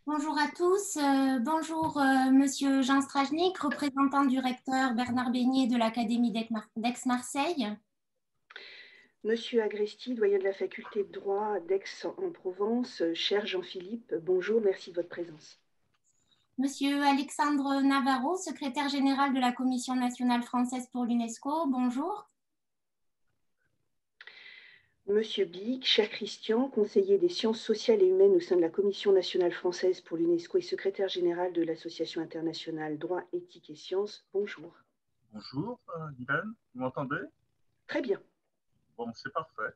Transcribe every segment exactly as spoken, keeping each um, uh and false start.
Bonjour à tous. Euh, bonjour, euh, Monsieur Jean Strajnik, représentant du recteur Bernard Beignet de l'Académie d'Aix-Marseille. Monsieur Agresti, doyen de la faculté de droit d'Aix-en-Provence, cher Jean-Philippe, bonjour, merci de votre présence. Monsieur Alexandre Navarro, secrétaire général de la Commission nationale française pour l'UNESCO, bonjour. Monsieur Bic, cher Christian, conseiller des sciences sociales et humaines au sein de la Commission nationale française pour l'UNESCO et secrétaire général de l'Association internationale Droit, Éthique et Sciences, bonjour. Bonjour, euh, Guylaine, vous m'entendez? Très bien. Bon, c'est parfait.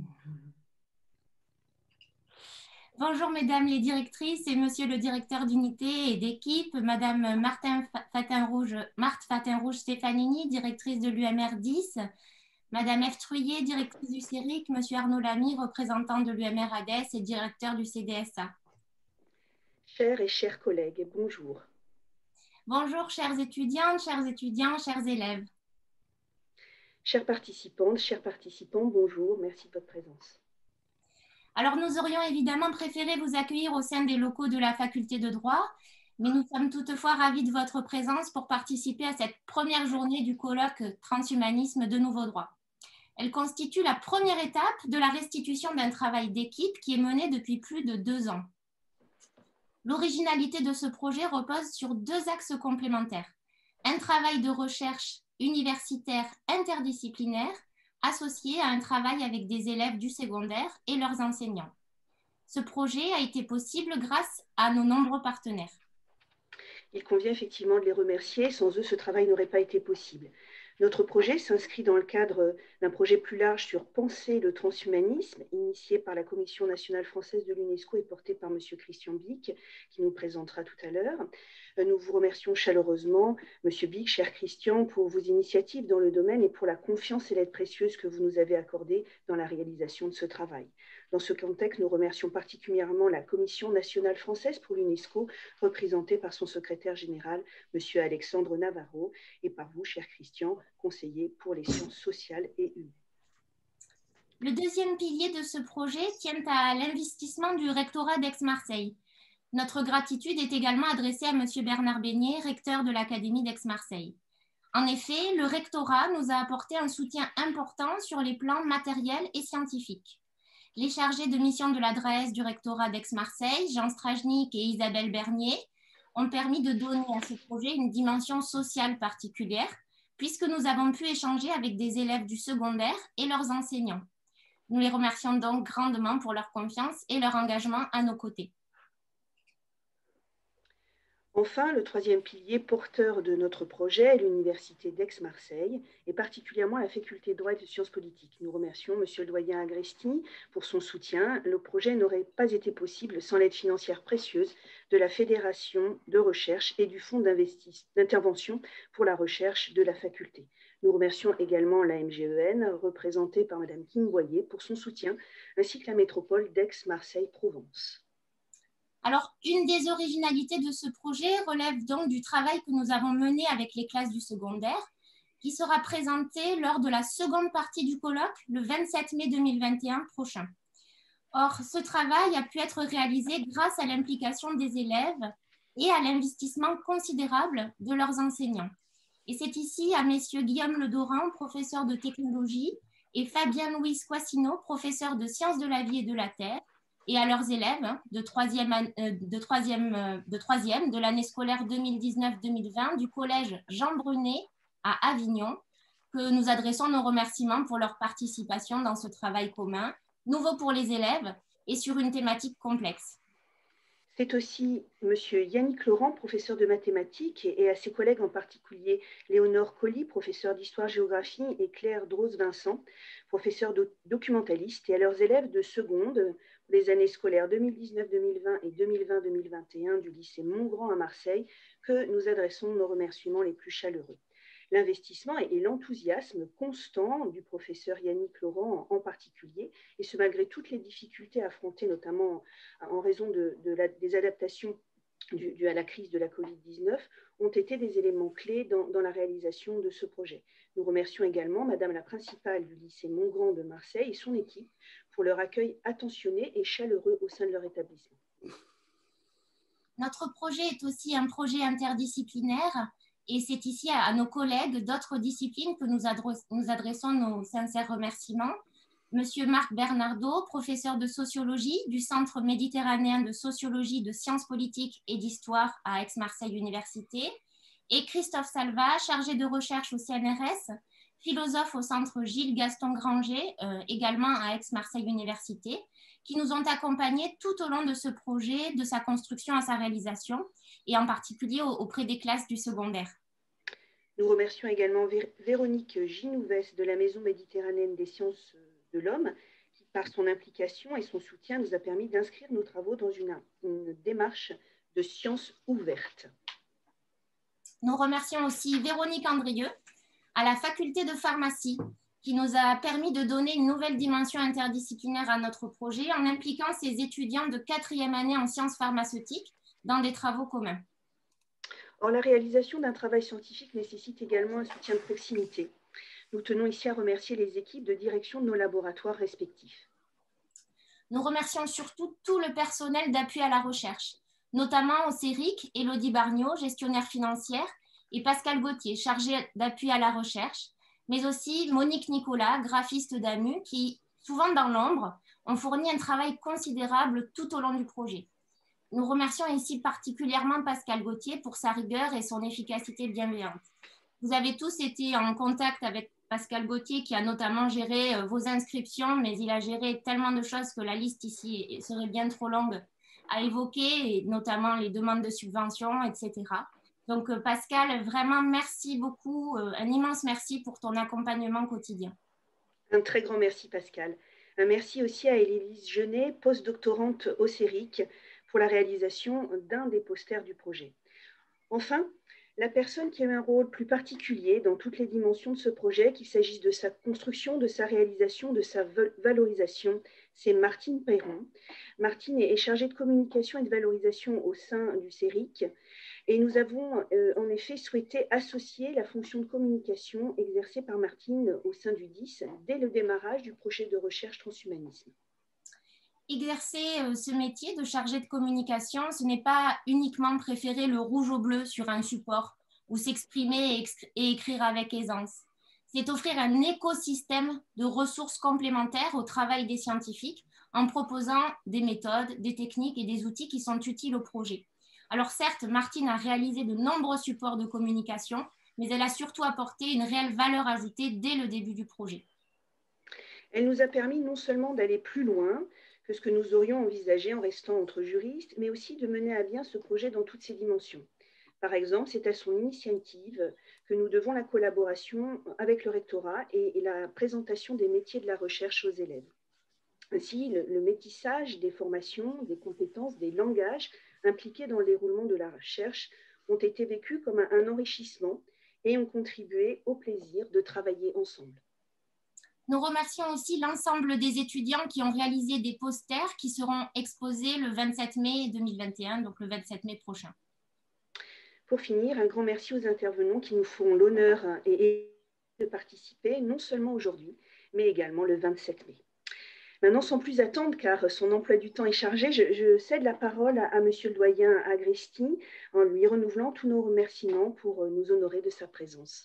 Bonjour, mesdames les directrices et monsieur le directeur d'unité et d'équipe, madame Martin Fatin-Rouge, Marthe Fatin-Rouge Stefanini, directrice de l'U M R dix, madame F. Truyer, directrice du C E R I C, monsieur Arnaud Lamy, représentant de l'U M R A D E S et directeur du C D S A. Chers et chers collègues, bonjour. Bonjour, chères étudiantes, chers étudiants, chers élèves. Chères participantes, chers participants, bonjour, merci de votre présence. Alors, nous aurions évidemment préféré vous accueillir au sein des locaux de la faculté de droit, mais nous sommes toutefois ravis de votre présence pour participer à cette première journée du colloque Transhumanisme de nouveaux droits. Elle constitue la première étape de la restitution d'un travail d'équipe qui est mené depuis plus de deux ans. L'originalité de ce projet repose sur deux axes complémentaires. Un travail de recherche universitaire interdisciplinaire associé à un travail avec des élèves du secondaire et leurs enseignants. Ce projet a été possible grâce à nos nombreux partenaires. Il convient effectivement de les remercier. Sans eux, ce travail n'aurait pas été possible. Notre projet s'inscrit dans le cadre d'un projet plus large sur penser le transhumanisme, initié par la Commission nationale française de l'UNESCO et porté par M. Christian Bic, qui nous présentera tout à l'heure. Nous vous remercions chaleureusement, M. Bic, cher Christian, pour vos initiatives dans le domaine et pour la confiance et l'aide précieuse que vous nous avez accordée dans la réalisation de ce travail. Dans ce contexte, nous remercions particulièrement la Commission nationale française pour l'UNESCO, représentée par son secrétaire général, M. Alexandre Navarro, et par vous, cher Christian, conseiller pour les sciences sociales et humaines. Le deuxième pilier de ce projet tient à l'investissement du rectorat d'Aix-Marseille. Notre gratitude est également adressée à M. Bernard Beignet, recteur de l'Académie d'Aix-Marseille. En effet, le rectorat nous a apporté un soutien important sur les plans matériels et scientifiques. Les chargés de mission de l'adresse du rectorat d'Aix-Marseille, Jean Strajnik et Isabelle Bernier, ont permis de donner à ce projet une dimension sociale particulière, puisque nous avons pu échanger avec des élèves du secondaire et leurs enseignants. Nous les remercions donc grandement pour leur confiance et leur engagement à nos côtés. Enfin, le troisième pilier porteur de notre projet est l'Université d'Aix-Marseille et particulièrement la faculté de droit et de sciences politiques. Nous remercions M. le doyen Agresti pour son soutien. Le projet n'aurait pas été possible sans l'aide financière précieuse de la Fédération de recherche et du Fonds d'intervention pour la recherche de la faculté. Nous remercions également la M G E N, représentée par Mme Kim Boyer, pour son soutien, ainsi que la métropole d'Aix-Marseille-Provence. Alors, une des originalités de ce projet relève donc du travail que nous avons mené avec les classes du secondaire, qui sera présenté lors de la seconde partie du colloque, le vingt-sept mai deux mille vingt et un prochain. Or, ce travail a pu être réalisé grâce à l'implication des élèves et à l'investissement considérable de leurs enseignants. Et c'est ici à messieurs Guillaume Ledoran, professeur de technologie, et Fabien Louis Quassino, professeur de sciences de la vie et de la terre, et à leurs élèves de troisième, de troisième, de troisième de l'année scolaire deux mille dix-neuf deux mille vingt du collège Jean Brunet à Avignon, que nous adressons nos remerciements pour leur participation dans ce travail commun, nouveau pour les élèves et sur une thématique complexe. C'est aussi M. Yannick Laurent, professeur de mathématiques, et à ses collègues en particulier Léonore Colli, professeur d'histoire-géographie, et Claire Drose-Vincent, professeur documentaliste, et à leurs élèves de seconde pour les années scolaires deux mille dix-neuf deux mille vingt et deux mille vingt deux mille vingt et un du lycée Montgrand à Marseille, que nous adressons nos remerciements les plus chaleureux. L'investissement et l'enthousiasme constant du professeur Yannick Laurent en particulier, et ce malgré toutes les difficultés affrontées, notamment en raison de, de la, des adaptations dues à la crise de la covid dix-neuf, ont été des éléments clés dans, dans la réalisation de ce projet. Nous remercions également Madame la principale du lycée Montgrand de Marseille et son équipe pour leur accueil attentionné et chaleureux au sein de leur établissement. Notre projet est aussi un projet interdisciplinaire et c'est ici à, à nos collègues d'autres disciplines que nous, adresse, nous adressons nos sincères remerciements. Monsieur Marc Bernardo, professeur de sociologie du Centre méditerranéen de sociologie, de sciences politiques et d'histoire à Aix-Marseille Université, et Christophe Salva, chargé de recherche au C N R S, philosophe au Centre Gilles Gaston Granger, euh, également à Aix-Marseille Université, qui nous ont accompagnés tout au long de ce projet, de sa construction à sa réalisation, et en particulier auprès des classes du secondaire. Nous remercions également Vé Véronique Ginouvès de la Maison méditerranéenne des sciences de l'homme, qui par son implication et son soutien nous a permis d'inscrire nos travaux dans une, une démarche de sciences ouvertes. Nous remercions aussi Véronique Andrieux à la faculté de pharmacie qui nous a permis de donner une nouvelle dimension interdisciplinaire à notre projet en impliquant ses étudiants de quatrième année en sciences pharmaceutiques dans des travaux communs. Or, la réalisation d'un travail scientifique nécessite également un soutien de proximité. Nous tenons ici à remercier les équipes de direction de nos laboratoires respectifs. Nous remercions surtout tout le personnel d'appui à la recherche, notamment au C E R I C, Élodie Bargnot, gestionnaire financière, et Pascal Gauthier, chargé d'appui à la recherche, mais aussi Monique Nicolas, graphiste d'A M U, qui, souvent dans l'ombre, ont fourni un travail considérable tout au long du projet. Nous remercions ici particulièrement Pascal Gauthier pour sa rigueur et son efficacité bienveillante. Vous avez tous été en contact avec Pascal Gauthier, qui a notamment géré euh, vos inscriptions, mais il a géré tellement de choses que la liste ici serait bien trop longue à évoquer, et notamment les demandes de subventions, et cetera. Donc euh, Pascal, vraiment merci beaucoup, euh, un immense merci pour ton accompagnement quotidien. Un très grand merci Pascal. Un merci aussi à Élise Genet, postdoctorante au C E R I C, pour la réalisation d'un des posters du projet. Enfin, la personne qui a eu un rôle plus particulier dans toutes les dimensions de ce projet, qu'il s'agisse de sa construction, de sa réalisation, de sa valorisation, c'est Martine Peyron. Martine est chargée de communication et de valorisation au sein du C E R I C et nous avons euh, en effet souhaité associer la fonction de communication exercée par Martine au sein du D I S dès le démarrage du projet de recherche transhumanisme. Exercer euh, ce métier de chargé de communication, ce n'est pas uniquement préférer le rouge au bleu sur un support ou s'exprimer et, et écrire avec aisance. C'est offrir un écosystème de ressources complémentaires au travail des scientifiques en proposant des méthodes, des techniques et des outils qui sont utiles au projet. Alors certes, Martine a réalisé de nombreux supports de communication, mais elle a surtout apporté une réelle valeur ajoutée dès le début du projet. Elle nous a permis non seulement d'aller plus loin que ce que nous aurions envisagé en restant entre juristes, mais aussi de mener à bien ce projet dans toutes ses dimensions. Par exemple, c'est à son initiative que nous devons la collaboration avec le rectorat et, et la présentation des métiers de la recherche aux élèves. Ainsi, le, le métissage des formations, des compétences, des langages impliqués dans le déroulement de la recherche ont été vécus comme un, un enrichissement et ont contribué au plaisir de travailler ensemble. Nous remercions aussi l'ensemble des étudiants qui ont réalisé des posters qui seront exposés le vingt-sept mai deux mille vingt et un, donc le vingt-sept mai prochain. Pour finir, un grand merci aux intervenants qui nous feront l'honneur et de participer, non seulement aujourd'hui, mais également le vingt-sept mai. Maintenant, sans plus attendre, car son emploi du temps est chargé, je, je cède la parole à, à Monsieur le doyen Agresti, en lui renouvelant tous nos remerciements pour nous honorer de sa présence.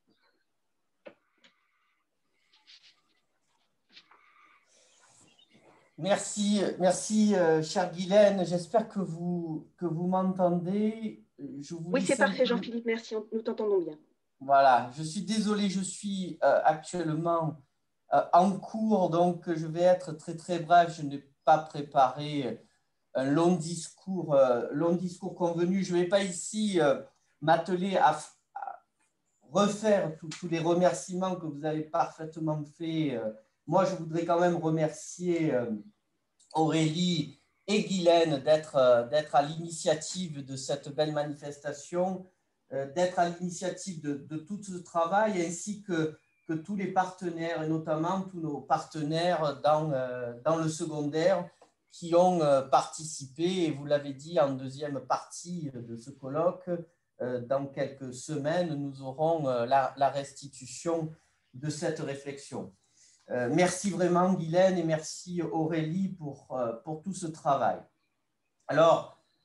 Merci, merci euh, chère Guylaine. J'espère que vous, que vous m'entendez. Oui, c'est parfait, Jean-Philippe, merci, nous t'entendons bien. Voilà, je suis désolé, je suis euh, actuellement euh, en cours, donc je vais être très très bref. Je n'ai pas préparé un long discours, euh, long discours convenu. Je ne vais pas ici euh, m'atteler à, à refaire tous les remerciements que vous avez parfaitement faits. Euh, Moi, je voudrais quand même remercier euh, Aurélie et Guylaine d'être euh, d'être à l'initiative de cette belle manifestation, euh, d'être à l'initiative de, de tout ce travail, ainsi que, que tous les partenaires, et notamment tous nos partenaires dans, euh, dans le secondaire qui ont euh, participé, et vous l'avez dit en deuxième partie de ce colloque, euh, dans quelques semaines, nous aurons euh, la, la restitution de cette réflexion. Euh, merci vraiment Guylaine et merci Aurélie pour, euh, pour tout ce travail. Alors,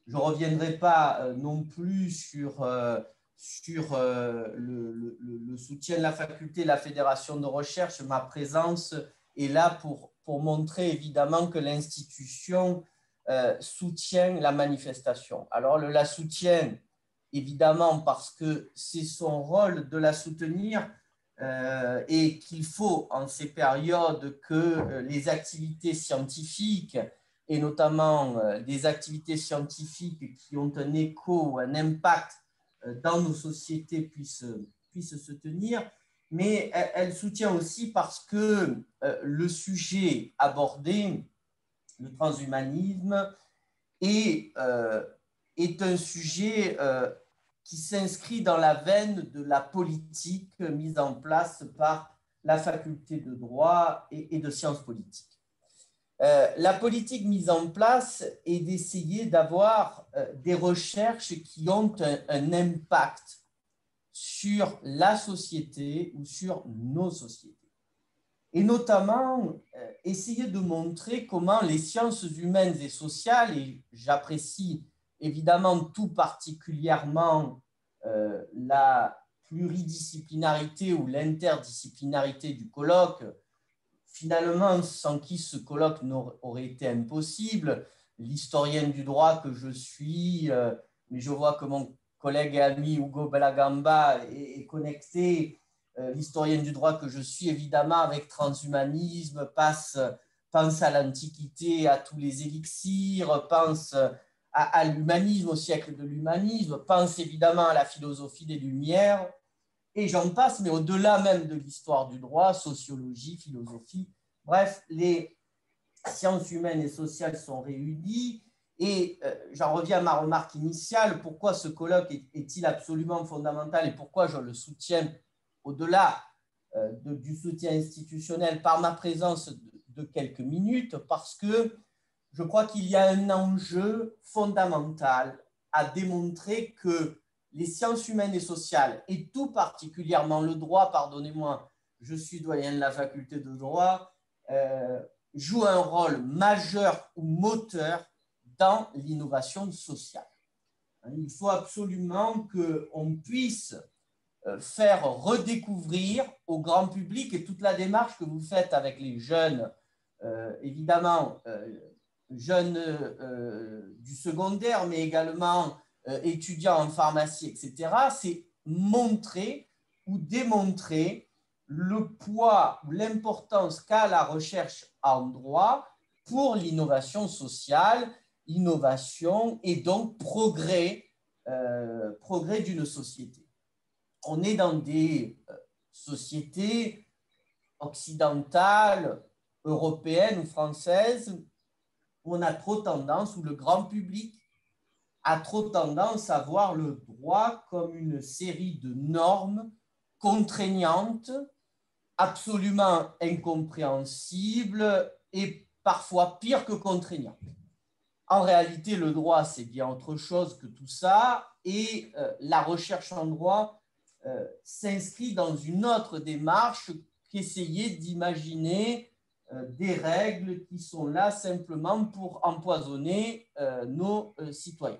je ne reviendrai pas euh, non plus sur, euh, sur euh, le, le, le soutien de la faculté et de la fédération de recherche. Ma présence est là pour, pour montrer évidemment que l'institution euh, soutient la manifestation. Alors, elle la soutient évidemment parce que c'est son rôle de la soutenir euh, et qu'il faut en ces périodes que euh, les activités scientifiques et notamment euh, des activités scientifiques qui ont un écho ou un impact euh, dans nos sociétés puissent, puissent se tenir, mais elle, elle soutient aussi parce que euh, le sujet abordé, le transhumanisme, est, euh, est un sujet euh, qui s'inscrit dans la veine de la politique mise en place par la faculté de droit et, et de sciences politiques. Euh, la politique mise en place est d'essayer d'avoir euh, des recherches qui ont un, un impact sur la société ou sur nos sociétés. Et notamment, euh, essayer de montrer comment les sciences humaines et sociales, et j'apprécie évidemment tout particulièrement euh, la pluridisciplinarité ou l'interdisciplinarité du colloque, finalement, sans qui ce colloque aurait été impossible. L'historienne du droit que je suis, euh, mais je vois que mon collègue et ami Hugo Belagamba est, est connecté. Euh, l'historienne du droit que je suis, évidemment, avec transhumanisme, passe, pense à l'Antiquité, à tous les élixirs, pense à, à l'humanisme, au siècle de l'humanisme, pense évidemment à la philosophie des Lumières. Et j'en passe, mais au-delà même de l'histoire du droit, sociologie, philosophie, bref, les sciences humaines et sociales sont réunies. Et euh, j'en reviens à ma remarque initiale, pourquoi ce colloque est, est-il absolument fondamental et pourquoi je le soutiens au-delà euh, de, du soutien institutionnel par ma présence de, de quelques minutes, parce que je crois qu'il y a un enjeu fondamental à démontrer que les sciences humaines et sociales, et tout particulièrement le droit, pardonnez-moi, je suis doyen de la faculté de droit, euh, jouent un rôle majeur ou moteur dans l'innovation sociale. Il faut absolument qu'on puisse faire redécouvrir au grand public, et toute la démarche que vous faites avec les jeunes, euh, évidemment, euh, jeunes euh, du secondaire, mais également Euh, étudiants en pharmacie, et cetera, c'est montrer ou démontrer le poids ou l'importance qu'a la recherche en droit pour l'innovation sociale, innovation et donc progrès, euh, progrès d'une société. On est dans des euh, sociétés occidentales, européennes ou françaises, où on a trop tendance, où le grand public a trop tendance à voir le droit comme une série de normes contraignantes, absolument incompréhensibles et parfois pire que contraignantes. En réalité, le droit, c'est bien autre chose que tout ça, et euh, la recherche en droit euh, s'inscrit dans une autre démarche qu'essayer d'imaginer euh, des règles qui sont là simplement pour empoisonner euh, nos euh, citoyens.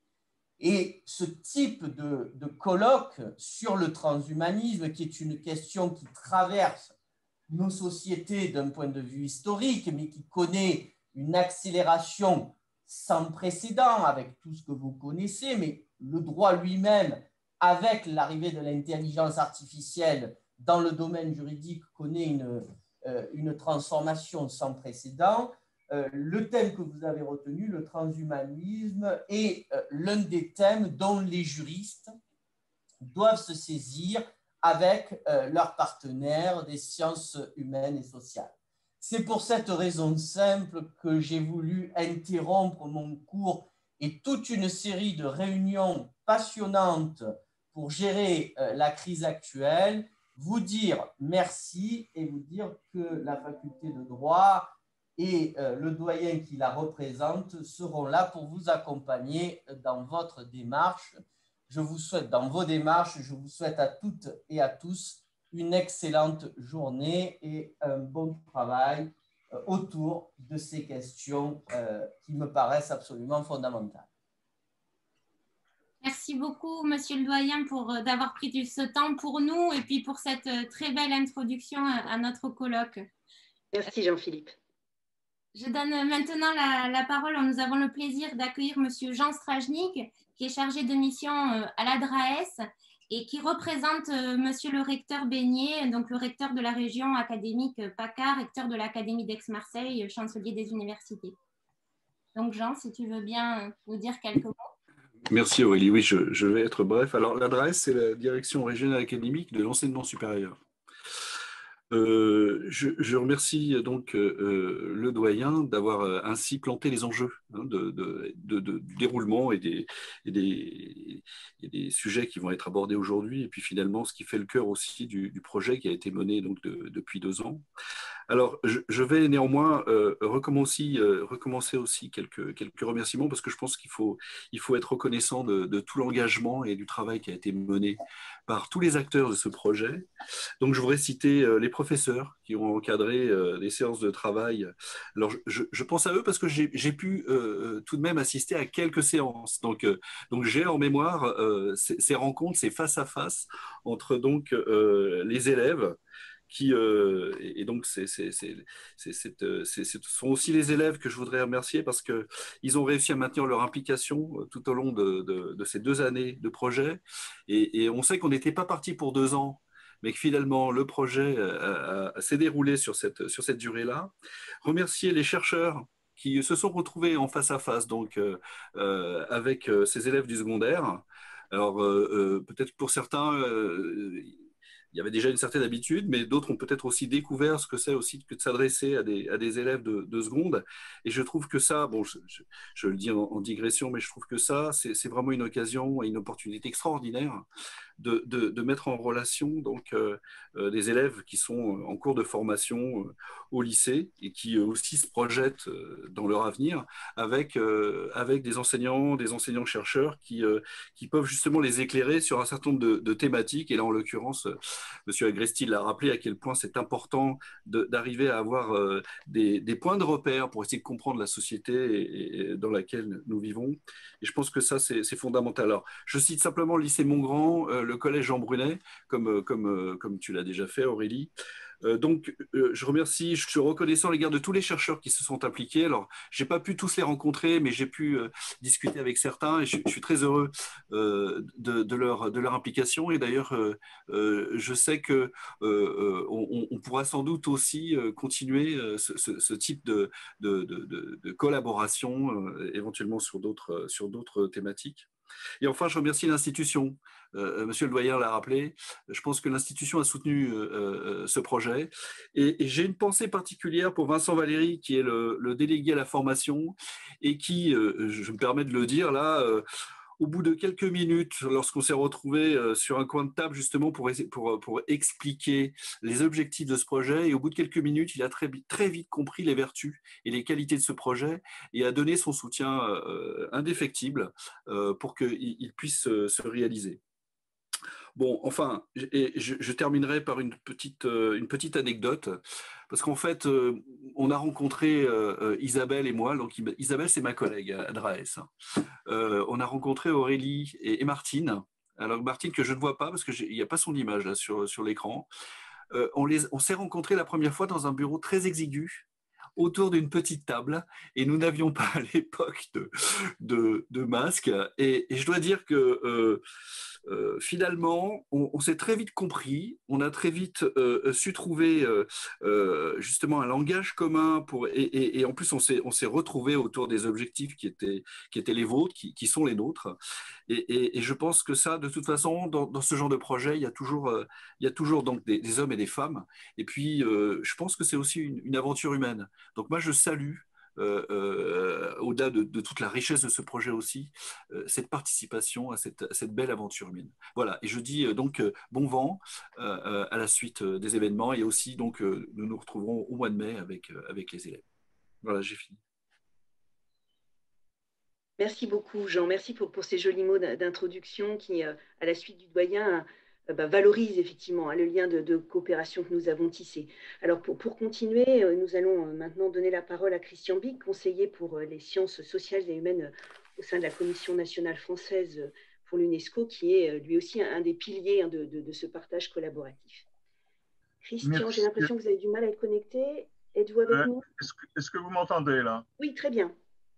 Et ce type de, de colloque sur le transhumanisme, qui est une question qui traverse nos sociétés d'un point de vue historique, mais qui connaît une accélération sans précédent avec tout ce que vous connaissez, mais le droit lui-même, avec l'arrivée de l'intelligence artificielle dans le domaine juridique, connaît une, euh, une transformation sans précédent. Euh, le thème que vous avez retenu, le transhumanisme, est euh, l'un des thèmes dont les juristes doivent se saisir avec euh, leurs partenaires des sciences humaines et sociales. C'est pour cette raison simple que j'ai voulu interrompre mon cours et toute une série de réunions passionnantes pour gérer euh, la crise actuelle, vous dire merci et vous dire que la faculté de droit et euh, le doyen qui la représente seront là pour vous accompagner dans votre démarche. Je vous souhaite, dans vos démarches, je vous souhaite à toutes et à tous une excellente journée et un bon travail euh, autour de ces questions euh, qui me paraissent absolument fondamentales. Merci beaucoup, Monsieur le Doyen, pour euh, d'avoir pris ce temps pour nous et puis pour cette euh, très belle introduction à, à notre colloque. Merci Jean-Philippe. Je donne maintenant la, la parole. Nous avons le plaisir d'accueillir Monsieur Jean Strajnik, qui est chargé de mission euh, à l'A D R A E S et qui représente euh, Monsieur le recteur Beignet, donc le recteur de la région académique PACA, recteur de l'Académie d'Aix-Marseille, chancelier des universités. Donc Jean, si tu veux bien nous dire quelques mots. Merci Aurélie, oui, je, je vais être bref. Alors l'A D R A E S, c'est la Direction régionale académique de l'enseignement supérieur. Euh, je, je remercie donc euh, le doyen d'avoir ainsi planté les enjeux hein, de, de, de, de, du déroulement et des, et, des, et des sujets qui vont être abordés aujourd'hui, et puis finalement ce qui fait le cœur aussi du, du projet qui a été mené donc de, depuis deux ans. Alors, je, je vais néanmoins euh, recommencer, euh, recommencer aussi quelques, quelques remerciements parce que je pense qu'il faut, il faut être reconnaissant de, de tout l'engagement et du travail qui a été mené par tous les acteurs de ce projet. Donc, je voudrais citer euh, les professeurs qui ont encadré euh, les séances de travail. Alors, je, je pense à eux parce que j'ai, j'ai pu euh, tout de même assister à quelques séances. Donc, euh, donc j'ai en mémoire euh, ces, ces rencontres, ces face-à-face entre donc, euh, les élèves, qui euh, et donc c'est, c'est, c'est, c'est, c'est, c'est, ce sont aussi les élèves que je voudrais remercier parce que ils ont réussi à maintenir leur implication tout au long de, de, de ces deux années de projet et, et on sait qu'on n'était pas parti pour deux ans mais que finalement le projet a, a, s'est déroulé sur cette, sur cette durée-là. Remercier les chercheurs qui se sont retrouvés en face à face donc euh, avec ces élèves du secondaire. Alors euh, euh, peut-être pour certains euh, il y avait déjà une certaine habitude, mais d'autres ont peut-être aussi découvert ce que c'est aussi que de s'adresser à des, à des élèves de, de seconde. Et je trouve que ça, bon, je, je, je le dis en, en digression, mais je trouve que ça, c'est, c'est vraiment une occasion et une opportunité extraordinaire de, de, de mettre en relation donc, euh, euh, des élèves qui sont en cours de formation euh, au lycée et qui aussi se projettent euh, dans leur avenir avec, euh, avec des enseignants, des enseignants-chercheurs qui, euh, qui peuvent justement les éclairer sur un certain nombre de, de thématiques. Et là, en l'occurrence, Monsieur Agresti l'a rappelé à quel point c'est important de, d'arriver à avoir euh, des, des points de repère pour essayer de comprendre la société et, et dans laquelle nous vivons. Et je pense que ça, c'est, c'est fondamental. Alors, je cite simplement le lycée Montgrand, euh, le collège Jean Brunet, comme, comme, comme tu l'as déjà fait, Aurélie. Euh, donc, euh, je remercie, je suis reconnaissant à l'égard de tous les chercheurs qui se sont impliqués. Alors, j'ai pas pu tous les rencontrer, mais j'ai pu euh, discuter avec certains et je, je suis très heureux euh, de, de, leur, de leur implication. Et d'ailleurs, euh, euh, je sais que euh, on, on pourra sans doute aussi euh, continuer euh, ce, ce, ce type de, de, de, de collaboration, euh, éventuellement sur d'autres, sur d'autres thématiques. Et enfin, je remercie l'institution. Euh, Monsieur le doyen l'a rappelé. Je pense que l'institution a soutenu euh, ce projet. Et, et j'ai une pensée particulière pour Vincent Valéry, qui est le, le délégué à la formation et qui, euh, je me permets de le dire là, euh, au bout de quelques minutes, lorsqu'on s'est retrouvé sur un coin de table justement pour, pour, pour expliquer les objectifs de ce projet, et au bout de quelques minutes, il a très, très vite compris les vertus et les qualités de ce projet et a donné son soutien euh, indéfectible euh, pour qu'il il puisse se réaliser. Bon, enfin, et je, je terminerai par une petite, une petite anecdote, parce qu'en fait, euh, on a rencontré euh, Isabelle et moi, donc Isabelle, c'est ma collègue à D R A E S. Euh, on a rencontré Aurélie et, et Martine. Alors Martine, que je ne vois pas, parce qu'il n'y a pas son image là sur, sur l'écran. Euh, on, les, on s'est rencontrés la première fois dans un bureau très exigu, autour d'une petite table, et nous n'avions pas à l'époque de, de, de masque. Et, et je dois dire que euh, euh, finalement, on, on s'est très vite compris, on a très vite euh, su trouver euh, euh, justement un langage commun pour, et, et, et en plus on s'est, on s'est retrouvés autour des objectifs qui étaient, qui étaient les vôtres, qui, qui sont les nôtres. Et, et, et je pense que ça, de toute façon, dans, dans ce genre de projet, il y a toujours, euh, il y a toujours donc des, des hommes et des femmes. Et puis, euh, je pense que c'est aussi une, une aventure humaine. Donc moi, je salue, euh, euh, au-delà de, de toute la richesse de ce projet aussi, euh, cette participation à cette, à cette belle aventure humaine. Voilà, et je dis euh, donc euh, bon vent euh, à la suite euh, des événements, et aussi donc euh, nous nous retrouverons au mois de mai avec, euh, avec les élèves. Voilà, j'ai fini. Merci beaucoup, Jean. Merci pour, pour ces jolis mots d'introduction qui, euh, à la suite du doyen, euh, bah, valorisent effectivement hein, le lien de, de coopération que nous avons tissé. Alors, pour, pour continuer, euh, nous allons euh, maintenant donner la parole à Christian Big, conseiller pour euh, les sciences sociales et humaines euh, au sein de la Commission nationale française pour l'UNESCO, qui est lui aussi un des piliers hein, de, de, de ce partage collaboratif. Christian, j'ai l'impression que vous avez du mal à être connecté. Êtes-vous avec euh, nous? Est-ce que, est-ce que vous m'entendez là? Oui, très bien.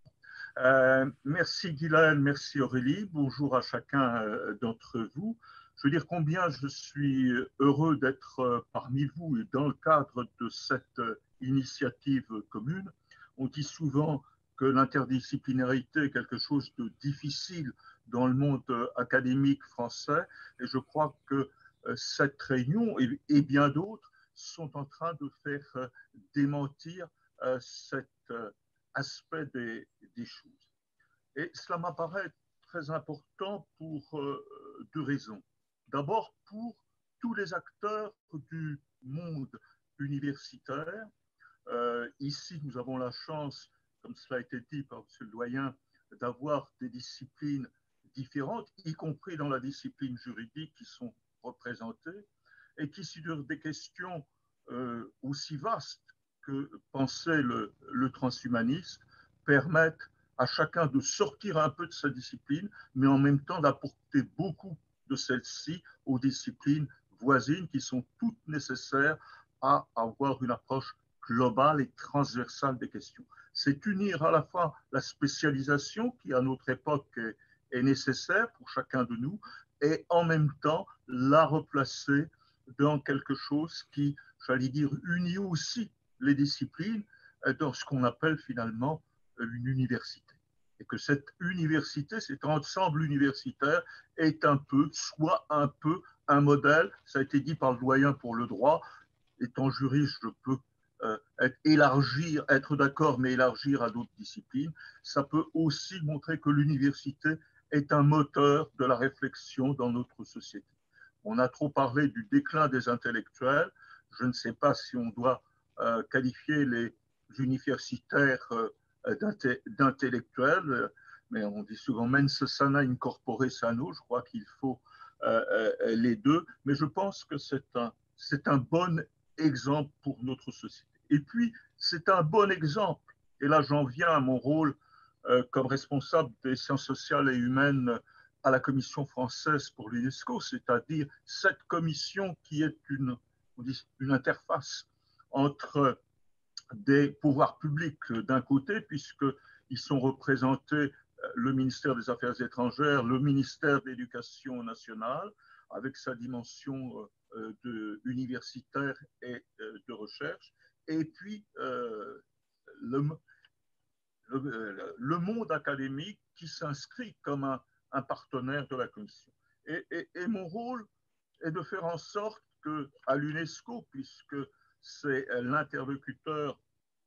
Euh, merci Guylaine, merci Aurélie. Bonjour à chacun euh, d'entre vous. Je veux dire combien je suis heureux d'être euh, parmi vous et dans le cadre de cette euh, initiative commune. On dit souvent que l'interdisciplinarité est quelque chose de difficile dans le monde euh, académique français et je crois que euh, cette réunion et, et bien d'autres sont en train de faire euh, démentir euh, cet euh, aspect des, des choses. Et cela m'apparaît très important pour euh, deux raisons. D'abord, pour tous les acteurs du monde universitaire. Euh, ici, nous avons la chance, comme cela a été dit par M. le doyen, d'avoir des disciplines différentes, y compris dans la discipline juridique, qui sont représentées et qui, sur des questions euh, aussi vastes que pensait le, le transhumanisme, permettent à chacun de sortir un peu de sa discipline, mais en même temps d'apporter beaucoup de celle-ci aux disciplines voisines qui sont toutes nécessaires à avoir une approche globale et transversale des questions. C'est unir à la fois la spécialisation qui, à notre époque, est, est nécessaire pour chacun de nous, et en même temps la replacer dans quelque chose qui, j'allais dire, unit aussi les disciplines dans ce qu'on appelle finalement une université. Et que cette université, cet ensemble universitaire est un peu, soit un peu, un modèle, ça a été dit par le doyen pour le droit. Étant juriste, je peux euh, être, élargir, être d'accord, mais élargir à d'autres disciplines. Ça peut aussi montrer que l'université est un moteur de la réflexion dans notre société. On a trop parlé du déclin des intellectuels. Je ne sais pas si on doit euh, qualifier les universitaires euh, d'intellectuels, mais on dit souvent mens sana in corpore sano. Je crois qu'il faut euh, euh, les deux, mais je pense que c'est un, c'est un bon exemple pour notre société. Et puis, c'est un bon exemple, et là j'en viens à mon rôle euh, comme responsable des sciences sociales et humaines à la Commission française pour l'UNESCO, c'est-à-dire cette commission qui est une, on dit, une interface entre des pouvoirs publics d'un côté, puisqu'ils sont représentés le ministère des Affaires étrangères, le ministère de l'Éducation nationale, avec sa dimension de universitaire et de recherche, et puis euh, le, le, le monde académique qui s'inscrit comme un, un partenaire de la Commission. Et, et, et mon rôle est de faire en sorte qu'à l'UNESCO, puisque c'est l'interlocuteur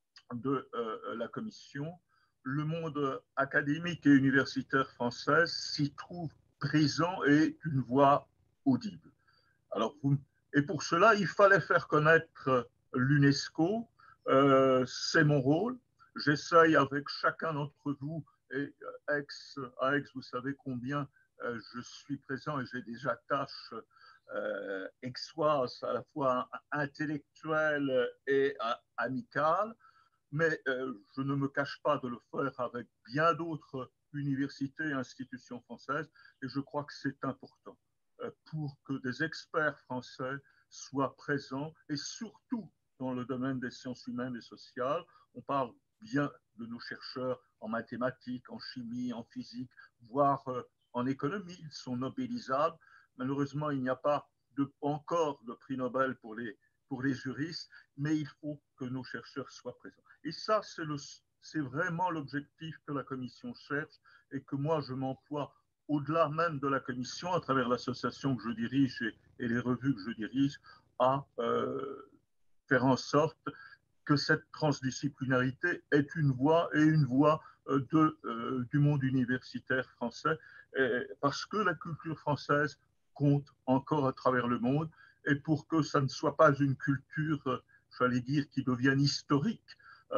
de euh, la Commission, le monde académique et universitaire français s'y trouve présent et est une voix audible. Alors, vous, et pour cela, il fallait faire connaître l'UNESCO. Euh, c'est mon rôle. J'essaye avec chacun d'entre vous, et Aix, à Aix, vous savez combien euh, je suis présent et j'ai des attaches euh, aixoises, à la fois intellectuelles et euh, amicales. Mais euh, je ne me cache pas de le faire avec bien d'autres universités et institutions françaises, et je crois que c'est important euh, pour que des experts français soient présents, et surtout dans le domaine des sciences humaines et sociales. On parle bien de nos chercheurs en mathématiques, en chimie, en physique, voire euh, en économie. Ils sont nobelisables. Malheureusement, il n'y a pas de, encore de prix Nobel pour les pour les juristes, mais il faut que nos chercheurs soient présents. Et ça, c'est, le, c'est vraiment l'objectif que la Commission cherche et que moi, je m'emploie au-delà même de la Commission, à travers l'association que je dirige et, et les revues que je dirige, à euh, faire en sorte que cette transdisciplinarité est une voie et une voie de, euh, du monde universitaire français, et, parce que la culture française compte encore à travers le monde, et pour que ça ne soit pas une culture, j'allais dire, qui devienne historique,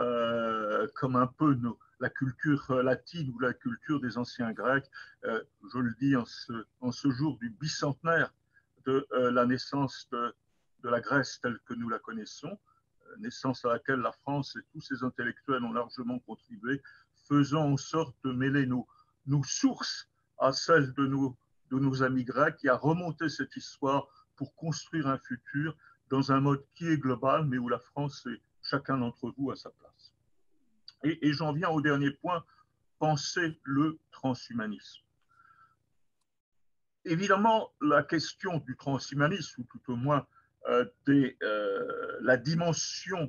euh, comme un peu nos, la culture latine ou la culture des anciens Grecs. Euh, je le dis en ce, en ce jour du bicentenaire de euh, la naissance de, de la Grèce telle que nous la connaissons, naissance à laquelle la France et tous ses intellectuels ont largement contribué, faisant en sorte de mêler nos, nos sources à celles de nos de nos amis grecs, qui a remonté cette histoire pour construire un futur dans un mode qui est global, mais où la France est chacun d'entre vous à sa place. Et, et j'en viens au dernier point, penser le transhumanisme. Évidemment, la question du transhumanisme, ou tout au moins euh, des, euh, la dimension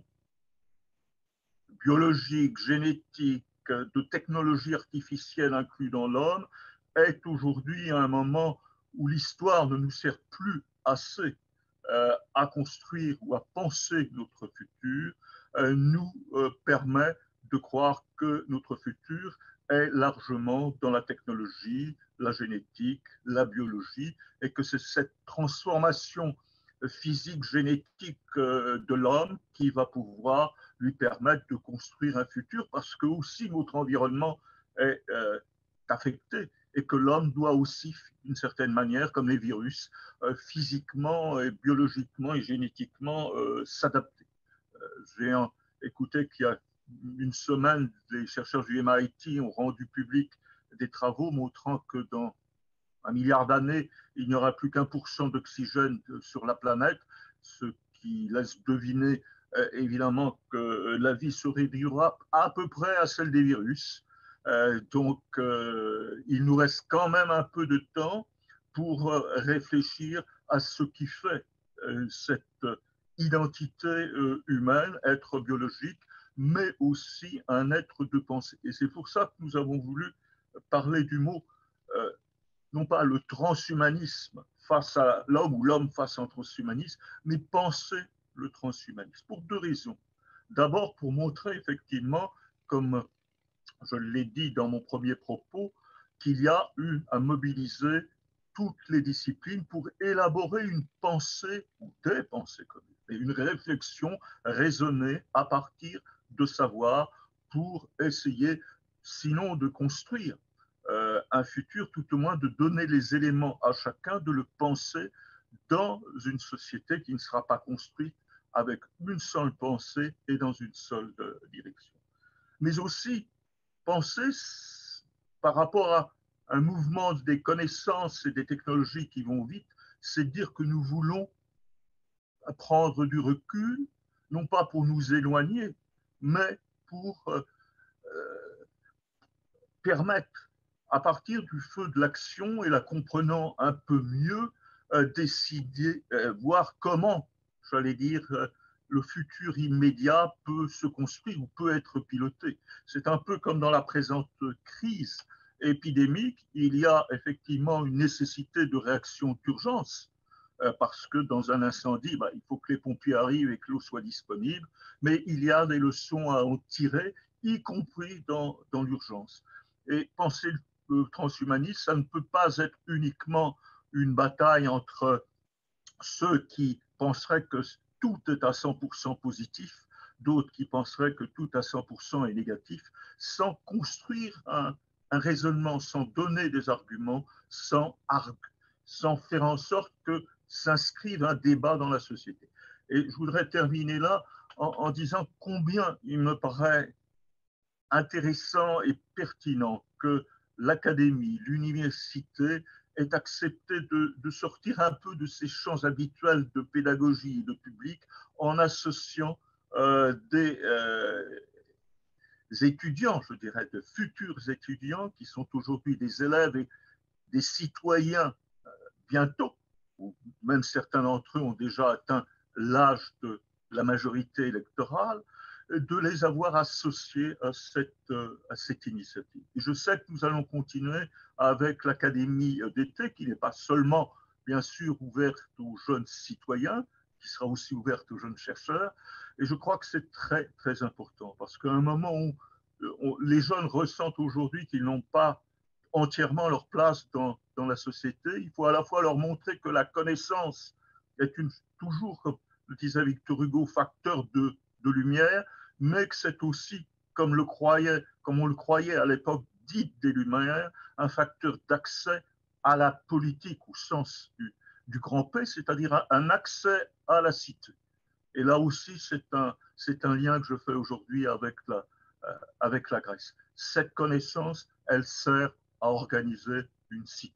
biologique, génétique, de technologie artificielle inclus dans l'homme, est aujourd'hui à un moment où l'histoire ne nous sert plus assez euh, à construire ou à penser notre futur, euh, nous euh, permet de croire que notre futur est largement dans la technologie, la génétique, la biologie, et que c'est cette transformation physique, génétique euh, de l'homme qui va pouvoir lui permettre de construire un futur, parce que aussi notre environnement est euh, affecté et que l'homme doit aussi, d'une certaine manière, comme les virus, euh, physiquement, et biologiquement et génétiquement euh, s'adapter. Euh, J'ai écouté qu'il y a une semaine, les chercheurs du M I T ont rendu public des travaux montrant que dans un milliard d'années, il n'y aura plus qu'un pour cent d'oxygène sur la planète, ce qui laisse deviner euh, évidemment que la vie se réduira à peu près à celle des virus. Euh, donc, euh, il nous reste quand même un peu de temps pour euh, réfléchir à ce qui fait euh, cette identité euh, humaine, être biologique, mais aussi un être de pensée. Et c'est pour ça que nous avons voulu parler du mot euh, non pas le transhumanisme face à l'homme ou l'homme face à un transhumanisme, mais penser le transhumanisme pour deux raisons. D'abord, pour montrer effectivement, comme je l'ai dit dans mon premier propos, qu'il y a eu à mobiliser toutes les disciplines pour élaborer une pensée ou des pensées communes, et une réflexion raisonnée à partir de savoir pour essayer, sinon de construire Euh, un futur, tout au moins de donner les éléments à chacun, de le penser dans une société qui ne sera pas construite avec une seule pensée et dans une seule euh, direction. Mais aussi penser par rapport à un mouvement des connaissances et des technologies qui vont vite, c'est dire que nous voulons prendre du recul, non pas pour nous éloigner, mais pour euh, euh, permettre à partir du feu de l'action et la comprenant un peu mieux, euh, décider, euh, voir comment, j'allais dire, euh, le futur immédiat peut se construire ou peut être piloté. C'est un peu comme dans la présente crise épidémique, il y a effectivement une nécessité de réaction d'urgence, euh, parce que dans un incendie, bah, il faut que les pompiers arrivent et que l'eau soit disponible, mais il y a des leçons à en tirer, y compris dans, dans l'urgence. Et penser le transhumanisme, ça ne peut pas être uniquement une bataille entre ceux qui penseraient que tout est à cent pour cent positif, d'autres qui penseraient que tout à cent pour cent est négatif, sans construire un, un raisonnement, sans donner des arguments, sans, arg- sans faire en sorte que s'inscrive un débat dans la société. Et je voudrais terminer là en, en disant combien il me paraît intéressant et pertinent que l'académie, l'université ait accepté de, de sortir un peu de ces champs habituels de pédagogie et de public en associant euh, des, euh, des étudiants, je dirais, de futurs étudiants qui sont aujourd'hui des élèves et des citoyens euh, bientôt, ou même certains d'entre eux ont déjà atteint l'âge de la majorité électorale, de les avoir associés à cette, à cette initiative. Et je sais que nous allons continuer avec l'Académie d'été, qui n'est pas seulement, bien sûr, ouverte aux jeunes citoyens, qui sera aussi ouverte aux jeunes chercheurs. Et je crois que c'est très, très important, parce qu'à un moment où on, les jeunes ressentent aujourd'hui qu'ils n'ont pas entièrement leur place dans, dans la société, il faut à la fois leur montrer que la connaissance est une, toujours, comme le disait Victor Hugo, facteur de de lumière, mais que c'est aussi, comme, le croyait, comme on le croyait à l'époque dite des Lumières, un facteur d'accès à la politique au sens du, du grand P, c'est-à-dire un, un accès à la cité. Et là aussi, c'est un, c'est un lien que je fais aujourd'hui avec la, euh, avec la Grèce. Cette connaissance, elle sert à organiser une cité.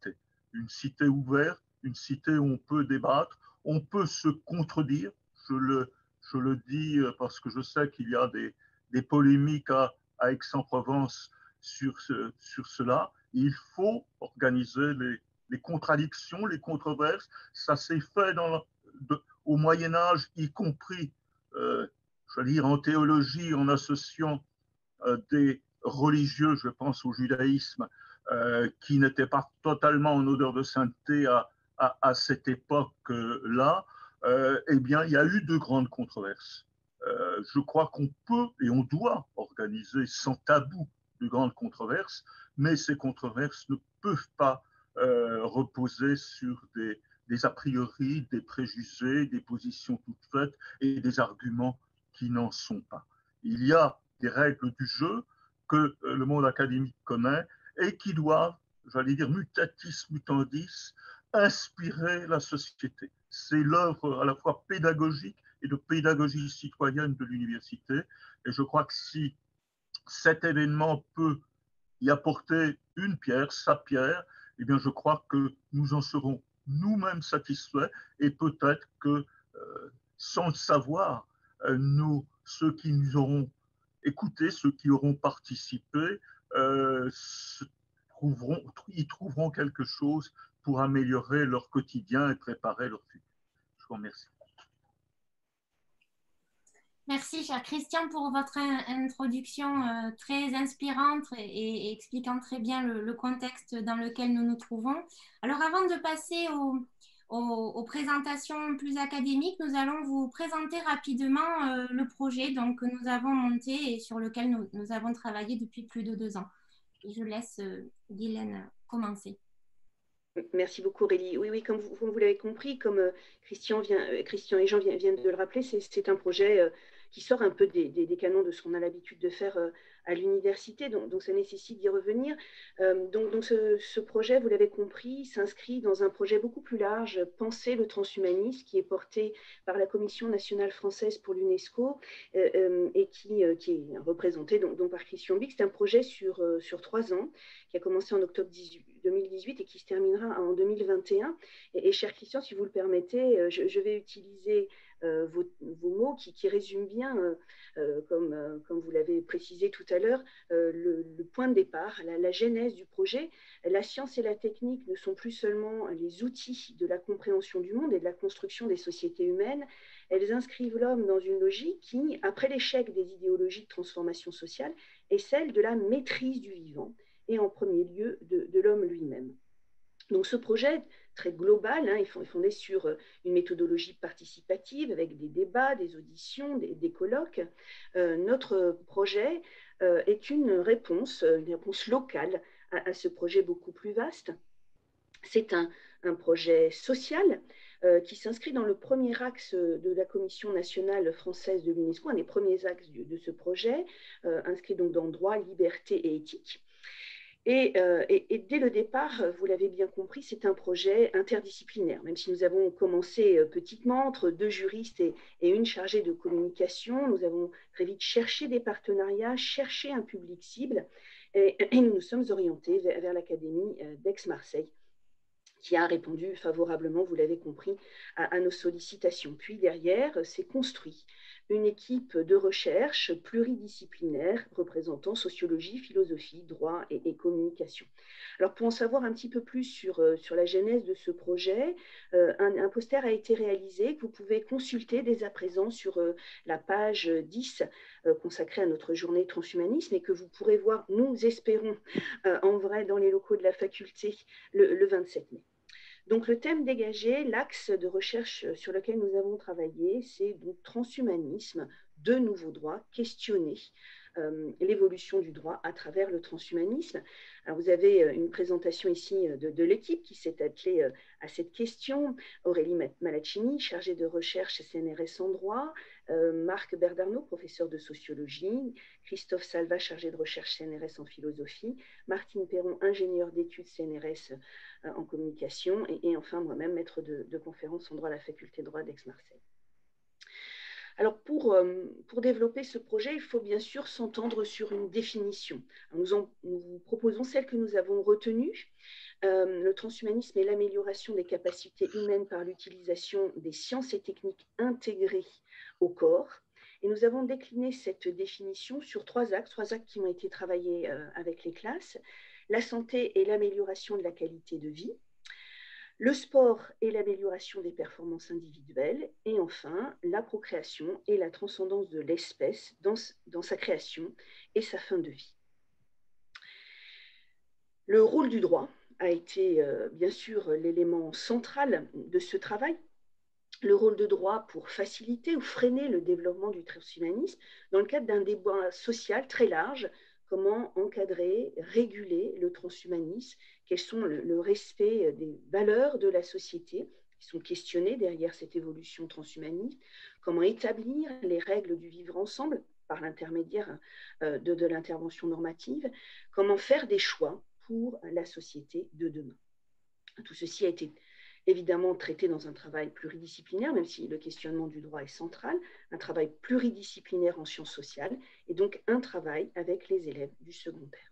une cité ouverte, une cité où on peut débattre, on peut se contredire. Je le, je le dis parce que je sais qu'il y a des, des polémiques à, à Aix-en-Provence sur, ce, sur cela. Il faut organiser les, les contradictions, les controverses. Ça s'est fait dans, de, au Moyen-Âge, y compris, euh, je veux dire, en théologie, en associant euh, des religieux, je pense au judaïsme, euh, qui n'étaient pas totalement en odeur de sainteté à, à, à cette époque-là, euh, eh bien, il y a eu de grandes controverses. Euh, je crois qu'on peut et on doit organiser sans tabou de grandes controverses, mais ces controverses ne peuvent pas euh, reposer sur des, des a priori, des préjugés, des positions toutes faites et des arguments qui n'en sont pas. Il y a des règles du jeu que le monde académique connaît et qui doivent, j'allais dire, mutatis mutandis, inspirer la société. C'est l'œuvre à la fois pédagogique et de pédagogie citoyenne de l'université. Et je crois que si cet événement peut y apporter une pierre, sa pierre, eh bien je crois que nous en serons nous-mêmes satisfaits et peut-être que, euh, sans le savoir, euh, nous, ceux qui nous auront écoutés, ceux qui auront participé, euh, se trouveront, y trouveront quelque chose pour améliorer leur quotidien et préparer leur futur. Je vous remercie. Merci, cher Christian, pour votre introduction euh, très inspirante et, et expliquant très bien le, le contexte dans lequel nous nous trouvons. Alors, avant de passer au, au, aux présentations plus académiques, nous allons vous présenter rapidement euh, le projet donc, que nous avons monté et sur lequel nous, nous avons travaillé depuis plus de deux ans. Et je laisse euh, Guylaine commencer. Merci beaucoup Aurélie. Oui, oui, comme vous, comme vous l'avez compris, comme euh, Christian, vient, euh, Christian et Jean viennent, viennent de le rappeler, c'est un projet euh, qui sort un peu des, des, des canons de ce qu'on a l'habitude de faire euh, à l'université, donc, donc ça nécessite d'y revenir. Euh, donc donc ce, ce projet, vous l'avez compris, s'inscrit dans un projet beaucoup plus large, Penser le transhumanisme, qui est porté par la Commission nationale française pour l'UNESCO euh, euh, et qui, euh, qui est représenté donc, donc par Christian Bick. C'est un projet sur, euh, sur trois ans qui a commencé en octobre deux mille dix-huit et qui se terminera en deux mille vingt et un. Et, et cher Christian, si vous le permettez, je, je vais utiliser euh, vos, vos mots qui, qui résument bien, euh, euh, comme, euh, comme vous l'avez précisé tout à l'heure, euh, le, le point de départ, la, la genèse du projet. La science et la technique ne sont plus seulement les outils de la compréhension du monde et de la construction des sociétés humaines. Elles inscrivent l'homme dans une logique qui, après l'échec des idéologies de transformation sociale, est celle de la maîtrise du vivant et en premier lieu de, de l'homme lui-même. Donc ce projet très global hein, est fondé sur une méthodologie participative avec des débats, des auditions, des, des colloques. Euh, notre projet euh, est une réponse, une réponse locale à, à ce projet beaucoup plus vaste. C'est un, un projet social euh, qui s'inscrit dans le premier axe de la Commission nationale française de l'UNESCO, un des premiers axes de, de ce projet, euh, inscrit donc dans droit, liberté et éthique. Et, euh, et, et dès le départ, vous l'avez bien compris, c'est un projet interdisciplinaire, même si nous avons commencé petitement entre deux juristes et, et une chargée de communication. Nous avons très vite cherché des partenariats, cherché un public cible, et, et nous nous sommes orientés vers, vers l'Académie d'Aix-Marseille, qui a répondu favorablement, vous l'avez compris, à, à nos sollicitations. Puis derrière, s'est construit une équipe de recherche pluridisciplinaire représentant sociologie, philosophie, droit et, et communication. Alors pour en savoir un petit peu plus sur, sur la genèse de ce projet, euh, un, un poster a été réalisé que vous pouvez consulter dès à présent sur euh, la page dix euh, consacrée à notre journée transhumanisme et que vous pourrez voir, nous espérons, euh, en vrai dans les locaux de la faculté le, le vingt-sept mai. Donc le thème dégagé, l'axe de recherche sur lequel nous avons travaillé, c'est donc transhumanisme, de nouveaux droits, questionner euh, l'évolution du droit à travers le transhumanisme. Alors vous avez une présentation ici de, de l'équipe qui s'est attelée à cette question. Aurélie Malaccini, chargée de recherche C N R S en droit, euh, Marc Berdarno, professeur de sociologie, Christophe Salva, chargé de recherche C N R S en philosophie, Martine Perron, ingénieure d'études C N R S euh, en communication, et, et enfin moi-même, maître de, de conférences en droit à la faculté de droit d'Aix-Marseille. Alors, pour, euh, pour développer ce projet, il faut bien sûr s'entendre sur une définition. Nous, en, nous vous proposons celle que nous avons retenue. Euh, le transhumanisme est l'amélioration des capacités humaines par l'utilisation des sciences et techniques intégrées au corps. Et nous avons décliné cette définition sur trois axes, trois axes qui ont été travaillés euh, avec les classes. La santé et l'amélioration de la qualité de vie. Le sport et l'amélioration des performances individuelles. Et enfin, la procréation et la transcendance de l'espèce dans, dans sa création et sa fin de vie. Le rôle du droit a été euh, bien sûr l'élément central de ce travail. Le rôle de droit pour faciliter ou freiner le développement du transhumanisme dans le cadre d'un débat social très large. Comment encadrer, réguler le transhumanisme? Quels sont le, le respect des valeurs de la société qui sont questionnées derrière cette évolution transhumaniste? Comment établir les règles du vivre ensemble par l'intermédiaire de, de l'intervention normative? Comment faire des choix pour la société de demain? Tout ceci a été évidemment traité dans un travail pluridisciplinaire, même si le questionnement du droit est central, un travail pluridisciplinaire en sciences sociales, et donc un travail avec les élèves du secondaire.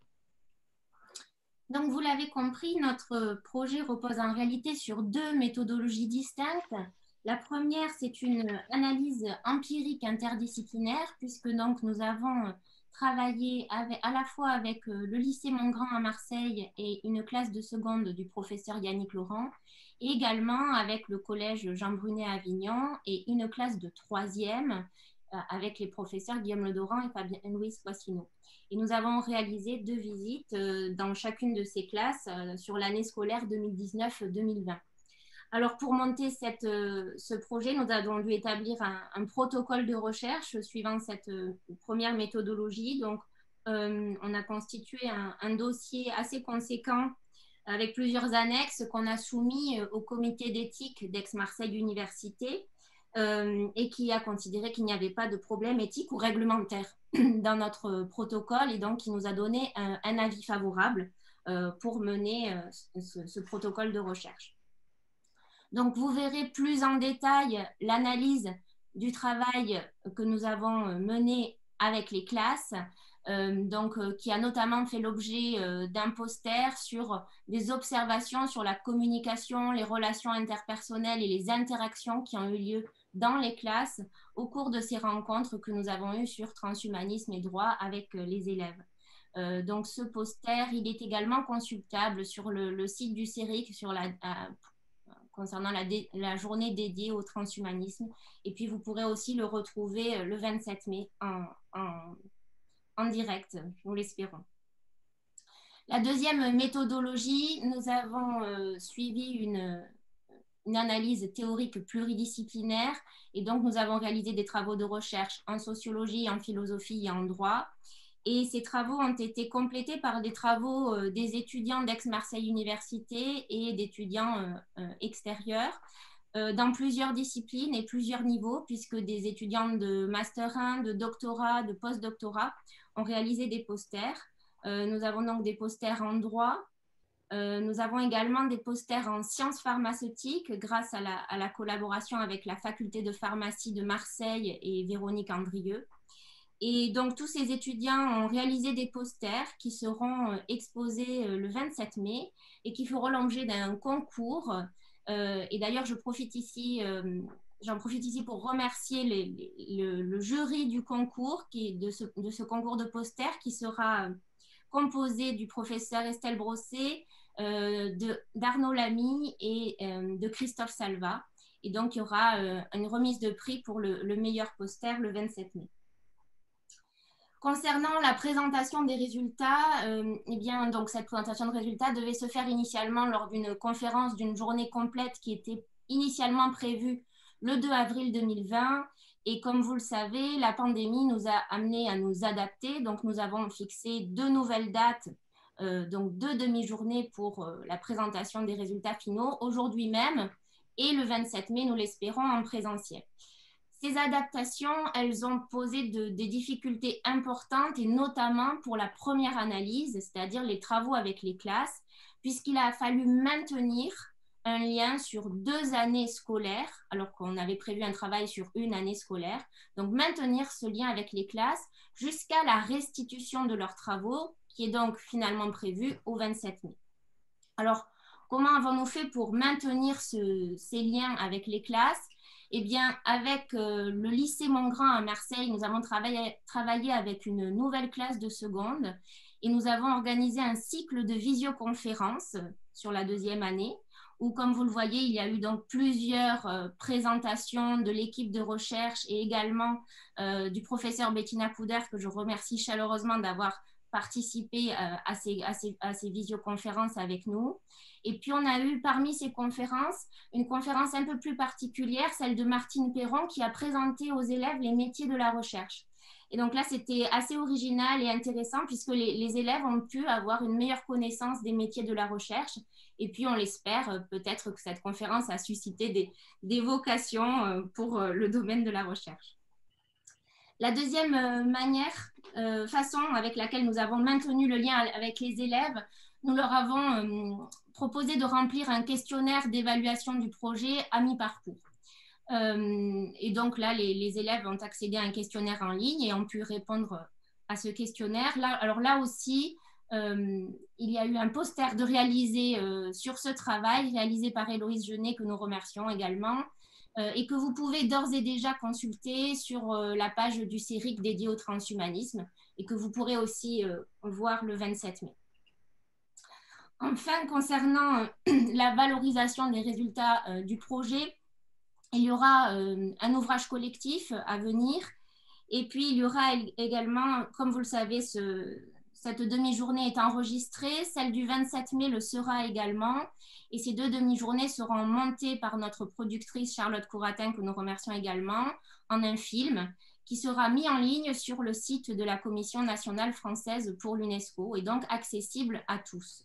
Donc, vous l'avez compris, notre projet repose en réalité sur deux méthodologies distinctes. La première, c'est une analyse empirique interdisciplinaire, puisque donc nous avons travaillé avec, à la fois avec le lycée Montgrand à Marseille et une classe de seconde du professeur Yannick Laurent, et également avec le collège Jean Brunet à Avignon et une classe de troisième avec les professeurs Guillaume Ledoran et Fabien-Louis Poissino. Et nous avons réalisé deux visites dans chacune de ces classes sur l'année scolaire deux mille dix-neuf deux mille vingt. Alors, pour monter cette, ce projet, nous avons dû établir un, un protocole de recherche suivant cette première méthodologie. Donc, euh, on a constitué un, un dossier assez conséquent avec plusieurs annexes qu'on a soumis au comité d'éthique d'Aix-Marseille Université euh, et qui a considéré qu'il n'y avait pas de problème éthique ou réglementaire dans notre protocole et donc qui nous a donné un, un avis favorable euh, pour mener euh, ce, ce protocole de recherche. Donc, vous verrez plus en détail l'analyse du travail que nous avons mené avec les classes, euh, donc, euh, qui a notamment fait l'objet euh, d'un poster sur des observations sur la communication, les relations interpersonnelles et les interactions qui ont eu lieu dans les classes au cours de ces rencontres que nous avons eues sur transhumanisme et droit avec euh, les élèves. Euh, donc, ce poster, il est également consultable sur le, le site du C E R I C sur la... À, concernant la, dé, la journée dédiée au transhumanisme. Et puis, vous pourrez aussi le retrouver le vingt-sept mai en, en, en direct, nous l'espérons. La deuxième méthodologie, nous avons euh, suivi une, une analyse théorique pluridisciplinaire et donc nous avons réalisé des travaux de recherche en sociologie, en philosophie et en droit. Et ces travaux ont été complétés par des travaux euh, des étudiants d'Aix-Marseille Université et d'étudiants euh, euh, extérieurs euh, dans plusieurs disciplines et plusieurs niveaux, puisque des étudiants de Master un, de doctorat, de post-doctorat ont réalisé des posters. Euh, nous avons donc des posters en droit. Euh, nous avons également des posters en sciences pharmaceutiques grâce à la, à la collaboration avec la faculté de pharmacie de Marseille et Véronique Andrieux. Et donc, tous ces étudiants ont réalisé des posters qui seront exposés le vingt-sept mai et qui feront l'objet d'un concours. Euh, et d'ailleurs, je profite ici, euh, j'en profite ici pour remercier les, les, le, le jury du concours, qui, de, ce, de ce concours de posters, qui sera composé du professeur Estelle Brosset, euh, d'Arnaud Lamy et euh, de Christophe Salva. Et donc, il y aura euh, une remise de prix pour le, le meilleur poster le vingt-sept mai. Concernant la présentation des résultats, euh, eh bien, donc, cette présentation de résultats devait se faire initialement lors d'une conférence d'une journée complète qui était initialement prévue le deux avril deux mille vingt. Et comme vous le savez, la pandémie nous a amené à nous adapter. Donc, nous avons fixé deux nouvelles dates, euh, donc deux demi-journées pour euh, la présentation des résultats finaux, aujourd'hui même, et le vingt-sept mai, nous l'espérons, en présentiel. Ces adaptations, elles ont posé de, des difficultés importantes, et notamment pour la première analyse, c'est-à-dire les travaux avec les classes, puisqu'il a fallu maintenir un lien sur deux années scolaires, alors qu'on avait prévu un travail sur une année scolaire. Donc, maintenir ce lien avec les classes jusqu'à la restitution de leurs travaux, qui est donc finalement prévue au vingt-sept mai. Alors, comment avons-nous fait pour maintenir ce, ces liens avec les classes? Eh bien, avec euh, le lycée Montgrand à Marseille, nous avons travaillé, travaillé avec une nouvelle classe de seconde et nous avons organisé un cycle de visioconférences sur la deuxième année où, comme vous le voyez, il y a eu donc plusieurs euh, présentations de l'équipe de recherche et également euh, du professeur Bettina Couder, que je remercie chaleureusement d'avoir participé euh, à, ces, à, ces, à ces visioconférences avec nous. Et puis, on a eu parmi ces conférences une conférence un peu plus particulière, celle de Martine Perron, qui a présenté aux élèves les métiers de la recherche. Et donc là, c'était assez original et intéressant puisque les, les élèves ont pu avoir une meilleure connaissance des métiers de la recherche. Et puis, on l'espère, peut-être que cette conférence a suscité des, des vocations pour le domaine de la recherche. La deuxième manière, euh, façon avec laquelle nous avons maintenu le lien avec les élèves, nous leur avons euh, proposé de remplir un questionnaire d'évaluation du projet à mi-parcours. Euh, et donc là, les, les élèves ont accédé à un questionnaire en ligne et ont pu répondre à ce questionnaire. Là, alors là aussi, euh, il y a eu un poster de réalisé euh, sur ce travail, réalisé par Héloïse Genet, que nous remercions également, euh, et que vous pouvez d'ores et déjà consulter sur euh, la page du C E R I C dédiée au transhumanisme et que vous pourrez aussi euh, voir le vingt-sept mai. Enfin, concernant euh, la valorisation des résultats euh, du projet, il y aura euh, un ouvrage collectif à venir et puis il y aura également, comme vous le savez, ce, cette demi-journée est enregistrée, celle du vingt-sept mai le sera également et ces deux demi-journées seront montées par notre productrice Charlotte Couratin, que nous remercions également, en un film qui sera mis en ligne sur le site de la Commission nationale française pour l'UNESCO et donc accessible à tous.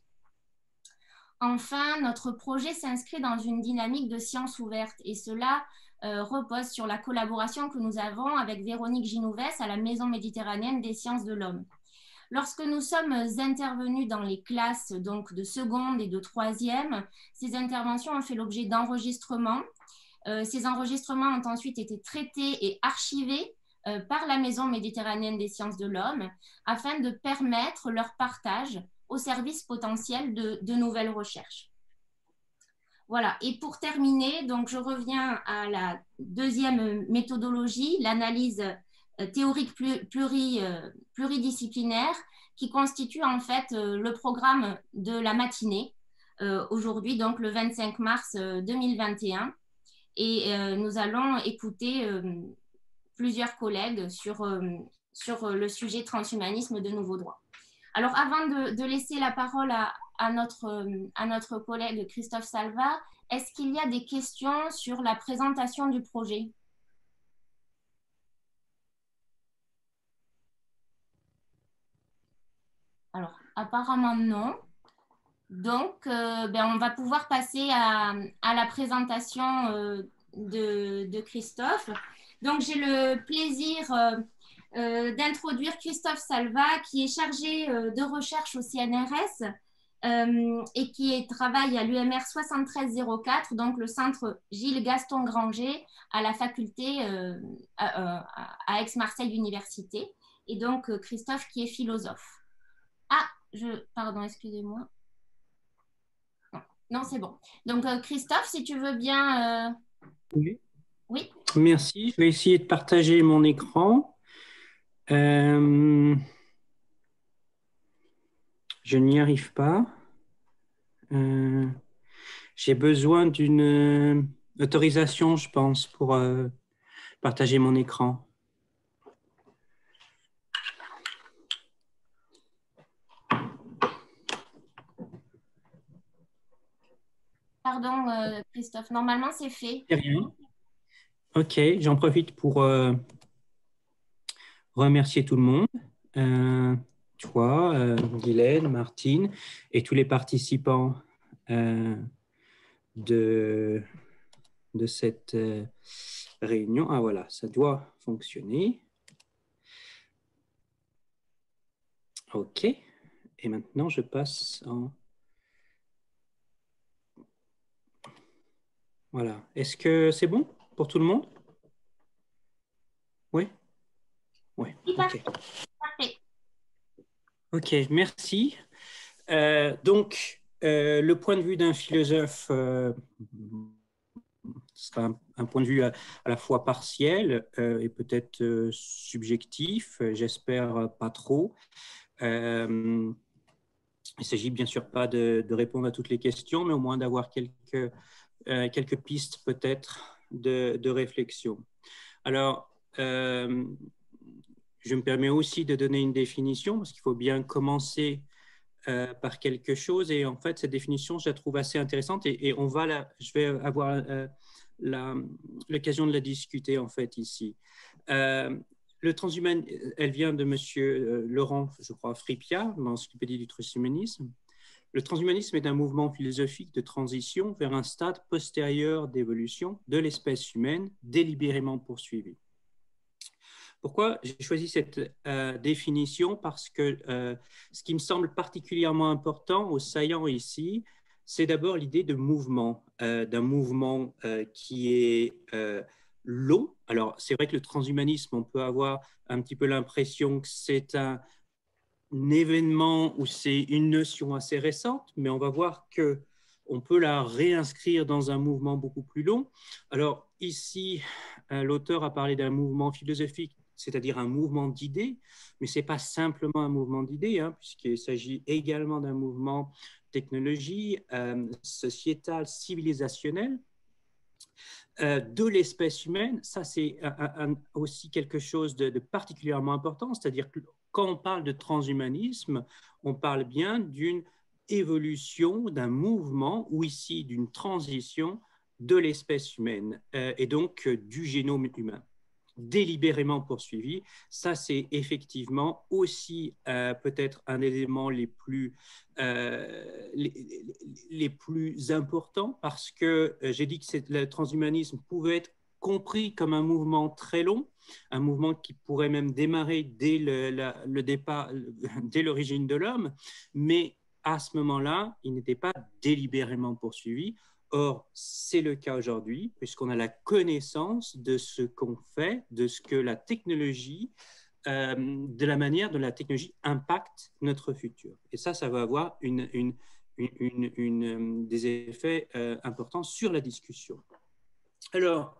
Enfin, notre projet s'inscrit dans une dynamique de sciences ouvertes et cela euh, repose sur la collaboration que nous avons avec Véronique Ginouvès à la Maison méditerranéenne des sciences de l'homme. Lorsque nous sommes intervenus dans les classes donc, de seconde et de troisième, ces interventions ont fait l'objet d'enregistrements. Euh, ces enregistrements ont ensuite été traités et archivés euh, par la Maison méditerranéenne des sciences de l'homme afin de permettre leur partage au service potentiel de, de nouvelles recherches. Voilà, et pour terminer, donc je reviens à la deuxième méthodologie, l'analyse théorique pluri, pluridisciplinaire, qui constitue en fait le programme de la matinée, euh, aujourd'hui, donc le vingt-cinq mars deux mille vingt et un. Et euh, nous allons écouter euh, plusieurs collègues sur, euh, sur le sujet transhumanisme de nouveaux droits. Alors, avant de, de laisser la parole à, à, notre, à notre collègue Christophe Salva, est-ce qu'il y a des questions sur la présentation du projet? Alors, apparemment non. Donc, euh, ben, on va pouvoir passer à, à la présentation euh, de, de Christophe. Donc, j'ai le plaisir euh, euh, d'introduire Christophe Salva, qui est chargé euh, de recherche au C N R S euh, et qui est, travaille à l'U M R soixante-treize zéro quatre, donc le centre Gilles Gaston Granger à la faculté euh, à, à Aix-Marseille Université. Et donc, Christophe qui est philosophe. Ah, je, pardon, excusez-moi. Non, non c'est bon. Donc, euh, Christophe, si tu veux bien... Euh... Oui. Oui. Merci. Je vais essayer de partager mon écran. Euh, je n'y arrive pas. Euh, j'ai besoin d'une autorisation, je pense, pour euh, partager mon écran. Pardon, euh, Christophe. Normalement, c'est fait. C'est rien. Ok, j'en profite pour euh, remercier tout le monde. Euh, toi, euh, Guylaine, Martine et tous les participants euh, de, de cette euh, réunion. Ah voilà, ça doit fonctionner. Ok, et maintenant je passe en... Voilà, est-ce que c'est bon pour tout le monde? Oui? Oui, ok. Parfait. Ok, merci. Euh, donc, euh, le point de vue d'un philosophe euh, sera un, un point de vue à, à la fois partiel euh, et peut-être euh, subjectif, j'espère pas trop. Euh, il ne s'agit bien sûr pas de, de répondre à toutes les questions, mais au moins d'avoir quelques, euh, quelques pistes peut-être de, de réflexion. Alors, euh, je me permets aussi de donner une définition parce qu'il faut bien commencer euh, par quelque chose. Et en fait, cette définition, je la trouve assez intéressante et, et on va la, je vais avoir euh, l'occasion de la discuter en fait ici. Euh, le transhumanisme, elle vient de monsieur Laurent, je crois, Fripia, dans l'Encyclopédie du transhumanisme. Le transhumanisme est un mouvement philosophique de transition vers un stade postérieur d'évolution de l'espèce humaine délibérément poursuivie. Pourquoi j'ai choisi cette euh, définition? Parce que euh, ce qui me semble particulièrement important, au saillant ici, c'est d'abord l'idée de mouvement, euh, d'un mouvement euh, qui est euh, long. Alors, c'est vrai que le transhumanisme, on peut avoir un petit peu l'impression que c'est un, un événement ou c'est une notion assez récente, mais on va voir que on peut la réinscrire dans un mouvement beaucoup plus long. Alors ici, euh, l'auteur a parlé d'un mouvement philosophique, c'est-à-dire un mouvement d'idées, mais ce n'est pas simplement un mouvement d'idées, hein, puisqu'il s'agit également d'un mouvement technologie, euh, sociétal, civilisationnel, euh, de l'espèce humaine. Ça, c'est un, un, aussi quelque chose de, de particulièrement important, c'est-à-dire que quand on parle de transhumanisme, on parle bien d'une évolution, d'un mouvement, ou ici d'une transition de l'espèce humaine, euh, et donc euh, du génome humain, délibérément poursuivi. Ça, c'est effectivement aussi euh, peut-être un élément les plus, euh, les, les plus importants, parce que euh, j'ai dit que le transhumanisme pouvait être compris comme un mouvement très long, un mouvement qui pourrait même démarrer dès le, la, le départ, dès l'origine de l'homme, mais à ce moment-là, il n'était pas délibérément poursuivi. Or, c'est le cas aujourd'hui, puisqu'on a la connaissance de ce qu'on fait, de ce que la technologie, euh, de la manière dont la technologie impacte notre futur. Et ça, ça va avoir une, une, une, une, une des effets euh, importants sur la discussion. Alors,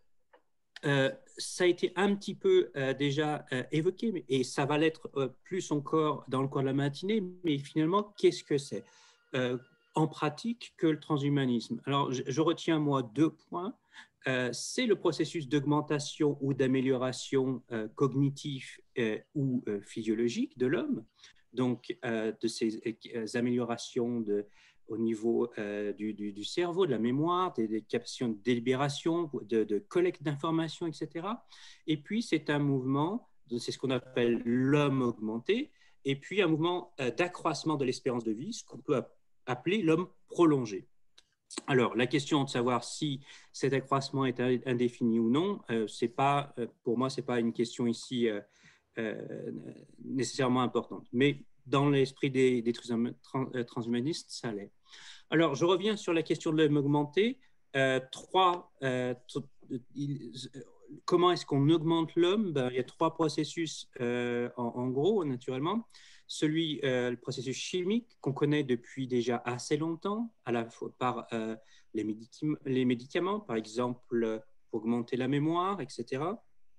euh, ça a été un petit peu euh, déjà euh, évoqué, et ça va l'être euh, plus encore dans le cours de la matinée, mais finalement, qu'est-ce que c'est euh, en pratique que le transhumanisme? Alors, je, je retiens, moi, deux points. Euh, c'est le processus d'augmentation ou d'amélioration euh, cognitive euh, ou euh, physiologique de l'homme, donc euh, de ces euh, améliorations de au niveau euh, du, du, du cerveau, de la mémoire, des, des capacités de délibération, de, de collecte d'informations, et cetera. Et puis, c'est un mouvement, c'est ce qu'on appelle l'homme augmenté, et puis un mouvement euh, d'accroissement de l'espérance de vie, ce qu'on peut appeler l'homme prolongé. Alors, la question de savoir si cet accroissement est indéfini ou non, euh, c'est pas, pour moi, ce n'est pas une question ici euh, euh, nécessairement importante. Mais dans l'esprit des, des transhumanistes, ça l'est. Alors, je reviens sur la question de l'homme augmenté. Euh, trois, euh, il, comment est-ce qu'on augmente l'homme? Ben, il y a trois processus euh, en, en gros, naturellement. Celui, euh, le processus chimique qu'on connaît depuis déjà assez longtemps, à la fois par euh, les, médicaments, les médicaments, par exemple, pour augmenter la mémoire, et cetera.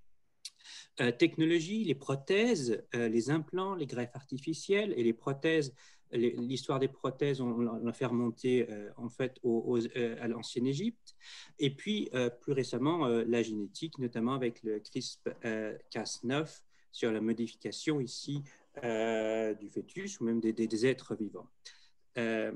Euh, technologie, les prothèses, euh, les implants, les greffes artificielles et les prothèses. L'histoire des prothèses, on l'a fait remonter euh, en fait au, au, euh, à l'ancienne Égypte. Et puis, euh, plus récemment, euh, la génétique, notamment avec le CRISPR Cas neuf sur la modification ici euh, du fœtus ou même des, des, des êtres vivants. Euh,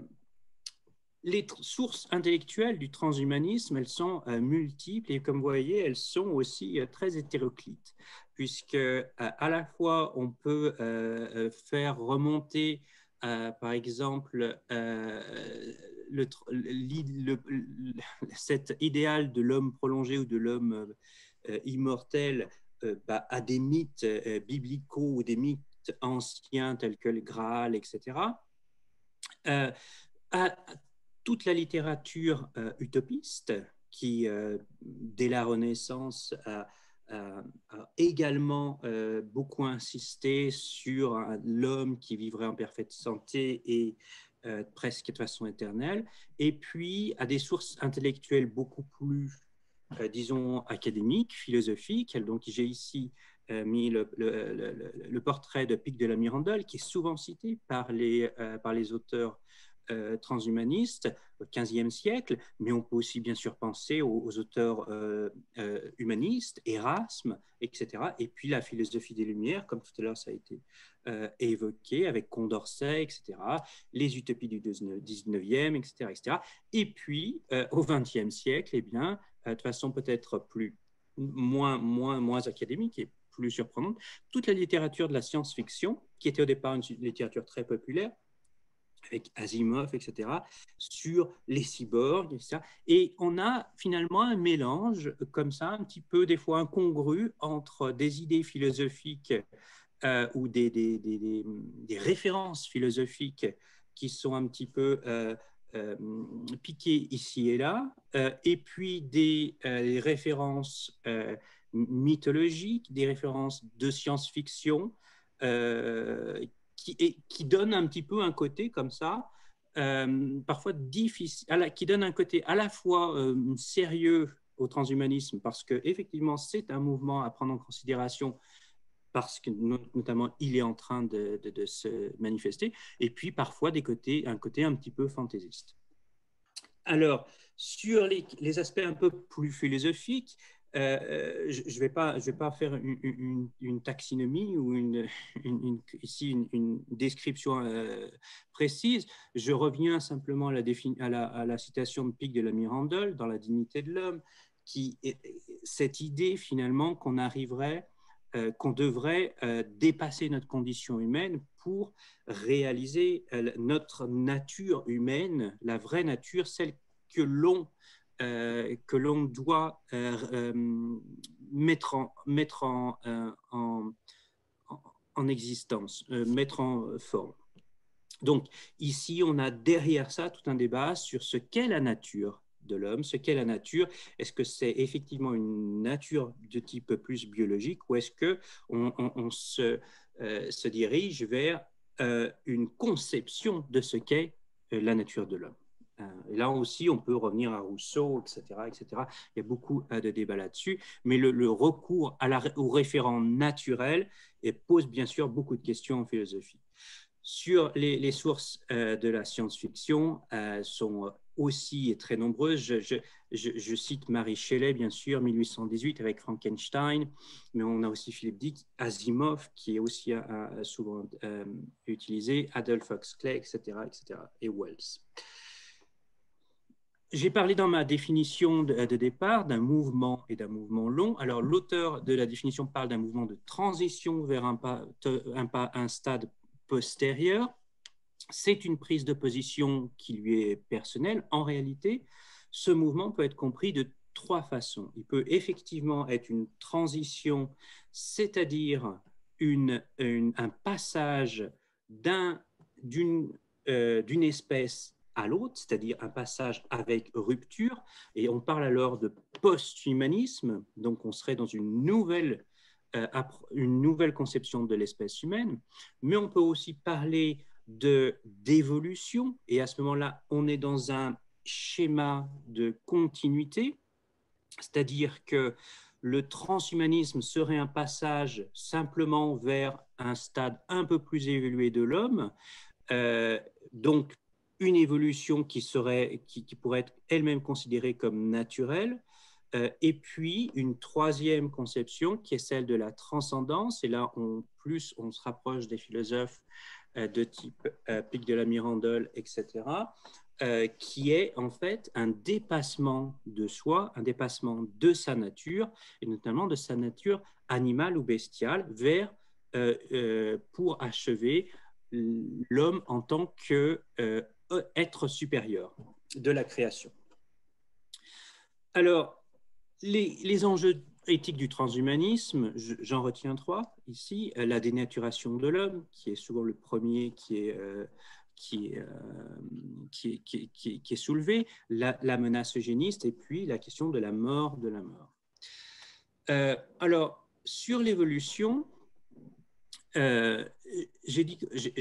les sources intellectuelles du transhumanisme, elles sont euh, multiples et comme vous voyez, elles sont aussi euh, très hétéroclites, puisque euh, à la fois on peut euh, faire remonter, euh, par exemple, euh, le, le, le, cet idéal de l'homme prolongé ou de l'homme euh, immortel euh, bah, à des mythes euh, biblicaux ou des mythes anciens tels que le Graal, et cetera. Euh, à, toute la littérature euh, utopiste qui, euh, dès la Renaissance, a, a, a également euh, beaucoup insisté sur l'homme qui vivrait en parfaite santé et euh, presque de façon éternelle, et puis à des sources intellectuelles beaucoup plus, euh, disons, académiques, philosophiques. Donc j'ai ici euh, mis le, le, le, le portrait de Pic de la Mirandole, qui est souvent cité par les, euh, par les auteurs Euh, transhumanistes au quinzième siècle, mais on peut aussi bien sûr penser aux, aux auteurs euh, euh, humanistes, Erasme, et cetera. Et puis la philosophie des Lumières, comme tout à l'heure ça a été euh, évoqué, avec Condorcet, et cetera. Les utopies du dix-neuvième, et cetera, et cetera. Et puis euh, au vingtième siècle, eh bien, euh, de façon peut-être plus moins, moins, moins académique et plus surprenante, toute la littérature de la science-fiction, qui était au départ une littérature très populaire, avec Asimov, et cetera, sur les cyborgs, et cetera. Et on a finalement un mélange comme ça, un petit peu des fois incongru, entre des idées philosophiques euh, ou des, des, des, des, des références philosophiques qui sont un petit peu euh, euh, piquées ici et là, euh, et puis des, euh, des références euh, mythologiques, des références de science-fiction, euh, Qui, est, qui donne un petit peu un côté comme ça, euh, parfois difficile, la, qui donne un côté à la fois euh, sérieux au transhumanisme, parce qu'effectivement, c'est un mouvement à prendre en considération, parce que notamment, il est en train de, de, de se manifester, et puis parfois des côtés, un côté un petit peu fantaisiste. Alors, sur les, les aspects un peu plus philosophiques, euh, je ne vais pas, je vais pas faire une, une, une taxinomie ou une, une, une, ici une, une description euh, précise. Je reviens simplement à la, à la, à la citation de Pic de la Mirandole dans La dignité de l'homme, qui est cette idée finalement qu'on arriverait, euh, qu'on devrait euh, dépasser notre condition humaine pour réaliser euh, notre nature humaine, la vraie nature, celle que l'on Euh, que l'on doit euh, euh, mettre en, mettre en, euh, en, en existence, euh, mettre en forme. Donc ici, on a derrière ça tout un débat sur ce qu'est la nature de l'homme, ce qu'est la nature. Est-ce que c'est effectivement une nature de type plus biologique ou est-ce qu'on on, on se, euh, se dirige vers euh, une conception de ce qu'est euh, la nature de l'homme? Et là aussi, on peut revenir à Rousseau, et cetera, et cetera. Il y a beaucoup de débats là-dessus, mais le, le recours à la, au référent naturel et pose bien sûr beaucoup de questions en philosophie. Sur les, les sources euh, de la science-fiction euh, sont aussi très nombreuses. Je, je, je, je cite Mary Shelley, bien sûr, mille huit cent dix-huit avec Frankenstein, mais on a aussi Philip Dick, Asimov, qui est aussi euh, souvent euh, utilisé, Adolphe Huxley, et cetera, et cetera, et Wells. J'ai parlé dans ma définition de, de départ d'un mouvement et d'un mouvement long. Alors, l'auteur de la définition parle d'un mouvement de transition vers un, pas, un, pas, un stade postérieur. C'est une prise de position qui lui est personnelle. En réalité, ce mouvement peut être compris de trois façons. Il peut effectivement être une transition, c'est-à-dire une, une, un passage d'un, d'une, euh, d'une espèce à l'autre, c'est-à-dire un passage avec rupture, et on parle alors de post-humanisme, donc on serait dans une nouvelle, euh, une nouvelle conception de l'espèce humaine, mais on peut aussi parler de, d'évolution, et à ce moment-là, on est dans un schéma de continuité, c'est-à-dire que le transhumanisme serait un passage simplement vers un stade un peu plus évolué de l'homme, euh, donc une évolution qui, serait, qui, qui pourrait être elle-même considérée comme naturelle, euh, et puis une troisième conception qui est celle de la transcendance, et là, on, plus on se rapproche des philosophes euh, de type euh, Pic de la Mirandole, et cetera, euh, qui est en fait un dépassement de soi, un dépassement de sa nature, et notamment de sa nature animale ou bestiale, vers, euh, euh, pour achever l'homme en tant que euh, être supérieur de la création. Alors, les, les enjeux éthiques du transhumanisme, j'en retiens trois ici. La dénaturation de l'homme, qui est souvent le premier qui est, euh, qui est, euh, qui est, qui est, qui est, qui est soulevé, la, la menace eugéniste et puis la question de la mort de la mort. Euh, alors, sur l'évolution, euh, j'ai dit que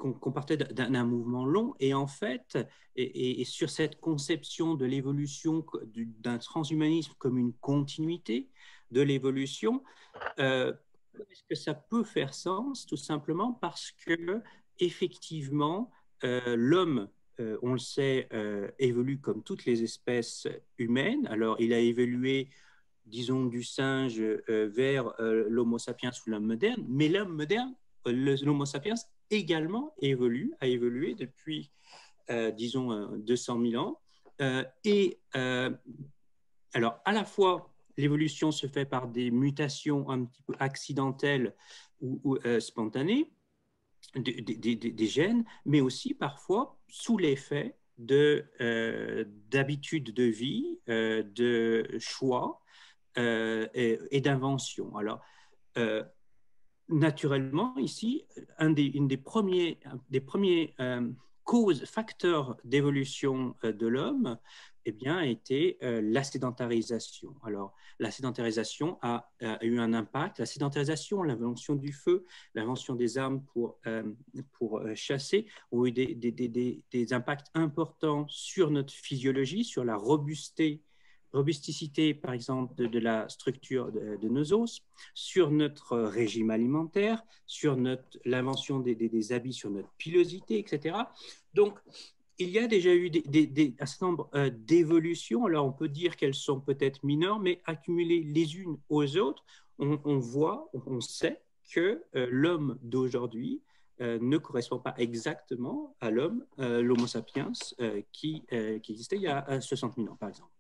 qu'on qu'on partait d'un mouvement long, et en fait, et, et, et sur cette conception de l'évolution d'un transhumanisme comme une continuité de l'évolution, euh, est-ce que ça peut faire sens? Tout simplement parce que, effectivement, euh, l'homme, euh, on le sait, euh, évolue comme toutes les espèces humaines. Alors, il a évolué, disons, du singe euh, vers euh, l'homo sapiens ou l'homme moderne, mais l'homme moderne, euh, l'homo sapiens également évolue, a évolué depuis, euh, disons, euh, deux cent mille ans. Euh, et euh, alors, à la fois, l'évolution se fait par des mutations un petit peu accidentelles ou, ou euh, spontanées des, des, des, des gènes, mais aussi parfois sous l'effet de, euh, d'habitudes de vie, euh, de choix euh, et, et d'invention. Alors, euh, naturellement, ici, un des, une des premiers, des premiers euh, causes, facteurs d'évolution euh, de l'homme, eh bien, a été euh, la sédentarisation. Alors, la sédentarisation a, a eu un impact. La sédentarisation, l'invention du feu, l'invention des armes pour, euh, pour euh, chasser, ont eu des, des, des, des impacts importants sur notre physiologie, sur la robusté robusticité, par exemple, de, de la structure de, de nos os, sur notre régime alimentaire, sur l'invention des, des, des habits, sur notre pilosité, et cetera. Donc, il y a déjà eu des, des, des, un certain nombre euh, d'évolutions. Alors, on peut dire qu'elles sont peut-être mineures, mais accumulées les unes aux autres, on, on voit, on sait que euh, l'homme d'aujourd'hui euh, ne correspond pas exactement à l'homme, euh, l'homo sapiens, euh, qui, euh, qui existait il y a soixante mille ans, par exemple.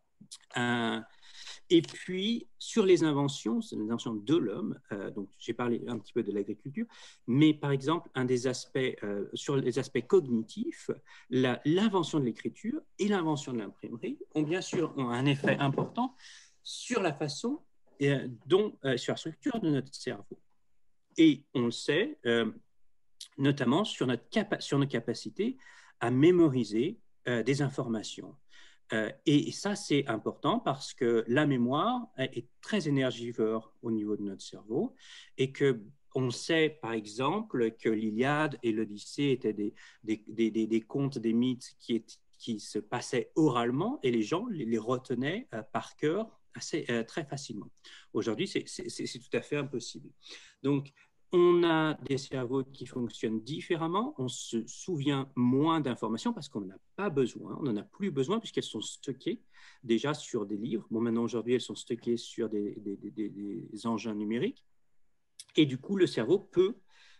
Euh, et puis, sur les inventions, les inventions de l'homme, euh, donc j'ai parlé un petit peu de l'agriculture, mais par exemple, un des aspects, euh, sur les aspects cognitifs, l'invention de l'écriture et l'invention de l'imprimerie ont bien sûr ont un effet important sur la façon euh, dont, euh, sur la structure de notre cerveau. Et on le sait, euh, notamment sur notre, capa sur nos capacités à mémoriser euh, des informations. Euh, et ça, c'est important parce que la mémoire est très énergivore au niveau de notre cerveau et que on sait, par exemple, que l'Iliade et l'Odyssée étaient des, des, des, des, des contes, des mythes qui, est, qui se passaient oralement et les gens les, les retenaient euh, par cœur assez, euh, très facilement. Aujourd'hui, c'est tout à fait impossible. Donc, on a des cerveaux qui fonctionnent différemment, on se souvient moins d'informations parce qu'on n'en a pas besoin, on n'en a plus besoin puisqu'elles sont stockées déjà sur des livres. Bon, maintenant, aujourd'hui, elles sont stockées sur des, des, des, des engins numériques. Et du coup, le cerveau peut,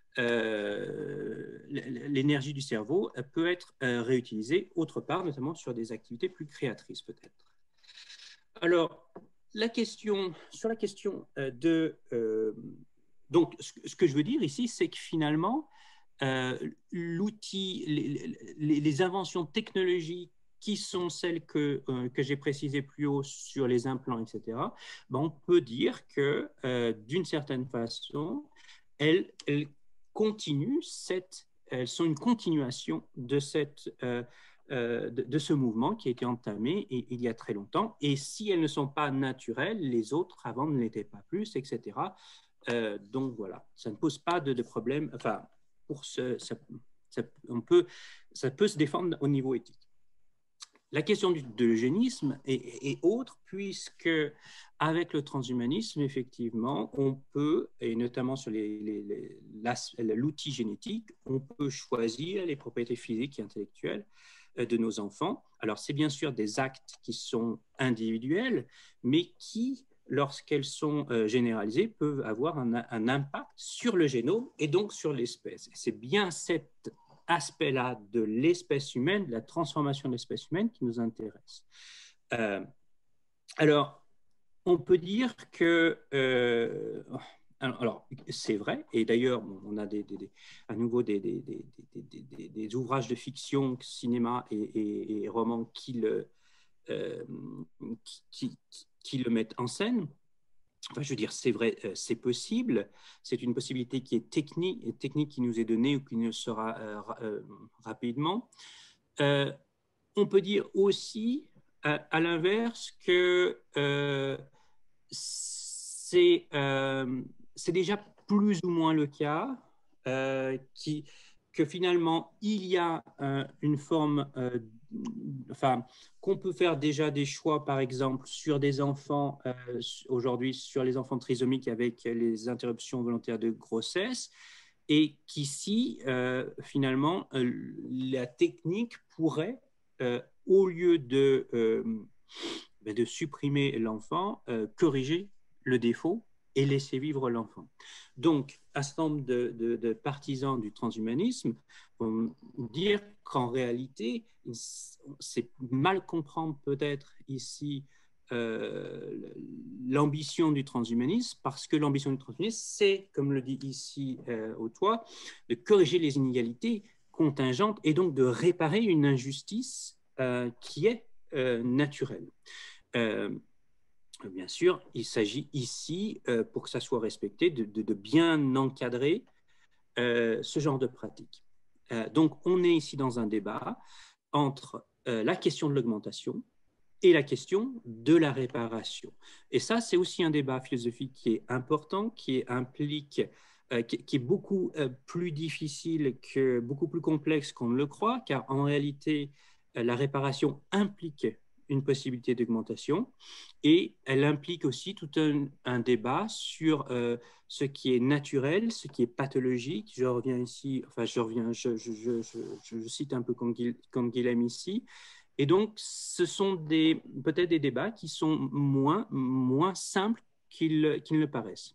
euh, l'énergie du cerveau peut être euh, réutilisée autre part, notamment sur des activités plus créatrices peut-être. Alors, la question, sur la question de... Euh, Donc, ce que je veux dire ici, c'est que finalement, euh, l'outil, les, les, les inventions technologiques qui sont celles que, euh, que j'ai précisées plus haut sur les implants, et cetera, ben on peut dire que, euh, d'une certaine façon, elles, elles continuent, cette, elles sont une continuation de, cette, euh, euh, de, de ce mouvement qui a été entamé il, il y a très longtemps. Et si elles ne sont pas naturelles, les autres avant ne l'étaient pas plus, et cetera. Euh, donc voilà, ça ne pose pas de, de problème. Enfin, pour ce, ça, ça, on peut, ça peut se défendre au niveau éthique. La question du, de l'eugénisme est, est autre, puisque avec le transhumanisme, effectivement, on peut, et notamment sur l'outil génétique, on peut choisir les propriétés physiques et intellectuelles de nos enfants. Alors, c'est bien sûr des actes qui sont individuels, mais qui, lorsqu'elles sont euh, généralisées, peuvent avoir un, un impact sur le génome et donc sur l'espèce. C'est bien cet aspect-là de l'espèce humaine, de la transformation de l'espèce humaine qui nous intéresse. Euh, alors, on peut dire que... Euh, alors, alors c'est vrai, et d'ailleurs, bon, on a des, des, des, à nouveau des, des, des, des, des, des ouvrages de fiction, cinéma et, et, et romans qui le, euh, qui, qui, qui le mettent en scène. Enfin, je veux dire, c'est vrai, c'est possible. C'est une possibilité qui est technique, technique qui nous est donnée ou qui nous sera euh, euh, rapidement. Euh, on peut dire aussi, à, à l'inverse, que euh, c'est euh, déjà plus ou moins le cas, euh, qui, que finalement, il y a euh, une forme, euh, enfin, qu'on peut faire déjà des choix, par exemple, sur des enfants, euh, aujourd'hui, sur les enfants trisomiques avec les interruptions volontaires de grossesse, et qu'ici, euh, finalement, euh, la technique pourrait, euh, au lieu de, euh, de supprimer l'enfant, euh, corriger le défaut et laisser vivre l'enfant. Donc, un certain nombre de, de, de partisans du transhumanisme vont dire qu'en réalité, c'est mal comprendre peut-être ici euh, l'ambition du transhumanisme, parce que l'ambition du transhumanisme, c'est, comme le dit ici euh, Autois, de corriger les inégalités contingentes et donc de réparer une injustice euh, qui est euh, naturelle. Euh, Bien sûr, il s'agit ici, euh, pour que ça soit respecté, de, de, de bien encadrer euh, ce genre de pratique. Euh, donc, on est ici dans un débat entre euh, la question de l'augmentation et la question de la réparation. Et ça, c'est aussi un débat philosophique qui est important, qui implique, euh, qui, qui est beaucoup euh, plus difficile, que, beaucoup plus complexe qu'on ne le croit, car en réalité, euh, la réparation implique une possibilité d'augmentation et elle implique aussi tout un, un débat sur euh, ce qui est naturel, ce qui est pathologique. Je reviens ici, enfin je reviens, je, je, je, je, je cite un peu comme Guilhem ici. Et donc, ce sont des, peut-être des débats qui sont moins, moins simples qu'ils qu'ils ne le paraissent.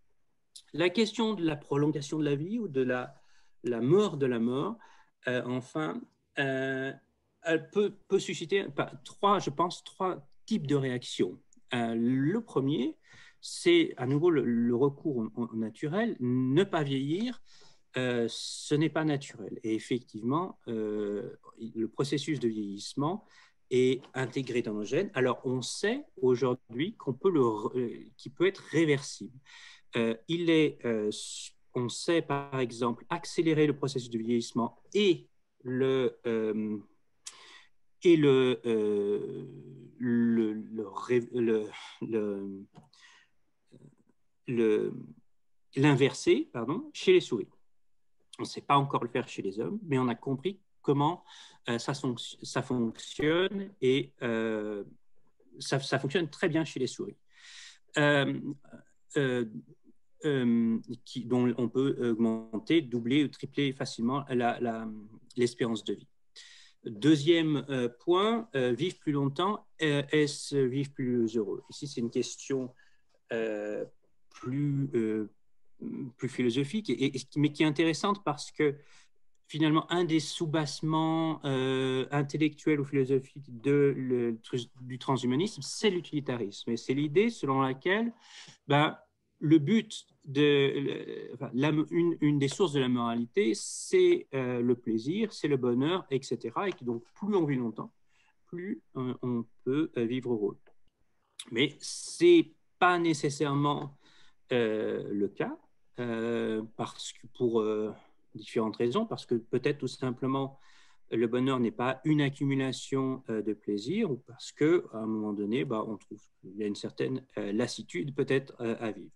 La question de la prolongation de la vie ou de la, la mort de la mort, euh, enfin, euh, elle peut, peut susciter trois, je pense, trois types de réactions. Euh, le premier, c'est à nouveau le, le recours au, au naturel. Ne pas vieillir, euh, ce n'est pas naturel. Et effectivement, euh, le processus de vieillissement est intégré dans nos gènes. Alors, on sait aujourd'hui qu'on peut le, euh, qu'il peut être réversible. Euh, il est, euh, on sait par exemple accélérer le processus de vieillissement et le euh, et le euh, le, le, le, le, l'inverser pardon chez les souris. On ne sait pas encore le faire chez les hommes, mais on a compris comment euh, ça, ça fonctionne et euh, ça, ça fonctionne très bien chez les souris. Euh, euh, Euh, qui, dont on peut augmenter, doubler ou tripler facilement la, la, l'espérance de vie. Deuxième euh, point, euh, vivre plus longtemps, euh, est-ce vivre plus heureux? Ici, c'est une question euh, plus, euh, plus philosophique, et, et, mais qui est intéressante parce que finalement, un des soubassements euh, intellectuels ou philosophiques de, le, du transhumanisme, c'est l'utilitarisme. Et c'est l'idée selon laquelle ben, le but de enfin, la, une, une des sources de la moralité, c'est euh, le plaisir, c'est le bonheur, et cetera. Et que donc, plus on vit longtemps, plus euh, on peut euh, vivre heureux. Mais ce n'est pas nécessairement euh, le cas, euh, parce que pour euh, différentes raisons, parce que peut-être tout simplement le bonheur n'est pas une accumulation euh, de plaisir, ou parce qu'à un moment donné, bah, on trouve qu'il y a une certaine euh, lassitude peut-être euh, à vivre.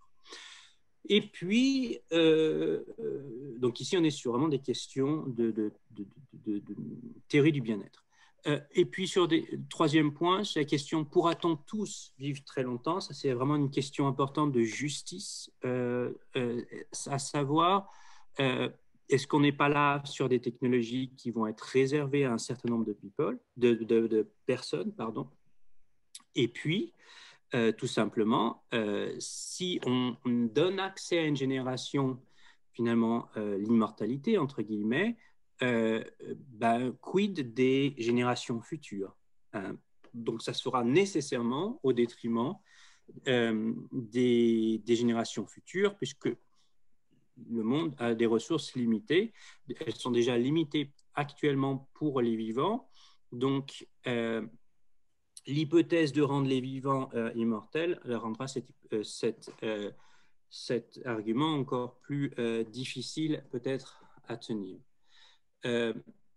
Et puis, euh, euh, donc ici, on est sur vraiment des questions de, de, de, de, de théorie du bien-être. Euh, et puis, sur des troisième point, c'est la question, pourra-t-on tous vivre très longtemps? Ça, c'est vraiment une question importante de justice, euh, euh, à savoir, euh, est-ce qu'on n'est pas là sur des technologies qui vont être réservées à un certain nombre de people, de, de, de personnes, pardon. Et puis, Euh, tout simplement, euh, si on, on donne accès à une génération, finalement, euh, l'immortalité, entre guillemets, euh, ben, quid des générations futures? Hein? Donc, ça sera nécessairement au détriment euh, des, des générations futures, puisque le monde a des ressources limitées. Elles sont déjà limitées actuellement pour les vivants. Donc, euh, l'hypothèse de rendre les vivants euh, immortels rendra cette, euh, cette, euh, cet argument encore plus euh, difficile peut-être à tenir. Euh,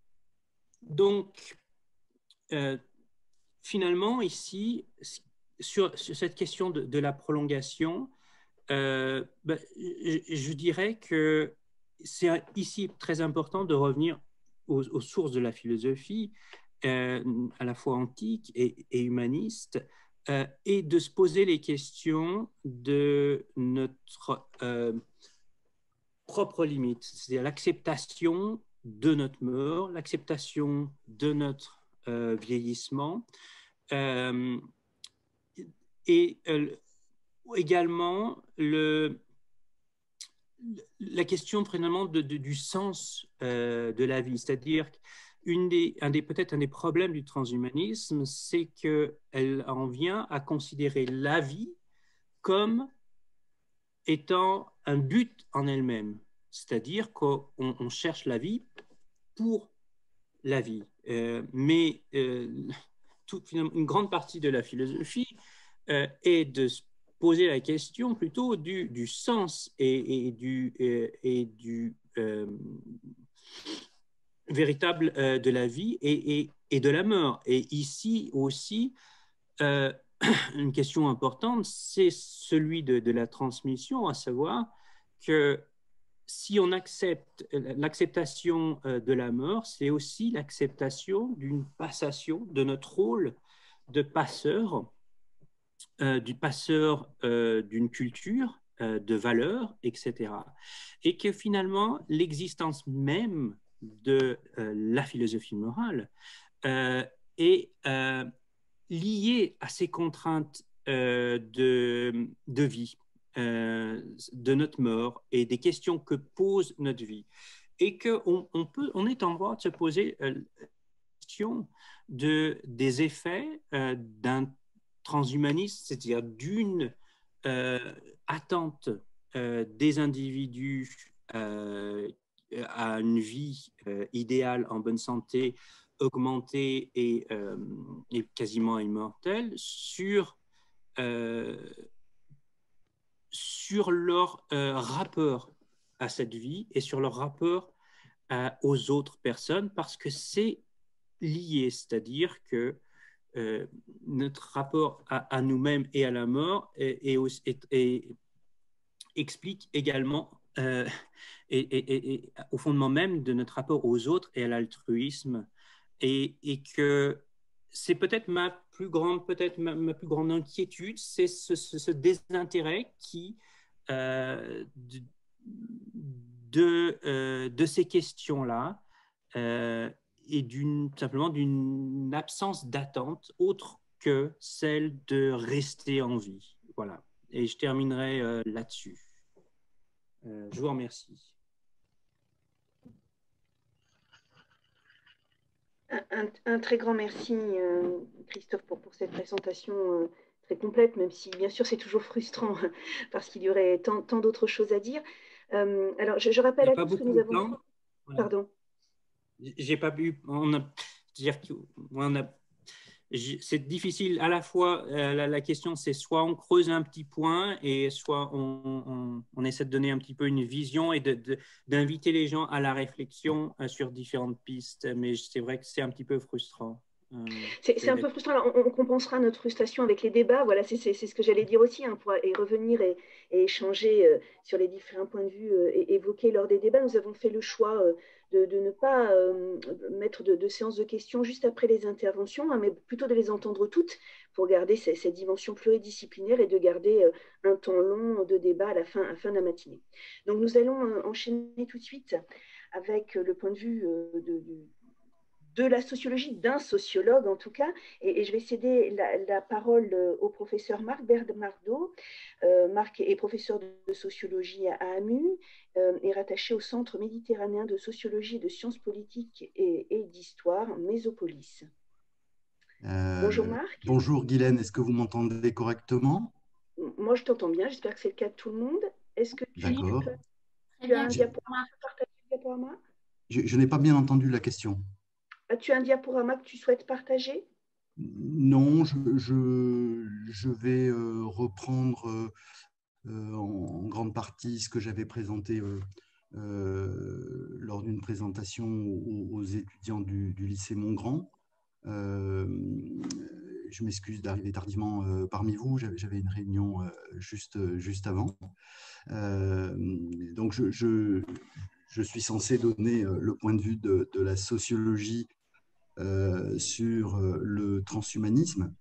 donc, euh, finalement, ici, sur, sur cette question de, de la prolongation, euh, ben, je, je dirais que c'est ici très important de revenir aux, aux sources de la philosophie, euh, à la fois antique et, et humaniste, euh, et de se poser les questions de notre euh, propre limite, c'est-à-dire l'acceptation de notre mort, l'acceptation de notre euh, vieillissement, euh, et euh, également le, la question finalement de, de, du sens euh, de la vie, c'est-à-dire une des, un des, peut-être un des problèmes du transhumanisme, c'est qu'elle en vient à considérer la vie comme étant un but en elle-même, c'est-à-dire qu'on on cherche la vie pour la vie. Euh, mais euh, tout, finalement, une grande partie de la philosophie euh, est de se poser la question plutôt du, du sens et, et du, et, et du euh, véritable euh, de la vie et, et, et de la mort. Et ici aussi, euh, une question importante, c'est celui de, de la transmission, à savoir que si on accepte l'acceptation de la mort, c'est aussi l'acceptation d'une passation de notre rôle de passeur, euh, du passeur euh, d'une culture, euh, de valeurs, et cetera. Et que finalement, l'existence même de euh, la philosophie morale euh, est euh, liée à ces contraintes euh, de, de vie. Euh, de notre mort et des questions que pose notre vie. Et qu'on on peut, on est en droit de se poser euh, la question de, des effets euh, d'un transhumanisme, c'est-à-dire d'une euh, attente euh, des individus euh, à une vie euh, idéale, en bonne santé, augmentée et, euh, et quasiment immortelle, sur euh, sur leur euh, rapport à cette vie et sur leur rapport euh, aux autres personnes, parce que c'est lié, c'est-à-dire que euh, notre rapport à, à nous-mêmes et à la mort est, est, est, est, explique également euh, et, et, et, au fondement même de notre rapport aux autres et à l'altruisme, et, et que c'est peut-être ma plus grande, peut-être ma, ma plus grande inquiétude, c'est ce, ce, ce désintérêt qui euh, de, de, euh, de ces questions-là euh, et d'une, simplement d'une absence d'attente autre que celle de rester en vie. Voilà. Et je terminerai euh, là-dessus. Euh, je vous remercie. Un, un, un très grand merci, euh, Christophe, pour, pour cette présentation euh, très complète, même si, bien sûr, c'est toujours frustrant parce qu'il y aurait tant, tant d'autres choses à dire. Euh, alors, je, je rappelle à tous que nous avons... Voilà. Pardon. J'ai pas pu... On a, c'est-à-dire qu'on a... C'est difficile à la fois, euh, la, la question c'est soit on creuse un petit point et soit on, on, on essaie de donner un petit peu une vision et de, de, d'inviter les gens à la réflexion euh, sur différentes pistes, mais c'est vrai que c'est un petit peu frustrant. Euh, c'est un peu frustrant. Alors, on, on compensera notre frustration avec les débats. Voilà, c'est ce que j'allais dire aussi, hein, pour et revenir et, et échanger euh, sur les différents points de vue euh, évoqués lors des débats. Nous avons fait le choix euh, de, de ne pas euh, mettre de, de séances de questions juste après les interventions, hein, mais plutôt de les entendre toutes pour garder cette, cette dimension pluridisciplinaire et de garder euh, un temps long de débat à la fin, à la fin de la matinée. Donc, nous allons euh, enchaîner tout de suite avec le point de vue euh, de, de de la sociologie, d'un sociologue en tout cas, et, et je vais céder la, la parole au professeur Marc Bernardo. Euh, Marc est professeur de sociologie à A M U, euh, est rattaché au Centre méditerranéen de sociologie et de sciences politiques et, et d'histoire, Mésopolis. Euh, bonjour Marc. Bonjour Guylaine, est-ce que vous m'entendez correctement? Moi je t'entends bien, j'espère que c'est le cas de tout le monde. Est-ce que tu, D'accord. tu as un diaporama, partager le diaporama? Je, je n'ai pas bien entendu la question. As-tu un diaporama que tu souhaites partager? Non, je, je, je vais euh, reprendre euh, en, en grande partie ce que j'avais présenté euh, euh, lors d'une présentation aux, aux étudiants du, du lycée Montgrand. Euh, je m'excuse d'arriver tardivement euh, parmi vous, j'avais une réunion euh, juste, juste avant. Euh, donc je, je, je suis censé donner le point de vue de, de la sociologie euh, sur le transhumanisme.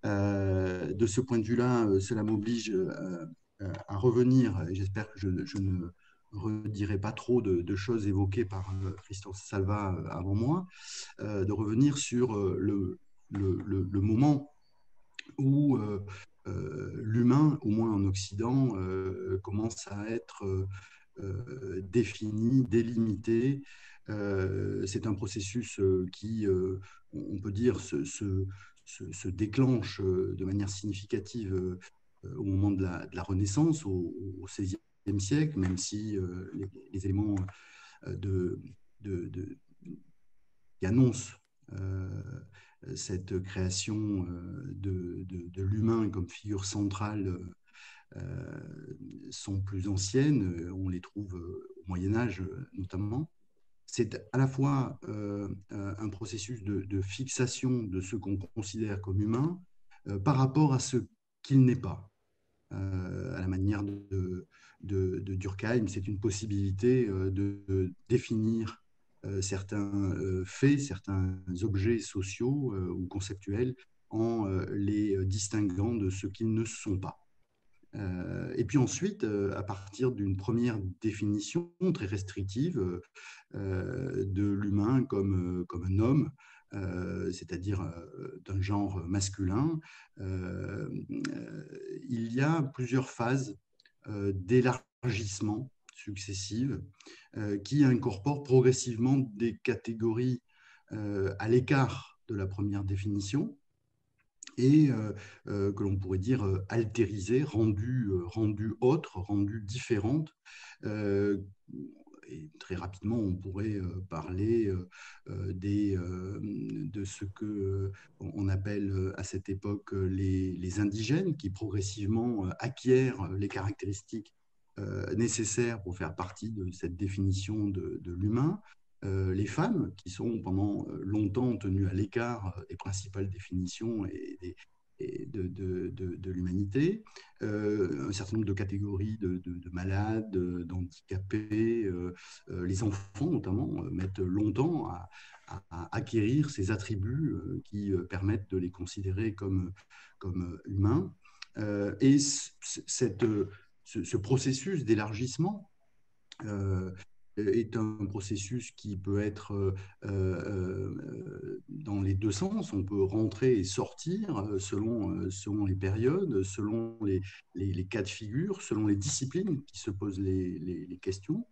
Euh, de ce point de vue-là, cela m'oblige euh, à revenir, et j'espère que je, je ne redirai pas trop de, de choses évoquées par Christophe Salva avant moi, euh, de revenir sur le, le, le, le moment où euh, euh, l'humain, au moins en Occident, euh, commence à être euh, défini, délimité. Euh, c'est un processus qui, euh, on peut dire, se, se, se déclenche de manière significative euh, au moment de la, de la Renaissance, au, au seizième siècle, même si euh, les, les éléments de, de, de, qui annoncent euh, cette création de, de, de l'humain comme figure centrale euh, sont plus anciennes. On les trouve au Moyen-Âge notamment. C'est à la fois euh, un processus de, de fixation de ce qu'on considère comme humain euh, par rapport à ce qu'il n'est pas. Euh, à la manière de, de, de Durkheim, c'est une possibilité euh, de, de définir Euh, certains euh, faits, certains objets sociaux euh, ou conceptuels en euh, les distinguant de ce qu'ils ne sont pas. Euh, et puis ensuite, euh, à partir d'une première définition très restrictive euh, de l'humain comme, comme un homme, euh, c'est-à-dire euh, d'un genre masculin, euh, il y a plusieurs phases euh, d'élargissement successives euh, qui incorporent progressivement des catégories euh, à l'écart de la première définition et euh, euh, que l'on pourrait dire euh, altérisées, rendues, euh, rendues autres, rendues différentes. Euh, et très rapidement, on pourrait euh, parler euh, des, euh, de ce que euh, on appelle à cette époque les, les indigènes, qui progressivement euh, acquièrent les caractéristiques euh, nécessaires pour faire partie de cette définition de, de l'humain. Euh, les femmes, qui sont pendant longtemps tenues à l'écart des principales définitions et, des, et de, de, de, de l'humanité, euh, un certain nombre de catégories de, de, de malades, d'handicapés, euh, euh, les enfants notamment euh, mettent longtemps à, à, à acquérir ces attributs euh, qui euh, permettent de les considérer comme, comme humains. Euh, et cette, ce, ce processus d'élargissement euh, est un processus qui peut être euh, euh, dans les deux sens. On peut rentrer et sortir selon, selon les périodes, selon les, les, les cas de figure, selon les disciplines qui se posent les, les, les questions.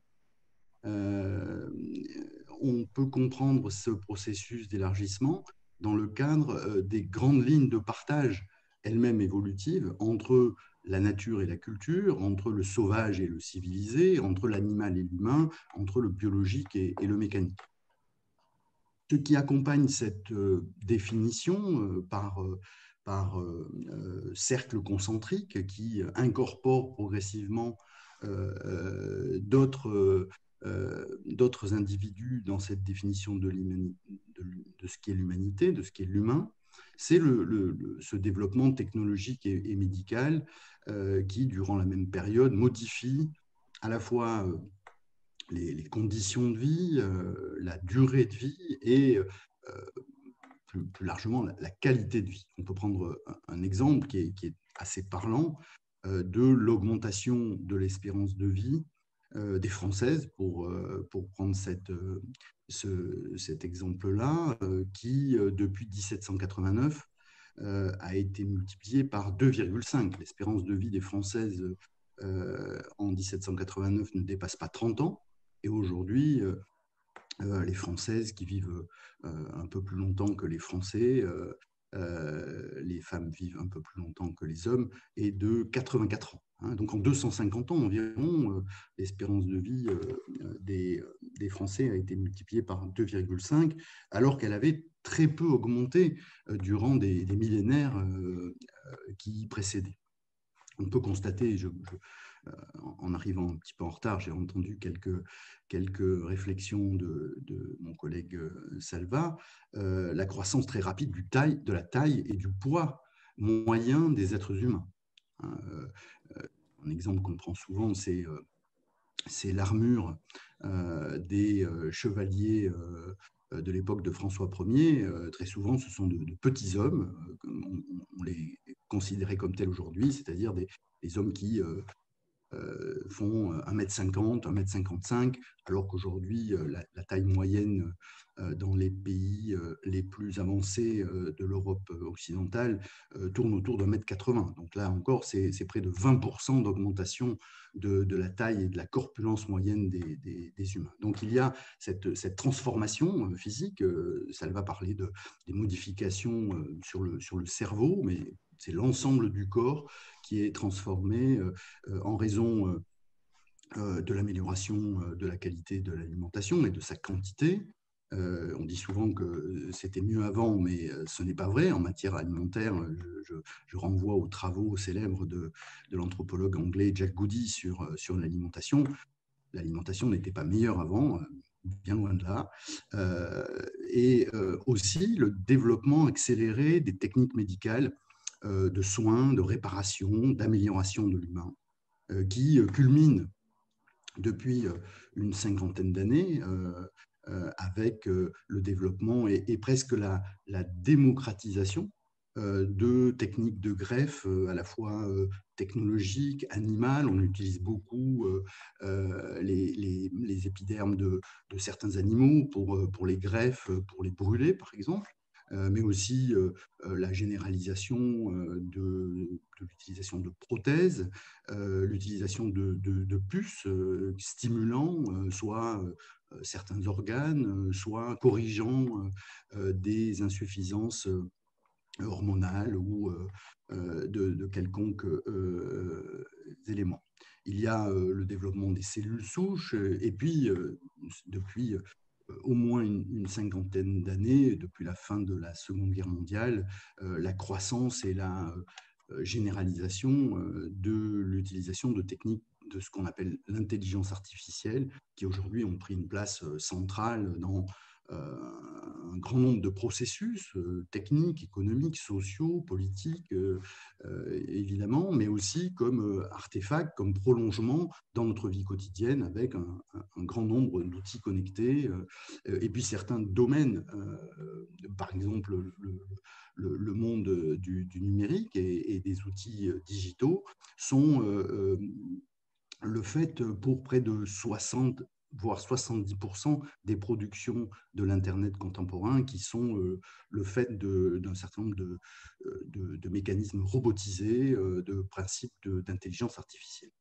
Euh, on peut comprendre ce processus d'élargissement dans le cadre des grandes lignes de partage elles-mêmes évolutives entre la nature et la culture, entre le sauvage et le civilisé, entre l'animal et l'humain, entre le biologique et, et le mécanique. Ce qui accompagne cette euh, définition euh, par, euh, par euh, cercle concentrique qui incorpore progressivement euh, d'autres euh, d'autres individus dans cette définition de, de, de ce qu'est l'humanité, de ce qu'est l'humain, c'est le, le, le, ce développement technologique et, et médical euh, qui, durant la même période, modifie à la fois euh, les, les conditions de vie, euh, la durée de vie et euh, plus, plus largement la, la qualité de vie. On peut prendre un, un exemple qui est, qui est assez parlant euh, de l'augmentation de l'espérance de vie euh, des Françaises, pour, euh, pour prendre cette, euh, ce, cet exemple-là, euh, qui, euh, depuis dix-sept cent quatre-vingt-neuf, euh, a été multiplié par deux virgule cinq. L'espérance de vie des Françaises euh, en dix-sept cent quatre-vingt-neuf ne dépasse pas trente ans, et aujourd'hui, euh, euh, les Françaises qui vivent euh, un peu plus longtemps que les Français, euh, euh, les femmes vivent un peu plus longtemps que les hommes, et de quatre-vingt-quatre ans. Hein. Donc en deux cent cinquante ans environ, euh, l'espérance de vie euh, des, des Français a été multipliée par deux virgule cinq, alors qu'elle avait très peu augmenté euh, durant des, des millénaires euh, euh, qui précédaient. On peut constater, je, je, euh, en arrivant un petit peu en retard, j'ai entendu quelques, quelques réflexions de, de mon collègue Salva, euh, la croissance très rapide du taille, de la taille et du poids moyen des êtres humains. Euh, un exemple qu'on prend souvent, c'est euh, c'est l'armure euh, des chevaliers de l'époque de François Ier. Très souvent, ce sont de, de petits hommes, on, on les considérait comme tels aujourd'hui, c'est-à-dire des, des hommes qui euh, euh, font un mètre cinquante, un mètre cinquante-cinq, alors qu'aujourd'hui, la, la taille moyenne euh, dans les pays euh, les plus avancés euh, de l'Europe occidentale euh, tourne autour d'un mètre quatre-vingts. Donc là encore, c'est près de vingt pour cent d'augmentation de, de la taille et de la corpulence moyenne des, des, des humains. Donc il y a cette, cette transformation physique, euh, ça va parler de, des modifications euh, sur, le, sur le cerveau, mais c'est l'ensemble du corps qui est transformé euh, en raison euh, de l'amélioration de la qualité de l'alimentation et de sa quantité. Euh, on dit souvent que c'était mieux avant, mais ce n'est pas vrai. En matière alimentaire, je, je, je renvoie aux travaux célèbres de, de l'anthropologue anglais Jack Goody sur, sur l'alimentation. L'alimentation n'était pas meilleure avant, bien loin de là. Euh, et euh, aussi le développement accéléré des techniques médicales de soins, de réparation, d'amélioration de l'humain, qui culmine depuis une cinquantaine d'années avec le développement et, et presque la, la démocratisation de techniques de greffe à la fois technologiques, animales. On utilise beaucoup les, les, les épidermes de, de certains animaux pour, pour les greffes, pour les brûler, par exemple. Mais aussi euh, la généralisation euh, de, de l'utilisation de prothèses, euh, l'utilisation de, de, de puces euh, stimulant euh, soit euh, certains organes, soit corrigeant euh, des insuffisances hormonales ou euh, de, de quelconques euh, éléments. Il y a euh, le développement des cellules souches et puis, euh, depuis au moins une, une cinquantaine d'années, depuis la fin de la Seconde Guerre mondiale, euh, la croissance et la euh, généralisation euh, de l'utilisation de techniques de ce qu'on appelle l'intelligence artificielle, qui aujourd'hui ont pris une place euh, centrale dans euh, un grand nombre de processus euh, techniques, économiques, sociaux, politiques, euh, euh, évidemment, mais aussi comme euh, artefact, comme prolongement dans notre vie quotidienne avec un, un, un grand nombre d'outils connectés euh, et puis certains domaines, euh, par exemple le, le, le monde du, du numérique et, et des outils digitaux sont euh, le fait pour près de soixante voire soixante-dix pour cent des productions de l'Internet contemporain qui sont euh, le fait d'un certain nombre de, de, de mécanismes robotisés, euh, de principes d'intelligence artificielle.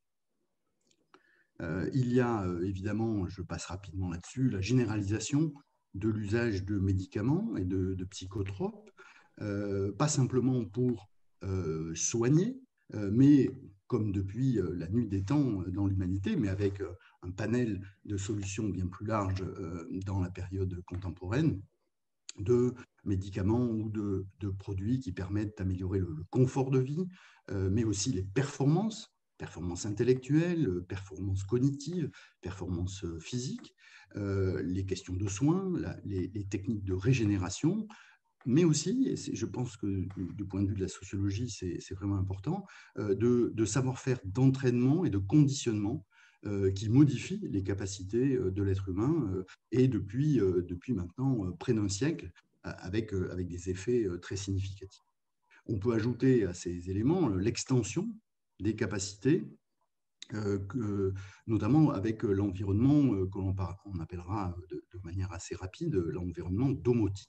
Euh, il y a euh, évidemment, je passe rapidement là-dessus, la généralisation de l'usage de médicaments et de, de psychotropes, euh, pas simplement pour euh, soigner, euh, mais comme depuis euh, la nuit des temps euh, dans l'humanité, mais avec euh, un panel de solutions bien plus large euh, dans la période contemporaine, de médicaments ou de, de produits qui permettent d'améliorer le, le confort de vie, euh, mais aussi les performances, performances intellectuelles, performances cognitives, performances physiques, euh, les questions de soins, la, les, les techniques de régénération, mais aussi, et je pense que du, du point de vue de la sociologie, c'est vraiment important, euh, de, de savoir-faire d'entraînement et de conditionnement euh, qui modifie les capacités de l'être humain euh, et depuis, euh, depuis maintenant près d'un siècle, avec, euh, avec des effets très significatifs. On peut ajouter à ces éléments l'extension des capacités, euh, que, notamment avec l'environnement euh, que l'on appellera de, de manière assez rapide l'environnement domotique.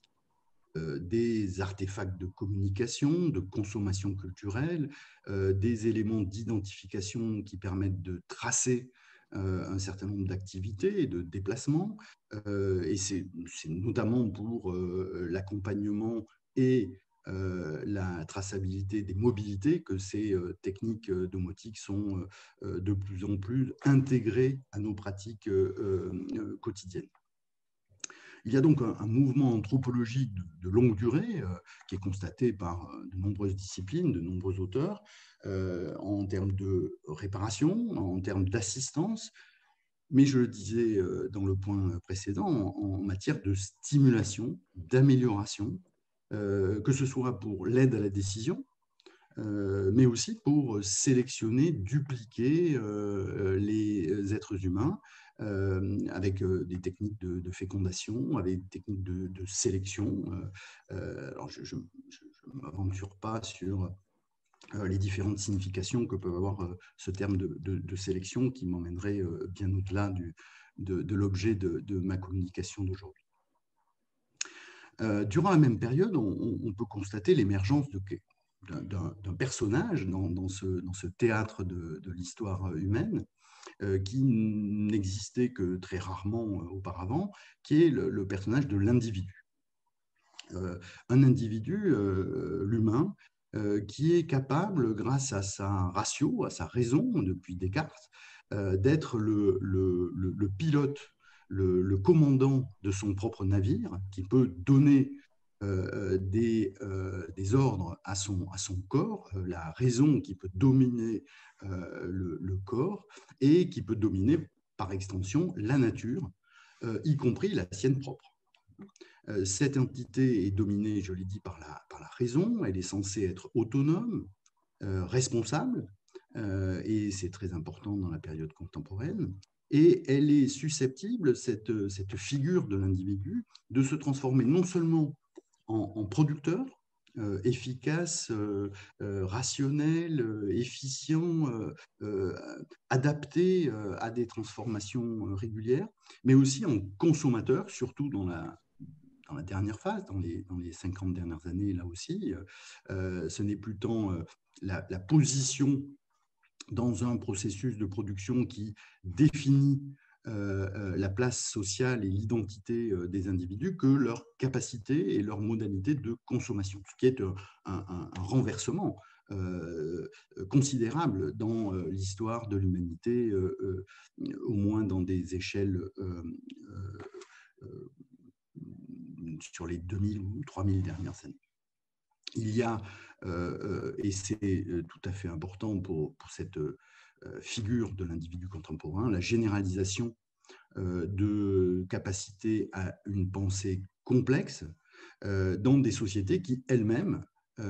Des artefacts de communication, de consommation culturelle, euh, des éléments d'identification qui permettent de tracer euh, un certain nombre d'activités et de déplacements. Euh, et c'est notamment pour euh, l'accompagnement et euh, la traçabilité des mobilités que ces euh, techniques domotiques sont euh, de plus en plus intégrées à nos pratiques euh, euh, quotidiennes. Il y a donc un, un mouvement anthropologique de, de longue durée euh, qui est constaté par euh, de nombreuses disciplines, de nombreux auteurs, euh, en termes de réparation, en termes d'assistance, mais je le disais euh, dans le point précédent, en, en matière de stimulation, d'amélioration, euh, que ce soit pour l'aide à la décision, euh, mais aussi pour sélectionner, dupliquer euh, les êtres humains, euh, avec euh, des techniques de, de fécondation, avec des techniques de, de sélection. Euh, alors, je ne m'aventure pas sur euh, les différentes significations que peut avoir euh, ce terme de, de, de sélection qui m'emmènerait euh, bien au-delà du, de, de l'objet de, de ma communication d'aujourd'hui. Euh, durant la même période, on, on peut constater l'émergence d'un personnage dans, dans, ce, dans ce théâtre de, de l'histoire humaine euh, qui n'existait que très rarement auparavant, qui est le, le personnage de l'individu. Euh, un individu, euh, l'humain, euh, qui est capable, grâce à sa ratio, à sa raison, depuis Descartes, euh, d'être le, le, le, le pilote, le, le commandant de son propre navire, qui peut donner euh, des, euh, des ordres à son, à son corps, euh, la raison qui peut dominer euh, le, le corps et qui peut dominer, par extension, la nature, euh, y compris la sienne propre. Cette entité est dominée, je l'ai dit, par la, par la raison. Elle est censée être autonome, euh, responsable, euh, et c'est très important dans la période contemporaine. Et elle est susceptible, cette, cette figure de l'individu, de se transformer non seulement en, en producteur, euh, efficace, euh, euh, rationnel, euh, efficient, euh, euh, adapté euh, à des transformations régulières, mais aussi en consommateur, surtout dans la dans la dernière phase, dans les, dans les cinquante dernières années, là aussi, euh, ce n'est plus tant euh, la, la position dans un processus de production qui définit euh, la place sociale et l'identité euh, des individus que leur capacité et leur modalité de consommation, ce qui est un, un, un renversement euh, considérable dans euh, l'histoire de l'humanité, euh, euh, au moins dans des échelles euh, euh, sur les deux mille ou trois mille dernières années. Il y a, euh, et c'est tout à fait important pour, pour cette euh, figure de l'individu contemporain, la généralisation euh, de capacité à une pensée complexe euh, dans des sociétés qui elles-mêmes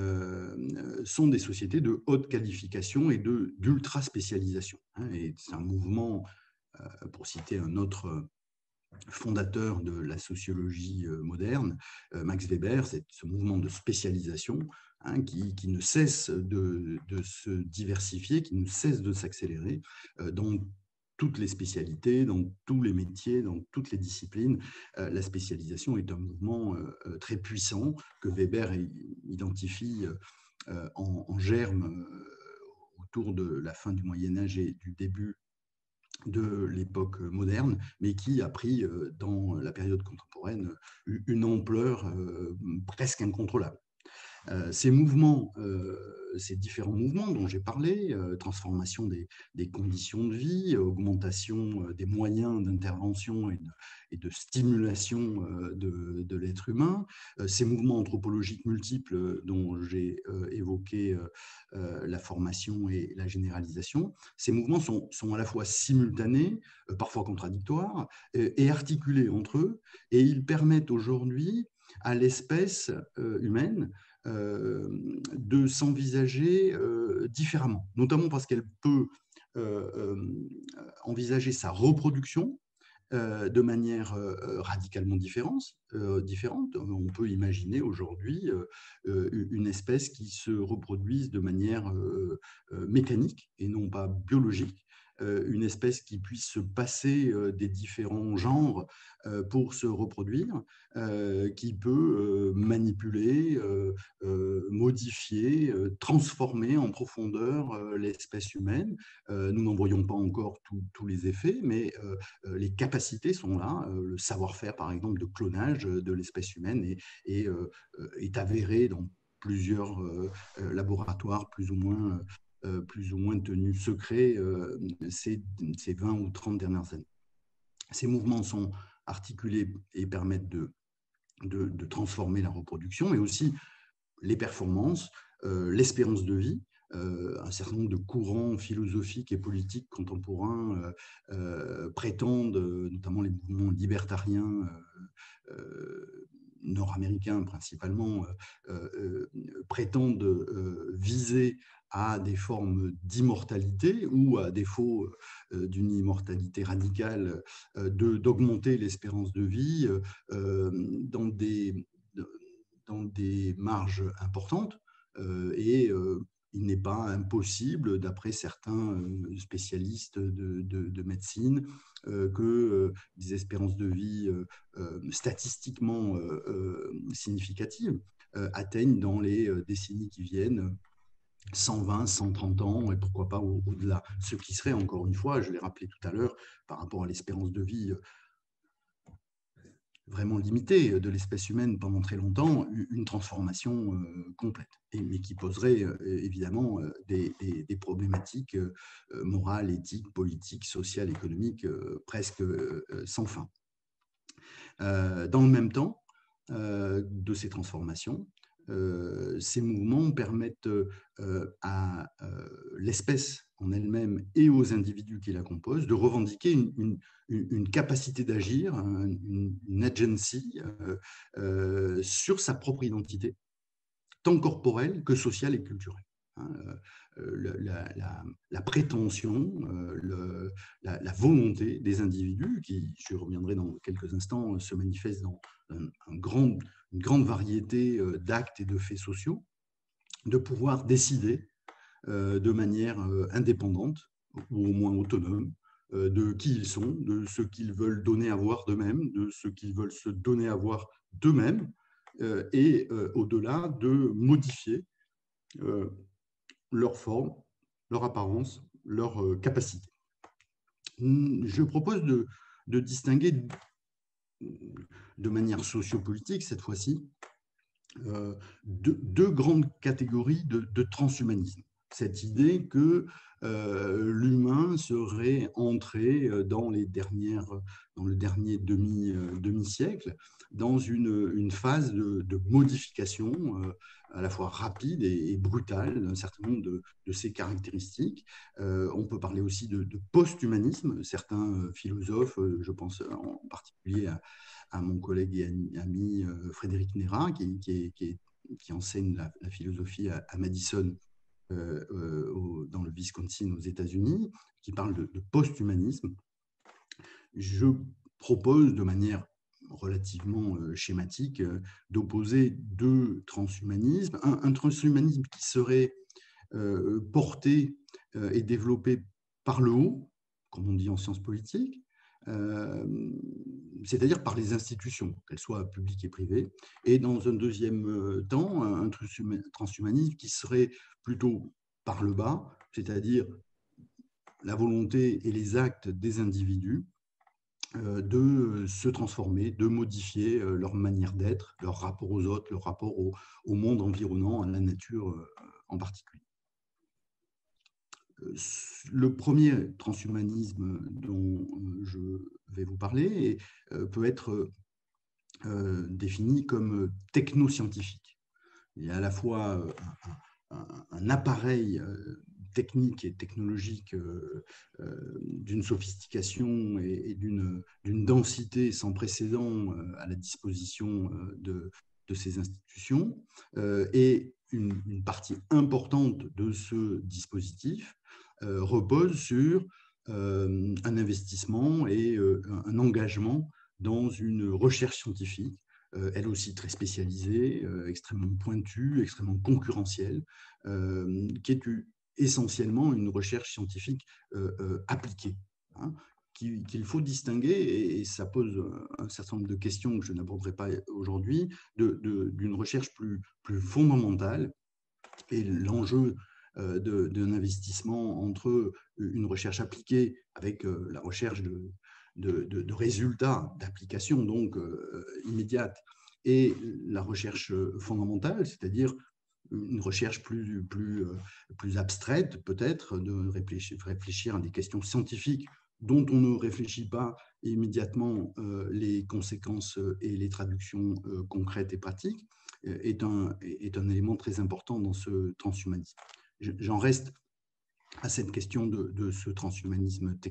euh, sont des sociétés de haute qualification et d'ultra spécialisation. Hein, et c'est un mouvement, euh, pour citer un autre fondateur de la sociologie moderne, Max Weber, c'est ce mouvement de spécialisation hein, qui, qui ne cesse de, de se diversifier, qui ne cesse de s'accélérer euh, dans toutes les spécialités, dans tous les métiers, dans toutes les disciplines. Euh, la spécialisation est un mouvement euh, très puissant que Weber identifie euh, en, en germe euh, autour de la fin du Moyen-Âge et du début de l'époque moderne, mais qui a pris dans la période contemporaine une ampleur presque incontrôlable. Ces mouvements, ces différents mouvements dont j'ai parlé, transformation des, des conditions de vie, augmentation des moyens d'intervention et de, et de stimulation de, de l'être humain, ces mouvements anthropologiques multiples dont j'ai évoqué la formation et la généralisation, ces mouvements sont, sont à la fois simultanés, parfois contradictoires, et articulés entre eux, et ils permettent aujourd'hui à l'espèce humaine Euh, de s'envisager euh, différemment, notamment parce qu'elle peut euh, euh, envisager sa reproduction euh, de manière euh, radicalement différente, euh, différente. On peut imaginer aujourd'hui euh, une espèce qui se reproduise de manière euh, euh, mécanique et non pas biologique, une espèce qui puisse se passer des différents genres pour se reproduire, qui peut manipuler, modifier, transformer en profondeur l'espèce humaine. Nous n'en voyons pas encore tous les effets, mais les capacités sont là. Le savoir-faire, par exemple, de clonage de l'espèce humaine est, est, est avéré dans plusieurs laboratoires plus ou moins Euh, plus ou moins tenus secrets euh, ces, ces vingt ou trente dernières années. Ces mouvements sont articulés et permettent de, de, de transformer la reproduction, mais aussi les performances, euh, l'espérance de vie. Euh, un certain nombre de courants philosophiques et politiques contemporains euh, euh, prétendent, notamment les mouvements libertariens, euh, euh, nord-américains principalement, euh, euh, prétendent euh, viser à des formes d'immortalité ou, à défaut euh, d'une immortalité radicale, euh, de, d'augmenter l'espérance de vie euh, dans, des, dans des marges importantes. Euh, et euh, il n'est pas impossible, d'après certains spécialistes de, de, de médecine, euh, que euh, des espérances de vie euh, euh, statistiquement euh, euh, significatives euh, atteignent dans les décennies qui viennent cent vingt, cent trente ans, et pourquoi pas au-delà. Ce qui serait, encore une fois, je l'ai rappelé tout à l'heure, par rapport à l'espérance de vie vraiment limitée de l'espèce humaine pendant très longtemps, une transformation euh, complète, et, mais qui poserait euh, évidemment euh, des, des, des problématiques euh, morales, éthiques, politiques, sociales, économiques euh, presque euh, sans fin. Euh, dans le même temps euh, de ces transformations, euh, ces mouvements permettent euh, à euh, l'espèce en elle-même et aux individus qui la composent de revendiquer une, une, une capacité d'agir, une, une agency euh, euh, sur sa propre identité, tant corporelle que sociale et culturelle. Hein, euh, la, la, la prétention, euh, le, la, la volonté des individus, qui, je reviendrai dans quelques instants, se manifeste dans un, un grand, une grande variété d'actes et de faits sociaux, de pouvoir décider euh, de manière euh, indépendante, ou au moins autonome, euh, de qui ils sont, de ce qu'ils veulent donner à voir d'eux-mêmes, de ce qu'ils veulent se donner à voir d'eux-mêmes, euh, et euh, au-delà de modifier euh, leur forme, leur apparence, leur euh, capacité. Je propose de, de distinguer de manière sociopolitique, cette fois-ci, euh, deux, deux grandes catégories de, de transhumanisme. Cette idée que euh, l'humain serait entré dans, les dernières, dans le dernier demi, euh, demi-siècle dans une, une phase de, de modification euh, à la fois rapide et, et brutale d'un certain nombre de, de ses caractéristiques. Euh, on peut parler aussi de, de post-humanisme. Certains philosophes, je pense en particulier à, à mon collègue et ami euh, Frédéric Néra, qui, qui, qui, qui enseigne la, la philosophie à, à Madison, Euh, euh, au, dans le Wisconsin aux États-Unis, qui parle de, de post-humanisme. Je propose de manière relativement euh, schématique euh, d'opposer deux transhumanismes. Un, un transhumanisme qui serait euh, porté euh, et développé par le haut, comme on dit en sciences politiques, Euh, c'est-à-dire par les institutions, qu'elles soient publiques et privées, et dans un deuxième temps, un transhumanisme qui serait plutôt par le bas, c'est-à-dire la volonté et les actes des individus euh, de se transformer, de modifier euh, leur manière d'être, leur rapport aux autres, leur rapport au, au monde environnant, à la nature euh, en particulier. Le premier transhumanisme dont je vais vous parler peut être défini comme technoscientifique. Il y a à la fois un appareil technique et technologique d'une sophistication et d'une densité sans précédent à la disposition de, de ces institutions, et une, une partie importante de ce dispositif Euh, repose sur euh, un investissement et euh, un engagement dans une recherche scientifique, euh, elle aussi très spécialisée, euh, extrêmement pointue, extrêmement concurrentielle, euh, qui est essentiellement une recherche scientifique euh, euh, appliquée, hein, qu'il faut distinguer, et ça pose un certain nombre de questions que je n'aborderai pas aujourd'hui, d'une recherche plus, plus fondamentale. Et l'enjeu d'un investissement entre une recherche appliquée avec la recherche de, de, de, de résultats d'application donc euh, immédiate, et la recherche fondamentale, c'est-à-dire une recherche plus, plus, plus abstraite peut-être, de réfléchir, réfléchir à des questions scientifiques dont on ne réfléchit pas immédiatement euh, les conséquences et les traductions euh, concrètes et pratiques, est un, est un élément très important dans ce transhumanisme. J'en reste à cette question de, de ce transhumanisme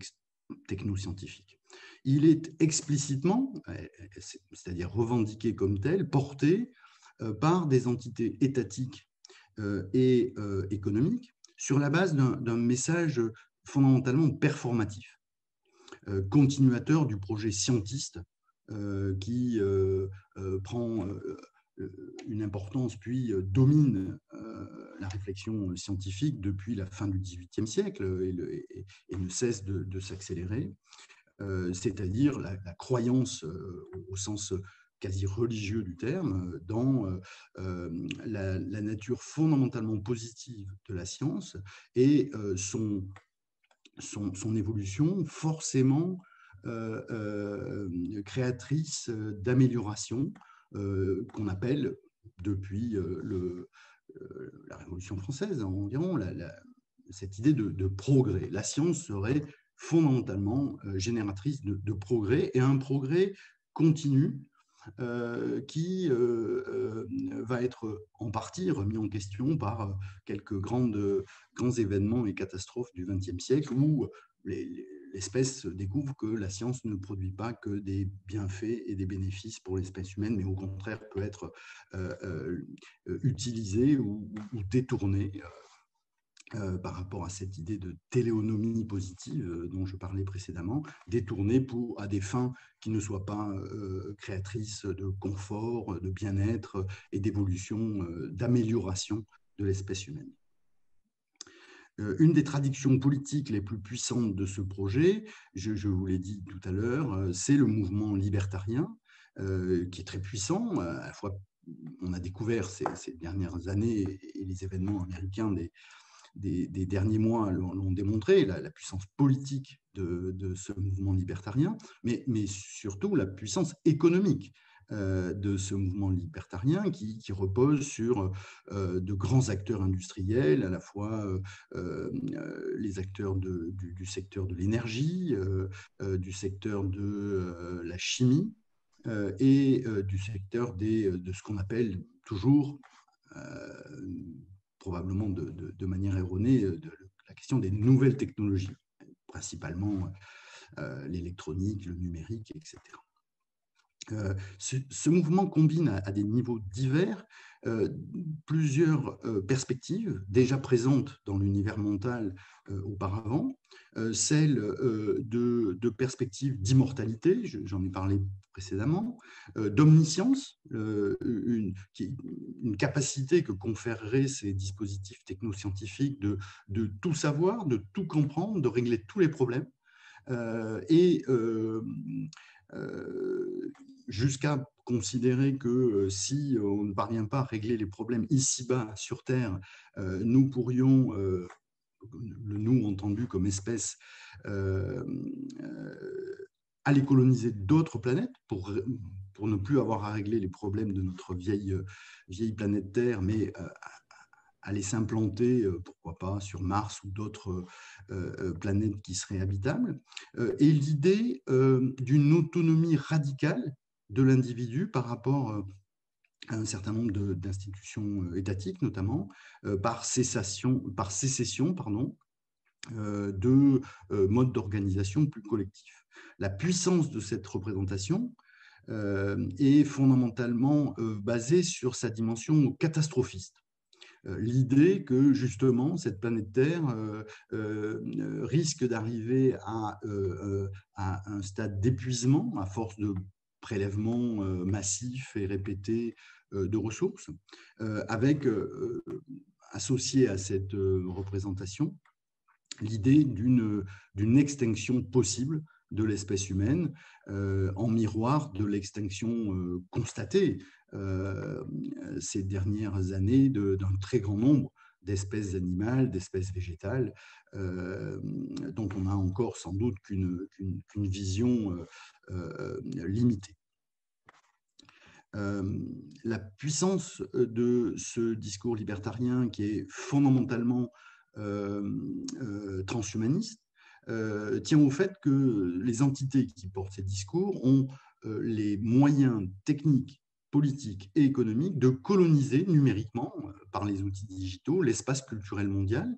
technoscientifique. Il est explicitement, c'est-à-dire revendiqué comme tel, porté par des entités étatiques et économiques sur la base d'un message fondamentalement performatif, continuateur du projet scientiste qui prend une importance puis domine la réflexion scientifique depuis la fin du dix-huitième siècle et, le, et, et ne cesse de, de s'accélérer, euh, c'est-à-dire la, la croyance euh, au sens quasi religieux du terme dans euh, la, la nature fondamentalement positive de la science et euh, son, son, son évolution forcément euh, euh, créatrice d'amélioration euh, qu'on appelle depuis euh, le la Révolution française environ, la, la, cette idée de, de progrès. La science serait fondamentalement euh, génératrice de, de progrès et un progrès continu euh, qui euh, euh, va être en partie remis en question par quelques grandes, grands événements et catastrophes du vingtième siècle où les, l'espèce découvre que la science ne produit pas que des bienfaits et des bénéfices pour l'espèce humaine, mais au contraire peut être euh, euh, utilisée ou, ou détournée euh, euh, par rapport à cette idée de téléonomie positive euh, dont je parlais précédemment, détournée pour, à des fins qui ne soient pas euh, créatrices de confort, de bien-être et d'évolution, euh, d'amélioration de l'espèce humaine. Une des traductions politiques les plus puissantes de ce projet, je, je vous l'ai dit tout à l'heure, c'est le mouvement libertarien, euh, qui est très puissant. À la fois, on a découvert ces, ces dernières années et les événements américains des, des, des derniers mois l'ont démontré, la, la puissance politique de, de ce mouvement libertarien, mais, mais surtout la puissance économique de ce mouvement libertarien qui, qui repose sur euh, de grands acteurs industriels, à la fois euh, euh, les acteurs de, du, du secteur de l'énergie, euh, euh, du secteur de euh, la chimie euh, et euh, du secteur des, de ce qu'on appelle toujours, euh, probablement de, de, de manière erronée, de la question des nouvelles technologies, principalement euh, l'électronique, le numérique, et cetera. Euh, ce, ce mouvement combine à, à des niveaux divers euh, plusieurs euh, perspectives déjà présentes dans l'univers mental euh, auparavant, euh, celle euh, de, de perspectives d'immortalité, j'en ai parlé précédemment, euh, d'omniscience, euh, une, une capacité que conféreraient ces dispositifs technoscientifiques de, de tout savoir, de tout comprendre, de régler tous les problèmes, euh, et euh, euh, jusqu'à considérer que euh, si on ne parvient pas à régler les problèmes ici-bas sur Terre, euh, nous pourrions, euh, le nous entendu comme espèce, euh, euh, aller coloniser d'autres planètes pour, pour ne plus avoir à régler les problèmes de notre vieille, vieille planète Terre, mais euh, aller s'implanter, pourquoi pas, sur Mars ou d'autres euh, planètes qui seraient habitables, euh, et l'idée euh, d'une autonomie radicale de l'individu par rapport euh, à un certain nombre d'institutions étatiques, notamment, euh, par, cessation, par sécession pardon, euh, de euh, modes d'organisation plus collectifs. La puissance de cette représentation euh, est fondamentalement euh, basée sur sa dimension catastrophiste. L'idée que justement cette planète Terre euh, euh, risque d'arriver à, euh, à un stade d'épuisement à force de prélèvements euh, massifs et répétés euh, de ressources, euh, avec euh, associé à cette euh, représentation l'idée d'une d'une extinction possible de l'espèce humaine euh, en miroir de l'extinction euh, constatée euh, ces dernières années d'un très grand nombre d'espèces animales, d'espèces végétales, euh, dont on a encore sans doute qu'une qu'une qu'une vision euh, euh, limitée. Euh, la puissance de ce discours libertarien qui est fondamentalement euh, euh, transhumaniste Euh, tient au fait que les entités qui portent ces discours ont euh, les moyens techniques, politiques et économiques de coloniser numériquement, euh, par les outils digitaux, l'espace culturel mondial,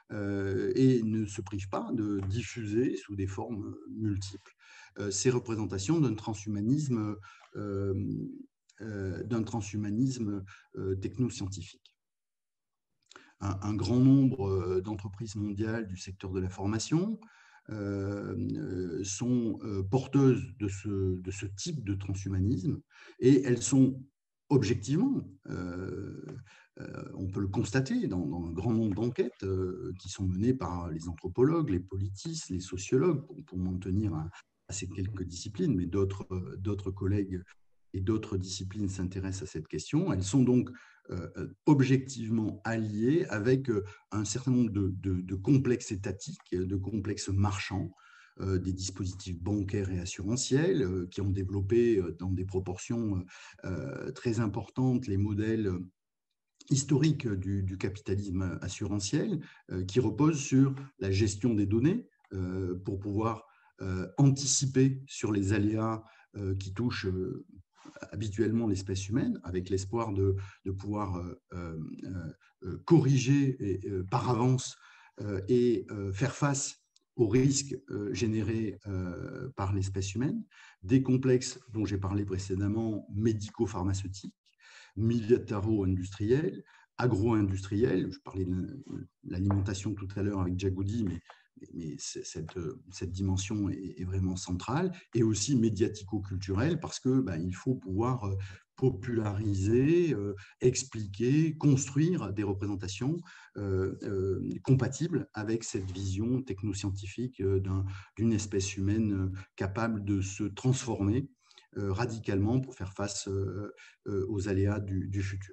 euh, et ne se prive pas de diffuser sous des formes multiples euh, ces représentations d'un transhumanisme, euh, euh, d'un transhumanisme euh, technoscientifique. Un, un grand nombre d'entreprises mondiales du secteur de la formation Euh, sont euh, porteuses de ce, de ce type de transhumanisme, et elles sont objectivement, euh, euh, on peut le constater dans, dans un grand nombre d'enquêtes euh, qui sont menées par les anthropologues, les politistes, les sociologues, pour, pour m'en tenir à, à ces quelques disciplines, mais d'autres euh, d'autres collègues et d'autres disciplines s'intéressent à cette question. Elles sont donc euh, objectivement alliées avec euh, un certain nombre de, de, de complexes étatiques, de complexes marchands, euh, des dispositifs bancaires et assurantiels euh, qui ont développé euh, dans des proportions euh, très importantes les modèles historiques du, du capitalisme assurantiel, euh, qui reposent sur la gestion des données euh, pour pouvoir euh, anticiper sur les aléas euh, qui touchent euh, habituellement l'espèce humaine, avec l'espoir de, de pouvoir euh, euh, corriger et, euh, par avance euh, et euh, faire face aux risques euh, générés euh, par l'espèce humaine, des complexes dont j'ai parlé précédemment, médico-pharmaceutiques, militaro-industriels, agro-industriels. Je parlais de l'alimentation tout à l'heure avec Djagoudi, mais mais cette, cette dimension est, est vraiment centrale, et aussi médiatico-culturelle, parce que bah, il faut pouvoir populariser, euh, expliquer, construire des représentations euh, euh, compatibles avec cette vision technoscientifique euh, d'un, d'une espèce humaine capable de se transformer euh, radicalement pour faire face euh, euh, aux aléas du, du futur.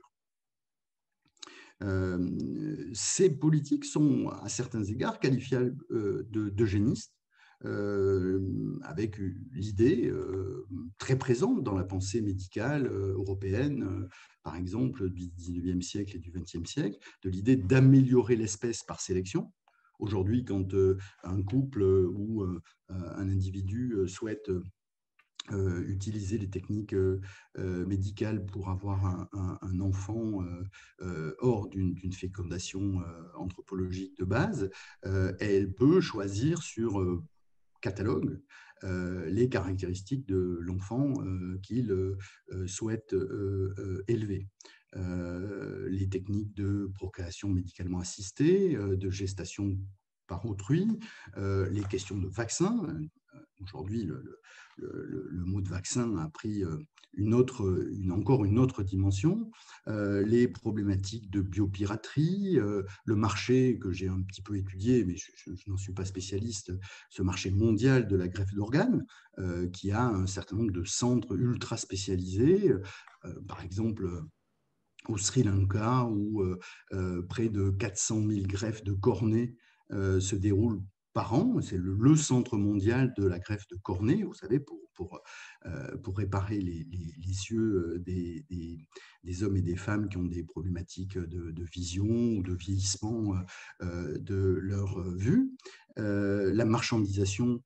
Euh, ces politiques sont à certains égards qualifiables euh, de, d'eugénistes, euh, avec l'idée euh, très présente dans la pensée médicale euh, européenne, euh, par exemple du dix-neuvième siècle et du vingtième siècle, de l'idée d'améliorer l'espèce par sélection. Aujourd'hui, quand euh, un couple ou euh, un individu souhaite Euh, utiliser les techniques euh, euh, médicales pour avoir un, un, un enfant euh, euh, hors d'une, d'une fécondation euh, anthropologique de base, euh, elle peut choisir sur euh, catalogue euh, les caractéristiques de l'enfant euh, qu'il euh, souhaite euh, euh, élever. Euh, les techniques de procréation médicalement assistée, euh, de gestation par autrui, euh, les questions de vaccins. Aujourd'hui, le, le, le, le mot de vaccin a pris une autre, une, encore une autre dimension. Euh, les problématiques de biopiraterie, euh, le marché que j'ai un petit peu étudié, mais je, je, je n'en suis pas spécialiste, ce marché mondial de la greffe d'organes, euh, qui a un certain nombre de centres ultra spécialisés, euh, par exemple au Sri Lanka, où euh, près de quatre cent mille greffes de cornée euh, se déroulent par an. C'est le, le centre mondial de la greffe de cornée, vous savez, pour, pour, euh, pour réparer les, les, les yeux des, des, des hommes et des femmes qui ont des problématiques de, de vision ou de vieillissement euh, de leur vue. Euh, la marchandisation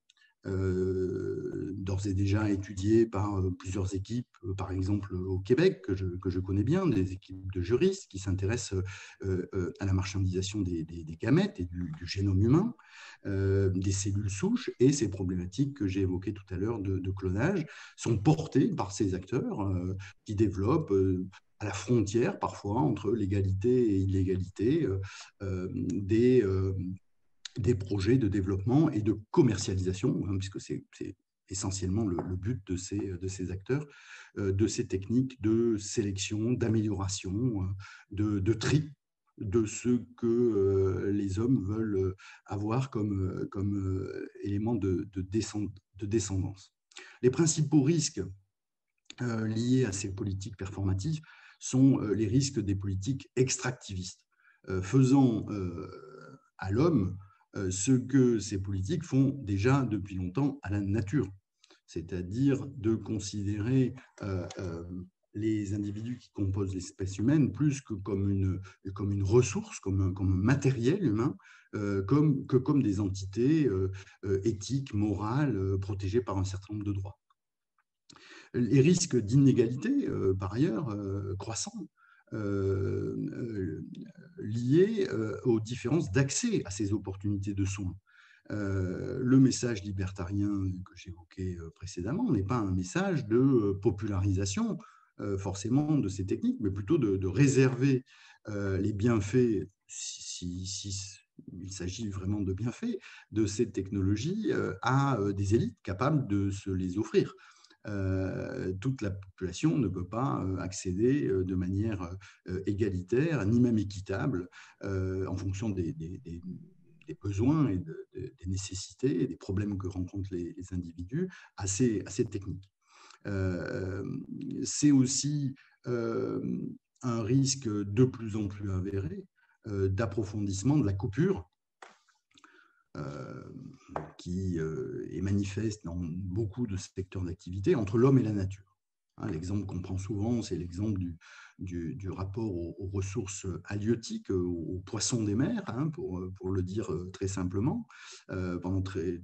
Euh, d'ores et déjà étudié par euh, plusieurs équipes, euh, par exemple au Québec, que je, que je connais bien, des équipes de juristes qui s'intéressent euh, euh, à la marchandisation des, des, des gamètes et du, du génome humain, euh, des cellules souches, et ces problématiques que j'ai évoquées tout à l'heure de, de clonage sont portées par ces acteurs euh, qui développent euh, à la frontière parfois entre légalité et illégalité euh, euh, des... Euh, des projets de développement et de commercialisation, hein, puisque c'est, c'est essentiellement le, le but de ces, de ces acteurs, euh, de ces techniques de sélection, d'amélioration, de, de tri de ce que euh, les hommes veulent avoir comme, comme euh, élément de, de, descend, de descendance. Les principaux risques euh, liés à ces politiques performatives sont euh, les risques des politiques extractivistes, euh, faisant euh, à l'homme ce que ces politiques font déjà depuis longtemps à la nature, c'est-à-dire de considérer euh, euh, les individus qui composent l'espèce humaine plus que comme une, comme une ressource, comme un, comme un matériel humain, euh, comme, que comme des entités euh, éthiques, morales, euh, protégées par un certain nombre de droits. Les risques d'inégalité, euh, par ailleurs, euh, croissants, euh, euh, liées euh, aux différences d'accès à ces opportunités de soins. Euh, le message libertarien que j'évoquais précédemment n'est pas un message de popularisation euh, forcément de ces techniques, mais plutôt de, de réserver euh, les bienfaits, si, si, si il s'agit vraiment de bienfaits, de ces technologies euh, à euh, des élites capables de se les offrir. Euh, toute la population ne peut pas euh, accéder euh, de manière euh, égalitaire, ni même équitable, euh, en fonction des, des, des des besoins et de, de, des nécessités et des problèmes que rencontrent les, les individus à ces, à ces techniques. Euh, c'est aussi euh, un risque de plus en plus avéré euh, d'approfondissement de la coupure euh, qui euh, est manifeste dans beaucoup de secteurs d'activité entre l'homme et la nature. Hein, l'exemple qu'on prend souvent, c'est l'exemple du, du, du rapport aux, aux ressources halieutiques, aux, aux poissons des mers, hein, pour, pour le dire très simplement. Euh, pendant très,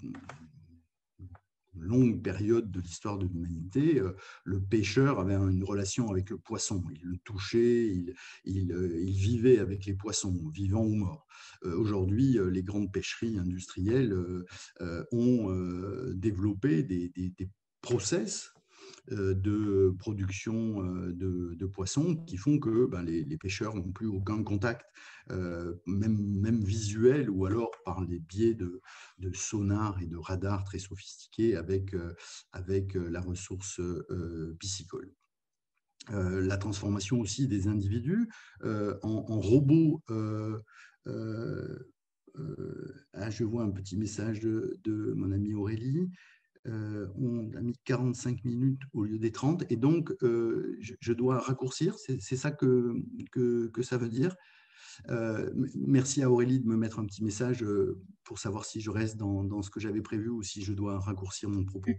une longue période de l'histoire de l'humanité, euh, le pêcheur avait une relation avec le poisson. Il le touchait, il, il, euh, il vivait avec les poissons, vivants ou morts. Euh, aujourd'hui, euh, les grandes pêcheries industrielles euh, euh, ont euh, développé des, des, des process de production de, de poissons qui font que ben, les, les pêcheurs n'ont plus aucun contact, euh, même, même visuel, ou alors par les biais de, de sonar et de radars très sophistiqués avec, euh, avec la ressource euh, piscicole. Euh, la transformation aussi des individus euh, en, en robots. Euh, euh, euh, ah, je vois un petit message de, de mon amie Aurélie. Euh, on a mis quarante-cinq minutes au lieu des trente, et donc euh, je, je dois raccourcir, c'est ça que, que, que ça veut dire. Euh, merci à Aurélie de me mettre un petit message euh, pour savoir si je reste dans, dans ce que j'avais prévu ou si je dois raccourcir mon propos.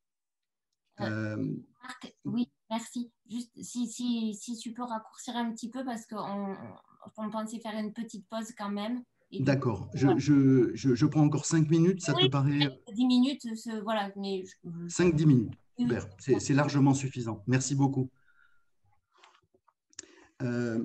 Euh, Marc, oui, merci. Juste si, si, si tu peux raccourcir un petit peu parce qu'on on pensait faire une petite pause quand même. D'accord, je, voilà. je, je, je prends encore cinq minutes, ça oui, te paraît dix minutes, voilà. cinq dix minutes, super, c'est largement suffisant. Merci beaucoup. Euh,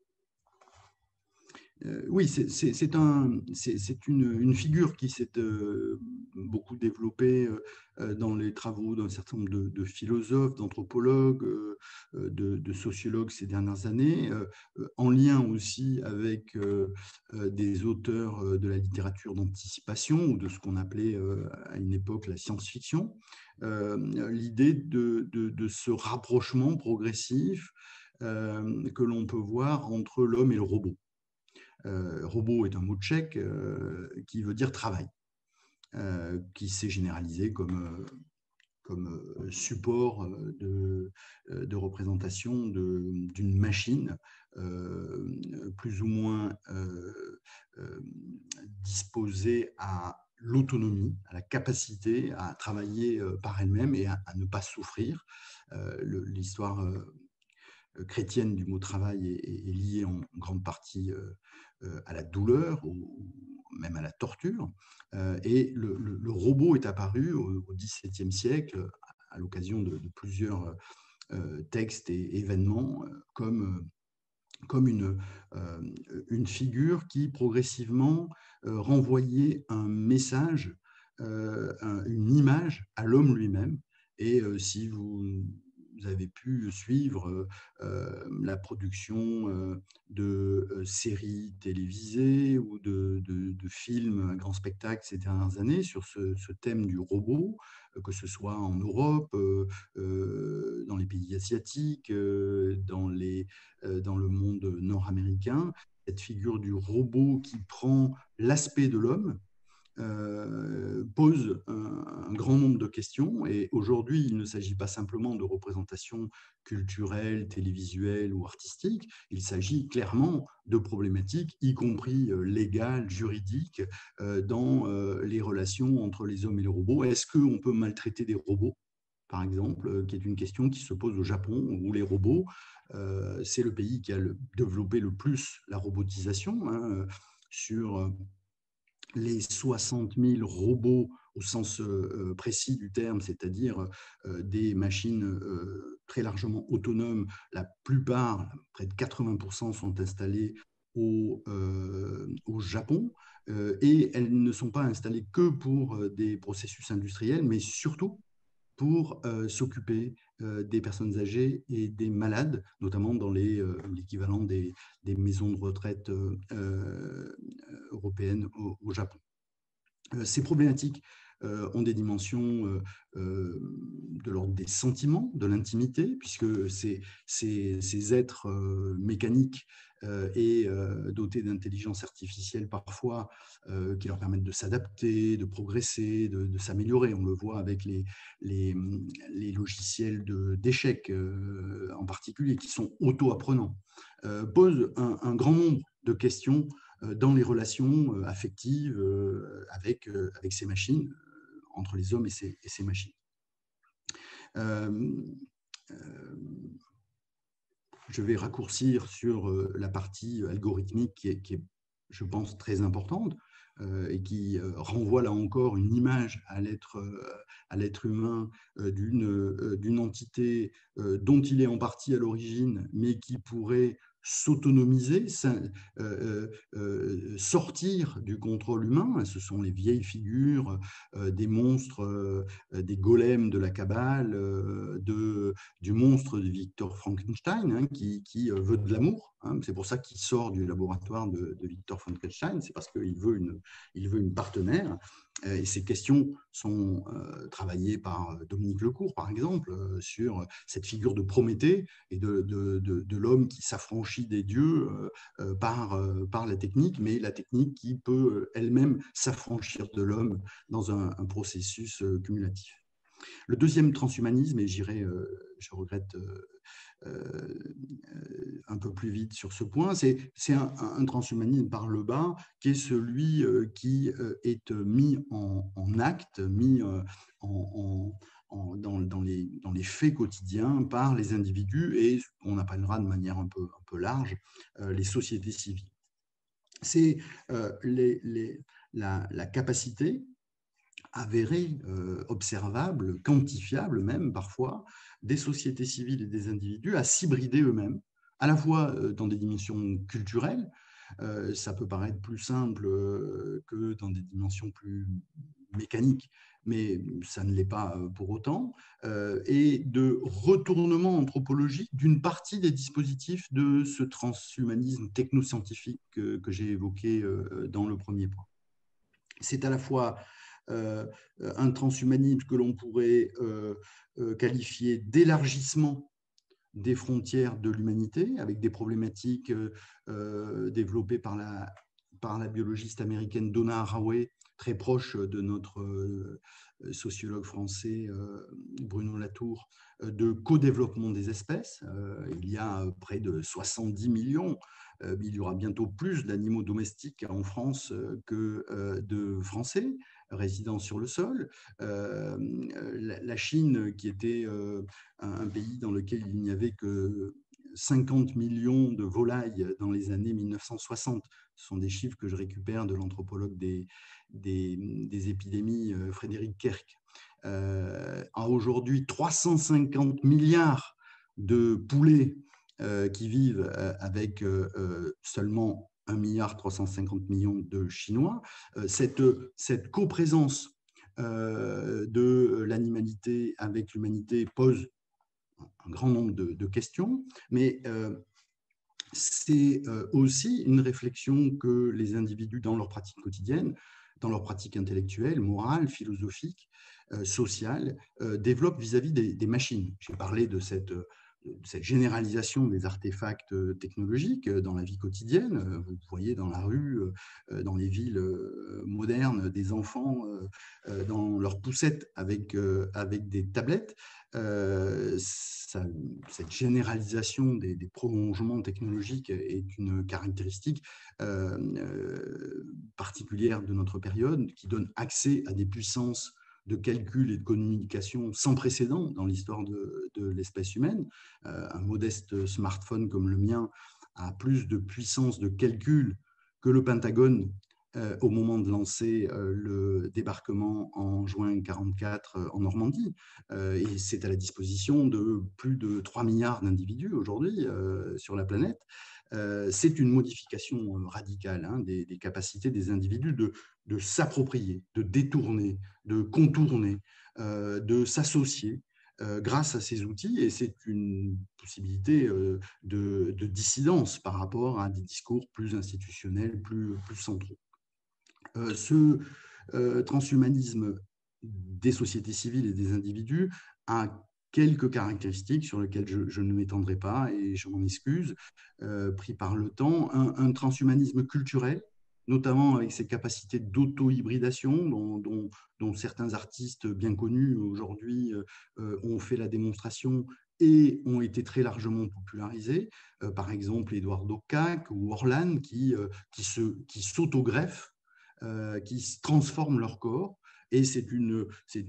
euh, oui, c'est un, c'est une, une figure qui s'est euh, beaucoup développée euh, dans les travaux d'un certain nombre de, de philosophes, d'anthropologues, euh, de, de sociologues ces dernières années, euh, en lien aussi avec euh, des auteurs de la littérature d'anticipation ou de ce qu'on appelait euh, à une époque la science-fiction. Euh, l'idée de, de, de ce rapprochement progressif euh, que l'on peut voir entre l'homme et le robot. Euh, robot est un mot tchèque euh, qui veut dire travail, euh, qui s'est généralisé comme, euh, comme support de, de représentation d'une machine euh, plus ou moins euh, euh, disposée à l'autonomie, à la capacité à travailler par elle-même et à, à ne pas souffrir. Euh, L'histoire euh, chrétienne du mot travail est, est liée en grande partie euh, à la douleur ou même à la torture. Et le, le, le robot est apparu au dix-septième siècle à l'occasion de, de plusieurs euh, textes et événements comme, comme une, euh, une figure qui progressivement euh, renvoyait un message, euh, un, une image à l'homme lui-même. Et euh, si vous vous avez pu suivre euh, la production euh, de euh, séries télévisées ou de, de, de films à grand spectacle ces dernières années sur ce, ce thème du robot, euh, que ce soit en Europe, euh, euh, dans les pays asiatiques, euh, dans, les, euh, dans le monde nord-américain, cette figure du robot qui prend l'aspect de l'homme, Euh, pose un, un grand nombre de questions. Et aujourd'hui, il ne s'agit pas simplement de représentations culturelles, télévisuelles ou artistiques, il s'agit clairement de problématiques, y compris euh, légales, juridiques, euh, dans euh, les relations entre les hommes et les robots. Est-ce qu'on peut maltraiter des robots, par exemple, euh, qui est une question qui se pose au Japon, où les robots, euh, c'est le pays qui a le, développé le plus la robotisation, hein, sur... Euh, les soixante mille robots au sens euh, précis du terme, c'est-à-dire euh, des machines euh, très largement autonomes. La plupart, près de quatre-vingts pour cent, sont installées au, euh, au Japon. Euh, et elles ne sont pas installées que pour euh, des processus industriels, mais surtout pour euh, s'occuper euh, des personnes âgées et des malades, notamment dans l'équivalent euh, des, des maisons de retraite euh, euh, européennes au, au Japon. Euh, ces problématiques euh, ont des dimensions euh, euh, de l'ordre des sentiments, de l'intimité, puisque ces, ces, ces êtres euh, mécaniques euh, et euh, dotés d'intelligence artificielle parfois, euh, qui leur permettent de s'adapter, de progresser, de, de s'améliorer. On le voit avec les, les, les logiciels d'échecs euh, en particulier, qui sont auto-apprenants, euh, posent un, un grand nombre de questions dans les relations affectives avec, avec ces machines, entre les hommes et ces, et ces machines. Euh, euh, je vais raccourcir sur la partie algorithmique qui est, qui est je pense, très importante euh, et qui euh, renvoie là encore une image à l'être euh, à l'être humain euh, d'une euh, d'une entité euh, dont il est en partie à l'origine, mais qui pourrait s'autonomiser, euh, euh, sortir du contrôle humain. Ce sont les vieilles figures euh, des monstres, euh, des golems de la Kabbale, euh, de, du monstre de Victor Frankenstein, hein, qui, qui veut de l'amour. Hein. C'est pour ça qu'il sort du laboratoire de, de Victor Frankenstein, c'est parce qu'il veut une, il veut une partenaire. Et ces questions sont euh, travaillées par Dominique Lecourt, par exemple, euh, sur cette figure de Prométhée et de, de, de, de l'homme qui s'affranchit des dieux euh, par, euh, par la technique, mais la technique qui peut elle-même s'affranchir de l'homme dans un, un processus euh, cumulatif. Le deuxième transhumanisme, et j'irai, euh, je regrette, euh, Euh, un peu plus vite sur ce point, c'est un, un transhumanisme par le bas qui est celui euh, qui euh, est mis en, en acte, mis euh, en, en, en, dans, dans, les, dans les faits quotidiens par les individus et on appellera de manière un peu, un peu large euh, les sociétés civiles. C'est euh, les, les, la, la capacité avérée, euh, observable, quantifiable même parfois, des sociétés civiles et des individus à s'hybrider eux-mêmes, à la fois dans des dimensions culturelles, euh, ça peut paraître plus simple euh, que dans des dimensions plus mécaniques, mais ça ne l'est pas pour autant, euh, et de retournement anthropologique d'une partie des dispositifs de ce transhumanisme technoscientifique que, que j'ai évoqué euh, dans le premier point. C'est à la fois Euh, un transhumanisme que l'on pourrait euh, euh, qualifier d'élargissement des frontières de l'humanité, avec des problématiques euh, développées par la, par la biologiste américaine Donna Haraway, très proche de notre euh, sociologue français euh, Bruno Latour, de co-développement des espèces. Euh, il y a près de soixante-dix millions, euh, il y aura bientôt plus d'animaux domestiques en France que euh, de Français résidant sur le sol. Euh, la, la Chine, qui était euh, un, un pays dans lequel il n'y avait que cinquante millions de volailles dans les années mille neuf cent soixante, ce sont des chiffres que je récupère de l'anthropologue des, des, des épidémies Frédéric Kerk, euh, a aujourd'hui trois cent cinquante milliards de poulets euh, qui vivent euh, avec euh, seulement un milliard trois cent cinquante millions de Chinois. Euh, cette, cette coprésence euh, de l'animalité avec l'humanité pose un grand nombre de, de questions, mais euh, c'est euh, aussi une réflexion que les individus dans leur pratique quotidienne, dans leur pratique intellectuelle, morale, philosophique, euh, sociale, euh, développent vis-à-vis des, des machines. J'ai parlé de cette, de cette généralisation des artefacts technologiques dans la vie quotidienne. Vous voyez dans la rue, dans les villes modernes, des enfants dans leurs poussettes avec, avec des tablettes. Euh, ça, cette généralisation des, des prolongements technologiques est une caractéristique euh, euh, particulière de notre période qui donne accès à des puissances de calcul et de communication sans précédent dans l'histoire de, de l'espèce humaine. Euh, un modeste smartphone comme le mien a plus de puissance de calcul que le Pentagone euh, au moment de lancer euh, le débarquement en juin mille neuf cent quarante-quatre euh, en Normandie. Euh, et c'est à la disposition de plus de trois milliards d'individus aujourd'hui euh, sur la planète. Euh, c'est une modification radicale hein, des, des capacités des individus de, de s'approprier, de détourner, de contourner, euh, de s'associer euh, grâce à ces outils. Et c'est une possibilité euh, de, de dissidence par rapport à des discours plus institutionnels, plus, plus centraux. Euh, ce euh, transhumanisme des sociétés civiles et des individus a quelques caractéristiques sur lesquelles je, je ne m'étendrai pas et je m'en excuse, euh, pris par le temps. Un, un transhumanisme culturel, notamment avec ses capacités d'auto-hybridation dont, dont, dont certains artistes bien connus aujourd'hui euh, ont fait la démonstration et ont été très largement popularisés. Euh, par exemple, Eduardo Kac ou Orlan qui, euh, qui, se, qui s'autogreffent, euh, qui transforment leur corps. Et c'est une, c'est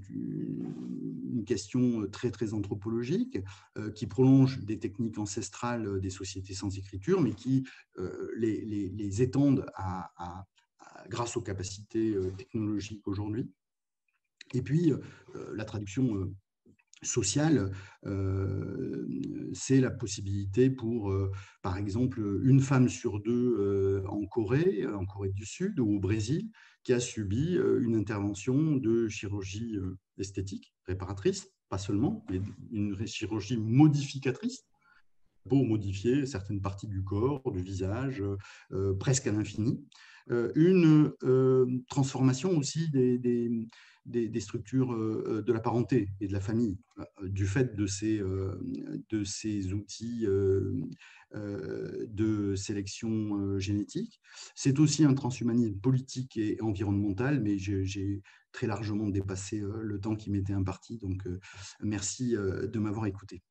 une question très, très anthropologique euh, qui prolonge des techniques ancestrales des sociétés sans écriture, mais qui euh, les, les, les étendent à, à, à, grâce aux capacités technologiques aujourd'hui. Et puis, euh, la traduction euh, sociale, euh, c'est la possibilité pour, euh, par exemple, une femme sur deux euh, en Corée, en Corée du Sud ou au Brésil, qui a subi euh, une intervention de chirurgie euh, esthétique, réparatrice, pas seulement, mais une chirurgie modificatrice pour modifier certaines parties du corps, du visage, euh, presque à l'infini. Euh, une euh, transformation aussi des, des Des, des structures euh, de la parenté et de la famille, euh, du fait de ces, euh, de ces outils euh, euh, de sélection euh, génétique. C'est aussi un transhumanisme politique et environnemental, mais j'ai très largement dépassé euh, le temps qui m'était imparti, donc euh, merci euh, de m'avoir écouté.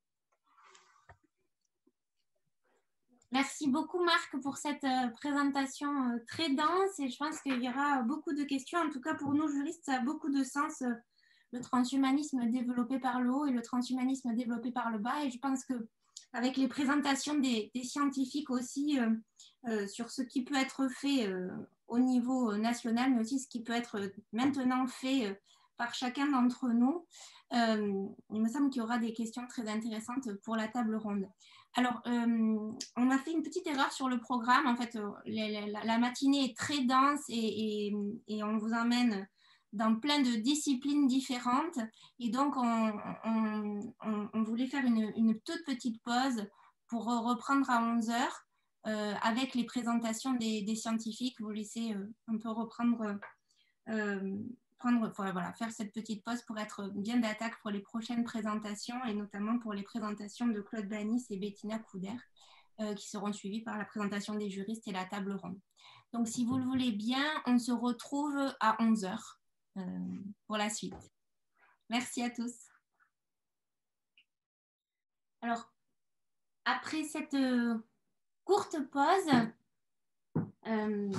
Merci beaucoup Marc pour cette euh, présentation euh, très dense et je pense qu'il y aura beaucoup de questions. En tout cas pour nous juristes, ça a beaucoup de sens, euh, le transhumanisme développé par le haut et le transhumanisme développé par le bas. Et je pense qu'avec les présentations des, des scientifiques aussi euh, euh, sur ce qui peut être fait euh, au niveau national, mais aussi ce qui peut être maintenant fait euh, par chacun d'entre nous, euh, il me semble qu'il y aura des questions très intéressantes pour la table ronde. Alors, euh, on a fait une petite erreur sur le programme. En fait, euh, la, la, la matinée est très dense et, et, et on vous emmène dans plein de disciplines différentes. Et donc, on, on, on, on voulait faire une, une toute petite pause pour reprendre à onze heures euh, avec les présentations des, des scientifiques. Vous laissez euh, un peu reprendre... Euh, Prendre, voilà, faire cette petite pause pour être bien d'attaque pour les prochaines présentations et notamment pour les présentations de Claude Banis et Bettina Couder euh, qui seront suivies par la présentation des juristes et la table ronde. Donc, si vous le voulez bien, on se retrouve à onze heures euh, pour la suite. Merci à tous. Alors, après cette euh, courte pause, euh,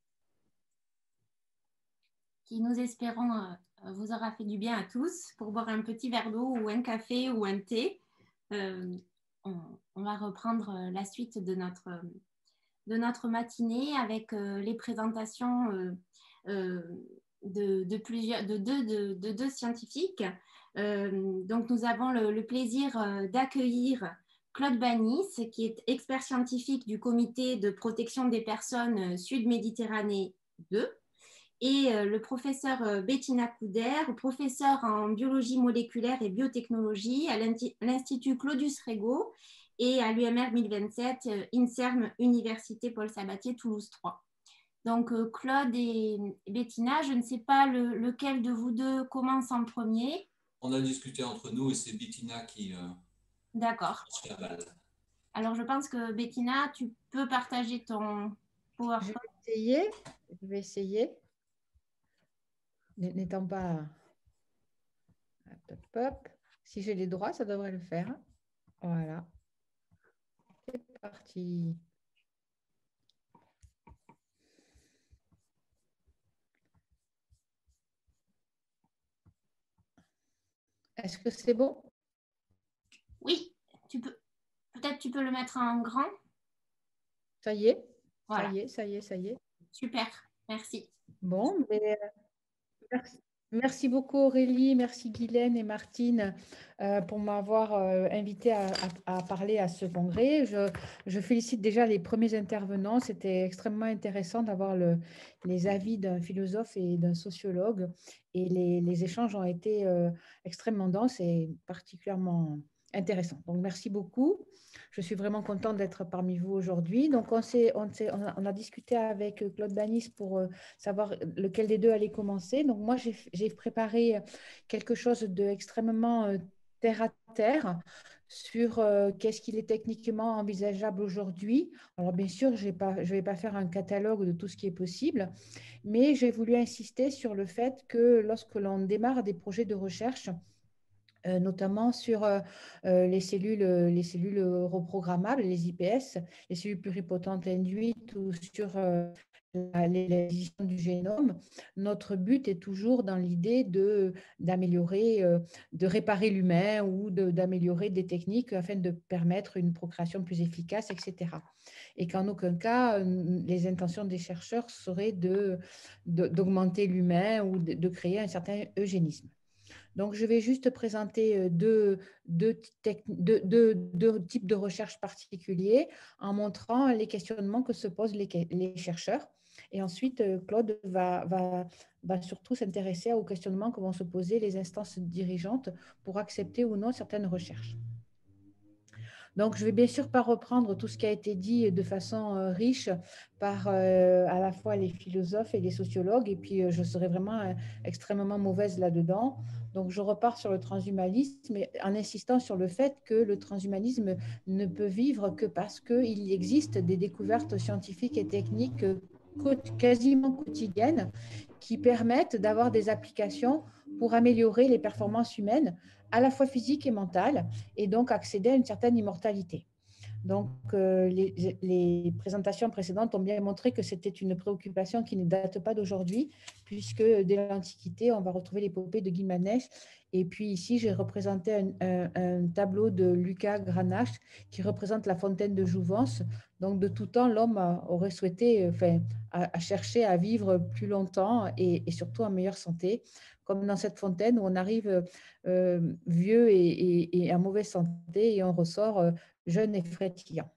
qui, nous espérons, euh, vous aura fait du bien à tous pour boire un petit verre d'eau ou un café ou un thé. Euh, on, on va reprendre la suite de notre, de notre matinée avec euh, les présentations euh, euh, de, de, plusieurs, de, deux, de, de deux scientifiques. Euh, donc, nous avons le, le plaisir d'accueillir Claude Banis, qui est expert scientifique du Comité de protection des personnes Sud-Méditerranée deux. Et euh, le professeur euh, Bettina Couder, professeur en biologie moléculaire et biotechnologie à l'Institut Claudius Regaud et à l'U M R mille vingt-sept, euh, INSERM, Université Paul Sabatier, Toulouse trois. Donc euh, Claude et Bettina, je ne sais pas le, lequel de vous deux commence en premier. On a discuté entre nous et c'est Bettina qui... Euh, D'accord. Alors je pense que Bettina, tu peux partager ton PowerPoint. Je vais essayer. Je vais essayer. N'étant pas... Hop, hop. Si j'ai les droits, ça devrait le faire. Voilà. C'est parti. Est-ce que c'est bon? Oui, tu peux. Peut-être tu peux le mettre en grand. Ça y est. Voilà. Ça y est, ça y est, ça y est. Super. Merci. Bon, mais, merci. Merci beaucoup Aurélie, merci Guylaine et Martine euh, pour m'avoir euh, invité à, à, à parler à ce congrès. Je, je félicite déjà les premiers intervenants. C'était extrêmement intéressant d'avoir le, les avis d'un philosophe et d'un sociologue. Et les, les échanges ont été euh, extrêmement denses et particulièrement intéressants. Donc merci beaucoup. Je suis vraiment contente d'être parmi vous aujourd'hui. Donc on, s'est, on, s'est, on, a, on a discuté avec Claude Banis pour euh, savoir lequel des deux allait commencer. Donc moi, j'ai, j'ai préparé quelque chose d'extrêmement euh, terre à terre sur euh, qu'est-ce qu'il est techniquement envisageable aujourd'hui. Alors bien sûr, je ne vais pas faire un catalogue de tout ce qui est possible, mais j'ai voulu insister sur le fait que lorsque l'on démarre des projets de recherche, Euh, notamment sur euh, les, cellules, les cellules reprogrammables, les I P S, les cellules pluripotentes induites ou sur euh, l'édition du génome. Notre but est toujours dans l'idée de, d'améliorer, euh, de réparer l'humain ou de, d'améliorer des techniques afin de permettre une procréation plus efficace, et cetera. Et qu'en aucun cas, les intentions des chercheurs seraient de, de, d'augmenter l'humain ou de, de créer un certain eugénisme. Donc, je vais juste présenter deux, deux, deux, deux, deux types de recherches particuliers en montrant les questionnements que se posent les, les chercheurs. Et ensuite, Claude va, va, va surtout s'intéresser aux questionnements que vont se poser les instances dirigeantes pour accepter ou non certaines recherches. Donc, je ne vais bien sûr pas reprendre tout ce qui a été dit de façon euh, riche par euh, à la fois les philosophes et les sociologues, et puis euh, je serais vraiment euh, extrêmement mauvaise là-dedans. Donc, je repars sur le transhumanisme en insistant sur le fait que le transhumanisme ne peut vivre que parce qu'il existe des découvertes scientifiques et techniques quasiment quotidiennes qui permettent d'avoir des applications pour améliorer les performances humaines, à la fois physiques et mentales, et donc accéder à une certaine immortalité. Donc, euh, les, les présentations précédentes ont bien montré que c'était une préoccupation qui ne date pas d'aujourd'hui, puisque dès l'Antiquité, on va retrouver l'épopée de Gilgamesh. Et puis ici, j'ai représenté un, un, un tableau de Lucas Granach qui représente la fontaine de Jouvence. Donc, de tout temps, l'homme aurait souhaité, enfin, a, a cherché à vivre plus longtemps et, et surtout en meilleure santé, comme dans cette fontaine où on arrive euh, vieux et, et, et en mauvaise santé et on ressort euh, jeune et frétillant.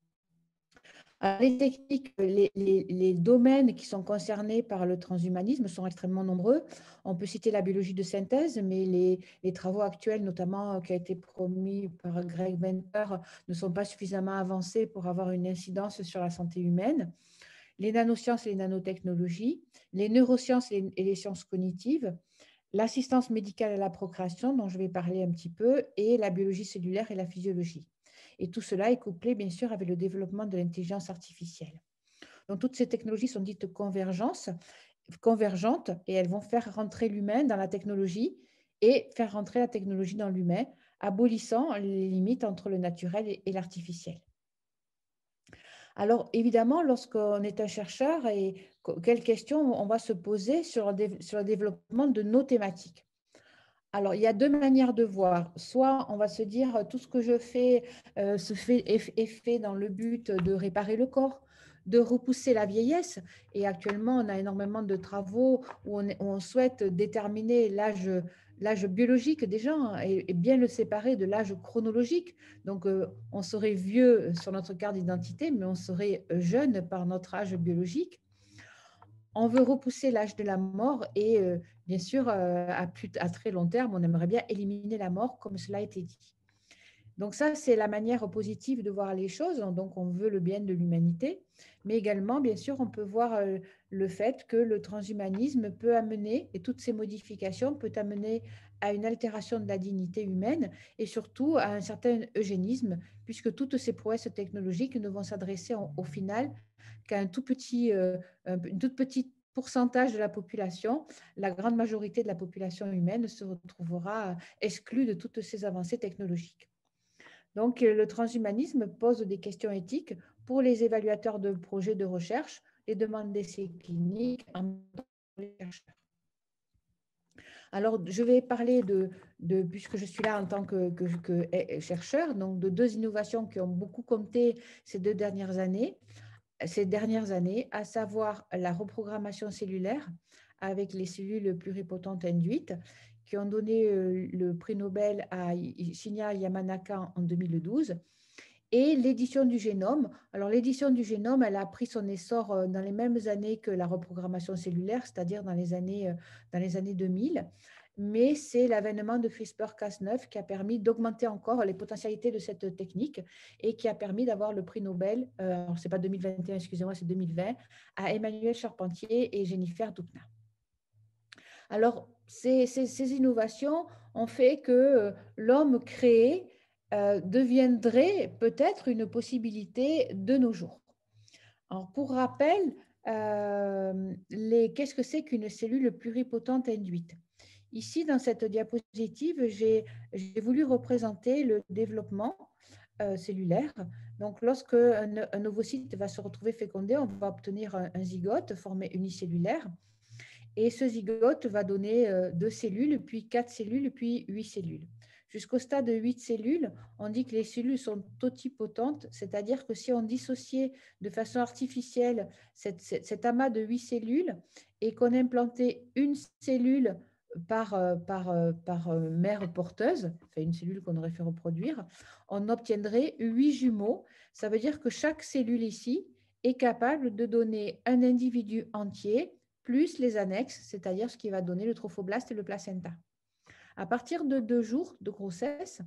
Alors, les techniques, les, les, les domaines qui sont concernés par le transhumanisme sont extrêmement nombreux. On peut citer la biologie de synthèse, mais les, les travaux actuels, notamment qui a été promis par Greg Venter, ne sont pas suffisamment avancés pour avoir une incidence sur la santé humaine. Les nanosciences et les nanotechnologies, les neurosciences et les, et les sciences cognitives, l'assistance médicale à la procréation, dont je vais parler un petit peu, et la biologie cellulaire et la physiologie. Et tout cela est couplé, bien sûr, avec le développement de l'intelligence artificielle. Donc, toutes ces technologies sont dites convergence, convergentes et elles vont faire rentrer l'humain dans la technologie et faire rentrer la technologie dans l'humain, abolissant les limites entre le naturel et l'artificiel. Alors, évidemment, lorsqu'on est un chercheur, et quelles questions on va se poser sur le, sur le développement de nos thématiques? Alors, il y a deux manières de voir. Soit on va se dire tout ce que je fais euh, se fait, est, est fait dans le but de réparer le corps, de repousser la vieillesse. Et actuellement, on a énormément de travaux où on, où on souhaite déterminer l'âge l'âge biologique des gens et, et bien le séparer de l'âge chronologique. Donc, euh, on serait vieux sur notre carte d'identité, mais on serait jeune par notre âge biologique. On veut repousser l'âge de la mort et euh, bien sûr, euh, à, plus, à très long terme, on aimerait bien éliminer la mort, comme cela a été dit. Donc ça, c'est la manière positive de voir les choses. Donc, on veut le bien de l'humanité. Mais également, bien sûr, on peut voir euh, le fait que le transhumanisme peut amener, et toutes ces modifications peuvent amener à une altération de la dignité humaine et surtout à un certain eugénisme, puisque toutes ces prouesses technologiques ne vont s'adresser au final qu'à un tout petit, euh, une toute petite pourcentage de la population. La grande majorité de la population humaine se retrouvera exclue de toutes ces avancées technologiques. Donc, le transhumanisme pose des questions éthiques pour les évaluateurs de projets de recherche, les demandes d'essais cliniques en même temps pour les chercheurs. Alors, je vais parler de, de puisque je suis là en tant que, que, que chercheur, donc de deux innovations qui ont beaucoup compté ces deux dernières années. ces dernières années, à savoir la reprogrammation cellulaire avec les cellules pluripotentes induites, qui ont donné le prix Nobel à Shinya Yamanaka en deux mille douze, et l'édition du génome. Alors, l'édition du génome, elle a pris son essor dans les mêmes années que la reprogrammation cellulaire, c'est-à-dire dans les années, dans les années deux mille. Mais c'est l'avènement de CRISPR Cas neuf qui a permis d'augmenter encore les potentialités de cette technique et qui a permis d'avoir le prix Nobel, euh, ce n'est pas deux mille vingt et un, excusez-moi, c'est deux mille vingt, à Emmanuel Charpentier et Jennifer Doudna. Alors, ces, ces, ces innovations ont fait que l'homme créé euh, deviendrait peut-être une possibilité de nos jours. Alors, pour rappel, euh, qu'est-ce que c'est qu'une cellule pluripotente induite? Ici, dans cette diapositive, j'ai voulu représenter le développement euh, cellulaire. Donc, lorsque un, un ovocyte va se retrouver fécondé, on va obtenir un, un zygote formé unicellulaire. Et ce zygote va donner euh, deux cellules, puis quatre cellules, puis huit cellules. Jusqu'au stade de huit cellules, on dit que les cellules sont totipotentes, c'est-à-dire que si on dissociait de façon artificielle cette, cette, cet amas de huit cellules et qu'on implantait une cellule par, par, par mère porteuse, enfin une cellule qu'on aurait fait reproduire, on obtiendrait huit jumeaux. Ça veut dire que chaque cellule ici est capable de donner un individu entier plus les annexes, c'est-à-dire ce qui va donner le trophoblaste et le placenta. À partir de deux jours de grossesse,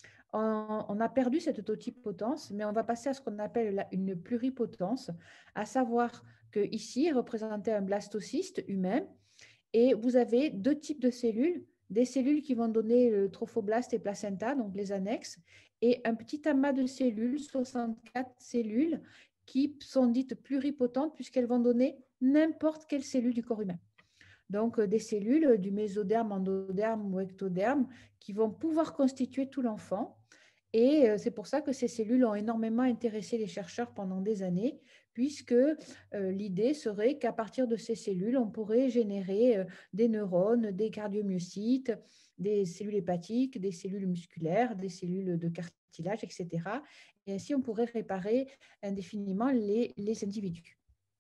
on, on a perdu cette totipotence, mais on va passer à ce qu'on appelle la, une pluripotence, à savoir que ici représenté un blastocyste humain, et vous avez deux types de cellules, des cellules qui vont donner le trophoblaste et placenta, donc les annexes, et un petit amas de cellules, soixante-quatre cellules, qui sont dites pluripotentes puisqu'elles vont donner n'importe quelle cellule du corps humain. Donc, des cellules du mésoderme, endoderme ou ectoderme qui vont pouvoir constituer tout l'enfant. Et c'est pour ça que ces cellules ont énormément intéressé les chercheurs pendant des années, puisque euh, l'idée serait qu'à partir de ces cellules, on pourrait générer euh, des neurones, des cardiomyocytes, des cellules hépatiques, des cellules musculaires, des cellules de cartilage, et cetera. Et ainsi, on pourrait réparer indéfiniment les, les individus.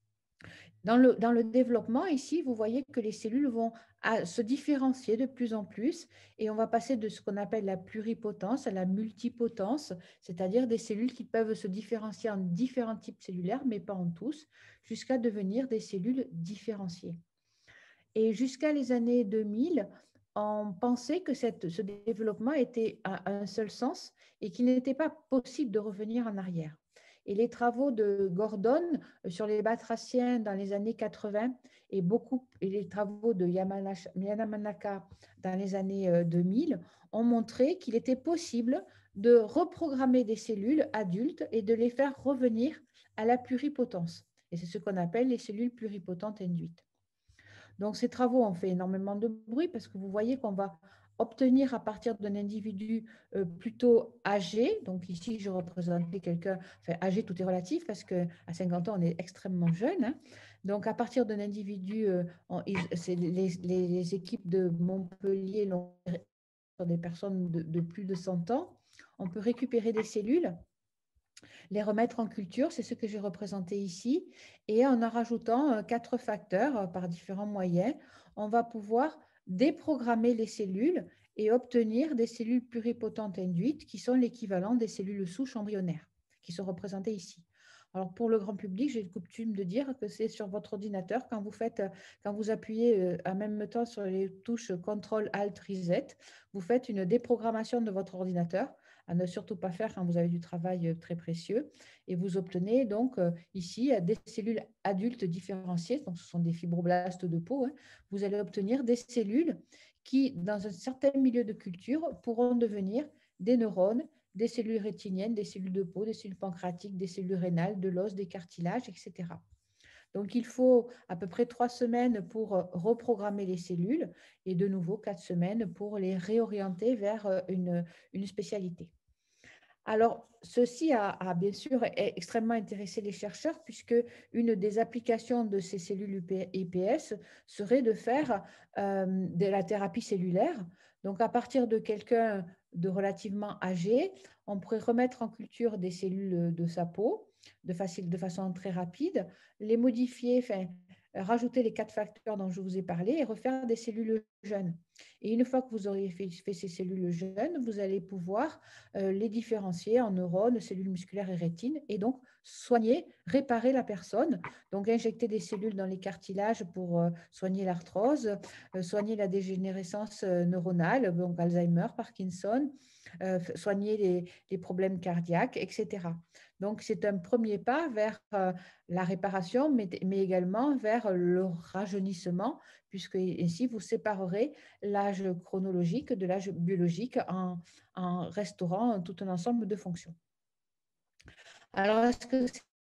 Dans le, dans le développement, ici, vous voyez que les cellules vont à, se différencier de plus en plus et on va passer de ce qu'on appelle la pluripotence à la multipotence, c'est-à-dire des cellules qui peuvent se différencier en différents types cellulaires, mais pas en tous, jusqu'à devenir des cellules différenciées. Et jusqu'à les années deux mille, on pensait que cette, ce développement était à un seul sens et qu'il n'était pas possible de revenir en arrière. Et les travaux de Gordon sur les batraciens dans les années quatre-vingts et, beaucoup, et les travaux de Yamanaka dans les années deux mille ont montré qu'il était possible de reprogrammer des cellules adultes et de les faire revenir à la pluripotence. Et c'est ce qu'on appelle les cellules pluripotentes induites. Donc, ces travaux ont fait énormément de bruit parce que vous voyez qu'on va obtenir à partir d'un individu euh, plutôt âgé, donc ici je représentais quelqu'un, enfin âgé tout est relatif parce qu'à cinquante ans on est extrêmement jeune, hein. Donc à partir d'un individu, euh, les, les, les équipes de Montpellier l'ont sur des personnes de, de plus de cent ans, on peut récupérer des cellules, les remettre en culture, c'est ce que j'ai représenté ici, et en en rajoutant euh, quatre facteurs euh, par différents moyens, on va pouvoir déprogrammer les cellules et obtenir des cellules pluripotentes induites qui sont l'équivalent des cellules souches embryonnaires qui sont représentées ici. Alors pour le grand public, j'ai coutume de dire que c'est sur votre ordinateur, quand vous, faites, quand vous appuyez en même temps sur les touches contrôle alt reset, vous faites une déprogrammation de votre ordinateur, à ne surtout pas faire quand vous avez du travail très précieux, et vous obtenez donc ici des cellules adultes différenciées, donc ce sont des fibroblastes de peau, hein. Vous allez obtenir des cellules qui, dans un certain milieu de culture, pourront devenir des neurones, des cellules rétiniennes, des cellules de peau, des cellules pancréatiques, des cellules rénales, de l'os, des cartilages, et cetera. Donc, il faut à peu près trois semaines pour reprogrammer les cellules et de nouveau quatre semaines pour les réorienter vers une, une spécialité. Alors, ceci a, a bien sûr extrêmement intéressé les chercheurs puisque une des applications de ces cellules I P S serait de faire euh, de la thérapie cellulaire. Donc, à partir de quelqu'un de relativement âgé, on pourrait remettre en culture des cellules de sa peau de, facile, de façon très rapide, les modifier, enfin, rajouter les quatre facteurs dont je vous ai parlé et refaire des cellules jeunes. Et une fois que vous aurez fait, fait ces cellules jeunes, vous allez pouvoir euh, les différencier en neurones, cellules musculaires et rétines, et donc soigner, réparer la personne, donc injecter des cellules dans les cartilages pour euh, soigner l'arthrose, euh, soigner la dégénérescence euh, neuronale, donc Alzheimer, Parkinson, euh, soigner les, les problèmes cardiaques, et cetera. Donc, c'est un premier pas vers euh, la réparation, mais, mais également vers le rajeunissement, puisque ainsi, vous séparerez l'âge chronologique de l'âge biologique en, en restaurant tout un ensemble de fonctions. Alors, est-ce que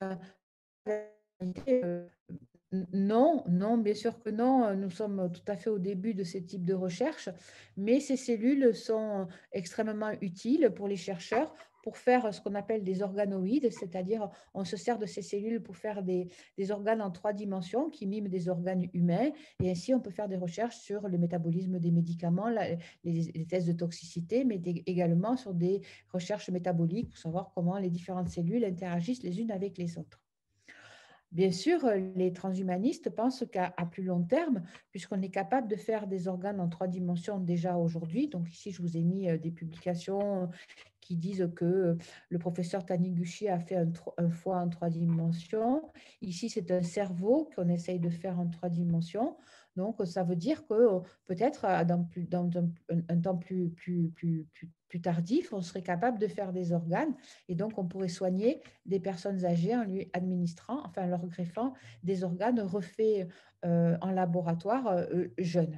c'est euh, non, non, bien sûr que non. Nous sommes tout à fait au début de ce type de recherche, mais ces cellules sont extrêmement utiles pour les chercheurs pour faire ce qu'on appelle des organoïdes, c'est-à-dire on se sert de ces cellules pour faire des, des organes en trois dimensions qui miment des organes humains, et ainsi on peut faire des recherches sur le métabolisme des médicaments, la, les, les tests de toxicité, mais des, également sur des recherches métaboliques pour savoir comment les différentes cellules interagissent les unes avec les autres. Bien sûr, les transhumanistes pensent qu'à plus long terme, puisqu'on est capable de faire des organes en trois dimensions déjà aujourd'hui, donc ici je vous ai mis des publications qui disent que le professeur Taniguchi a fait un, un foie en trois dimensions. Ici, c'est un cerveau qu'on essaye de faire en trois dimensions. Donc, ça veut dire que peut-être dans, dans un, un temps plus, plus, plus, plus, plus tardif, on serait capable de faire des organes et donc on pourrait soigner des personnes âgées en lui administrant, enfin leur greffant des organes refaits euh, en laboratoire euh, jeunes.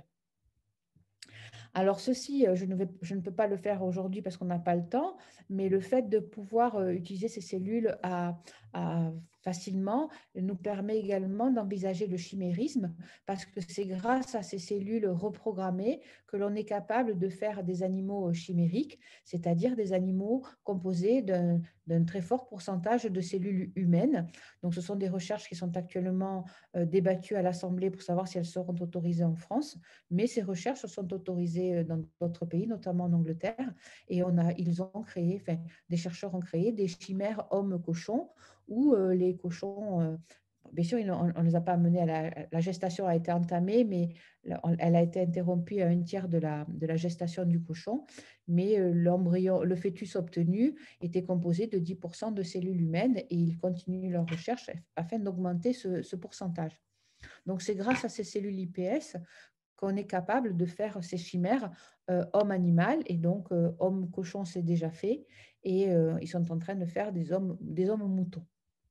Alors ceci, je ne, vais, je ne peux pas le faire aujourd'hui parce qu'on n'a pas le temps, mais le fait de pouvoir euh, utiliser ces cellules à, à facilement nous permet également d'envisager le chimérisme parce que c'est grâce à ces cellules reprogrammées que l'on est capable de faire des animaux chimériques, c'est-à-dire des animaux composés d'un d'un très fort pourcentage de cellules humaines. Donc, ce sont des recherches qui sont actuellement euh, débattues à l'Assemblée pour savoir si elles seront autorisées en France, mais ces recherches sont autorisées dans d'autres pays, notamment en Angleterre, et on a, ils ont créé, enfin, des chercheurs ont créé des chimères hommes-cochons où euh, les cochons, euh, bien sûr, on ne les a pas amenés à la, la gestation a été entamée, mais elle a été interrompue à un tiers de la, de la gestation du cochon, mais l'embryon, le fœtus obtenu était composé de dix pour cent de cellules humaines et ils continuent leur recherche afin d'augmenter ce, ce pourcentage. Donc, c'est grâce à ces cellules I P S qu'on est capable de faire ces chimères euh, homme-animal, et donc euh, homme-cochon, c'est déjà fait, et euh, ils sont en train de faire des hommes, des hommes-moutons.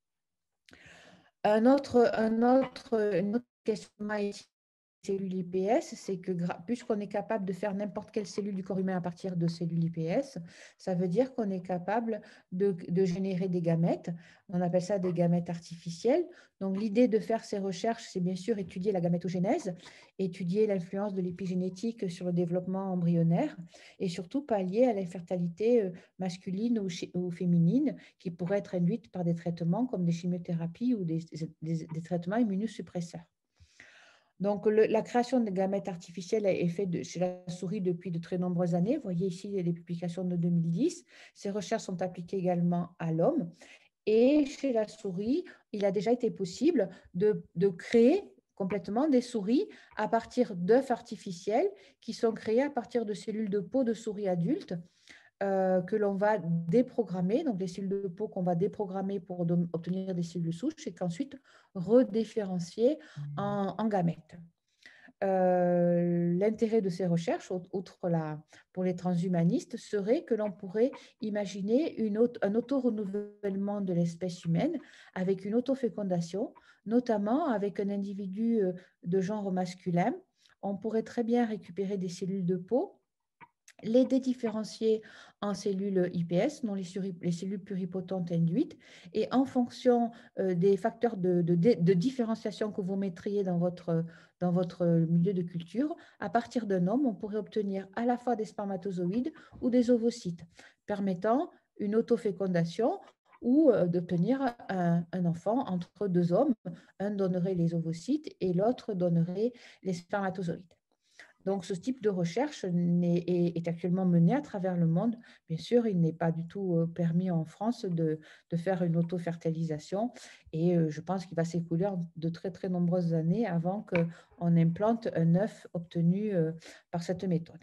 Un autre, un autre, une autre question ici, cellules I P S, c'est que puisqu'on est capable de faire n'importe quelle cellule du corps humain à partir de cellules I P S, ça veut dire qu'on est capable de, de générer des gamètes. On appelle ça des gamètes artificielles. Donc, l'idée de faire ces recherches, c'est bien sûr étudier la gamétogénèse, étudier l'influence de l'épigénétique sur le développement embryonnaire et surtout pallier à l'infertilité masculine ou, ou féminine qui pourrait être induite par des traitements comme des chimiothérapies ou des, des, des traitements immunosuppresseurs. Donc, le, la création de gamètes artificielles est faite de, chez la souris depuis de très nombreuses années. Vous voyez ici les publications de deux mille dix. Ces recherches sont appliquées également à l'homme. Et chez la souris, il a déjà été possible de, de créer complètement des souris à partir d'œufs artificiels qui sont créés à partir de cellules de peau de souris adultes euh, que l'on va déprogrammer, donc les cellules de peau qu'on va déprogrammer pour obtenir des cellules souches et qu'ensuite redéférencier en, en gamètes. Euh, l'intérêt de ces recherches, outre la, pour les transhumanistes, serait que l'on pourrait imaginer une auto, un auto-renouvellement de l'espèce humaine avec une autofécondation, notamment avec un individu de genre masculin. On pourrait très bien récupérer des cellules de peau, les dédifférencier en cellules I P S, non les, les cellules pluripotentes induites, et en fonction euh, des facteurs de, de, de différenciation que vous mettriez dans votre, dans votre milieu de culture, à partir d'un homme, on pourrait obtenir à la fois des spermatozoïdes ou des ovocytes, permettant une autofécondation ou euh, d'obtenir un, un enfant entre deux hommes. Un donnerait les ovocytes et l'autre donnerait les spermatozoïdes. Donc, ce type de recherche est, est, est actuellement mené à travers le monde. Bien sûr, il n'est pas du tout permis en France de, de faire une auto-fertilisation et je pense qu'il va s'écouler de très, très nombreuses années avant qu'on implante un œuf obtenu par cette méthode.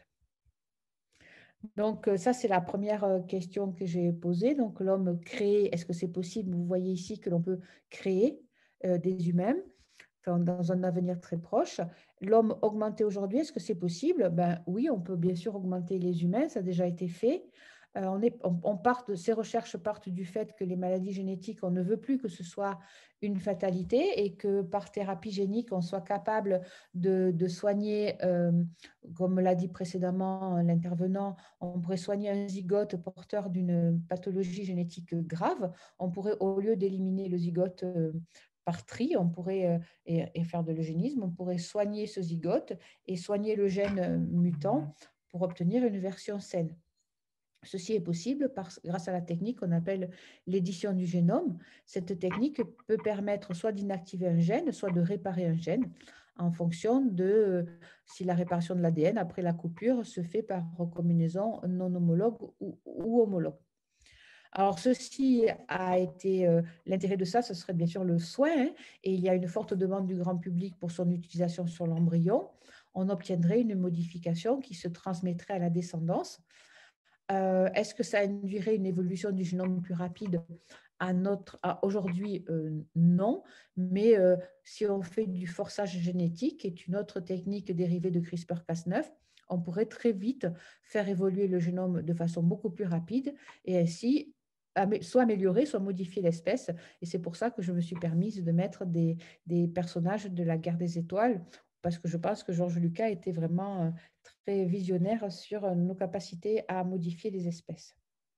Donc, ça, c'est la première question que j'ai posée. Donc, l'homme créé, est-ce que c'est possible? Vous voyez ici que l'on peut créer euh, des humains dans un avenir très proche. L'homme augmenté aujourd'hui, est-ce que c'est possible? Ben, oui, on peut bien sûr augmenter les humains, ça a déjà été fait. Euh, on est, on, on part de, ces recherches partent du fait que les maladies génétiques, on ne veut plus que ce soit une fatalité et que par thérapie génique, on soit capable de, de soigner, euh, comme l'a dit précédemment l'intervenant, on pourrait soigner un zygote porteur d'une pathologie génétique grave. On pourrait, au lieu d'éliminer le zygote euh, par tri, on pourrait, euh, et, et faire de l'eugénisme, on pourrait soigner ce zygote et soigner le gène mutant pour obtenir une version saine. Ceci est possible par, grâce à la technique qu'on appelle l'édition du génome. Cette technique peut permettre soit d'inactiver un gène, soit de réparer un gène en fonction de euh, si la réparation de l'A D N après la coupure se fait par recombinaison non homologue ou, ou homologue. Alors, ceci a été, euh, l'intérêt de ça, ce serait bien sûr le soin, hein, et il y a une forte demande du grand public pour son utilisation sur l'embryon. On obtiendrait une modification qui se transmettrait à la descendance. Euh, Est-ce que ça induirait une évolution du génome plus rapide? À notre, à aujourd'hui, euh, non, mais euh, si on fait du forçage génétique, qui est une autre technique dérivée de CRISPR Cas neuf, on pourrait très vite faire évoluer le génome de façon beaucoup plus rapide et ainsi soit améliorer, soit modifier l'espèce. Et c'est pour ça que je me suis permise de mettre des, des personnages de la guerre des étoiles, parce que je pense que Georges Lucas était vraiment très visionnaire sur nos capacités à modifier les espèces.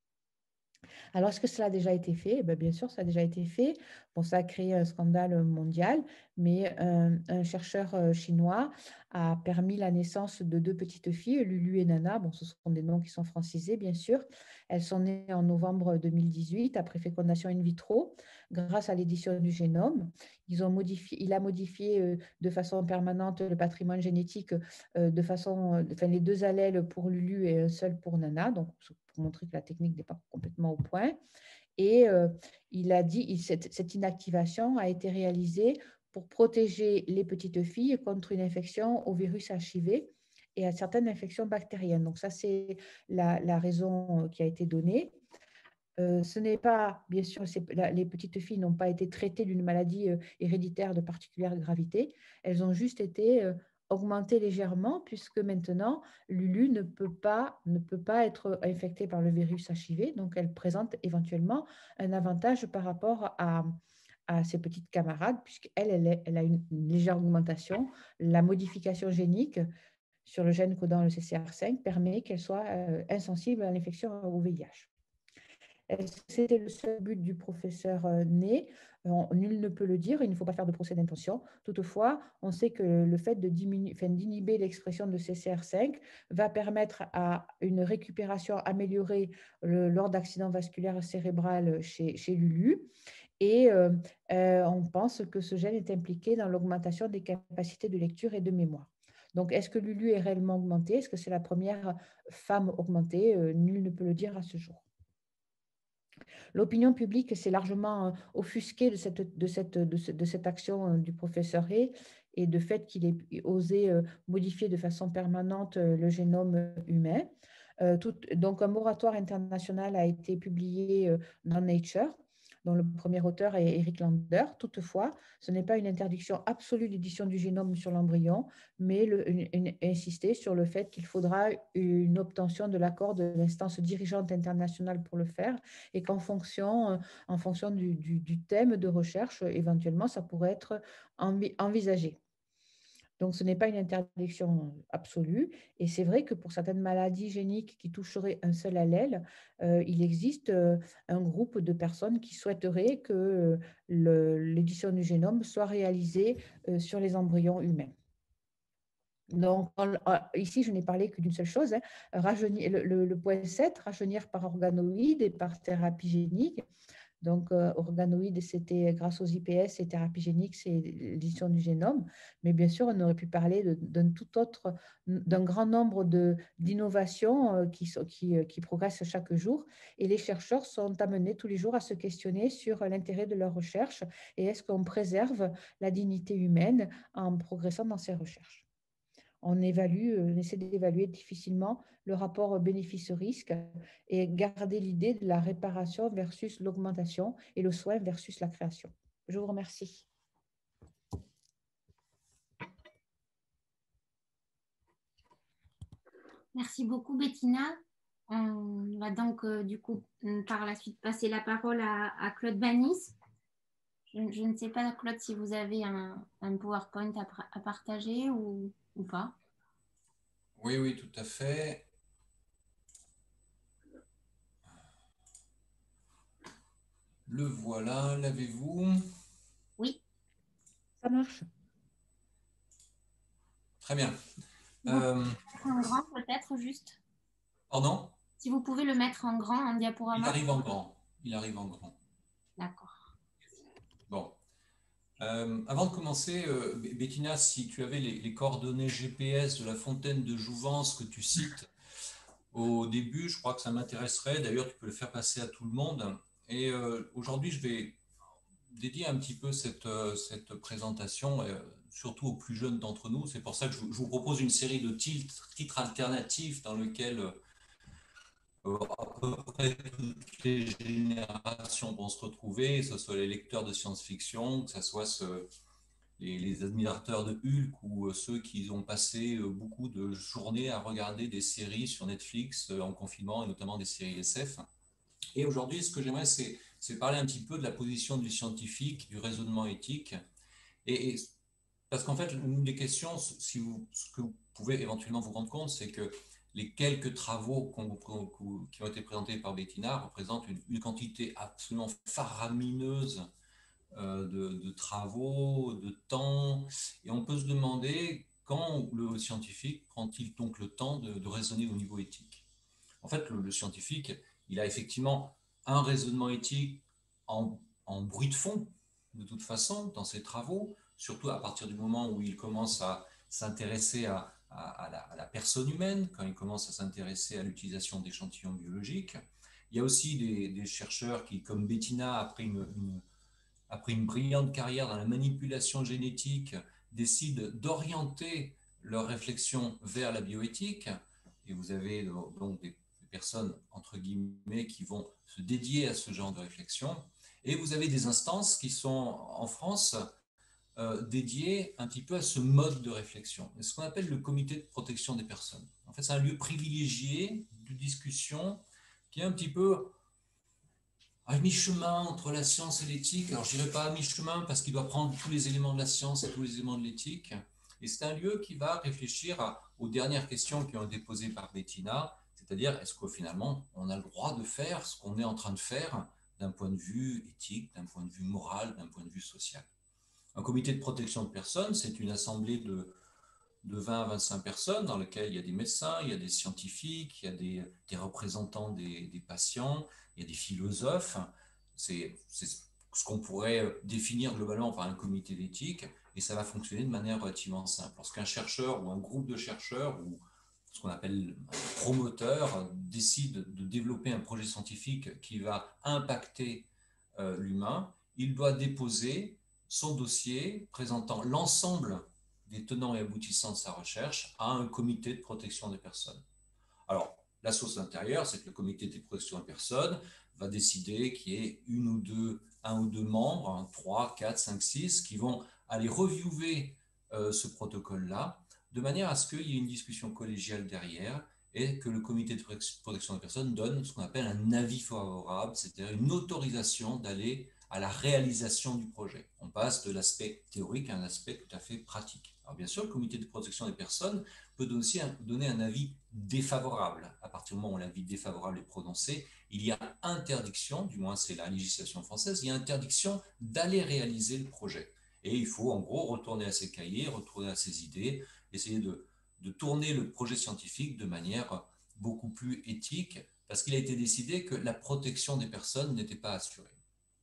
Alors, est-ce que cela a déjà été fait? Bien, bien sûr, ça a déjà été fait. Bon, ça a créé un scandale mondial, mais un, un chercheur chinois a permis la naissance de deux petites filles, Lulu et Nana. Bon, ce sont des noms qui sont francisés, bien sûr. Elles sont nées en novembre deux mille dix-huit, après fécondation in vitro, grâce à l'édition du génome. Ils ont modifié, il a modifié de façon permanente le patrimoine génétique, de façon, enfin, les deux allèles pour Lulu et un seul pour Nana, donc pour montrer que la technique n'est pas complètement au point. Et euh, il a dit, il, cette, cette inactivation a été réalisée pour protéger les petites filles contre une infection au virus H I V et à certaines infections bactériennes. Donc ça, c'est la, la raison qui a été donnée. Euh, ce n'est pas, bien sûr, la, les petites filles n'ont pas été traitées d'une maladie euh, héréditaire de particulière gravité. Elles ont juste été euh, augmentées légèrement puisque maintenant, Lulu ne peut pas, ne peut pas être infectée par le virus H I V. Donc, elle présente éventuellement un avantage par rapport à, à ses petites camarades puisqu'elle, elle, elle a une, une légère augmentation. La modification génique sur le gène codant le C C R cinq permet qu'elle soit euh, insensible à l'infection au V I H. Est-ce que c'était le seul but du professeur Ney? Nul ne peut le dire, il ne faut pas faire de procès d'intention. Toutefois, on sait que le fait de diminuer, enfin, d'inhiber l'expression de C C R cinq va permettre à une récupération améliorée le, lors d'accidents vasculaires cérébraux chez, chez Lulu. Et euh, euh, on pense que ce gène est impliqué dans l'augmentation des capacités de lecture et de mémoire. Donc, est-ce que Lulu est réellement augmentée? Est-ce que c'est la première femme augmentée? euh, Nul ne peut le dire à ce jour. L'opinion publique s'est largement offusquée de cette, de cette, de ce, de cette action du professeur Hay et de fait qu'il ait osé modifier de façon permanente le génome humain. Tout, donc, un moratoire international a été publié dans Nature, dont le premier auteur est Eric Lander. Toutefois, ce n'est pas une interdiction absolue d'édition du génome sur l'embryon, mais le, une, une, insister sur le fait qu'il faudra une obtention de l'accord de l'instance dirigeante internationale pour le faire et qu'en fonction, en fonction du, du, du thème de recherche, éventuellement, ça pourrait être envisagé. Donc, ce n'est pas une interdiction absolue. Et c'est vrai que pour certaines maladies géniques qui toucheraient un seul allèle, euh, il existe euh, un groupe de personnes qui souhaiteraient que l'édition du génome soit réalisée euh, sur les embryons humains. Donc, ici, je n'ai parlé que d'une seule chose, hein, rajeunir, le, le, le point sept, rajeunir par organoïde et par thérapie génique. Donc, euh, organoïdes, c'était grâce aux I P S et thérapie génique, c'est l'édition du génome. Mais bien sûr, on aurait pu parler de- d'un tout autre, d'un grand nombre de- d'innovations euh, qui, sont- qui, euh, qui progressent chaque jour. Et les chercheurs sont amenés tous les jours à se questionner sur l'intérêt de leurs recherches et est-ce qu'on préserve la dignité humaine en progressant dans ces recherches. On évalue, on essaie d'évaluer difficilement le rapport bénéfice-risque et garder l'idée de la réparation versus l'augmentation et le soin versus la création. Je vous remercie. Merci beaucoup, Bettina. On va donc euh, du coup par la suite passer la parole à, à Claude Banis. Je, je ne sais pas, Claude, si vous avez un, un PowerPoint à, à partager ou, ou pas. Oui, oui, tout à fait. Le voilà, l'avez-vous? Oui. Ça marche. Très bien. Vous Euh, pouvez le mettre en grand, peut-être, juste. Pardon? Si vous pouvez le mettre en grand, en diaporama. Il arrive en grand. Il arrive en grand. D'accord. Bon. Euh, avant de commencer, euh, Bettina, si tu avais les, les coordonnées G P S de la fontaine de Jouvence que tu cites au début, je crois que ça m'intéresserait. D'ailleurs, tu peux le faire passer à tout le monde. Et euh, aujourd'hui, je vais dédier un petit peu cette, euh, cette présentation, euh, surtout aux plus jeunes d'entre nous. C'est pour ça que je, je vous propose une série de titres, titres alternatifs dans lesquels euh, à peu près toutes les générations vont se retrouver, que ce soit les lecteurs de science-fiction, que ce soit ce, les, les admirateurs de Hulk ou euh, ceux qui ont passé euh, beaucoup de journées à regarder des séries sur Netflix euh, en confinement, et notamment des séries S F. Et aujourd'hui, ce que j'aimerais, c'est, c'est parler un petit peu de la position du scientifique, du raisonnement éthique. Et, et parce qu'en fait, une des questions, si vous, ce que vous pouvez éventuellement vous rendre compte, c'est que les quelques travaux qu'on, qu'on, qui ont été présentés par Bettina représentent une, une quantité absolument faramineuse euh, de, de travaux, de temps. Et on peut se demander quand le scientifique prend-il donc le temps de, de raisonner au niveau éthique. En fait, le, le scientifique, il a effectivement un raisonnement éthique en, en bruit de fond, de toute façon, dans ses travaux, surtout à partir du moment où il commence à s'intéresser à, à, à, la, à la personne humaine, quand il commence à s'intéresser à l'utilisation d'échantillons biologiques. Il y a aussi des, des chercheurs qui, comme Bettina, après une, une, après une brillante carrière dans la manipulation génétique, décident d'orienter leur réflexion vers la bioéthique. Et vous avez donc des personnes, entre guillemets, qui vont se dédier à ce genre de réflexion. Et vous avez des instances qui sont en France euh, dédiées un petit peu à ce mode de réflexion. C'est ce qu'on appelle le comité de protection des personnes. En fait, c'est un lieu privilégié de discussion qui est un petit peu à mi-chemin entre la science et l'éthique. Alors, je dirais pas à mi-chemin parce qu'il doit prendre tous les éléments de la science et tous les éléments de l'éthique. Et c'est un lieu qui va réfléchir à, aux dernières questions qui ont été posées par Bettina, c'est-à-dire est-ce que finalement on a le droit de faire ce qu'on est en train de faire d'un point de vue éthique, d'un point de vue moral, d'un point de vue social. Un comité de protection de personnes, c'est une assemblée de, de vingt à vingt-cinq personnes dans laquelle il y a des médecins, il y a des scientifiques, il y a des, des représentants des, des patients, il y a des philosophes. C'est, c'est ce qu'on pourrait définir globalement par un comité d'éthique, et ça va fonctionner de manière relativement simple. Lorsqu'un chercheur ou un groupe de chercheurs ou ce qu'on appelle un promoteur décide de développer un projet scientifique qui va impacter euh, l'humain, il doit déposer son dossier présentant l'ensemble des tenants et aboutissants de sa recherche à un comité de protection des personnes. Alors, la source intérieure, c'est que le comité de protection des personnes va décider qu'il y ait une ou deux, un ou deux membres, hein, trois, quatre, cinq, six, qui vont aller reviewer euh, ce protocole-là, de manière à ce qu'il y ait une discussion collégiale derrière et que le comité de protection des personnes donne ce qu'on appelle un avis favorable, c'est-à-dire une autorisation d'aller à la réalisation du projet. On passe de l'aspect théorique à un aspect tout à fait pratique. Alors bien sûr, le comité de protection des personnes peut aussi donner un avis défavorable. À partir du moment où l'avis défavorable est prononcé, il y a interdiction, du moins c'est la législation française, il y a interdiction d'aller réaliser le projet. Et il faut en gros retourner à ses cahiers, retourner à ses idées, essayer de, de tourner le projet scientifique de manière beaucoup plus éthique, parce qu'il a été décidé que la protection des personnes n'était pas assurée.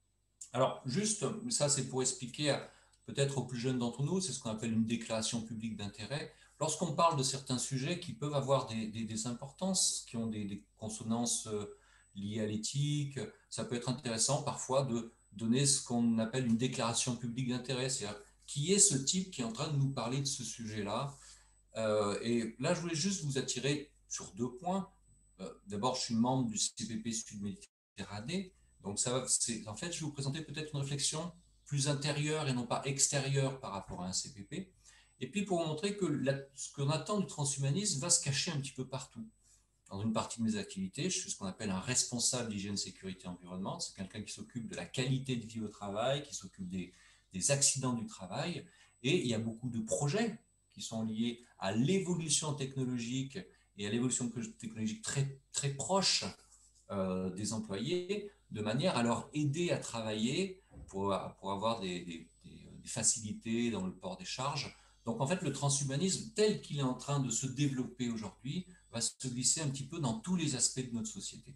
Alors, juste, ça c'est pour expliquer peut-être aux plus jeunes d'entre nous, c'est ce qu'on appelle une déclaration publique d'intérêt. Lorsqu'on parle de certains sujets qui peuvent avoir des, des, des importances, qui ont des, des consonances liées à l'éthique, ça peut être intéressant parfois de donner ce qu'on appelle une déclaration publique d'intérêt, c'est-à-dire qui est ce type qui est en train de nous parler de ce sujet-là. Euh, et là, je voulais juste vous attirer sur deux points. Euh, D'abord, je suis membre du C P P Sud-Méditerranée. Donc, ça, en fait, je vais vous présenter peut-être une réflexion plus intérieure et non pas extérieure par rapport à un C P P. Et puis, pour vous montrer que la, ce qu'on attend du transhumanisme va se cacher un petit peu partout. Dans une partie de mes activités, je suis ce qu'on appelle un responsable d'hygiène, sécurité, environnement. C'est quelqu'un qui s'occupe de la qualité de vie au travail, qui s'occupe des, des accidents du travail. Et il y a beaucoup de projets qui sont liés à l'évolution technologique et à l'évolution technologique très, très proche euh, des employés, de manière à leur aider à travailler pour, pour avoir des, des, des facilités dans le port des charges. Donc en fait, le transhumanisme tel qu'il est en train de se développer aujourd'hui va se glisser un petit peu dans tous les aspects de notre société.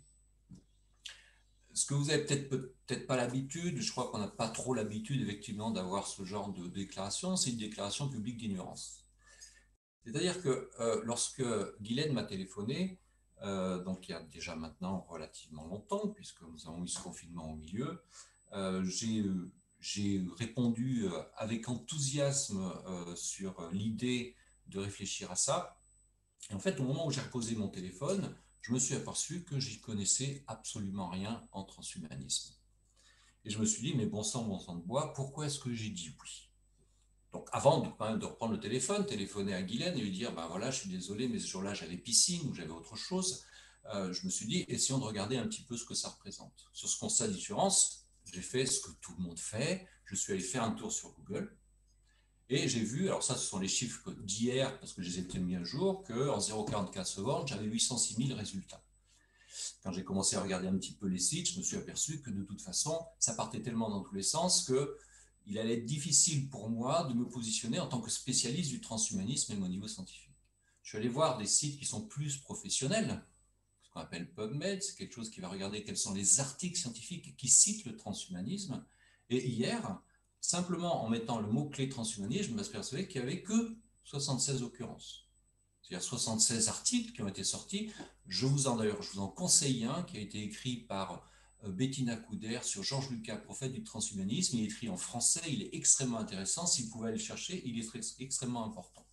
Ce que vous avez peut-être peut-être pas l'habitude, je crois qu'on n'a pas trop l'habitude effectivement d'avoir ce genre de déclaration, c'est une déclaration publique d'ignorance. C'est-à-dire que euh, lorsque Guylaine m'a téléphoné, euh, donc il y a déjà maintenant relativement longtemps, puisque nous avons eu ce confinement au milieu, euh, j'ai j'ai répondu avec enthousiasme euh, sur l'idée de réfléchir à ça. Et en fait, au moment où j'ai reposé mon téléphone, je me suis aperçu que j'y connaissais absolument rien en transhumanisme. Et je me suis dit, mais bon sang, bon sang de bois, pourquoi est-ce que j'ai dit oui? Donc, avant de, quand même, de reprendre le téléphone, téléphoner à Guylaine et lui dire, ben voilà, je suis désolé, mais ce jour-là, j'avais piscine ou j'avais autre chose, euh, je me suis dit, essayons de regarder un petit peu ce que ça représente. Sur ce constat d'assurance, j'ai fait ce que tout le monde fait, je suis allé faire un tour sur Google, et j'ai vu, alors ça, ce sont les chiffres d'hier, parce que je les ai mis à jour, qu'en zéro virgule quarante-quatre secondes, j'avais huit cent six mille résultats. Quand j'ai commencé à regarder un petit peu les sites, je me suis aperçu que de toute façon, ça partait tellement dans tous les sens qu'il allait être difficile pour moi de me positionner en tant que spécialiste du transhumanisme, même au niveau scientifique. Je suis allé voir des sites qui sont plus professionnels, ce qu'on appelle PubMed, c'est quelque chose qui va regarder quels sont les articles scientifiques qui citent le transhumanisme. Et hier, simplement en mettant le mot-clé transhumanisme, je me suis aperçu qu'il n'y avait que soixante-seize occurrences. C'est-à-dire soixante-seize articles qui ont été sortis. Je vous en, d'ailleurs, je vous en conseille un qui a été écrit par Bettina Couder sur Georges Lucas, prophète du transhumanisme. Il est écrit en français, il est extrêmement intéressant. Si vous pouvez aller le chercher, il est très, extrêmement important.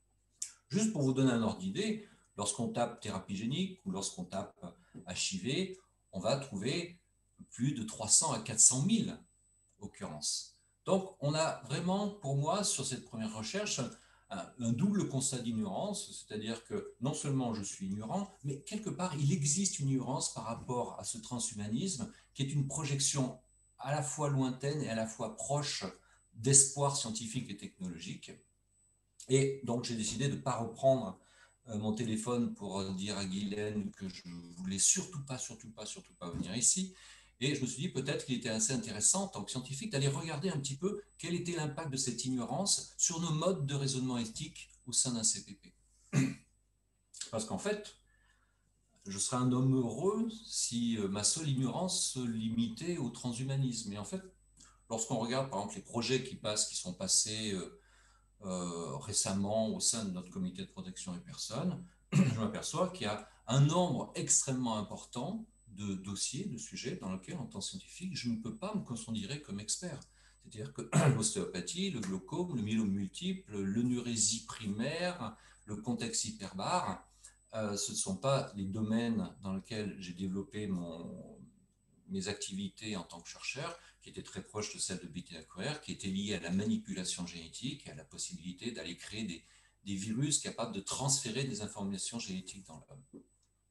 Juste pour vous donner un ordre d'idée, lorsqu'on tape thérapie génique ou lorsqu'on tape H I V, on va trouver plus de trois cents à quatre cent mille occurrences. Donc, on a vraiment, pour moi, sur cette première recherche, un, un double constat d'ignorance, c'est-à-dire que non seulement je suis ignorant, mais quelque part, il existe une ignorance par rapport à ce transhumanisme qui est une projection à la fois lointaine et à la fois proche d'espoir scientifique et technologique. Et donc, j'ai décidé de ne pas reprendre euh, mon téléphone pour dire à Guylaine que je ne voulais surtout pas, surtout pas, surtout pas venir ici. Et je me suis dit peut-être qu'il était assez intéressant, en tant que scientifique, d'aller regarder un petit peu quel était l'impact de cette ignorance sur nos modes de raisonnement éthique au sein d'un C P P. Parce qu'en fait, je serais un homme heureux si ma seule ignorance se limitait au transhumanisme. Et en fait, lorsqu'on regarde par exemple les projets qui passent, qui sont passés euh, euh, récemment au sein de notre comité de protection des personnes, je m'aperçois qu'il y a un nombre extrêmement important de dossiers, de sujets dans lesquels, en tant que scientifique, je ne peux pas me considérer comme expert. C'est-à-dire que l'ostéopathie, le glaucome, le myélome multiple, l'enurésie primaire, le contexte hyperbare, euh, ce ne sont pas les domaines dans lesquels j'ai développé mon, mes activités en tant que chercheur, qui étaient très proches de celles de Bettina Couder, qui étaient liées à la manipulation génétique et à la possibilité d'aller créer des, des virus capables de transférer des informations génétiques dans l'homme.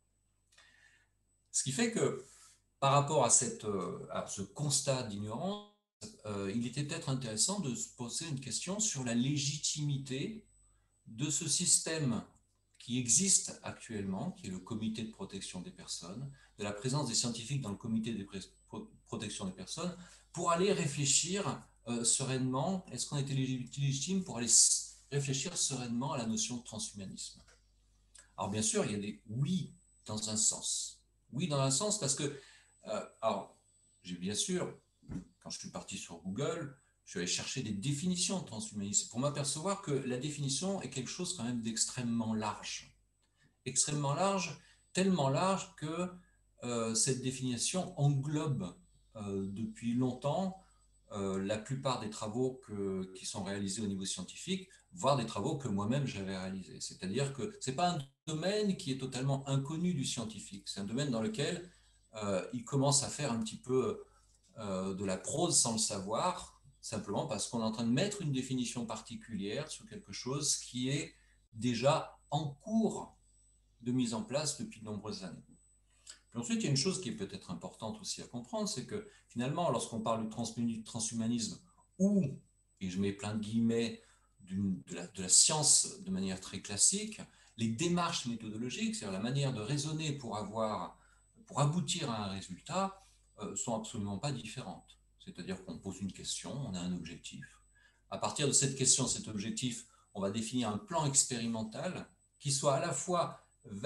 Ce qui fait que, par rapport à, cette, à ce constat d'ignorance, euh, il était peut-être intéressant de se poser une question sur la légitimité de ce système qui existe actuellement, qui est le comité de protection des personnes, de la présence des scientifiques dans le comité de protection des personnes, pour aller réfléchir euh, sereinement, est-ce qu'on était légitime pour aller réfléchir sereinement à la notion de transhumanisme? Alors bien sûr, il y a des oui dans un sens. Oui dans un sens parce que, euh, alors, j'ai bien sûr, quand je suis parti sur Google, je suis allé chercher des définitions de transhumanisme pour m'apercevoir que la définition est quelque chose quand même d'extrêmement large. Extrêmement large, tellement large que euh, cette définition englobe euh, depuis longtemps euh, la plupart des travaux que, qui sont réalisés au niveau scientifique, voire des travaux que moi-même j'avais réalisés. C'est-à-dire que ce n'est pas un domaine qui est totalement inconnu du scientifique, c'est un domaine dans lequel euh, il commence à faire un petit peu euh, de la prose sans le savoir, simplement parce qu'on est en train de mettre une définition particulière sur quelque chose qui est déjà en cours de mise en place depuis de nombreuses années. Puis ensuite, il y a une chose qui est peut-être importante aussi à comprendre, c'est que finalement, lorsqu'on parle de transhumanisme ou, et je mets plein de guillemets, de la, de la science de manière très classique, les démarches méthodologiques, c'est-à-dire la manière de raisonner pour, avoir, pour aboutir à un résultat, euh, sont absolument pas différentes. C'est-à-dire qu'on pose une question, on a un objectif. À partir de cette question, cet objectif, on va définir un plan expérimental qui soit à la fois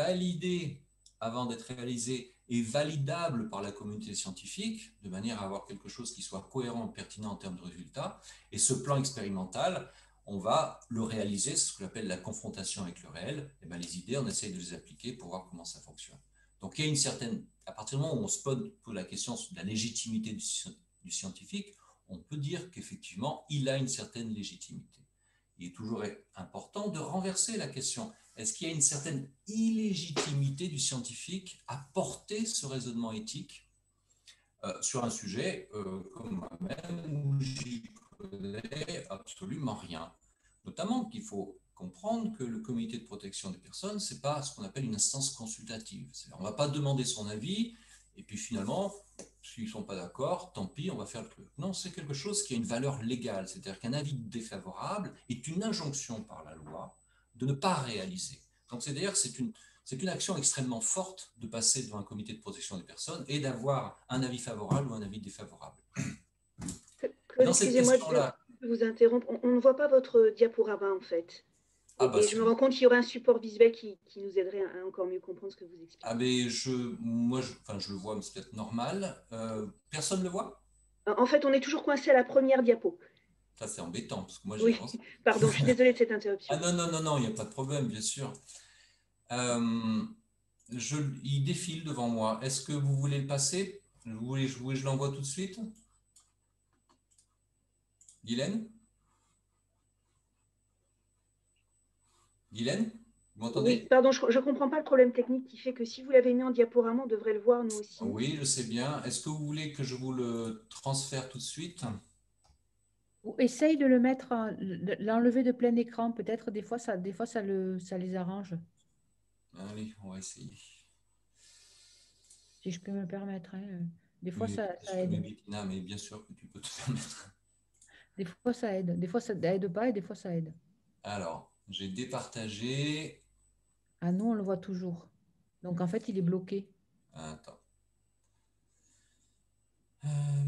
validé avant d'être réalisé et validable par la communauté scientifique, de manière à avoir quelque chose qui soit cohérent et pertinent en termes de résultats. Et ce plan expérimental, on va le réaliser, c'est ce que j'appelle la confrontation avec le réel. Et bien, les idées, on essaye de les appliquer pour voir comment ça fonctionne. Donc, il y a une certaine... À partir du moment où on se pose la question de la légitimité du, du scientifique, on peut dire qu'effectivement, il a une certaine légitimité. Il est toujours important de renverser la question. Est-ce qu'il y a une certaine illégitimité du scientifique à porter ce raisonnement éthique euh, sur un sujet euh, comme moi-même où j'y connais absolument rien? Notamment qu'il faut comprendre que le comité de protection des personnes, ce n'est pas ce qu'on appelle une instance consultative. On ne va pas demander son avis et puis finalement, s'ils ne sont pas d'accord, tant pis, on va faire le truc. Non, c'est quelque chose qui a une valeur légale, c'est-à-dire qu'un avis défavorable est une injonction par la loi de ne pas réaliser. Donc, c'est-à-dire que c'est une, c'est une action extrêmement forte de passer devant un comité de protection des personnes et d'avoir un avis favorable ou un avis défavorable. Claude, excusez-moi de vous interrompre. On, on ne voit pas votre diaporama, en fait. Et, ah bah, et je me rends compte qu'il y aurait un support visuel qui, qui nous aiderait à encore mieux comprendre ce que vous expliquez. Ah mais je, moi, je, enfin, je le vois, mais c'est peut-être normal. Euh, personne ne le voit? En fait, on est toujours coincé à la première diapo. Ça, c'est embêtant, parce que moi, oui, pardon, je suis désolée de cette interruption. Ah non, non, non, non, il n'y a pas de problème, bien sûr. Euh, je, il défile devant moi. Est-ce que vous voulez le passer? Vous voulez, vous voulez que je l'envoie tout de suite? Guylaine? Guylaine, vous m'entendez? Oui, pardon, je ne comprends pas le problème technique qui fait que si vous l'avez mis en diaporama, on devrait le voir nous aussi. Oui, je sais bien. Est-ce que vous voulez que je vous le transfère tout de suite? Essaye de le mettre, l'enlever de plein écran. Peut-être des fois, ça, des fois ça, le, ça les arrange. Allez, on va essayer. Si je peux me permettre. Hein. Des fois, oui, ça, ça aide. Bettina, mais bien sûr que tu peux te permettre. Des fois, ça aide. Des fois, ça n'aide pas et des fois, ça aide. Alors, j'ai départagé. Ah non, on le voit toujours. Donc, en fait, il est bloqué. Attends. Euh...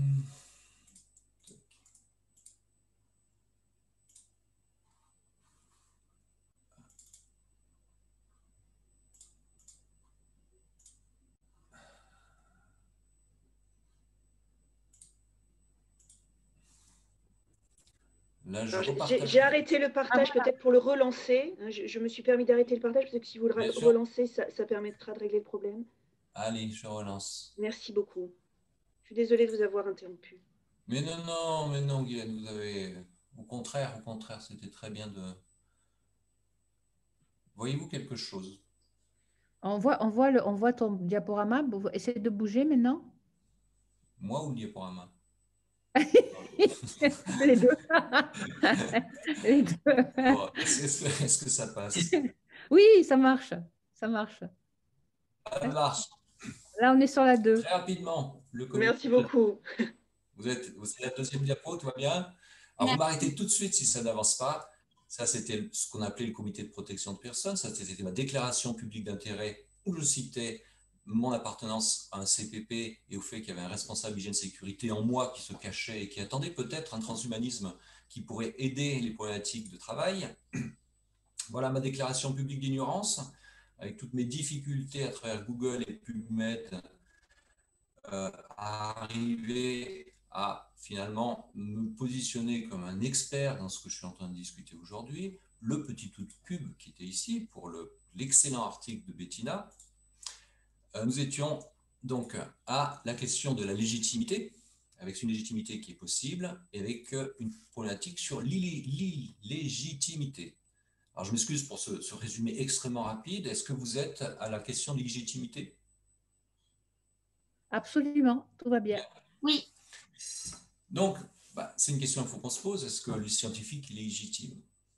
J'ai arrêté le partage ah, peut-être pour le relancer. Je, je me suis permis d'arrêter le partage parce que si vous le relancez, ça, ça permettra de régler le problème. Allez, je relance. Merci beaucoup. Je suis désolée de vous avoir interrompu. Mais non, non, mais non, Guylaine, vous avez... Au contraire, au contraire, c'était très bien de... Voyez-vous quelque chose? On voit, on voit, le, on voit ton diaporama. Essaye de bouger maintenant. Moi ou le diaporama? Les deux. Les deux. Bon, est-ce, que, est-ce que ça passe? Oui, ça marche. Ça marche. Ça marche. Là, on est sur la deux. Très rapidement. Le Merci beaucoup. Vous êtes, vous êtes la deuxième diapo, tout va bien? Alors, vous m'arrêtez tout de suite si ça n'avance pas. Ça, c'était ce qu'on appelait le comité de protection de personnes. Ça, c'était ma déclaration publique d'intérêt où je citais mon appartenance à un C P P et au fait qu'il y avait un responsable hygiène sécurité en moi qui se cachait et qui attendait peut-être un transhumanisme qui pourrait aider les problématiques de travail. Voilà ma déclaration publique d'ignorance, avec toutes mes difficultés à travers Google et PubMed euh, à arriver à finalement me positionner comme un expert dans ce que je suis en train de discuter aujourd'hui, le petit tout cube qui était ici pour le, l'excellent article de Bettina, euh, nous étions donc à la question de la légitimité, avec une légitimité qui est possible, et avec une problématique sur l'illégitimité. Alors, je m'excuse pour ce, ce résumé extrêmement rapide. Est-ce que vous êtes à la question de légitimité? Absolument, tout va bien. Oui. Donc, bah, c'est une question qu'il faut qu'on se pose. Est-ce que le scientifique il est légitime?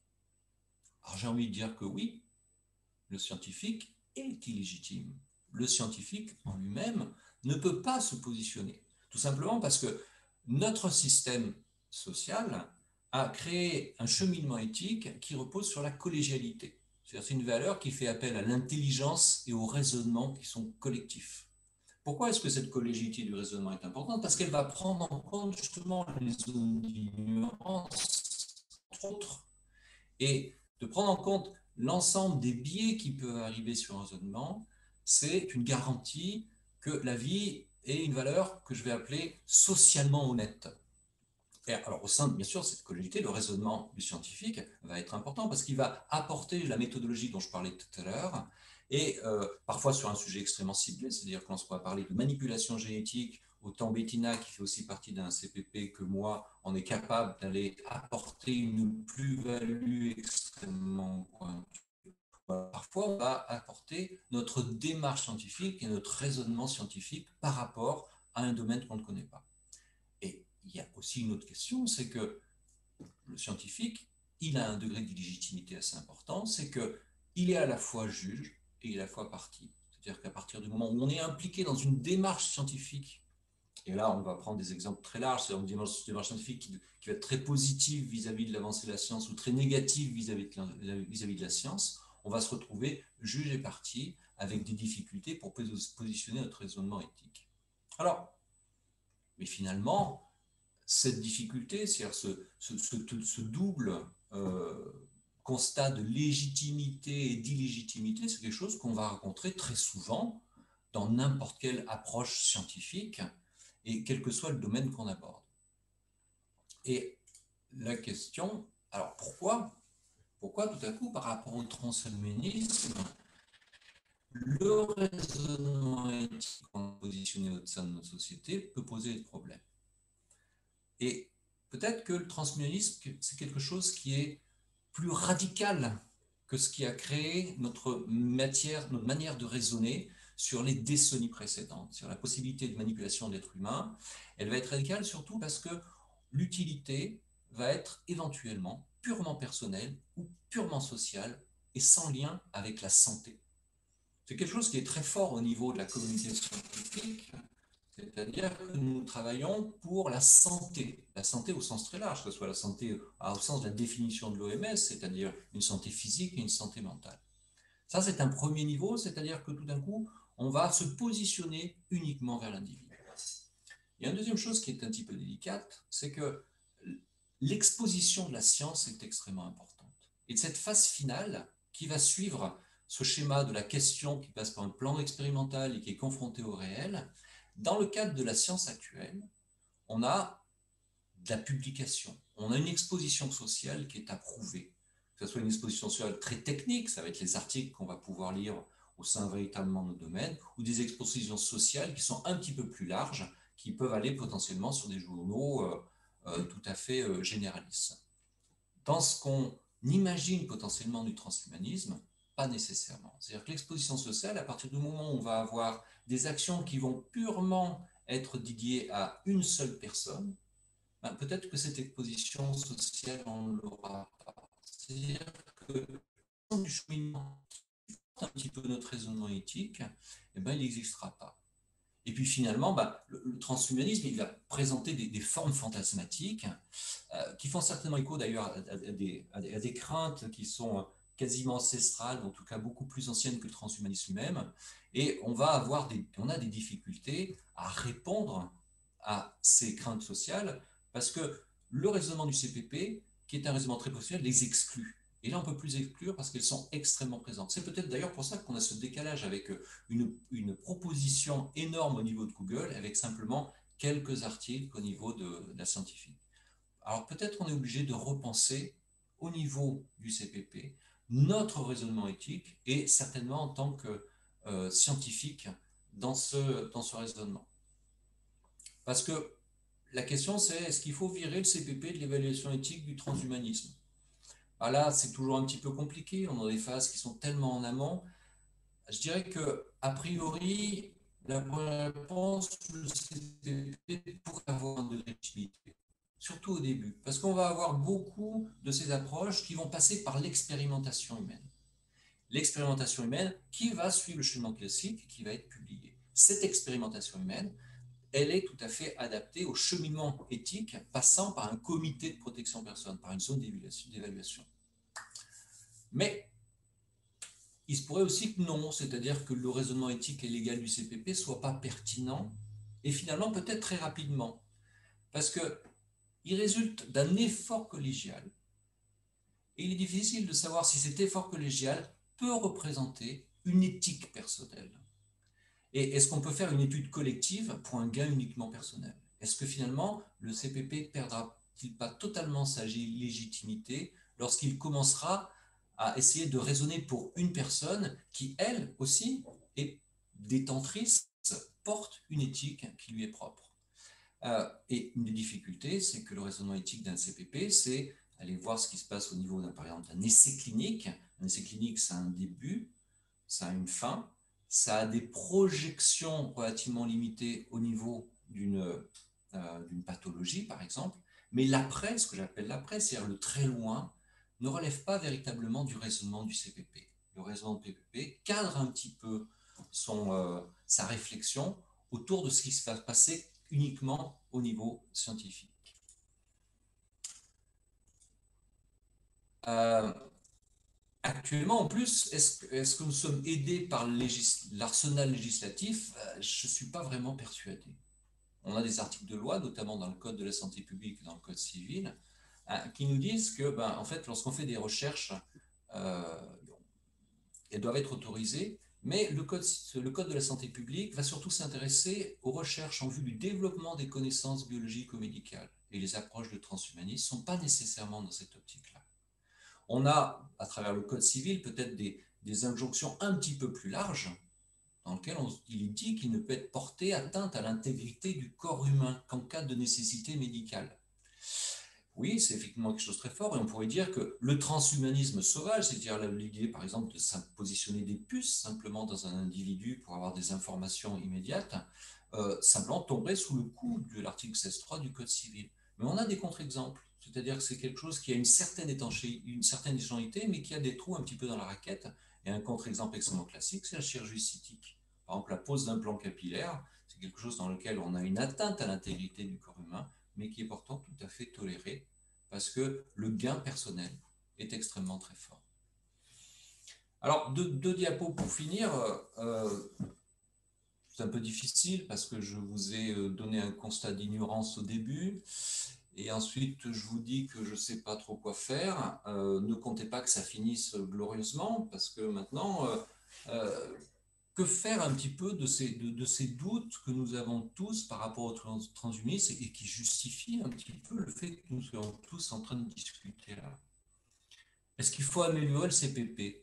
Alors, j'ai envie de dire que oui, le scientifique est illégitime. Le scientifique en lui-même ne peut pas se positionner. Tout simplement parce que notre système social a créé un cheminement éthique qui repose sur la collégialité. C'est-à-dire c'est une valeur qui fait appel à l'intelligence et au raisonnement qui sont collectifs. Pourquoi est-ce que cette collégialité du raisonnement est importante? Parce qu'elle va prendre en compte justement les zones d'ignorance, entre autres, et de prendre en compte l'ensemble des biais qui peuvent arriver sur un raisonnement, c'est une garantie que la vie est une valeur que je vais appeler socialement honnête. Et alors, au sein de, bien sûr, cette collégialité, le raisonnement du scientifique va être important parce qu'il va apporter la méthodologie dont je parlais tout à l'heure, et euh, parfois sur un sujet extrêmement ciblé, c'est-à-dire qu'on va parler de manipulation génétique, autant Bettina, qui fait aussi partie d'un C P P, que moi, on est capable d'aller apporter une plus-value extrêmement pointue. Parfois, on va apporter notre démarche scientifique et notre raisonnement scientifique par rapport à un domaine qu'on ne connaît pas. Et il y a aussi une autre question, c'est que le scientifique, il a un degré d'illégitimité assez important, c'est qu'il est à la fois juge et il est à la fois partie. C'est-à-dire qu'à partir du moment où on est impliqué dans une démarche scientifique, et là on va prendre des exemples très larges, c'est une démarche scientifique qui, qui va être très positive vis-à-vis de l'avancée de la science ou très négative vis-à-vis de, vis-à-vis de la science, on va se retrouver juge et partie avec des difficultés pour positionner notre raisonnement éthique. Alors, mais finalement, cette difficulté, c'est-à-dire ce, ce, ce, ce double euh, constat de légitimité et d'illégitimité, c'est quelque chose qu'on va rencontrer très souvent dans n'importe quelle approche scientifique et quel que soit le domaine qu'on aborde. Et la question, alors pourquoi, pourquoi tout à coup, par rapport au transhumanisme, le raisonnement éthique qu'on a positionné au sein de notre société peut poser des problèmes? Et peut-être que le transhumanisme, c'est quelque chose qui est plus radical que ce qui a créé notre, matière, notre manière de raisonner sur les décennies précédentes, sur la possibilité de manipulation de l'être humain. Elle va être radicale surtout parce que l'utilité va être éventuellement purement personnelle ou purement sociale et sans lien avec la santé. C'est quelque chose qui est très fort au niveau de la communauté scientifique, c'est-à-dire que nous travaillons pour la santé, la santé au sens très large, que ce soit la santé au sens de la définition de l'O M S, c'est-à-dire une santé physique et une santé mentale. Ça, c'est un premier niveau, c'est-à-dire que tout d'un coup, on va se positionner uniquement vers l'individu. Il y a une deuxième chose qui est un petit peu délicate, c'est que l'exposition de la science est extrêmement importante. Et de cette phase finale qui va suivre ce schéma de la question qui passe par un plan expérimental et qui est confronté au réel, dans le cadre de la science actuelle, on a de la publication, on a une exposition sociale qui est approuvée. Que ce soit une exposition sociale très technique, ça va être les articles qu'on va pouvoir lire au sein véritablement de nos domaines, ou des expositions sociales qui sont un petit peu plus larges, qui peuvent aller potentiellement sur des journaux euh, euh, tout à fait euh, généralistes. Dans ce qu'on imagine potentiellement du transhumanisme, pas nécessairement. C'est-à-dire que l'exposition sociale, à partir du moment où on va avoir des actions qui vont purement être dédiées à une seule personne, ben peut-être que cette exposition sociale, on ne l'aura pas. C'est-à-dire que du cheminement qui porte un petit peu notre raisonnement éthique, eh ben, il n'existera pas. Et puis finalement, ben, le, le transhumanisme, il va présenter des, des formes fantasmatiques euh, qui font certainement écho d'ailleurs à, à, à, des, à des craintes qui sont quasiment ancestrales, en tout cas beaucoup plus anciennes que le transhumanisme lui-même. Et on va avoir des, on a des difficultés à répondre à ces craintes sociales parce que le raisonnement du C P P, qui est un raisonnement très professionnel, les exclut. Et là, on ne peut plus exclure parce qu'elles sont extrêmement présentes. C'est peut-être d'ailleurs pour ça qu'on a ce décalage avec une, une proposition énorme au niveau de Google, avec simplement quelques articles au niveau de, de la scientifique. Alors peut-être on est obligé de repenser au niveau du C P P notre raisonnement éthique et certainement en tant que euh, scientifique dans ce, dans ce raisonnement. Parce que la question c'est, est-ce qu'il faut virer le C P P de l'évaluation éthique du transhumanisme? Ah là, c'est toujours un petit peu compliqué, on a des phases qui sont tellement en amont. Je dirais que, a priori, la première réponse, le C P P pourrait avoir un degré d'utilité, surtout au début, parce qu'on va avoir beaucoup de ces approches qui vont passer par l'expérimentation humaine. L'expérimentation humaine qui va suivre le cheminement classique et qui va être publiée. Cette expérimentation humaine, elle est tout à fait adaptée au cheminement éthique passant par un comité de protection de personnes, par une zone d'évaluation. Mais il se pourrait aussi que non, c'est-à-dire que le raisonnement éthique et légal du C P P ne soit pas pertinent et finalement peut-être très rapidement. Parce qu'il résulte d'un effort collégial et il est difficile de savoir si cet effort collégial peut représenter une éthique personnelle. Et est-ce qu'on peut faire une étude collective pour un gain uniquement personnel? Est-ce que finalement le C P P perdra-t-il pas totalement sa légitimité lorsqu'il commencera à essayer de raisonner pour une personne qui, elle aussi, est détentrice, porte une éthique qui lui est propre? Euh, et une des difficultés, c'est que le raisonnement éthique d'un C P P, c'est aller voir ce qui se passe au niveau, par exemple, d'un essai clinique. Un essai clinique, ça a un début, ça a une fin, ça a des projections relativement limitées au niveau d'une euh, d'une pathologie, par exemple, mais l'après, ce que j'appelle l'après, c'est-à-dire le très loin, ne relève pas véritablement du raisonnement du C P P. Le raisonnement du C P P cadre un petit peu son, euh, sa réflexion autour de ce qui se va passer uniquement au niveau scientifique. Euh, actuellement, en plus, est-ce, est-ce que nous sommes aidés par légis, l'arsenal législatif? euh, Je ne suis pas vraiment persuadé. On a des articles de loi, notamment dans le Code de la santé publique et dans le Code civil, hein, qui nous disent que, ben, en fait, lorsqu'on fait des recherches, euh, elles doivent être autorisées, mais le code, le code de la santé publique va surtout s'intéresser aux recherches en vue du développement des connaissances biologiques ou médicales. Et les approches de transhumanisme ne sont pas nécessairement dans cette optique-là. On a, à travers le code civil, peut-être des, des injonctions un petit peu plus larges, dans lesquelles on, il est dit qu'il ne peut être porté atteinte à l'intégrité du corps humain qu'en cas de nécessité médicale. Oui, c'est effectivement quelque chose de très fort, et on pourrait dire que le transhumanisme sauvage, c'est-à-dire l'idée, par exemple, de positionner des puces simplement dans un individu pour avoir des informations immédiates, euh, simplement tomberait sous le coup de l'article seize point trois du Code civil. Mais on a des contre-exemples, c'est-à-dire que c'est quelque chose qui a une certaine étanchéité, une certaine étanchéité, mais qui a des trous un petit peu dans la raquette. Et un contre-exemple extrêmement classique, c'est la chirurgie esthétique. Par exemple, la pose d'implants capillaires, c'est quelque chose dans lequel on a une atteinte à l'intégrité du corps humain, mais qui est pourtant tout à fait toléré, parce que le gain personnel est extrêmement très fort. Alors, deux, deux diapos pour finir. Euh, c'est un peu difficile, parce que je vous ai donné un constat d'ignorance au début, et ensuite je vous dis que je ne sais pas trop quoi faire. Euh, ne comptez pas que ça finisse glorieusement, parce que maintenant... Euh, euh, que faire un petit peu de ces, de, de ces doutes que nous avons tous par rapport au trans, transhumanisme et qui justifient un petit peu le fait que nous soyons tous en train de discuter là? Est-ce qu'il faut améliorer le C P P?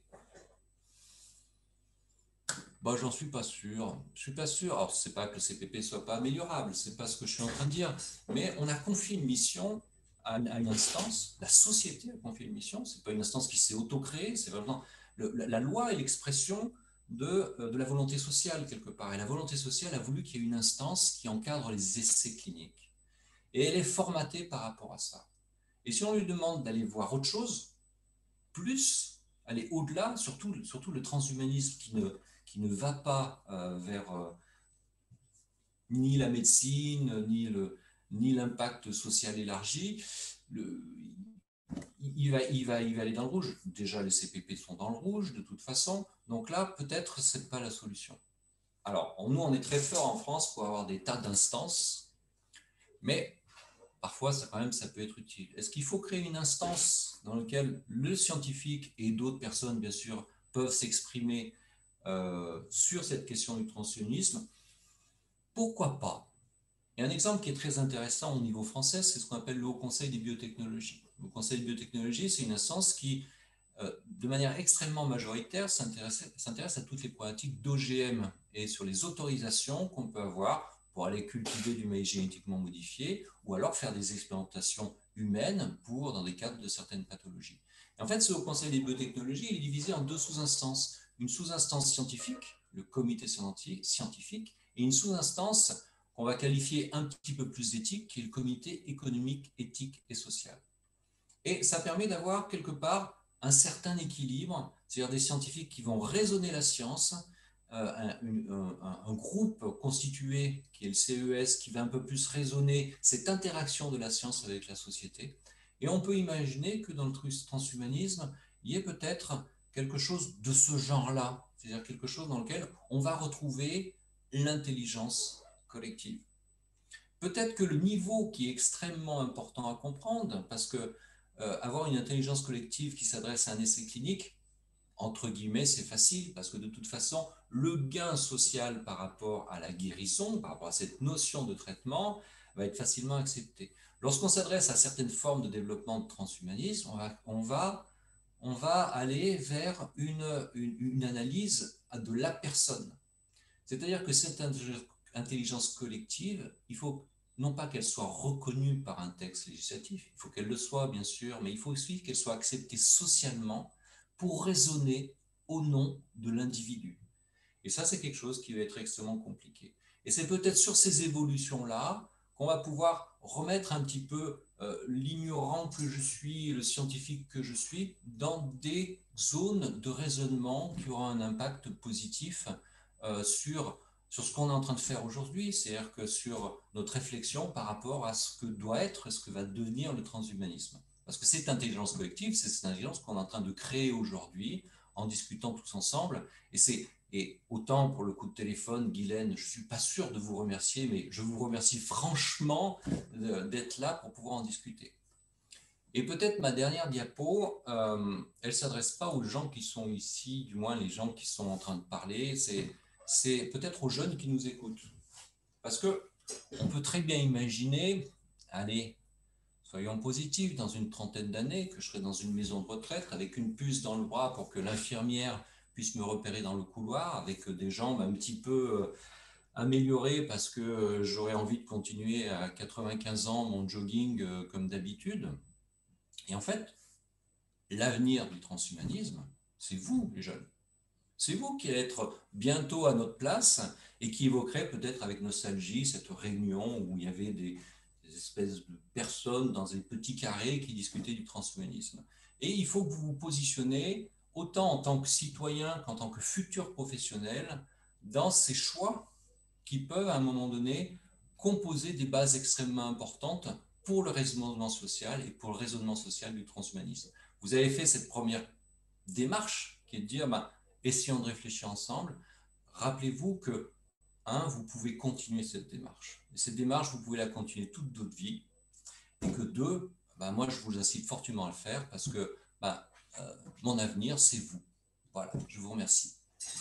Bah, j'en suis pas sûr. Je suis pas sûr. Alors, c'est pas que le C P P soit pas améliorable, c'est pas ce que je suis en train de dire. Mais on a confié une mission à, à une instance. La société a confié une mission. C'est pas une instance qui s'est auto-créée. C'est vraiment le, la, la loi est l'expression De, de la volonté sociale, quelque part. Et la volonté sociale a voulu qu'il y ait une instance qui encadre les essais cliniques. Et elle est formatée par rapport à ça. Et si on lui demande d'aller voir autre chose, plus, aller au-delà, surtout, surtout le transhumanisme qui ne, qui ne va pas euh, vers euh, ni la médecine, ni, le, ni l'impact social élargi, le, Il va, il, va, il va aller dans le rouge. Déjà, les C P P sont dans le rouge, de toute façon. Donc là, peut-être, ce n'est pas la solution. Alors, nous, on est très fort en France pour avoir des tas d'instances, mais parfois, ça, quand même, ça peut être utile. Est-ce qu'il faut créer une instance dans laquelle le scientifique et d'autres personnes, bien sûr, peuvent s'exprimer euh, sur cette question du transhumanisme? Pourquoi pas? Et un exemple qui est très intéressant au niveau français, c'est ce qu'on appelle le Haut Conseil des biotechnologies. Le Haut Conseil des biotechnologies, c'est une instance qui, euh, de manière extrêmement majoritaire, s'intéresse à toutes les problématiques d'O G M et sur les autorisations qu'on peut avoir pour aller cultiver du maïs génétiquement modifié ou alors faire des expérimentations humaines pour, dans des cadres de certaines pathologies. Et en fait, ce Haut Conseil des biotechnologies, il est divisé en deux sous-instances. Une sous-instance scientifique, le comité scientifique, et une sous-instance qu'on va qualifier un petit peu plus éthique, qui est le comité économique, éthique et social. Et ça permet d'avoir quelque part un certain équilibre, c'est-à-dire des scientifiques qui vont raisonner la science, euh, un, un, un groupe constitué qui est le C E S qui va un peu plus raisonner cette interaction de la science avec la société. Et on peut imaginer que dans le transhumanisme, il y ait peut-être quelque chose de ce genre-là, c'est-à-dire quelque chose dans lequel on va retrouver l'intelligence collective. Peut-être que le niveau qui est extrêmement important à comprendre, parce que euh, avoir une intelligence collective qui s'adresse à un essai clinique, entre guillemets, c'est facile, parce que de toute façon, le gain social par rapport à la guérison, par rapport à cette notion de traitement, va être facilement accepté. Lorsqu'on s'adresse à certaines formes de développement de transhumanisme, on va, on va, on va aller vers une, une, une analyse de la personne. C'est-à-dire que cette intelligence collective, il faut non pas qu'elle soit reconnue par un texte législatif, il faut qu'elle le soit bien sûr, mais il faut aussi qu'elle soit acceptée socialement pour raisonner au nom de l'individu. Et ça, c'est quelque chose qui va être extrêmement compliqué. Et c'est peut-être sur ces évolutions-là qu'on va pouvoir remettre un petit peu euh, l'ignorant que je suis, le scientifique que je suis, dans des zones de raisonnement qui auront un impact positif euh, sur, sur ce qu'on est en train de faire aujourd'hui, c'est-à-dire que sur notre réflexion par rapport à ce que doit être, ce que va devenir le transhumanisme. Parce que cette intelligence collective, c'est cette intelligence qu'on est en train de créer aujourd'hui en discutant tous ensemble. Et c'est Et autant pour le coup de téléphone, Guylaine, je ne suis pas sûr de vous remercier, mais je vous remercie franchement d'être là pour pouvoir en discuter. Et peut-être ma dernière diapo, euh, elle ne s'adresse pas aux gens qui sont ici, du moins les gens qui sont en train de parler, c'est peut-être aux jeunes qui nous écoutent. Parce qu'on peut très bien imaginer, allez, soyons positifs, dans une trentaine d'années, que je serai dans une maison de retraite avec une puce dans le bras pour que l'infirmière puisse me repérer dans le couloir, avec des jambes un petit peu améliorées parce que j'aurais envie de continuer à quatre-vingt-quinze ans mon jogging comme d'habitude. Et en fait, l'avenir du transhumanisme, c'est vous, les jeunes. C'est vous qui allez être bientôt à notre place et qui évoquerez peut-être avec nostalgie cette réunion où il y avait des, des espèces de personnes dans des petits carrés qui discutaient du transhumanisme. Et il faut que vous vous positionnez autant en tant que citoyen qu'en tant que futur professionnel dans ces choix qui peuvent à un moment donné composer des bases extrêmement importantes pour le raisonnement social et pour le raisonnement social du transhumanisme. Vous avez fait cette première démarche qui est de dire bah, essayons de réfléchir ensemble. Rappelez-vous que un, vous pouvez continuer cette démarche. Et cette démarche, vous pouvez la continuer toute votre vie. Et que deux, bah, moi, je vous incite fortement à le faire parce que bah, euh, mon avenir, c'est vous. Voilà, je vous remercie.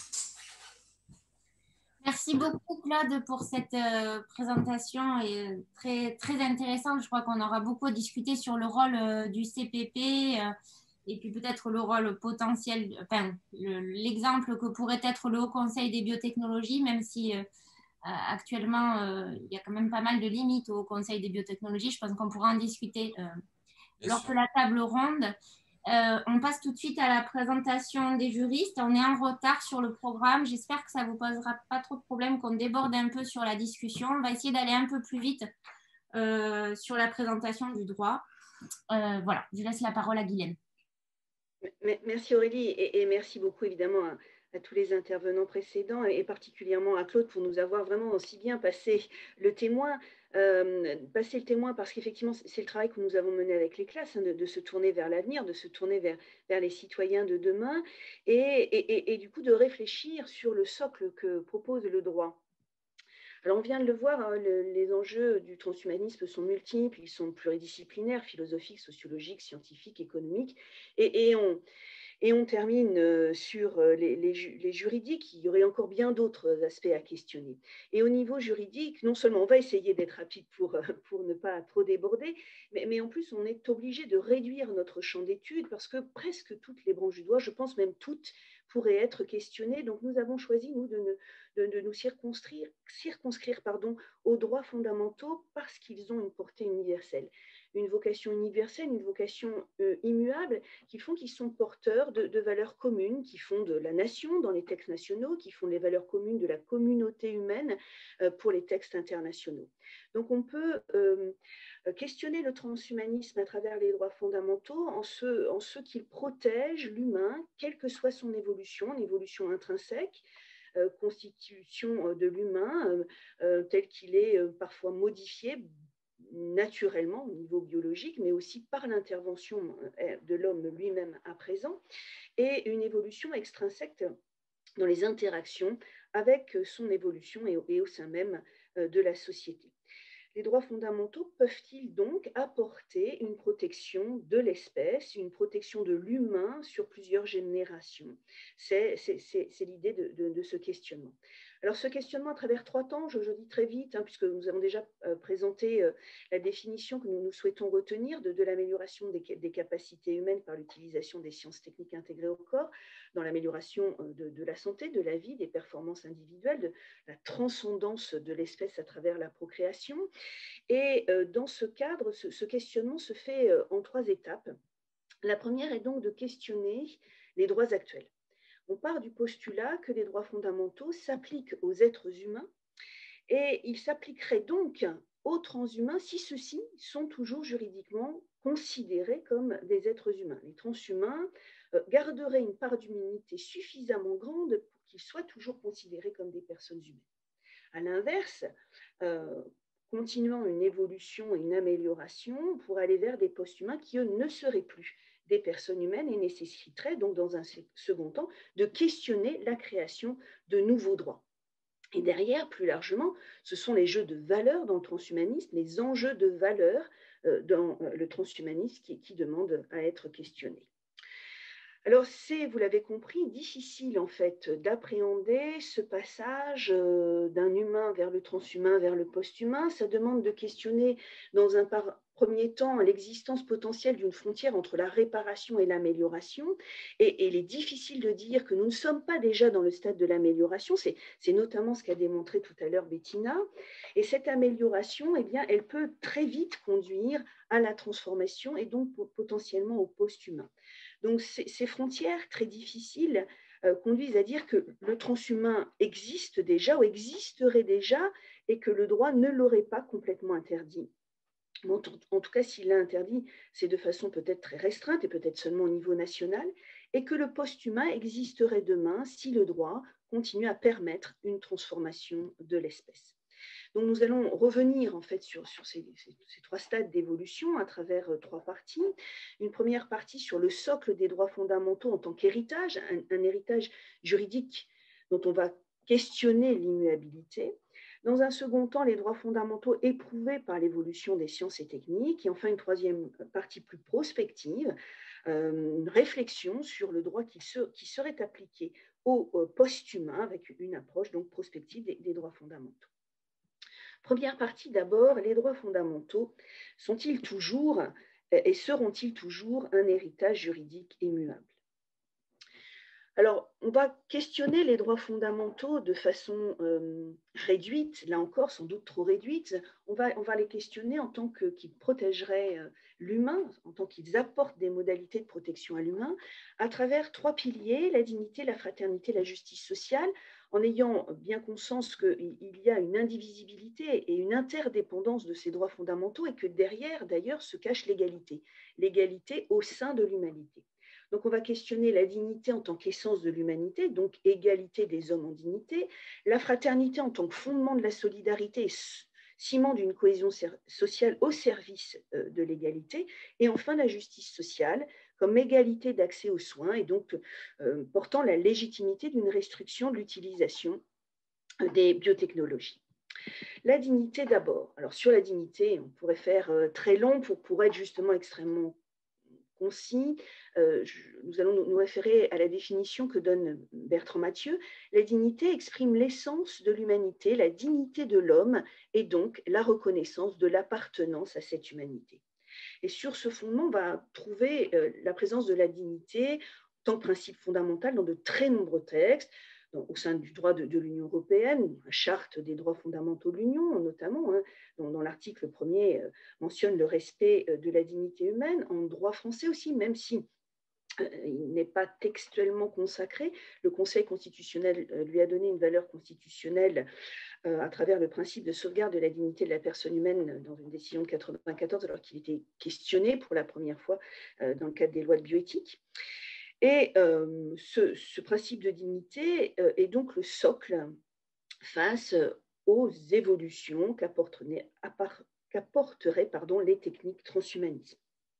Merci beaucoup, Claude, pour cette euh, présentation et, très, très intéressante. Je crois qu'on aura beaucoup discuté sur le rôle euh, du C P P euh, et puis peut-être le rôle potentiel, enfin, l'exemple que pourrait être le Haut Conseil des biotechnologies, même si euh, actuellement, euh, il y a quand même pas mal de limites au Haut Conseil des biotechnologies. Je pense qu'on pourra en discuter euh, lors de la table ronde. Euh, on passe tout de suite à la présentation des juristes. On est en retard sur le programme. J'espère que ça ne vous posera pas trop de problème, qu'on déborde un peu sur la discussion. On va essayer d'aller un peu plus vite euh, sur la présentation du droit. Euh, voilà, je laisse la parole à Guylaine. Merci Aurélie et, et merci beaucoup évidemment à, à tous les intervenants précédents et particulièrement à Claude pour nous avoir vraiment aussi bien passé le témoin. Euh, passer le témoin parce qu'effectivement, c'est le travail que nous avons mené avec les classes, hein, de, de se tourner vers l'avenir, de se tourner vers, vers les citoyens de demain et, et, et, et du coup de réfléchir sur le socle que propose le droit. Alors on vient de le voir, hein, le, les enjeux du transhumanisme sont multiples, ils sont pluridisciplinaires, philosophiques, sociologiques, scientifiques, économiques, et, et on... Et on termine sur les, les, les juridiques. Il y aurait encore bien d'autres aspects à questionner. Et au niveau juridique, non seulement on va essayer d'être rapide pour, pour ne pas trop déborder, mais, mais en plus on est obligé de réduire notre champ d'études parce que presque toutes les branches du droit, je pense même toutes, pourraient être questionnées. Donc nous avons choisi, nous, de, ne, de, de nous circonscrire, circonscrire pardon, aux droits fondamentaux parce qu'ils ont une portée universelle. Une vocation universelle, une vocation euh, immuable, qui font qu'ils sont porteurs de, de valeurs communes, qui font de la nation dans les textes nationaux, qui font les valeurs communes de la communauté humaine euh, pour les textes internationaux. Donc on peut euh, questionner le transhumanisme à travers les droits fondamentaux en ce, en ce qu'il protège l'humain, quelle que soit son évolution, l'évolution intrinsèque, euh, constitution de l'humain, euh, euh, tel qu'il est euh, parfois modifié, naturellement au niveau biologique, mais aussi par l'intervention de l'homme lui-même à présent, et une évolution extrinsèque dans les interactions avec son évolution et au, et au sein même de la société. Les droits fondamentaux peuvent-ils donc apporter une protection de l'espèce, une protection de l'humain sur plusieurs générations? C'est l'idée de, de, de ce questionnement. Alors ce questionnement à travers trois temps, je, je dis très vite, hein, puisque nous avons déjà euh, présenté euh, la définition que nous, nous souhaitons retenir de, de l'amélioration des, des capacités humaines par l'utilisation des sciences techniques intégrées au corps, dans l'amélioration de, de la santé, de la vie, des performances individuelles, de la transcendance de l'espèce à travers la procréation. Et euh, dans ce cadre, ce, ce questionnement se fait euh, en trois étapes. La première est donc de questionner les droits actuels. On part du postulat que les droits fondamentaux s'appliquent aux êtres humains et ils s'appliqueraient donc aux transhumains si ceux-ci sont toujours juridiquement considérés comme des êtres humains. Les transhumains garderaient une part d'humanité suffisamment grande pour qu'ils soient toujours considérés comme des personnes humaines. À l'inverse, euh, continuant une évolution et une amélioration pour aller vers des post-humains qui, eux, ne seraient plus des personnes humaines et nécessiterait donc dans un second temps de questionner la création de nouveaux droits. Et derrière, plus largement, ce sont les jeux de valeurs dans le transhumanisme, les enjeux de valeurs dans le transhumanisme qui, qui demandent à être questionnés. Alors c'est, vous l'avez compris, difficile en fait d'appréhender ce passage d'un humain vers le transhumain, vers le post-humain. Ça demande de questionner dans un premier temps l'existence potentielle d'une frontière entre la réparation et l'amélioration. Et, et il est difficile de dire que nous ne sommes pas déjà dans le stade de l'amélioration. C'est notamment ce qu'a démontré tout à l'heure Bettina. Et cette amélioration, eh bien, elle peut très vite conduire à la transformation et donc potentiellement au post-humain. Donc, ces, ces frontières très difficiles euh, conduisent à dire que le transhumain existe déjà ou existerait déjà et que le droit ne l'aurait pas complètement interdit. Bon, en tout cas, s'il l'a interdit, c'est de façon peut-être très restreinte et peut-être seulement au niveau national, et que le post-humain existerait demain si le droit continue à permettre une transformation de l'espèce. Donc, nous allons revenir en fait sur, sur ces, ces, ces trois stades d'évolution à travers euh, trois parties. Une première partie sur le socle des droits fondamentaux en tant qu'héritage, un, un héritage juridique dont on va questionner l'immuabilité. Dans un second temps, les droits fondamentaux éprouvés par l'évolution des sciences et techniques. Et enfin, une troisième partie plus prospective, euh, une réflexion sur le droit qui, se, qui serait appliqué au euh, post-humain avec une approche donc prospective des, des droits fondamentaux. Première partie d'abord, les droits fondamentaux sont-ils toujours et seront-ils toujours un héritage juridique immuable? Alors, on va questionner les droits fondamentaux de façon euh, réduite, là encore sans doute trop réduite. On va, on va les questionner en tant que, qu'ils protégeraient euh, l'humain, en tant qu'ils apportent des modalités de protection à l'humain, à travers trois piliers, la dignité, la fraternité, la justice sociale, en ayant bien conscience qu'il y a une indivisibilité et une interdépendance de ces droits fondamentaux et que derrière, d'ailleurs, se cache l'égalité, l'égalité au sein de l'humanité. Donc, on va questionner la dignité en tant qu'essence de l'humanité, donc égalité des hommes en dignité, la fraternité en tant que fondement de la solidarité et ciment d'une cohésion sociale au service de l'égalité, et enfin la justice sociale comme égalité d'accès aux soins et donc euh, portant la légitimité d'une restriction de l'utilisation des biotechnologies. La dignité d'abord. Alors sur la dignité, on pourrait faire euh, très long pour, pour être justement extrêmement concis. Euh, je, nous allons nous référer à la définition que donne Bertrand Mathieu. La dignité exprime l'essence de l'humanité, la dignité de l'homme et donc la reconnaissance de l'appartenance à cette humanité. Et sur ce fondement, on va trouver euh, la présence de la dignité en tant que principe fondamental dans de très nombreux textes, dans, au sein du droit de, de l'Union européenne, la charte des droits fondamentaux de l'Union notamment, hein, dont, dont l'article premier euh, mentionne le respect euh, de la dignité humaine, en droit français aussi, même si euh, il n'est pas textuellement consacré. Le Conseil constitutionnel euh, lui a donné une valeur constitutionnelle euh, à travers le principe de sauvegarde de la dignité de la personne humaine dans une décision de mille neuf cent quatre-vingt-quatorze, alors qu'il était questionné pour la première fois euh, dans le cadre des lois de bioéthique. Et euh, ce, ce principe de dignité euh, est donc le socle face aux évolutions qu'apporteraient, qu'apporteraient pardon, les techniques transhumanisme.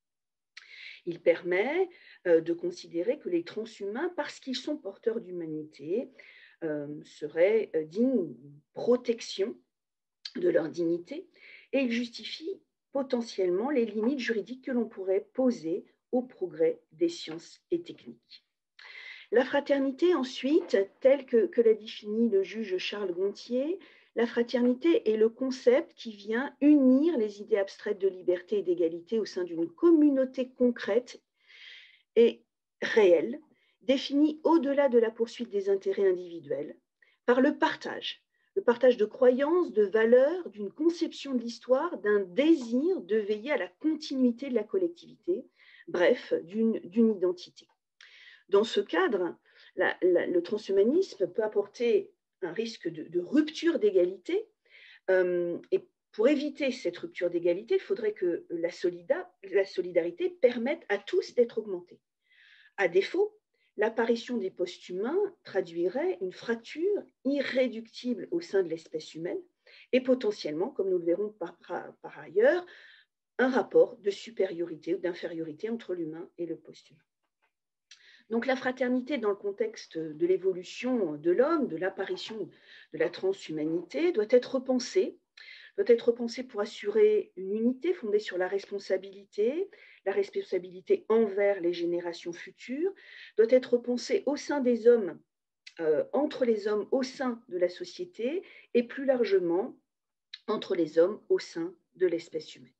Il permet euh, de considérer que les transhumains, parce qu'ils sont porteurs d'humanité, euh, seraient dignes d'une protection de leur dignité, et il justifie potentiellement les limites juridiques que l'on pourrait poser au progrès des sciences et techniques. La fraternité, ensuite, telle que, que l'a définie le juge Charles Gontier, la fraternité est le concept qui vient unir les idées abstraites de liberté et d'égalité au sein d'une communauté concrète et réelle, définie au-delà de la poursuite des intérêts individuels, par le partage, le partage de croyances, de valeurs, d'une conception de l'histoire, d'un désir de veiller à la continuité de la collectivité, bref, d'une, d'une identité. Dans ce cadre, la, la, le transhumanisme peut apporter un risque de, de rupture d'égalité, euh, et pour éviter cette rupture d'égalité, il faudrait que la, solida, la solidarité permette à tous d'être augmentée. À défaut, l'apparition des post-humains traduirait une fracture irréductible au sein de l'espèce humaine et potentiellement, comme nous le verrons par, par ailleurs, un rapport de supériorité ou d'infériorité entre l'humain et le post-humain. Donc la fraternité dans le contexte de l'évolution de l'homme, de l'apparition de la transhumanité, doit être repensée, doit être repensée pour assurer une unité fondée sur la responsabilité, la responsabilité envers les générations futures, doit être repensée au sein des hommes, euh, entre les hommes au sein de la société et plus largement entre les hommes au sein de l'espèce humaine.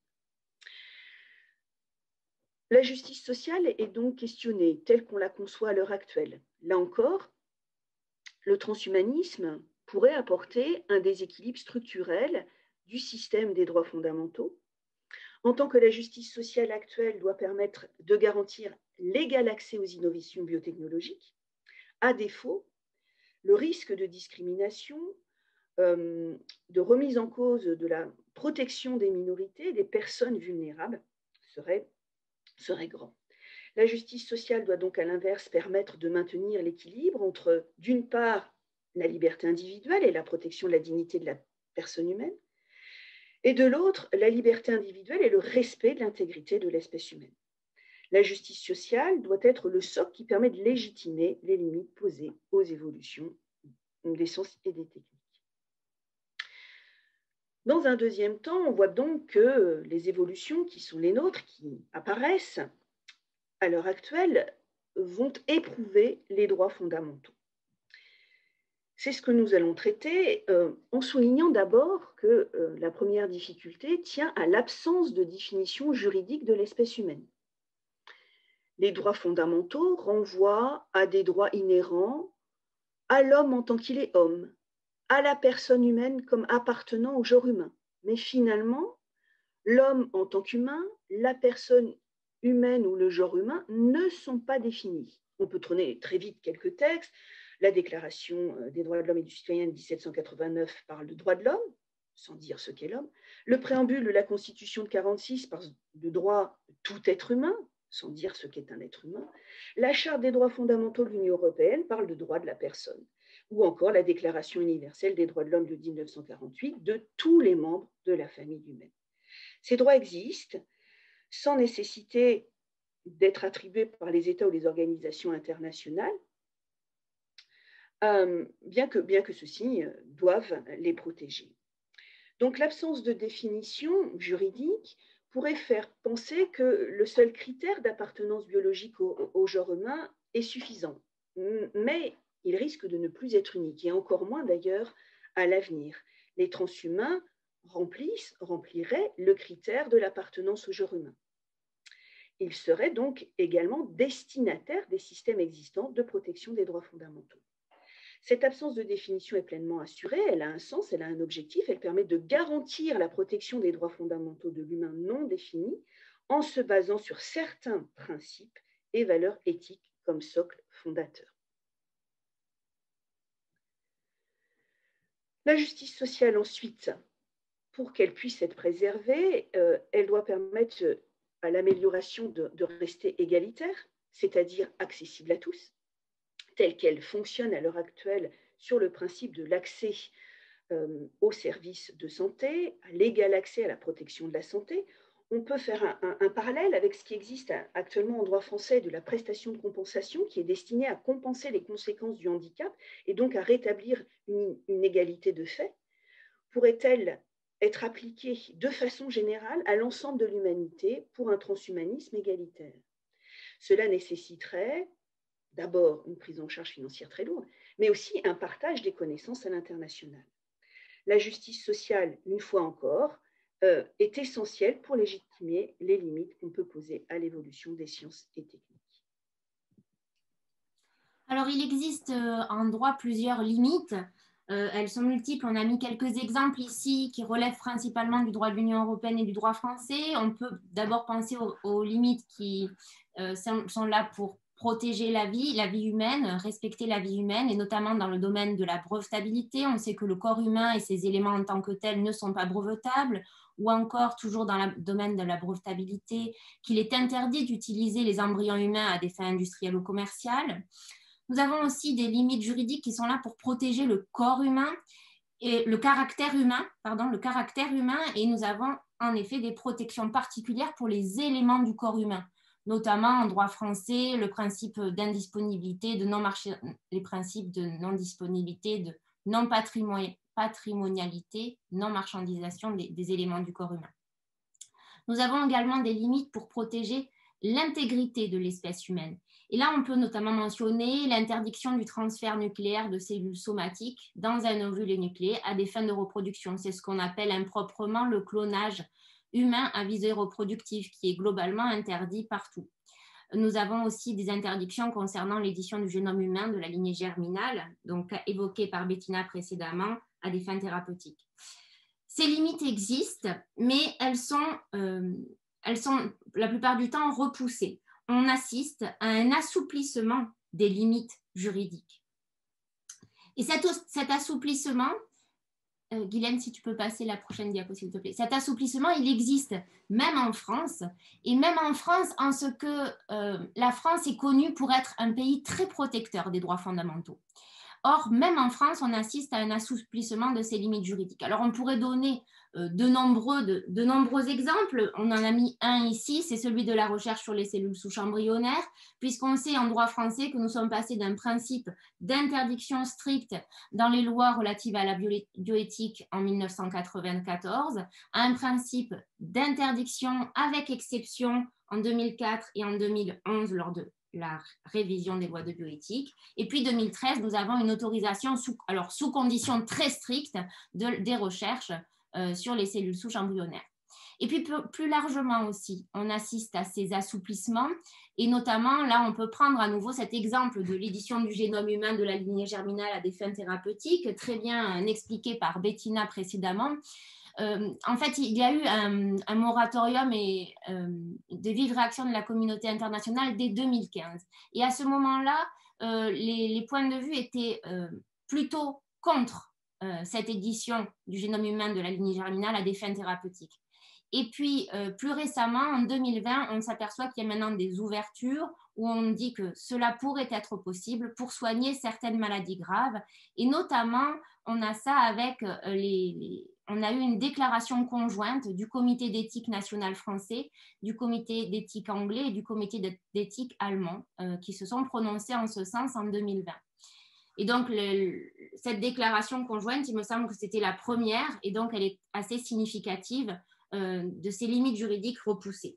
La justice sociale est donc questionnée telle qu'on la conçoit à l'heure actuelle. Là encore, le transhumanisme pourrait apporter un déséquilibre structurel du système des droits fondamentaux, en tant que la justice sociale actuelle doit permettre de garantir l'égal accès aux innovations biotechnologiques. À défaut, le risque de discrimination, euh, de remise en cause de la protection des minorités, des personnes vulnérables, serait serait grand. La justice sociale doit donc à l'inverse permettre de maintenir l'équilibre entre, d'une part, la liberté individuelle et la protection de la dignité de la personne humaine, et de l'autre, la liberté individuelle et le respect de l'intégrité de l'espèce humaine. La justice sociale doit être le socle qui permet de légitimer les limites posées aux évolutions des sciences et des techniques. Dans un deuxième temps, on voit donc que les évolutions qui sont les nôtres, qui apparaissent à l'heure actuelle, vont éprouver les droits fondamentaux. C'est ce que nous allons traiter euh, en soulignant d'abord que euh, la première difficulté tient à l'absence de définition juridique de l'espèce humaine. Les droits fondamentaux renvoient à des droits inhérents à l'homme en tant qu'il est homme, à la personne humaine comme appartenant au genre humain. Mais finalement, l'homme en tant qu'humain, la personne humaine ou le genre humain ne sont pas définis. On peut tourner très vite quelques textes. La Déclaration des droits de l'homme et du citoyen de mille sept cent quatre-vingt-neuf parle de droits de l'homme, sans dire ce qu'est l'homme. Le préambule de la Constitution de mille neuf cent quarante-six parle de droit de tout être humain, sans dire ce qu'est un être humain. La Charte des droits fondamentaux de l'Union européenne parle de droits de la personne, ou encore la Déclaration universelle des droits de l'homme de mille neuf cent quarante-huit de tous les membres de la famille humaine. Ces droits existent sans nécessité d'être attribués par les États ou les organisations internationales, euh, bien que, bien que ceux-ci doivent les protéger. Donc l'absence de définition juridique pourrait faire penser que le seul critère d'appartenance biologique au, au genre humain est suffisant. Mais il risque de ne plus être unique, et encore moins d'ailleurs à l'avenir. Les transhumains remplissent, rempliraient le critère de l'appartenance au genre humain. Ils seraient donc également destinataires des systèmes existants de protection des droits fondamentaux. Cette absence de définition est pleinement assurée, elle a un sens, elle a un objectif, elle permet de garantir la protection des droits fondamentaux de l'humain non défini en se basant sur certains principes et valeurs éthiques comme socle fondateur. La justice sociale, ensuite, pour qu'elle puisse être préservée, euh, elle doit permettre à l'amélioration de, de rester égalitaire, c'est-à-dire accessible à tous, telle qu'elle fonctionne à l'heure actuelle sur le principe de l'accès euh, aux services de santé, à l'égal accès à la protection de la santé. On peut faire un, un, un parallèle avec ce qui existe actuellement en droit français de la prestation de compensation qui est destinée à compenser les conséquences du handicap et donc à rétablir une, une égalité de fait. Pourrait-elle être appliquée de façon générale à l'ensemble de l'humanité pour un transhumanisme égalitaire? Cela nécessiterait d'abord une prise en charge financière très lourde, mais aussi un partage des connaissances à l'international. La justice sociale, une fois encore, euh, est essentielle pour légitimer les limites qu'on peut poser à l'évolution des sciences et techniques. Alors, il existe euh, en droit plusieurs limites. Euh, elles sont multiples. On a mis quelques exemples ici qui relèvent principalement du droit de l'Union européenne et du droit français. On peut d'abord penser aux, aux limites qui euh, sont, sont là pour protéger la vie, la vie humaine, respecter la vie humaine, et notamment dans le domaine de la brevetabilité. On sait que le corps humain et ses éléments en tant que tels ne sont pas brevetables, ou encore, toujours dans le domaine de la brevetabilité, qu'il est interdit d'utiliser les embryons humains à des fins industrielles ou commerciales. Nous avons aussi des limites juridiques qui sont là pour protéger le corps humain et le caractère humain, pardon, le caractère humain, et nous avons en effet des protections particulières pour les éléments du corps humain, notamment en droit français, le principe d'indisponibilité, de non les principes de non-disponibilité, de non-patrimonialité, non-marchandisation des, des éléments du corps humain. Nous avons également des limites pour protéger l'intégrité de l'espèce humaine. Et là, on peut notamment mentionner l'interdiction du transfert nucléaire de cellules somatiques dans un ovule nucléé à des fins de reproduction. C'est ce qu'on appelle improprement le clonage humain à visée reproductive, qui est globalement interdit partout. Nous avons aussi des interdictions concernant l'édition du génome humain de la lignée germinale, donc évoquée par Bettina précédemment, à des fins thérapeutiques. Ces limites existent, mais elles sont, euh, elles sont la plupart du temps repoussées. On assiste à un assouplissement des limites juridiques. Et cet, cet assouplissement, euh, Guylaine, si tu peux passer la prochaine diapo, s'il te plaît. Cet assouplissement, il existe même en France, et même en France en ce que euh, la France est connue pour être un pays très protecteur des droits fondamentaux. Or, même en France, on assiste à un assouplissement de ces limites juridiques. Alors, on pourrait donner euh, de, nombreux, de, de nombreux exemples. On en a mis un ici, c'est celui de la recherche sur les cellules souches embryonnaires, puisqu'on sait en droit français que nous sommes passés d'un principe d'interdiction stricte dans les lois relatives à la bioéthique en mille neuf cent quatre-vingt-quatorze à un principe d'interdiction avec exception en deux mille quatre et en deux mille onze lors de la révision des lois de bioéthique. Et puis deux mille treize, nous avons une autorisation sous, alors, sous conditions très strictes de, des recherches euh, sur les cellules souches embryonnaires. Et puis plus, plus largement aussi, on assiste à ces assouplissements, et notamment là, on peut prendre à nouveau cet exemple de l'édition du génome humain de la lignée germinale à des fins thérapeutiques, très bien euh, expliqué par Bettina précédemment. Euh, en fait, il y a eu un, un moratorium et euh, de vives réactions de la communauté internationale dès deux mille quinze. Et à ce moment-là, euh, les, les points de vue étaient euh, plutôt contre euh, cette édition du génome humain de la lignée germinale à des fins thérapeutiques. Et puis, euh, plus récemment, en deux mille vingt, on s'aperçoit qu'il y a maintenant des ouvertures où on dit que cela pourrait être possible pour soigner certaines maladies graves. Et notamment, on a ça avec euh, les... les on a eu une déclaration conjointe du comité d'éthique national français, du comité d'éthique anglais et du comité d'éthique allemand euh, qui se sont prononcés en ce sens en deux mille vingt. Et donc, le, cette déclaration conjointe, il me semble que c'était la première et donc elle est assez significative euh, de ces limites juridiques repoussées.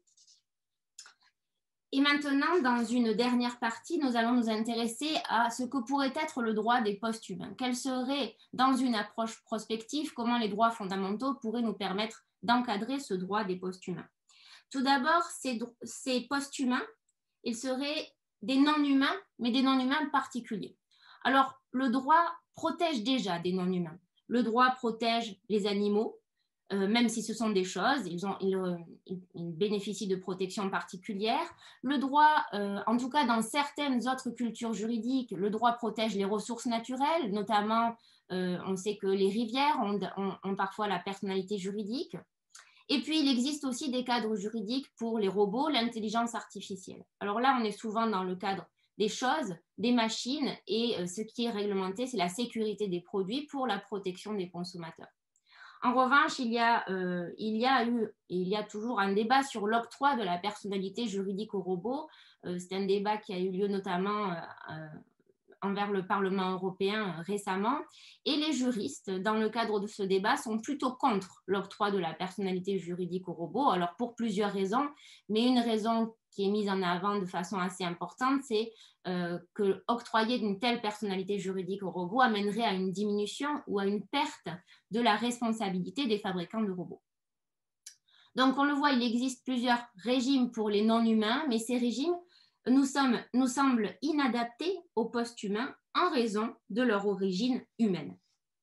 Et maintenant, dans une dernière partie, nous allons nous intéresser à ce que pourrait être le droit des post-humains. Quel serait, dans une approche prospective, comment les droits fondamentaux pourraient nous permettre d'encadrer ce droit des post-humains. Tout d'abord, ces, ces post-humains, ils seraient des non-humains, mais des non-humains particuliers. Alors, le droit protège déjà des non-humains. Le droit protège les animaux, Euh, même si ce sont des choses, ils, ont, ils, ils, ils bénéficient de protections particulières. Le droit, euh, en tout cas dans certaines autres cultures juridiques, le droit protège les ressources naturelles, notamment euh, on sait que les rivières ont, ont, ont parfois la personnalité juridique. Et puis il existe aussi des cadres juridiques pour les robots, l'intelligence artificielle. Alors là, on est souvent dans le cadre des choses, des machines, et euh, ce qui est réglementé, c'est la sécurité des produits pour la protection des consommateurs. En revanche, il y, a, euh, il y a eu et il y a toujours un débat sur l'octroi de la personnalité juridique aux robots. Euh, c'est un débat qui a eu lieu notamment euh, euh, envers le Parlement européen euh, récemment. Et les juristes, dans le cadre de ce débat, sont plutôt contre l'octroi de la personnalité juridique aux robots. Alors pour plusieurs raisons, mais une raison qui est mise en avant de façon assez importante, c'est euh, que octroyer une telle personnalité juridique aux robots amènerait à une diminution ou à une perte de la responsabilité des fabricants de robots. Donc, on le voit, il existe plusieurs régimes pour les non-humains, mais ces régimes nous, sommes, nous semblent inadaptés aux post-humains en raison de leur origine humaine.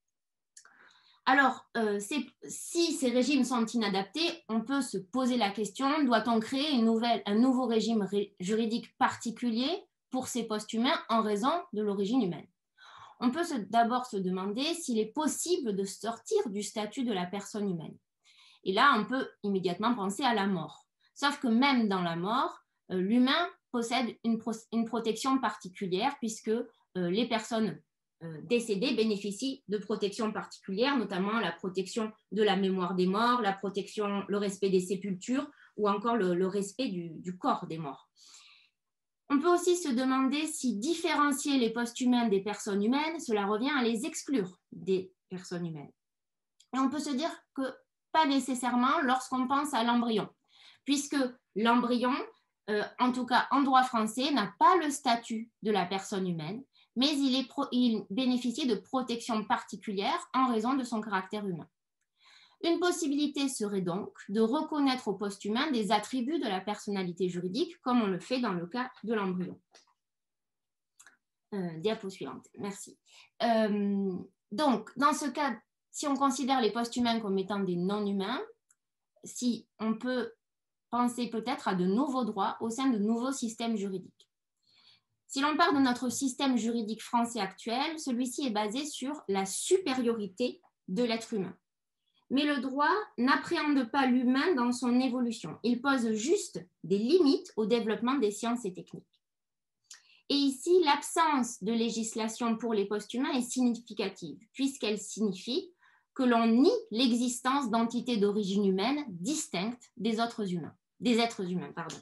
Alors, euh, si ces régimes sont inadaptés, on peut se poser la question, doit-on créer une nouvelle, un nouveau régime ré, juridique particulier pour ces post-humains en raison de l'origine humaine? On peut d'abord se demander s'il est possible de sortir du statut de la personne humaine. Et là, on peut immédiatement penser à la mort. Sauf que même dans la mort, euh, l'humain possède une, pro une protection particulière puisque euh, les personnes euh, décédées bénéficient de protections particulières, notamment la protection de la mémoire des morts, la protection, le respect des sépultures ou encore le, le respect du, du corps des morts. On peut aussi se demander si différencier les post-humains des personnes humaines, cela revient à les exclure des personnes humaines. Et on peut se dire que pas nécessairement lorsqu'on pense à l'embryon, puisque l'embryon, euh, en tout cas en droit français, n'a pas le statut de la personne humaine, mais il, est pro il bénéficie de protections particulières en raison de son caractère humain. Une possibilité serait donc de reconnaître au post-humain des attributs de la personnalité juridique, comme on le fait dans le cas de l'embryon. Euh, diapo suivante, merci. Euh, donc, dans ce cas, si on considère les post-humains comme étant des non-humains, si on peut penser peut-être à de nouveaux droits au sein de nouveaux systèmes juridiques. Si l'on part de notre système juridique français actuel, celui-ci est basé sur la supériorité de l'être humain. Mais le droit n'appréhende pas l'humain dans son évolution. Il pose juste des limites au développement des sciences et techniques. Et ici, l'absence de législation pour les post-humains est significative, puisqu'elle signifie que l'on nie l'existence d'entités d'origine humaine distinctes des autres humains, des êtres humains, pardon.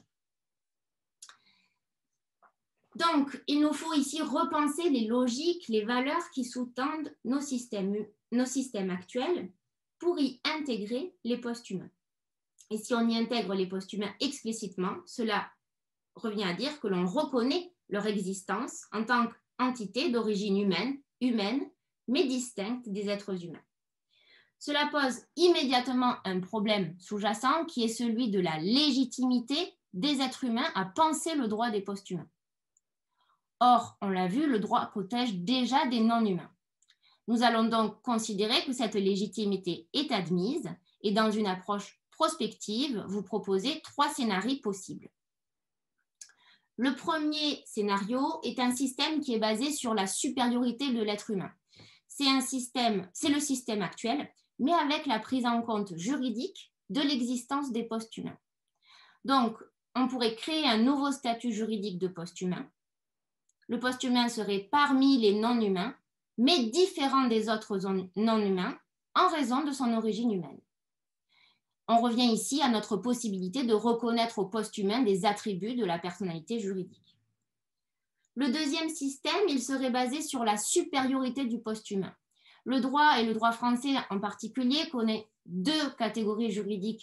Donc, il nous faut ici repenser les logiques, les valeurs qui sous-tendent nos systèmes, nos systèmes actuels, pour y intégrer les post-humains. Et si on y intègre les post-humains explicitement, cela revient à dire que l'on reconnaît leur existence en tant qu'entité d'origine humaine, humaine, mais distincte des êtres humains. Cela pose immédiatement un problème sous-jacent qui est celui de la légitimité des êtres humains à penser le droit des post-humains. Or, on l'a vu, le droit protège déjà des non-humains. Nous allons donc considérer que cette légitimité est admise et dans une approche prospective, vous proposez trois scénarios possibles. Le premier scénario est un système qui est basé sur la supériorité de l'être humain. C'est un système, c'est le système actuel, mais avec la prise en compte juridique de l'existence des post-humains. Donc, on pourrait créer un nouveau statut juridique de post-humain. Le post-humain serait parmi les non-humains, mais différent des autres non-humains en raison de son origine humaine. On revient ici à notre possibilité de reconnaître au post-humain des attributs de la personnalité juridique. Le deuxième système, il serait basé sur la supériorité du post-humain. Le droit, et le droit français en particulier, connaît deux catégories juridiques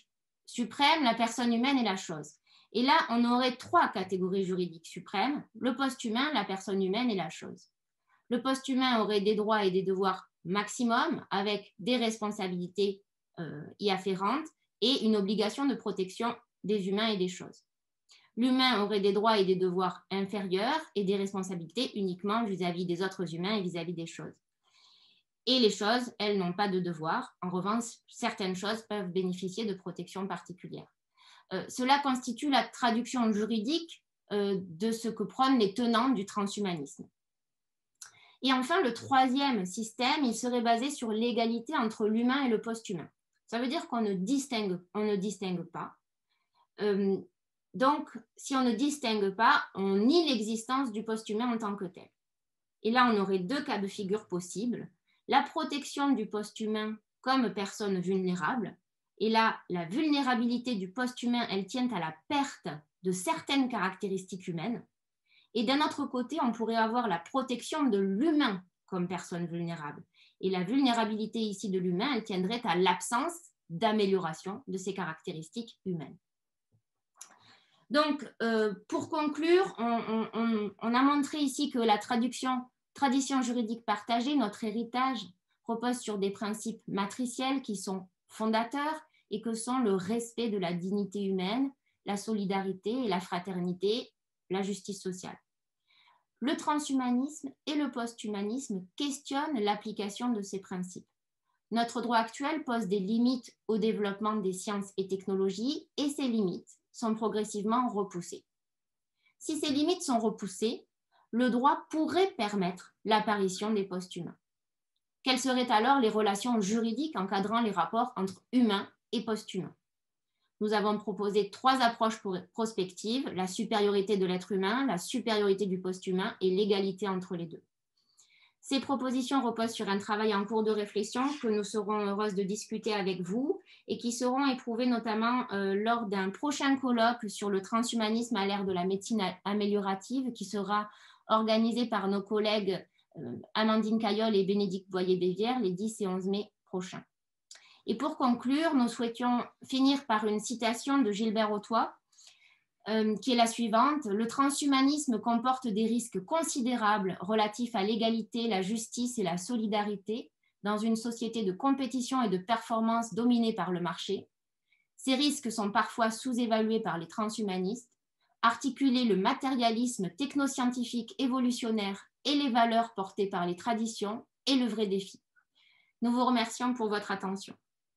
suprême, la personne humaine et la chose. Et là, on aurait trois catégories juridiques suprêmes, le post-humain, la personne humaine et la chose. Le post-humain aurait des droits et des devoirs maximum avec des responsabilités euh, y afférentes et une obligation de protection des humains et des choses. L'humain aurait des droits et des devoirs inférieurs et des responsabilités uniquement vis-à-vis des autres humains et vis-à-vis des choses. Et les choses, elles, n'ont pas de devoir. En revanche, certaines choses peuvent bénéficier de protections particulières. Euh, cela constitue la traduction juridique euh, de ce que prônent les tenants du transhumanisme. Et enfin, le troisième système, il serait basé sur l'égalité entre l'humain et le post-humain. Ça veut dire qu'on ne distingue, on ne distingue pas. Euh, donc, si on ne distingue pas, on nie l'existence du post-humain en tant que tel. Et là, on aurait deux cas de figure possibles. La protection du post-humain comme personne vulnérable. Et là, la vulnérabilité du post-humain, elle tient à la perte de certaines caractéristiques humaines. Et d'un autre côté, on pourrait avoir la protection de l'humain comme personne vulnérable. Et la vulnérabilité ici de l'humain, elle tiendrait à l'absence d'amélioration de ces caractéristiques humaines. Donc, euh, pour conclure, on, on, on a montré ici que la traduction, tradition juridique partagée, notre héritage, repose sur des principes matriciels qui sont fondateurs et que sont le respect de la dignité humaine, la solidarité et la fraternité, la justice sociale. Le transhumanisme et le post-humanisme questionnent l'application de ces principes. Notre droit actuel pose des limites au développement des sciences et technologies et ces limites sont progressivement repoussées. Si ces limites sont repoussées, le droit pourrait permettre l'apparition des post-humains. Quelles seraient alors les relations juridiques encadrant les rapports entre humains et post-humains? Nous avons proposé trois approches prospectives, la supériorité de l'être humain, la supériorité du post-humain et l'égalité entre les deux. Ces propositions reposent sur un travail en cours de réflexion que nous serons heureuses de discuter avec vous et qui seront éprouvées notamment euh, lors d'un prochain colloque sur le transhumanisme à l'ère de la médecine améliorative qui sera organisé par nos collègues euh, Amandine Caillol et Bénédicte Boyer-Bévière les dix et onze mai prochains. Et pour conclure, nous souhaitions finir par une citation de Gilbert Ottois, euh, qui est la suivante. « Le transhumanisme comporte des risques considérables relatifs à l'égalité, la justice et la solidarité dans une société de compétition et de performance dominée par le marché. Ces risques sont parfois sous-évalués par les transhumanistes. Articuler le matérialisme technoscientifique évolutionnaire et les valeurs portées par les traditions est le vrai défi. » Nous vous remercions pour votre attention.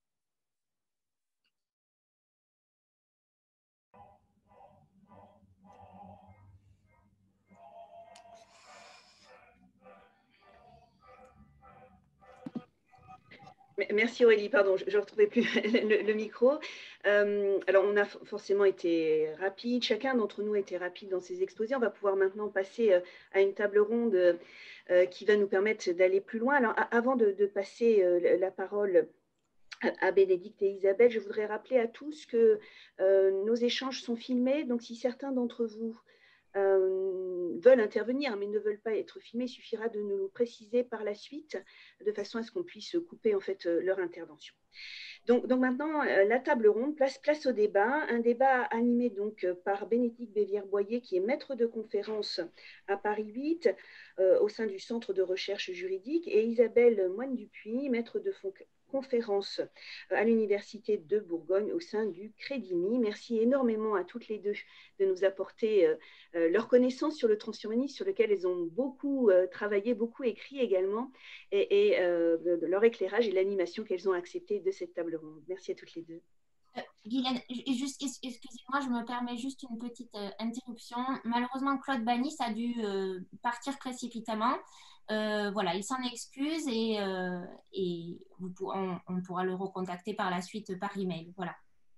Merci Aurélie, pardon, je ne retrouvais plus le, le micro. Euh, alors, on a forcément été rapide, chacun d'entre nous a été rapide dans ses exposés. On va pouvoir maintenant passer à une table ronde euh, qui va nous permettre d'aller plus loin. Alors, avant de, de passer euh, la parole à, à Bénédicte et Isabelle, je voudrais rappeler à tous que euh, nos échanges sont filmés. Donc, si certains d'entre vous Euh, veulent intervenir mais ne veulent pas être filmés, il suffira de nous le préciser par la suite de façon à ce qu'on puisse couper en fait leur intervention. Donc, donc maintenant, la table ronde, place, place au débat, un débat animé donc par Bénédicte Bévière-Boyer qui est maître de conférence à Paris huit euh, au sein du Centre de recherche juridique et Isabelle Moine-Dupuis, maître de conférence à l'Université de Bourgogne au sein du Crédimi. Merci énormément à toutes les deux de nous apporter euh, euh, leur connaissance sur le transhumanisme, sur lequel elles ont beaucoup euh, travaillé, beaucoup écrit également, et, et euh, de, de leur éclairage et l'animation qu'elles ont accepté de cette table ronde. Merci à toutes les deux. Euh, Guylaine, juste, excusez-moi, je me permets juste une petite euh, interruption. Malheureusement, Claude Banis a dû euh, partir précipitamment. Euh, voilà, il s'en excuse et, euh, et vous, on, on pourra le recontacter par la suite par email. Voilà.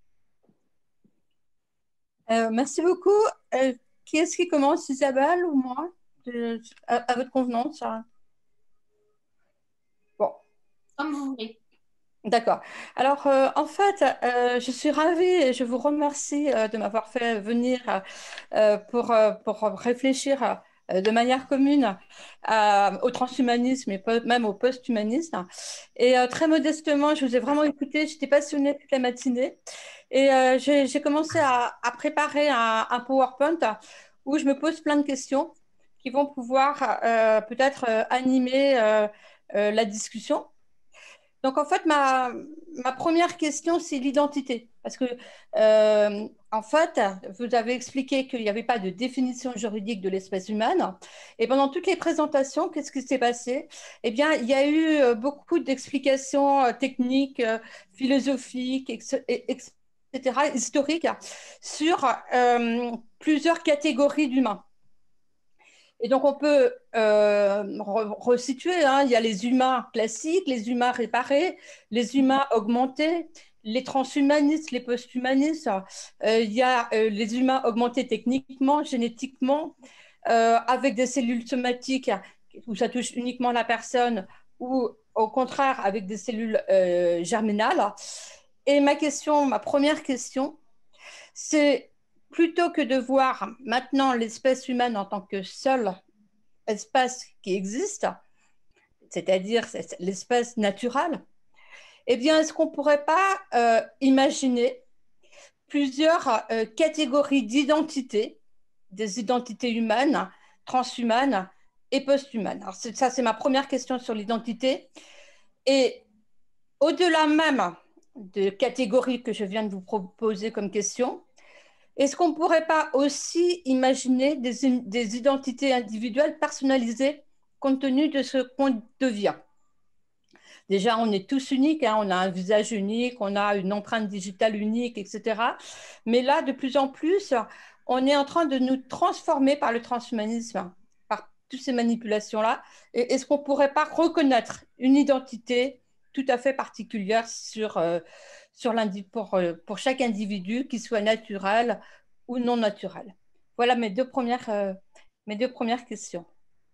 Euh, merci beaucoup. Euh, qui est-ce qui commence, Isabelle ou moi, de, à, à votre convenance, Sarah? Bon. Comme vous voulez. D'accord. Alors, euh, en fait, euh, je suis ravie et je vous remercie euh, de m'avoir fait venir euh, pour, euh, pour réfléchir euh, de manière commune euh, au transhumanisme et même au post-humanisme. Et euh, très modestement, je vous ai vraiment écouté, j'étais passionnée toute la matinée. Et euh, j'ai commencé à, à préparer un, un PowerPoint où je me pose plein de questions qui vont pouvoir euh, peut-être euh, animer euh, euh, la discussion. Donc, en fait, ma, ma première question, c'est l'identité. Parce que, euh, en fait, vous avez expliqué qu'il n'y avait pas de définition juridique de l'espèce humaine. Et pendant toutes les présentations, qu'est-ce qui s'est passé? Eh bien, il y a eu beaucoup d'explications techniques, philosophiques, et cetera, historiques, sur euh, plusieurs catégories d'humains. Et donc, on peut euh, resituer, hein. Il y a les humains classiques, les humains réparés, les humains augmentés, les transhumanistes, les posthumanistes. Euh, il y a euh, les humains augmentés techniquement, génétiquement, euh, avec des cellules somatiques où ça touche uniquement la personne, ou au contraire avec des cellules euh, germinales. Et ma question, ma première question, c'est plutôt que de voir maintenant l'espèce humaine en tant que seule espèce qui existe, c'est-à-dire l'espèce naturelle, eh bien, est-ce qu'on ne pourrait pas euh, imaginer plusieurs euh, catégories d'identités, des identités humaines, transhumaines et posthumaines? Alors, ça, c'est ma première question sur l'identité. Et au-delà même de catégories que je viens de vous proposer comme question, est-ce qu'on ne pourrait pas aussi imaginer des, des identités individuelles personnalisées compte tenu de ce qu'on devient? Déjà, on est tous uniques, hein, on a un visage unique, on a une empreinte digitale unique, et cetera. Mais là, de plus en plus, on est en train de nous transformer par le transhumanisme, par toutes ces manipulations-là. Et est-ce qu'on ne pourrait pas reconnaître une identité tout à fait particulière sur, euh, sur pour, euh, pour chaque individu, qu'il soit naturel ou non naturel? Voilà mes deux premières, euh, mes deux premières questions.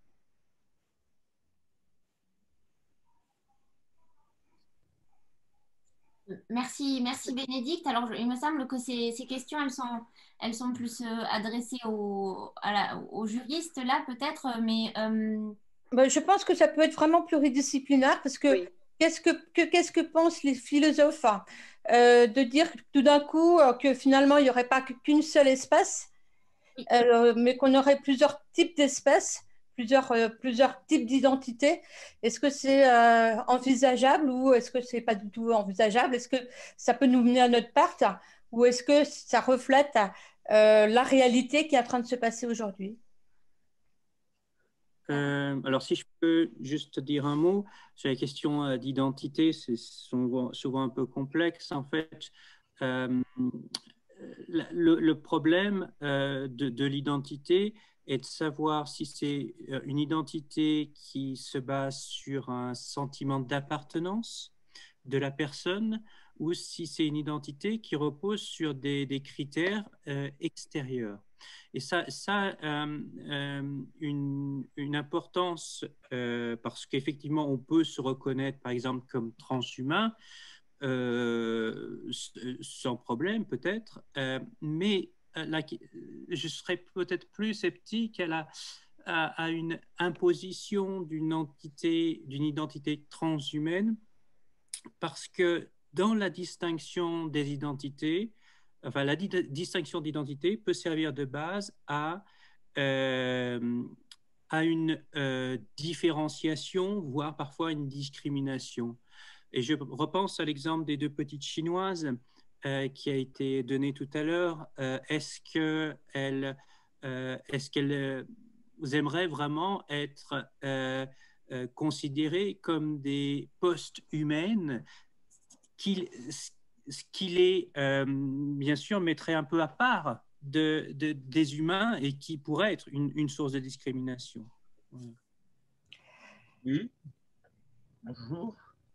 Merci, merci Bénédicte. Alors, je- il me semble que ces, ces questions, elles sont, elles sont plus euh, adressées aux, à la- aux juristes, là, peut-être, mais... euh, Ben, je pense que ça peut être vraiment pluridisciplinaire parce que Oui. qu'est-ce que, que, qu'est-ce que pensent les philosophes hein, euh, de dire tout d'un coup euh, que finalement, il n'y aurait pas qu'une seule espèce, oui. euh, mais qu'on aurait plusieurs types d'espèces, plusieurs, euh, plusieurs types d'identités. Est-ce que c'est euh, envisageable ou est-ce que c'est pas du tout envisageable? Est-ce que ça peut nous mener à notre perte ou est-ce que ça reflète euh, la réalité qui est en train de se passer aujourd'hui? Euh, alors, si je peux juste dire un mot sur la question euh, d'identité, c'est souvent, souvent un peu complexe. En fait, euh, le, le problème euh, de, de l'identité est de savoir si c'est une identité qui se base sur un sentiment d'appartenance de la personne ou si c'est une identité qui repose sur des, des critères euh, extérieurs. Et ça, ça a euh, euh, une, une importance euh, parce qu'effectivement, on peut se reconnaître, par exemple, comme transhumain, euh, sans problème peut-être, euh, mais la, je serais peut-être plus sceptique à, la, à, à une imposition d'une entité, d'une identité transhumaine, parce que dans la distinction des identités, enfin, la di distinction d'identité peut servir de base à, euh, à une euh, différenciation, voire parfois une discrimination. Et je repense à l'exemple des deux petites Chinoises euh, qui a été donné tout à l'heure. Euh, est-ce qu'elles euh, est-ce qu'elles euh, aimeraient vraiment être euh, euh, considérées comme des post-humaines qui, ce qui les, euh, bien sûr, mettrait un peu à part de, de, des humains et qui pourrait être une, une source de discrimination. Oui, bonjour.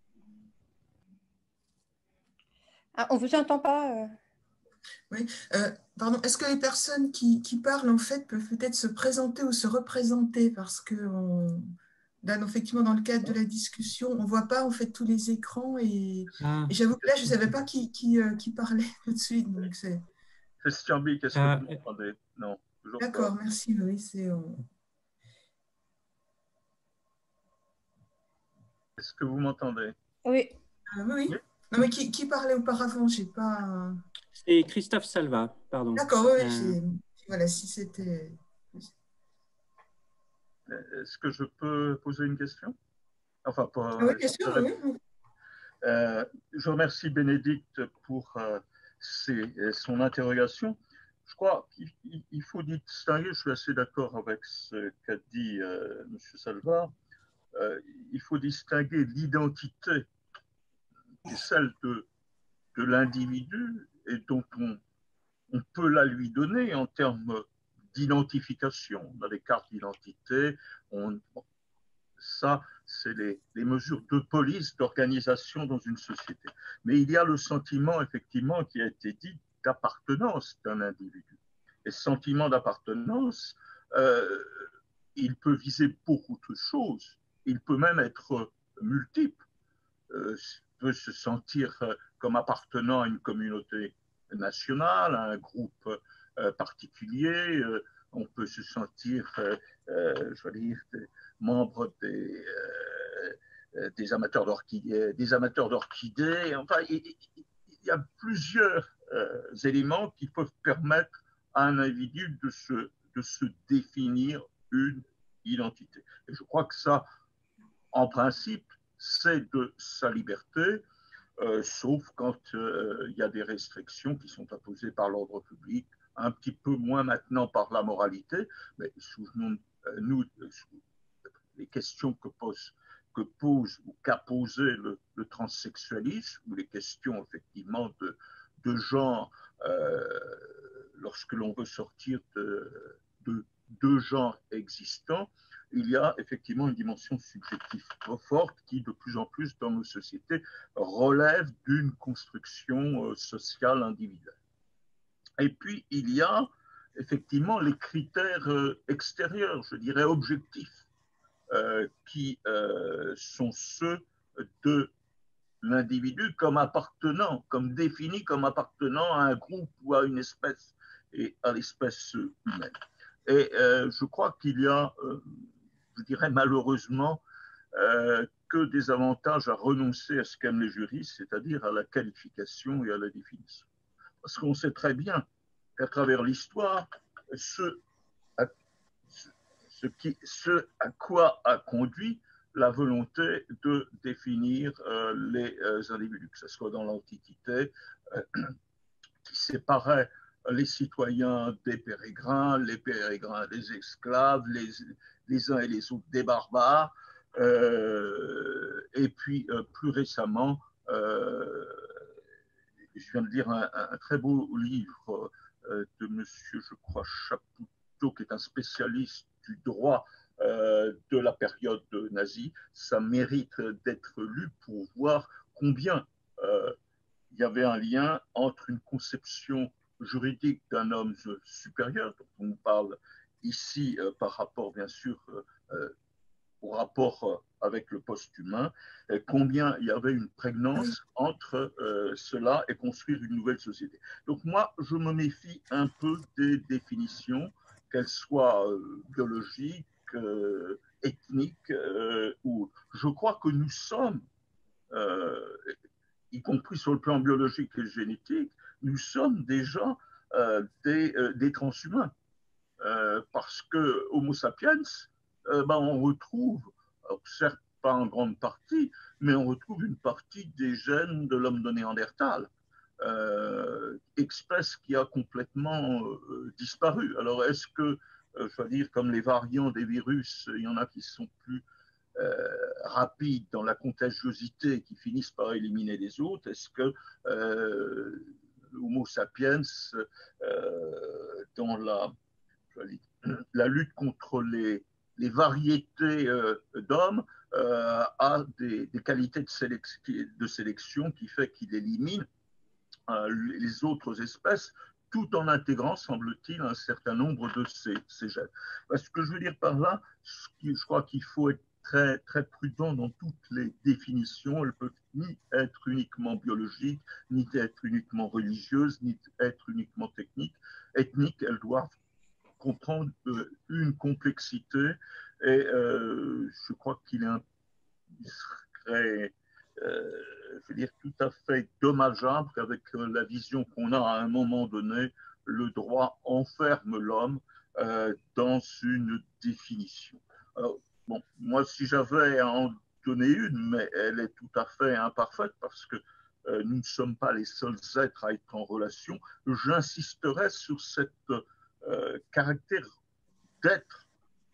Ah, on ne vous entend pas euh... Oui, euh, pardon. Est-ce que les personnes qui, qui parlent, en fait, peuvent peut-être se présenter ou se représenter? Parce que on, là, effectivement, dans le cadre de la discussion, on ne voit pas, en fait, tous les écrans. Et, ah. et j'avoue que là, je ne savais pas qui, qui, euh, qui parlait tout de suite. Donc c'est... Christian B, qu'est-ce ah. que vous entendez? Non, toujours pas. D'accord, merci. Oui, c'est... On... Est-ce que vous m'entendez? Oui. Ah, oui, oui. Non, mais qui, qui parlait auparavant? J'ai pas. C'est Christophe Salva, pardon. D'accord, oui, Euh, oui. Voilà, si c'était. Est-ce que je peux poser une question? Enfin, pour, Ah oui, bien sûr, oui. euh, je remercie Bénédicte pour euh, ses, son interrogation. Je crois qu'il faut distinguer, je suis assez d'accord avec ce qu'a dit euh, M. Salva, euh, il faut distinguer l'identité qui est celle de, de l'individu et dont on, on peut la lui donner en termes d'identification. Dans les cartes d'identité, on, ça, c'est les, les mesures de police, d'organisation dans une société. Mais il y a le sentiment, effectivement, qui a été dit, d'appartenance d'un individu. Et ce sentiment d'appartenance, euh, il peut viser beaucoup de choses. Il peut même être multiple. Euh, peut se sentir comme appartenant à une communauté nationale, à un groupe euh, particulier. Euh, on peut se sentir, euh, euh, je veux dire, des, membre des, euh, des amateurs d'orchidées. Des amateurs d'orchidées. Enfin, il, il, il y a plusieurs euh, éléments qui peuvent permettre à un individu de se, de se définir une identité. Et je crois que ça, en principe, c'est de sa liberté, euh, sauf quand euh, il y a des restrictions qui sont imposées par l'ordre public, un petit peu moins maintenant par la moralité, mais sous, nous, nous sous les questions que pose, que pose ou qu'a posé le, le transsexualisme, ou les questions effectivement de, de genre, euh, lorsque l'on veut sortir de, de deux genres existants, il y a effectivement une dimension subjective trop forte qui, de plus en plus dans nos sociétés, relève d'une construction sociale individuelle. Et puis, il y a effectivement les critères extérieurs, je dirais objectifs, euh, qui euh, sont ceux de l'individu comme appartenant, comme défini comme appartenant à un groupe ou à une espèce et à l'espèce humaine. Et euh, je crois qu'il y a, euh, je dirais malheureusement, euh, que des avantages à renoncer à ce qu'aiment les juristes, c'est-à-dire à la qualification et à la définition. Parce qu'on sait très bien qu'à travers l'histoire, ce à, ce, qui, ce à quoi a conduit la volonté de définir euh, les euh, individus, que ce soit dans l'Antiquité, euh, qui séparait les citoyens des pérégrins, les pérégrins des esclaves, les, les uns et les autres des barbares, euh, et puis euh, plus récemment, euh, je viens de lire un, un très beau livre euh, de monsieur, je crois, Chapoutot, qui est un spécialiste du droit euh, de la période nazie. Ça mérite d'être lu pour voir combien euh, il y avait un lien entre une conception juridique d'un homme supérieur, dont on parle ici euh, par rapport, bien sûr, euh, au rapport avec le post-humain, combien il y avait une prégnance entre euh, cela et construire une nouvelle société. Donc moi, je me méfie un peu des définitions, qu'elles soient euh, biologiques, euh, ethniques, euh, ou je crois que nous sommes, euh, y compris sur le plan biologique et génétique, nous sommes déjà euh, des, euh, des transhumains. Euh, parce que Homo sapiens, euh, ben, on retrouve, alors certes pas en grande partie, mais on retrouve une partie des gènes de l'homme de Néandertal, euh, espèce qui a complètement euh, disparu. Alors est-ce que, euh, je veux dire, comme les variants des virus, il y en a qui sont plus euh, rapides dans la contagiosité, qui finissent par éliminer les autres, est-ce que euh, Homo sapiens, euh, dans la la lutte contre les, les variétés euh, d'hommes euh, a des, des qualités de, sélec de sélection qui fait qu'il élimine euh, les autres espèces tout en intégrant, semble-t-il, un certain nombre de ces, ces gènes. Ce que je veux dire par là, je crois qu'il faut être très, très prudent dans toutes les définitions. Elles ne peuvent ni être uniquement biologiques, ni être uniquement religieuses, ni être uniquement techniques, ethniques. Elles doivent comprendre une complexité et euh, je crois qu'il serait euh, je veux dire, tout à fait dommageable qu'avec la vision qu'on a à un moment donné, le droit enferme l'homme euh, dans une définition. Alors, bon, moi, si j'avais à en donner une, mais elle est tout à fait imparfaite parce que euh, nous ne sommes pas les seuls êtres à être en relation, j'insisterai sur cet euh, caractère d'être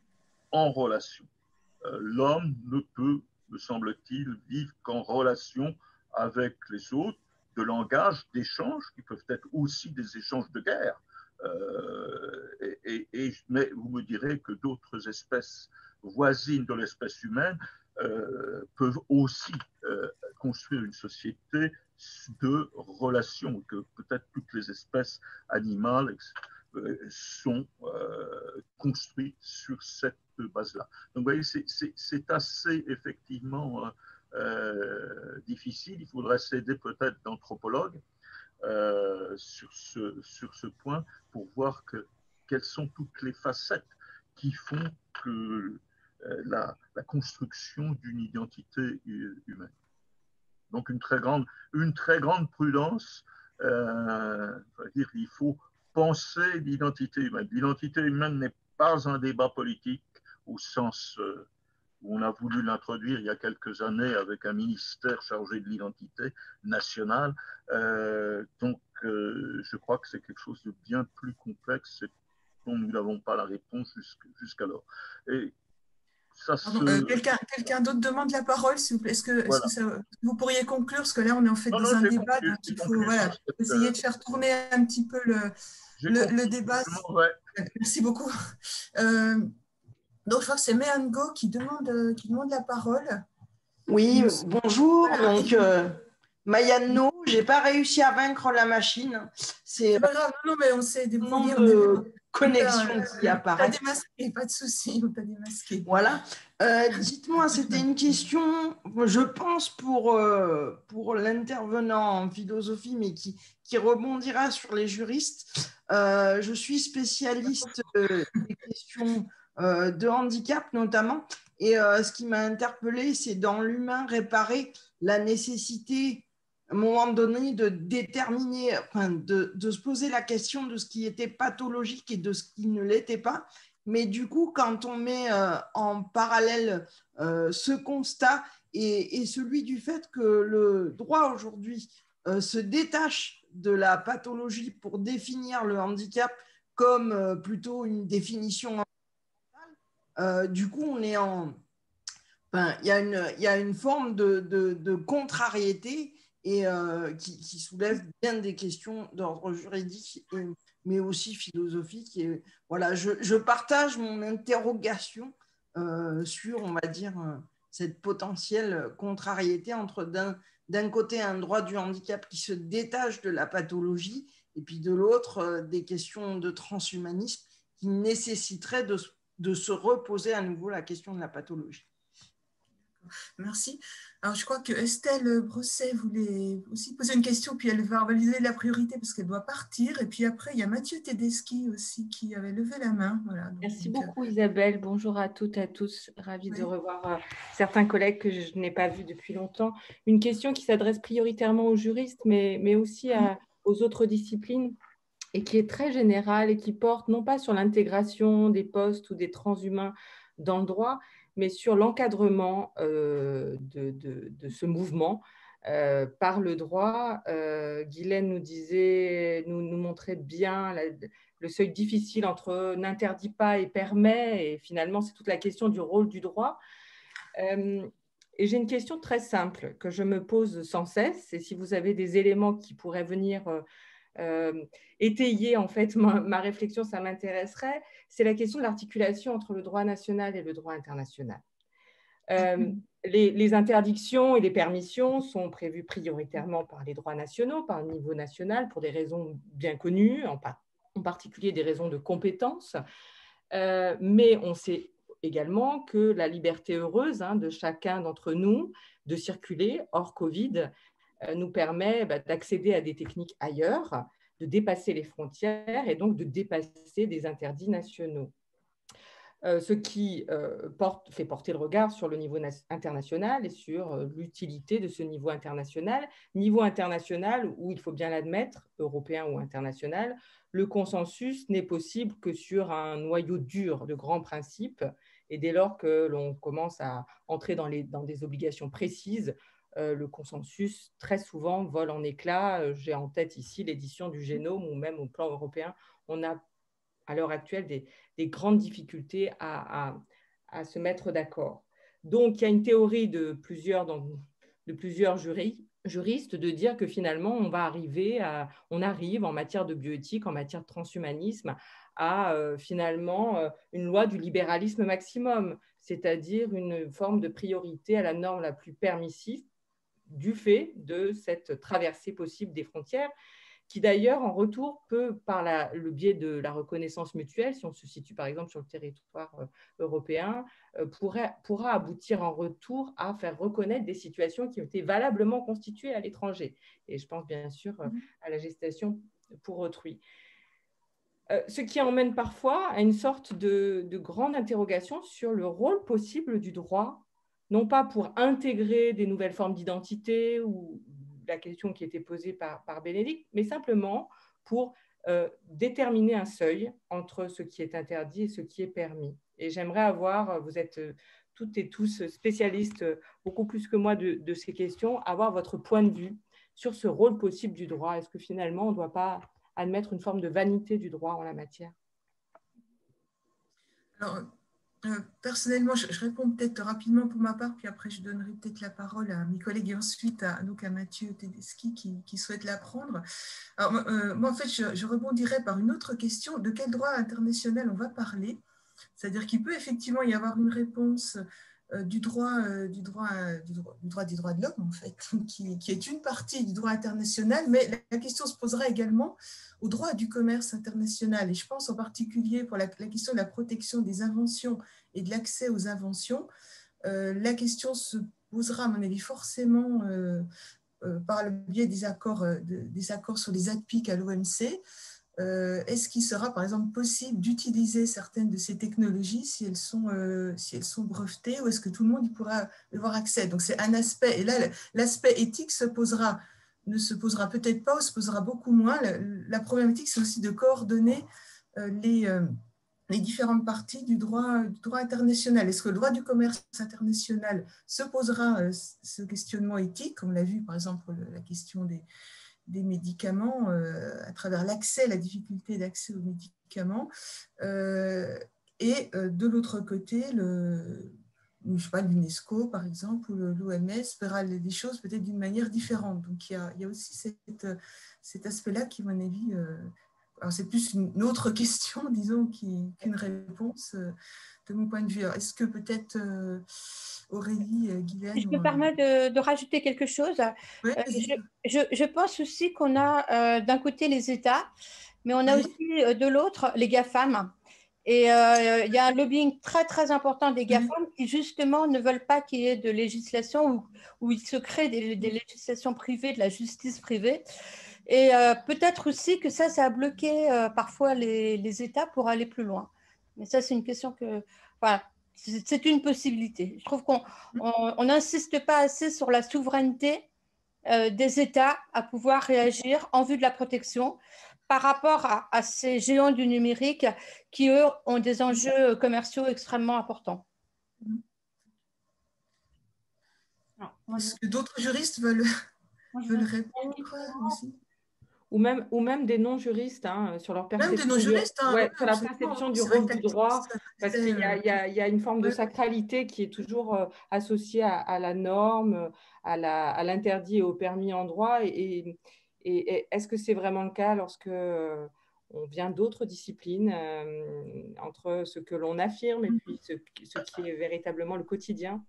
en relation. Euh, l'homme ne peut, me semble-t-il, vivre qu'en relation avec les autres, de langage, d'échanges, qui peuvent être aussi des échanges de guerre. Euh, et, et, et, mais vous me direz que d'autres espèces voisines de l'espèce humaine euh, peuvent aussi euh, construire une société de relations, que peut-être toutes les espèces animales sont euh, construites sur cette base-là. Donc, vous voyez, c'est assez effectivement euh, difficile. Il faudrait s'aider peut-être d'anthropologues euh, sur, ce, sur ce point pour voir que, quelles sont toutes les facettes qui font que euh, la, la construction d'une identité humaine. Donc, une très grande, une très grande prudence. Euh, dire, il faut penser l'identité humaine. L'identité humaine n'est pas un débat politique au sens euh, où on a voulu l'introduire il y a quelques années avec un ministère chargé de l'identité nationale. Euh, donc, euh, je crois que c'est quelque chose de bien plus complexe et dont nous n'avons pas la réponse jusqu'alors. Et ça se... euh, Quelqu'un quelqu'un d'autre demande la parole, s'il vous plaît. Est-ce que, voilà. est-ce que ça, vous pourriez conclure? Parce que là, on est en fait non, dans non, un débat, conclu, donc il faut voilà, cette, essayer de faire tourner un petit peu le, le, le débat. Ouais. Merci beaucoup. Euh, donc, je crois que c'est Mehango qui demande, qui demande la parole. Oui, bonjour. Voilà. Donc, euh, Mayano, je n'ai pas réussi à vaincre la machine. C'est pas grave, non, mais on s'est débrouillé. De connexion qui apparaît. On t'a démasqué, pas de souci, on t'a démasqué. Voilà. Euh, Dites-moi, c'était une question, je pense, pour, euh, pour l'intervenant en philosophie, mais qui, qui rebondira sur les juristes. Euh, je suis spécialiste euh, des questions euh, de handicap, notamment. Et euh, ce qui m'a interpellée, c'est dans l'humain réparer la nécessité, à un moment donné, de déterminer, enfin, de, de se poser la question de ce qui était pathologique et de ce qui ne l'était pas. Mais du coup, quand on met euh, en parallèle euh, ce constat et, et celui du fait que le droit aujourd'hui euh, se détache de la pathologie pour définir le handicap comme euh, plutôt une définition Euh, du coup, on est en, enfin, il y a une, il y a une forme de, de, de contrariété et euh, qui, qui soulève bien des questions d'ordre juridique, et, mais aussi philosophique. Et voilà, je, je partage mon interrogation euh, sur, on va dire, cette potentielle contrariété entre d'un, d'un côté un droit du handicap qui se détache de la pathologie et puis de l'autre euh, des questions de transhumanisme qui nécessiteraient de se de se reposer à nouveau la question de la pathologie. Merci. Alors, je crois que Estelle Brosset voulait aussi poser une question, puis elle va valider la priorité parce qu'elle doit partir. Et puis après, il y a Mathieu Tedeschi aussi qui avait levé la main. Voilà. Donc, Merci donc, beaucoup Isabelle. Bonjour à toutes et à tous. Ravie oui. de revoir euh, certains collègues que je n'ai pas vus depuis longtemps. Une question qui s'adresse prioritairement aux juristes, mais, mais aussi à, aux autres disciplines, et qui est très générale et qui porte non pas sur l'intégration des postes ou des transhumains dans le droit, mais sur l'encadrement euh, de, de, de ce mouvement euh, par le droit. Euh, Guylaine nous disait, nous, nous montrait bien la, le seuil difficile entre n'interdit pas et permet, et finalement, c'est toute la question du rôle du droit. Euh, et j'ai une question très simple que je me pose sans cesse, et si vous avez des éléments qui pourraient venir euh, Euh, étayer en fait ma, ma réflexion, ça m'intéresserait, c'est la question de l'articulation entre le droit national et le droit international. Euh, les, les interdictions et les permissions sont prévues prioritairement par les droits nationaux, par le niveau national, pour des raisons bien connues, en, par, en particulier des raisons de compétence, euh, mais on sait également que la liberté heureuse hein, de chacun d'entre nous de circuler hors Covid nous permet bah, d'accéder à des techniques ailleurs, de dépasser les frontières et donc de dépasser des interdits nationaux. Euh, ce qui euh, porte, fait porter le regard sur le niveau international et sur euh, l'utilité de ce niveau international. Niveau international où, il faut bien l'admettre, européen ou international, le consensus n'est possible que sur un noyau dur de grands principes. Et dès lors que l'on commence à entrer dans, les, dans des obligations précises, euh, le consensus, très souvent, vole en éclats. J'ai en tête ici l'édition du génome ou même au plan européen, on a à l'heure actuelle des, des grandes difficultés à, à, à se mettre d'accord. Donc, il y a une théorie de plusieurs, de plusieurs jury, juristes de dire que finalement, on va arriver à, on arrive en matière de bioéthique, en matière de transhumanisme, à euh, finalement euh, une loi du libéralisme maximum, c'est-à-dire une forme de priorité à la norme la plus permissive du fait de cette traversée possible des frontières, qui d'ailleurs, en retour, peut, par la, le biais de la reconnaissance mutuelle, si on se situe par exemple sur le territoire euh, européen, euh, pourrait, pourra aboutir en retour à faire reconnaître des situations qui ont été valablement constituées à l'étranger. Et je pense bien sûr euh, à la gestation pour autrui. Euh, ce qui emmène parfois à une sorte de, de grande interrogation sur le rôle possible du droit, non pas pour intégrer des nouvelles formes d'identité ou la question qui était posée par, par Bénédicte, mais simplement pour euh, déterminer un seuil entre ce qui est interdit et ce qui est permis. Et j'aimerais avoir, vous êtes toutes et tous spécialistes, beaucoup plus que moi de, de ces questions, avoir votre point de vue sur ce rôle possible du droit. Est-ce que finalement, on ne doit pas admettre une forme de vanité du droit en la matière? Alors, Euh, personnellement, je, je réponds peut-être rapidement pour ma part, puis après je donnerai peut-être la parole à mes collègues et ensuite à, donc à Mathieu Tedeschi qui, qui souhaite la prendre. Alors, euh, moi, en fait, je, je rebondirai par une autre question. De quel droit international on va parler? C'est-à-dire qu'il peut effectivement y avoir une réponse euh, du, droit, euh, du, droit, euh, du, droit, du droit des droits de l'homme, en fait, qui, qui est une partie du droit international, mais la, la question se posera également au droit du commerce international. Et je pense en particulier pour la, la question de la protection des inventions et de l'accès aux inventions. Euh, la question se posera, à mon avis, forcément euh, euh, par le biais des accords, euh, de, des accords sur les A D P I C à l'O M C. Euh, est-ce qu'il sera, par exemple, possible d'utiliser certaines de ces technologies si elles sont, euh, si elles sont brevetées, ou est-ce que tout le monde y pourra avoir accès? Donc, c'est un aspect. Et là, l'aspect éthique se posera ne se posera peut-être pas ou se posera beaucoup moins. La, la problématique, c'est aussi de coordonner euh, les, euh, les différentes parties du droit, du droit international. Est-ce que le droit du commerce international se posera euh, ce questionnement éthique, comme on l'a vu par exemple la question des, des médicaments, euh, à travers l'accès, la difficulté d'accès aux médicaments, euh, et euh, de l'autre côté, le je sais pas, l'UNESCO, par exemple, ou l'O M S verra les choses peut-être d'une manière différente. Donc, il y a, il y a aussi cette, cet aspect-là qui, à mon avis, euh, alors c'est plus une autre question, disons, qu'une réponse euh, de mon point de vue. Est-ce que peut-être euh, Aurélie, euh, Guylaine… Si je me permets de, de rajouter quelque chose, oui, euh, je, je, je pense aussi qu'on a euh, d'un côté les États, mais on a oui. aussi euh, de l'autre les GAFAM. Et euh, il y a un lobbying très, très important des GAFAM qui, justement, ne veulent pas qu'il y ait de législation où, où il se crée des, des législations privées, de la justice privée. Et euh, peut-être aussi que ça, ça a bloqué euh, parfois les, les États pour aller plus loin. Mais ça, c'est une question que… Voilà, c'est une possibilité. Je trouve qu'on n'insiste pas assez sur la souveraineté euh, des États à pouvoir réagir en vue de la protection par rapport à, à ces géants du numérique qui, eux, ont des enjeux commerciaux extrêmement importants. Est-ce que d'autres juristes veulent, veulent répondre aussi? Ou même, ou même des non-juristes hein, sur leur perception, même des non-juristes, du, hein, ouais, ouais, sur la perception du rôle du droit, parce qu'il y, euh, y, y a une forme de sacralité qui est toujours euh, associée à, à la norme, à l'interdit et au permis en droit. Et, et, et est-ce que c'est vraiment le cas lorsque euh, on vient d'autres disciplines, euh, entre ce que l'on affirme et puis ce, ce qui est véritablement le quotidien?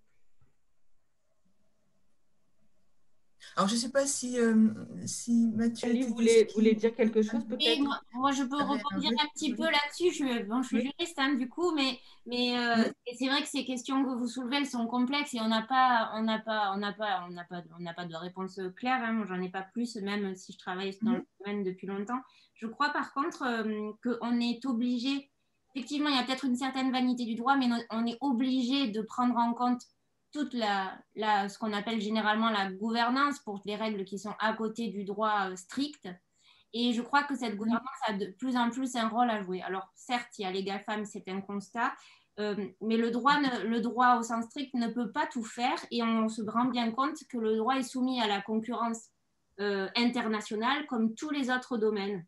Alors, je ne sais pas si, euh, si Mathieu Ali voulait, voulait dire quelque chose, peut-être? Oui, moi, moi, je peux rebondir un petit peu là-dessus. Je, bon, je suis oui. juriste, hein, du coup, mais, mais euh, oui. c'est vrai que ces questions que vous soulevez, elles sont complexes et on n'a pas, on n'a pas, on n'a pas, on n'a pas, on n'a pas de réponse claire. Hein. Moi, j'en ai pas plus, même si je travaille dans oui. le domaine depuis longtemps. Je crois par contre euh, qu'on est obligé effectivement, il y a peut-être une certaine vanité du droit, mais on est obligé de prendre en compte toute la, la, ce qu'on appelle généralement la gouvernance pour les règles qui sont à côté du droit euh, strict. Et je crois que cette gouvernance a de plus en plus un rôle à jouer. Alors, certes, il y a les GAFAM, c'est un constat, euh, mais le droit, ne, le droit au sens strict ne peut pas tout faire et on se rend bien compte que le droit est soumis à la concurrence euh, internationale comme tous les autres domaines.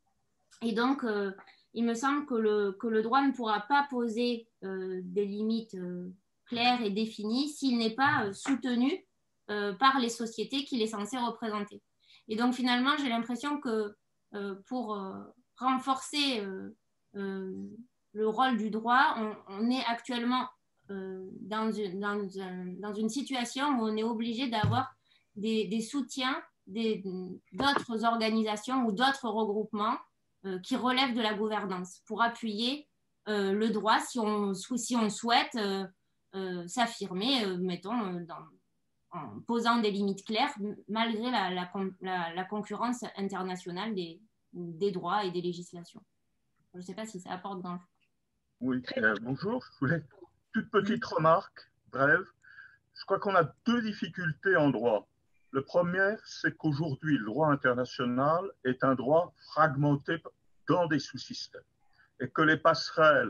Et donc, euh, il me semble que le, que le droit ne pourra pas poser euh, des limites euh, claires et définies s'il n'est pas euh, soutenu euh, par les sociétés qu'il est censé représenter. Et donc, finalement, j'ai l'impression que euh, pour euh, renforcer euh, euh, le rôle du droit, on, on est actuellement euh, dans, une, dans, un, dans une situation où on est obligé d'avoir des, des soutiens des, d'autres organisations ou d'autres regroupements euh, qui relèvent de la gouvernance pour appuyer euh, le droit si on, si on souhaite euh, euh, s'affirmer, euh, mettons, dans en posant des limites claires, malgré la, la, la, la concurrence internationale des, des droits et des législations. Je ne sais pas si ça apporte grand chose. Oui, euh, bonjour. Je voulais toute petite remarque, brève. Je crois qu'on a deux difficultés en droit. Le premier, c'est qu'aujourd'hui, le droit international est un droit fragmenté dans des sous-systèmes et que les passerelles,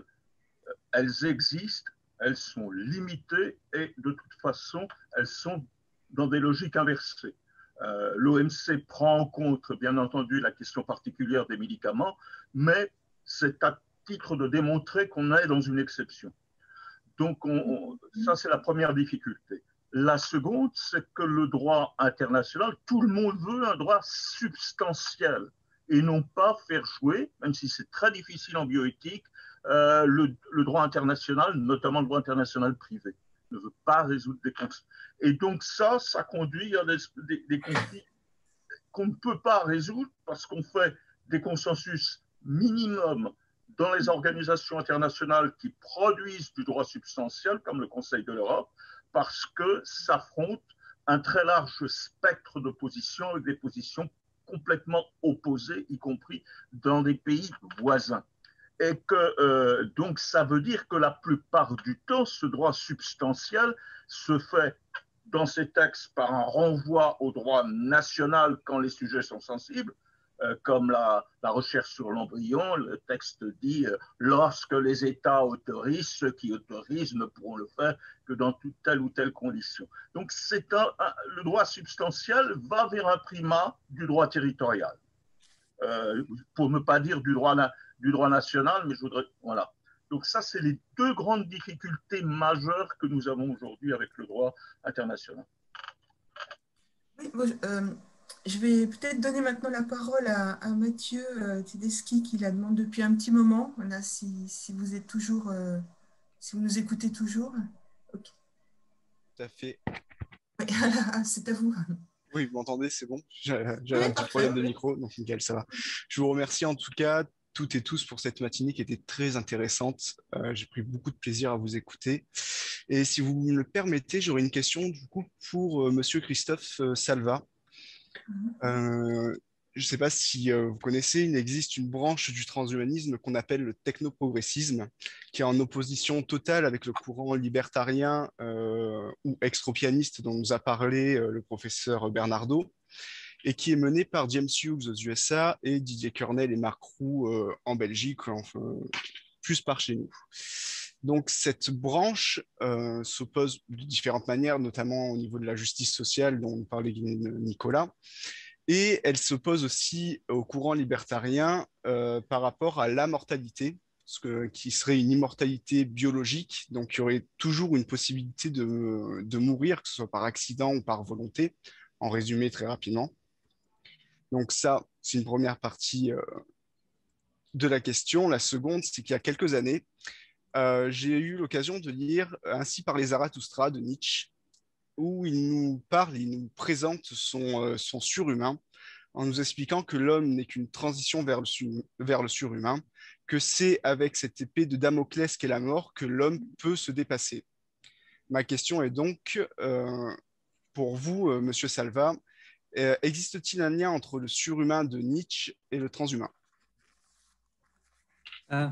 elles existent, elles sont limitées et de toute façon, elles sont dans des logiques inversées. Euh, L'O M C prend en compte, bien entendu, la question particulière des médicaments, mais c'est à titre de démontrer qu'on est dans une exception. Donc, on, on, ça, c'est la première difficulté. La seconde, c'est que le droit international, tout le monde veut un droit substantiel et non pas faire jouer, même si c'est très difficile en bioéthique, euh, le, le droit international, notamment le droit international privé, ne veut pas résoudre des conflits. Et donc ça, ça conduit à des, des, des conflits qu'on ne peut pas résoudre parce qu'on fait des consensus minimum dans les organisations internationales qui produisent du droit substantiel, comme le Conseil de l'Europe, parce que s'affrontent un très large spectre de positions avec des positions complètement opposées, y compris dans des pays voisins. Et que euh, donc ça veut dire que la plupart du temps, ce droit substantiel se fait dans ces textes par un renvoi au droit national quand les sujets sont sensibles, euh, comme la, la recherche sur l'embryon. Le texte dit euh, lorsque les États autorisent, ceux qui autorisent ne pourront le faire que dans toute telle ou telle condition. Donc c'est un, un, le droit substantiel va vers un primat du droit territorial, euh, pour ne pas dire du droit du droit national, mais je voudrais, voilà. Donc ça, c'est les deux grandes difficultés majeures que nous avons aujourd'hui avec le droit international. Oui, bon, euh, je vais peut-être donner maintenant la parole à, à Mathieu euh, Tedeschi, qui la demande depuis un petit moment. Voilà, si, si vous êtes toujours, euh, si vous nous écoutez toujours. Okay. Tout à fait. Oui, c'est à vous. Oui, vous m'entendez, c'est bon. J'avais oui, un petit problème de micro, donc nickel, ça va. Je vous remercie en tout cas toutes et tous pour cette matinée qui était très intéressante. Euh, j'ai pris beaucoup de plaisir à vous écouter. Et si vous me le permettez, j'aurais une question du coup pour euh, Monsieur Christophe euh, Salva. Euh, je ne sais pas si euh, vous connaissez, il existe une branche du transhumanisme qu'on appelle le technoprogressisme, qui est en opposition totale avec le courant libertarien euh, ou extropianiste dont nous a parlé euh, le professeur Bernardo, et qui est mené par James Hughes aux U S A et Didier Kernel et Marc Roux euh, en Belgique, enfin, plus par chez nous. Donc cette branche euh, s'oppose de différentes manières, notamment au niveau de la justice sociale dont parlait Nicolas, et elle s'oppose aussi au courant libertarien euh, par rapport à la mortalité, ce que, qui serait une immortalité biologique, donc il y aurait toujours une possibilité de, de mourir, que ce soit par accident ou par volonté, en résumé très rapidement. Donc ça, c'est une première partie euh, de la question. La seconde, c'est qu'il y a quelques années, euh, j'ai eu l'occasion de lire Ainsi parlait Zarathustra de Nietzsche, où il nous parle, il nous présente son, euh, son surhumain, en nous expliquant que l'homme n'est qu'une transition vers le, su- vers le surhumain, que c'est avec cette épée de Damoclès qu'est la mort que l'homme peut se dépasser. Ma question est donc, euh, pour vous, euh, Monsieur Salva, Euh, existe-t-il un lien entre le surhumain de Nietzsche et le transhumain? Ah,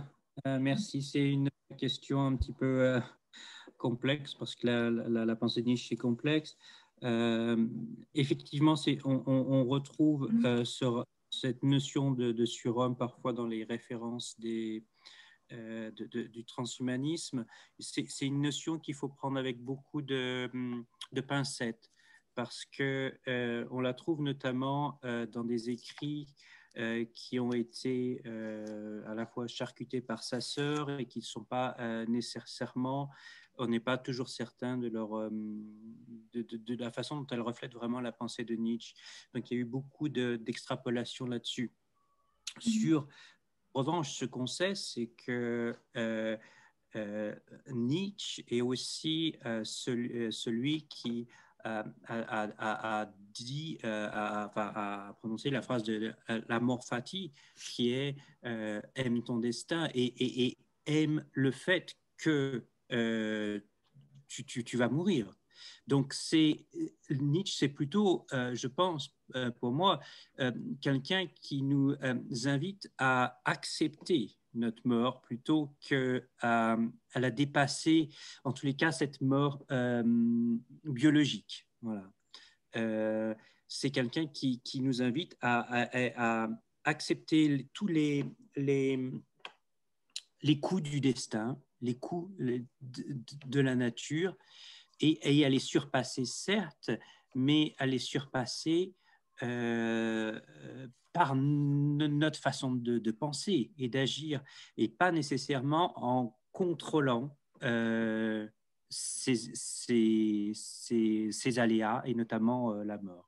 Euh, merci. C'est une question un petit peu euh, complexe parce que la, la, la pensée de Nietzsche est complexe. Euh, effectivement, c'est, on, on, on retrouve euh, sur cette notion de, de surhomme parfois dans les références des, euh, de, de, du transhumanisme. C'est, c'est une notion qu'il faut prendre avec beaucoup de, de pincettes parce que euh, on la trouve notamment euh, dans des écrits euh, qui ont été euh, à la fois charcutés par sa sœur et qui ne sont pas euh, nécessairement, on n'est pas toujours certain de, leur, euh, de, de, de la façon dont elle reflète vraiment la pensée de Nietzsche. Donc il y a eu beaucoup de, d'extrapolation là-dessus. Sur, en revanche, ce qu'on sait, c'est que euh, euh, Nietzsche est aussi euh, celui, celui qui a, a, a, a dit, euh, a, a, a prononcé la phrase de l'amor fati, qui est euh, aime ton destin et, et, et aime le fait que euh, tu, tu, tu vas mourir. Donc, c'est, Nietzsche, c'est plutôt, euh, je pense, euh, pour moi, euh, quelqu'un qui nous euh, invite à accepter notre mort plutôt qu'à à la dépasser, en tous les cas, cette mort euh, biologique. Voilà. Euh, c'est quelqu'un qui, qui nous invite à, à, à accepter tous les, les, les coups du destin, les coups de, de la nature, et, et à les surpasser, certes, mais à les surpasser euh, par notre façon de, de penser et d'agir, et pas nécessairement en contrôlant euh, ces, ces, ces, ces aléas, et notamment euh, la mort.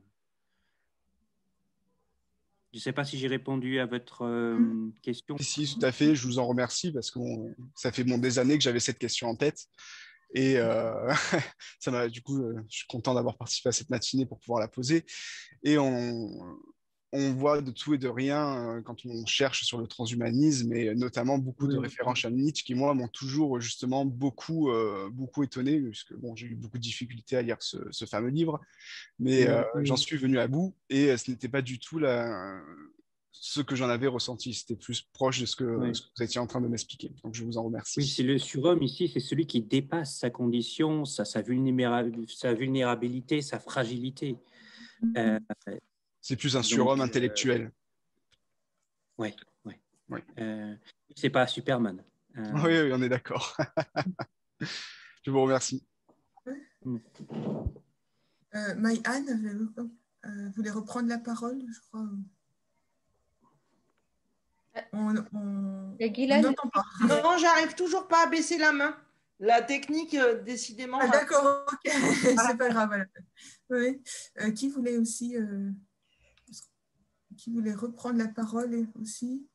Je ne sais pas si j'ai répondu à votre euh, question. Si, tout à fait, je vous en remercie parce que bon, ça fait bon, des années que j'avais cette question en tête. Et euh, ça m'a, du coup, euh, je suis content d'avoir participé à cette matinée pour pouvoir la poser. Et on, on voit de tout et de rien euh, quand on cherche sur le transhumanisme, et notamment beaucoup de références à Nietzsche qui, moi, m'ont toujours justement beaucoup, euh, beaucoup étonné, puisque bon, j'ai eu beaucoup de difficultés à lire ce, ce fameux livre, mais euh, j'en suis venu à bout, et euh, ce n'était pas du tout la... ce que j'en avais ressenti, c'était plus proche de ce que, oui. ce que vous étiez en train de m'expliquer. Donc, je vous en remercie. Oui, c'est le surhomme ici, c'est celui qui dépasse sa condition, sa, sa, vulnérabilité, sa, vulnérabilité, sa fragilité. Euh, c'est plus un surhomme euh, intellectuel. Oui, oui. oui. Euh, c'est pas Superman. Euh... Oui, oui, on est d'accord. Je vous remercie. Euh, Maï-Anne euh, voulait reprendre la parole, je crois. On, on... on n'entend pas. Non, j'arrive toujours pas à baisser la main. La technique, euh, décidément. Ah, d'accord, ok, c'est pas grave. Voilà. Oui. Euh, qui voulait aussi, euh... qui voulait reprendre la parole aussi?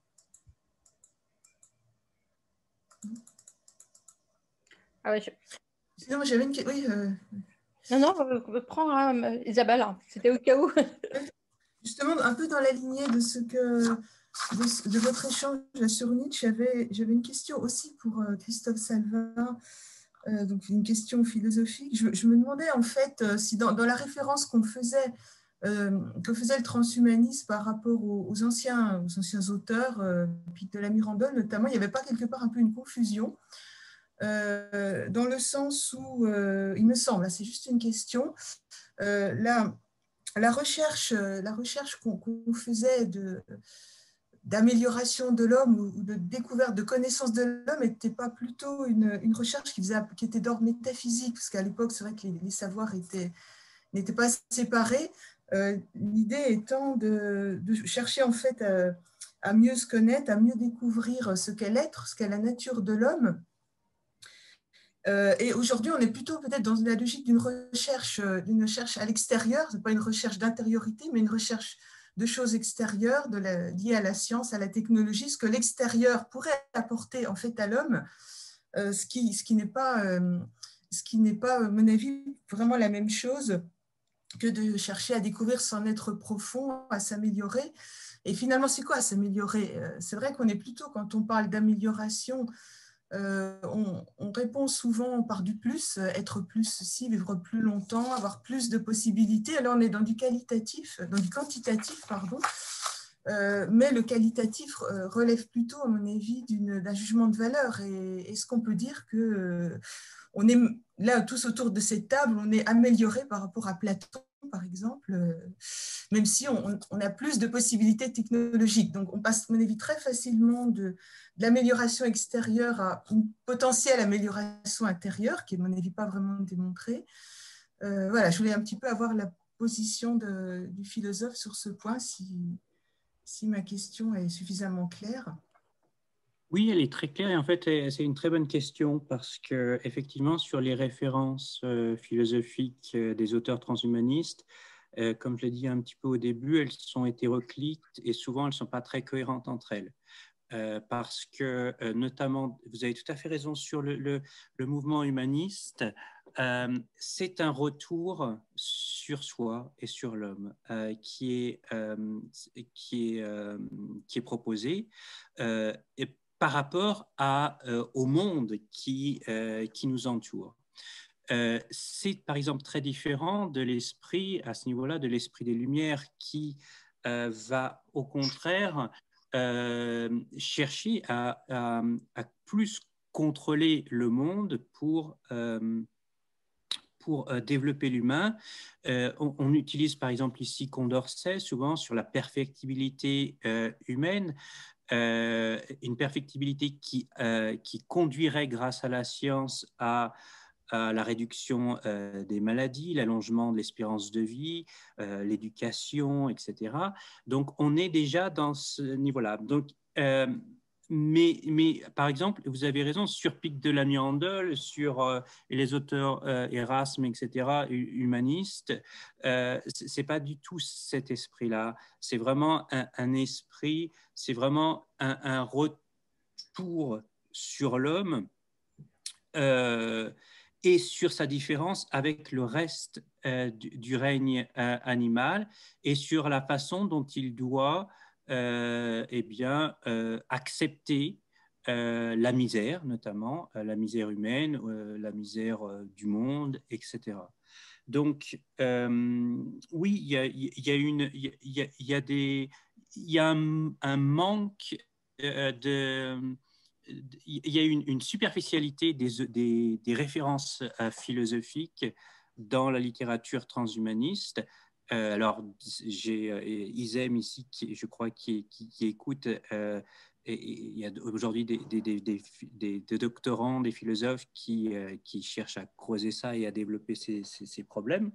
Ah oui. Je... Sinon, j'avais une question. Oui, euh... Non, non, euh, prends hein, Isabelle. C'était au cas où. Justement, un peu dans la lignée de ce que. De, de votre échange sur Nietzsche, j'avais, j'avais une question aussi pour euh, Christophe Salva, euh, donc une question philosophique. Je, je me demandais en fait euh, si dans, dans la référence qu'on faisait, euh, que faisait le transhumanisme par rapport aux, aux, anciens, aux anciens auteurs, euh, Pic de la Mirandole notamment, il n'y avait pas quelque part un peu une confusion, euh, dans le sens où, euh, il me semble, c'est juste une question, euh, la, la recherche, la recherche qu'on, qu'on faisait de... d'amélioration de l'homme ou de découverte, de connaissance de l'homme n'était pas plutôt une, une recherche qui, faisait, qui était d'ordre métaphysique, parce qu'à l'époque, c'est vrai que les, les savoirs étaient, n'étaient pas séparés. Euh, l'idée étant de, de chercher en fait à, à mieux se connaître, à mieux découvrir ce qu'est l'être, ce qu'est la nature de l'homme. Euh, et aujourd'hui, on est plutôt peut-être dans la logique d'une recherche, d'une recherche à l'extérieur, ce n'est pas une recherche d'intériorité, mais une recherche de choses extérieures de la, liées à la science, à la technologie, ce que l'extérieur pourrait apporter en fait à l'homme, euh, ce qui, ce qui n'est pas, euh, ce qui n'est pas, à mon avis, vraiment la même chose que de chercher à découvrir son être profond, à s'améliorer. Et finalement, c'est quoi s'améliorer? C'est vrai qu'on est plutôt, quand on parle d'amélioration, Euh, on, on répond souvent par du plus, être plus ceci, vivre plus longtemps, avoir plus de possibilités. Alors on est dans du qualitatif, dans du quantitatif, pardon. Euh, mais le qualitatif relève plutôt, à mon avis, d'un jugement de valeur. Et est-ce qu'on peut dire que euh, on est là, tous autour de cette table, on est amélioré par rapport à Platon, par exemple, euh, même si on, on a plus de possibilités technologiques. Donc, on passe, à mon avis, très facilement de, de l'amélioration extérieure à une potentielle amélioration intérieure, qui est, à mon avis, pas vraiment démontrée. Euh, voilà, je voulais un petit peu avoir la position de, du philosophe sur ce point, si, si ma question est suffisamment claire. Oui, elle est très claire et en fait, c'est une très bonne question parce que effectivement, sur les références euh, philosophiques euh, des auteurs transhumanistes, euh, comme je l'ai dit un petit peu au début, elles sont hétéroclites et souvent elles ne sont pas très cohérentes entre elles. Euh, parce que, euh, notamment, vous avez tout à fait raison sur le, le, le mouvement humaniste, euh, c'est un retour sur soi et sur l'homme euh, qui, est, euh, qui, est, euh, qui est proposé. Euh, et par rapport à, euh, au monde qui, euh, qui nous entoure. Euh, c'est par exemple très différent de l'esprit, à ce niveau-là, de l'esprit des Lumières qui euh, va au contraire euh, chercher à, à, à plus contrôler le monde pour, euh, pour euh, développer l'humain. Euh, on, on utilise par exemple ici Condorcet souvent sur la perfectibilité euh, humaine. Euh, une perfectibilité qui, euh, qui conduirait grâce à la science à, à la réduction euh, des maladies, l'allongement de l'espérance de vie, euh, l'éducation, et cetera. Donc, on est déjà dans ce niveau-là. Donc, euh, mais, mais, par exemple, vous avez raison, sur Pic de la Nuandel, sur euh, les auteurs euh, Erasme, et cetera, humanistes, euh, ce n'est pas du tout cet esprit-là. C'est vraiment un, un esprit, c'est vraiment un, un retour sur l'homme euh, et sur sa différence avec le reste euh, du, du règne euh, animal et sur la façon dont il doit euh, eh bien, euh, accepter euh, la misère, notamment euh, la misère humaine, euh, la misère euh, du monde, et cetera. Donc, euh, oui, il y a, il y a une, il y a, il y a des, il y a un, un manque euh, de, il y a une, une superficialité des, des, des références euh, philosophiques dans la littérature transhumaniste. Euh, alors, j'ai euh, Isem ici, qui, je crois, qui, qui, qui écoute. Euh, et, et il y a aujourd'hui des, des, des, des, des doctorants, des philosophes qui, euh, qui cherchent à creuser ça et à développer ces, ces, ces problèmes.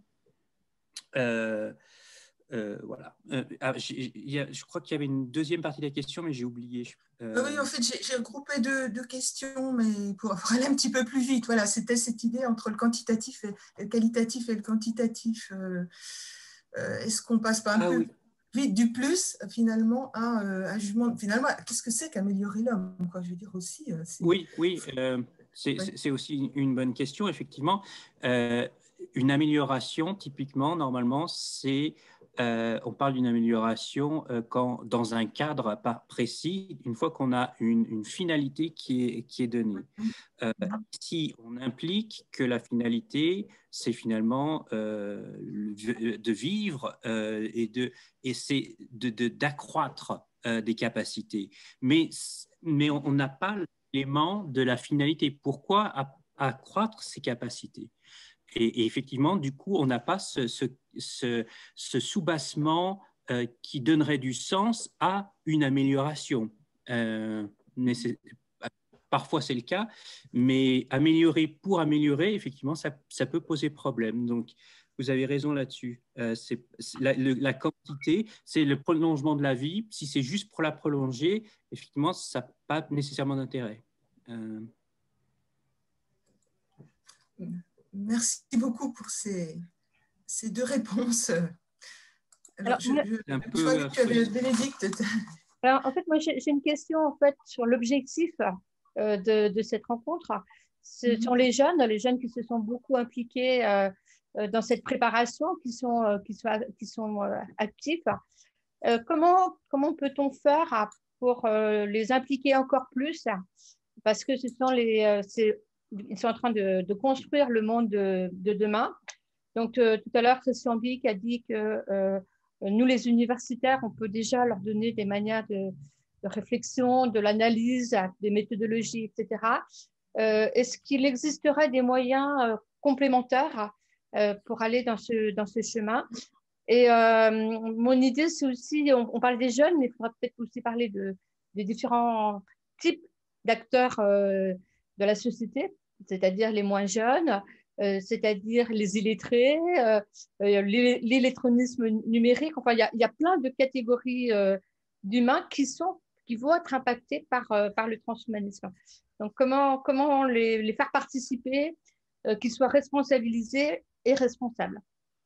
Euh, euh, voilà. Euh, ah, y a, je crois qu'il y avait une deuxième partie de la question, mais j'ai oublié. Euh... Oui, en fait, j'ai regroupé deux, deux questions, mais pour, pour aller un petit peu plus vite. Voilà, c'était cette idée entre le quantitatif et le qualitatif et le quantitatif. Euh, euh, Est-ce qu'on passe pas un ah, peu oui. vite du plus, finalement, à euh, un jugement? Finalement, qu'est-ce que c'est qu'améliorer l'homme? Je veux dire aussi. Euh, oui, oui. Euh, c'est oui. aussi une bonne question, effectivement. Euh, une amélioration, typiquement, normalement, c'est Euh, on parle d'une amélioration euh, quand, dans un cadre précis, une fois qu'on a une, une finalité qui est, qui est donnée. Euh, si on implique que la finalité, c'est finalement euh, de vivre euh, et, de, et c'est de, de, d'accroître euh, des capacités. Mais, mais on n'a pas l'élément de la finalité. Pourquoi accroître ces capacités ? Et, et effectivement, du coup, on n'a pas ce, ce, ce, ce soubassement euh, qui donnerait du sens à une amélioration. Euh, mais c'est, parfois, c'est le cas, mais améliorer pour améliorer, effectivement, ça, ça peut poser problème. Donc, vous avez raison là-dessus. Euh, c'est, c'est la, le, la quantité, c'est le prolongement de la vie. Si c'est juste pour la prolonger, effectivement, ça n'a pas nécessairement d'intérêt. Euh... Merci beaucoup pour ces, ces deux réponses. Alors, Alors je, je, je crois que tu avais Bénédicte. Alors, en fait, moi, j'ai une question en fait, sur l'objectif euh, de, de cette rencontre. Ce mm-hmm. sont les jeunes, les jeunes qui se sont beaucoup impliqués euh, dans cette préparation, qui sont, euh, qui sont, qui sont euh, actifs. Euh, comment comment peut-on faire pour euh, les impliquer encore plus? Parce que ce sont les... Euh, ils sont en train de, de construire le monde de, de demain. Donc, euh, tout à l'heure, Christian Bic a dit que euh, nous, les universitaires, on peut déjà leur donner des manières de, de réflexion, de l'analyse, des méthodologies, et cetera. Euh, est-ce qu'il existerait des moyens euh, complémentaires euh, pour aller dans ce, dans ce chemin? Et euh, mon idée, c'est aussi, on, on parle des jeunes, mais il faudra peut-être aussi parler de, des différents types d'acteurs euh, de la société, c'est-à-dire les moins jeunes, euh, c'est-à-dire les illettrés, euh, euh, l'illettronisme numérique. Enfin, il y a, y a plein de catégories euh, d'humains qui sont, qui vont être impactés par, euh, par le transhumanisme. Donc, comment, comment les, les faire participer, euh, qu'ils soient responsabilisés et responsables?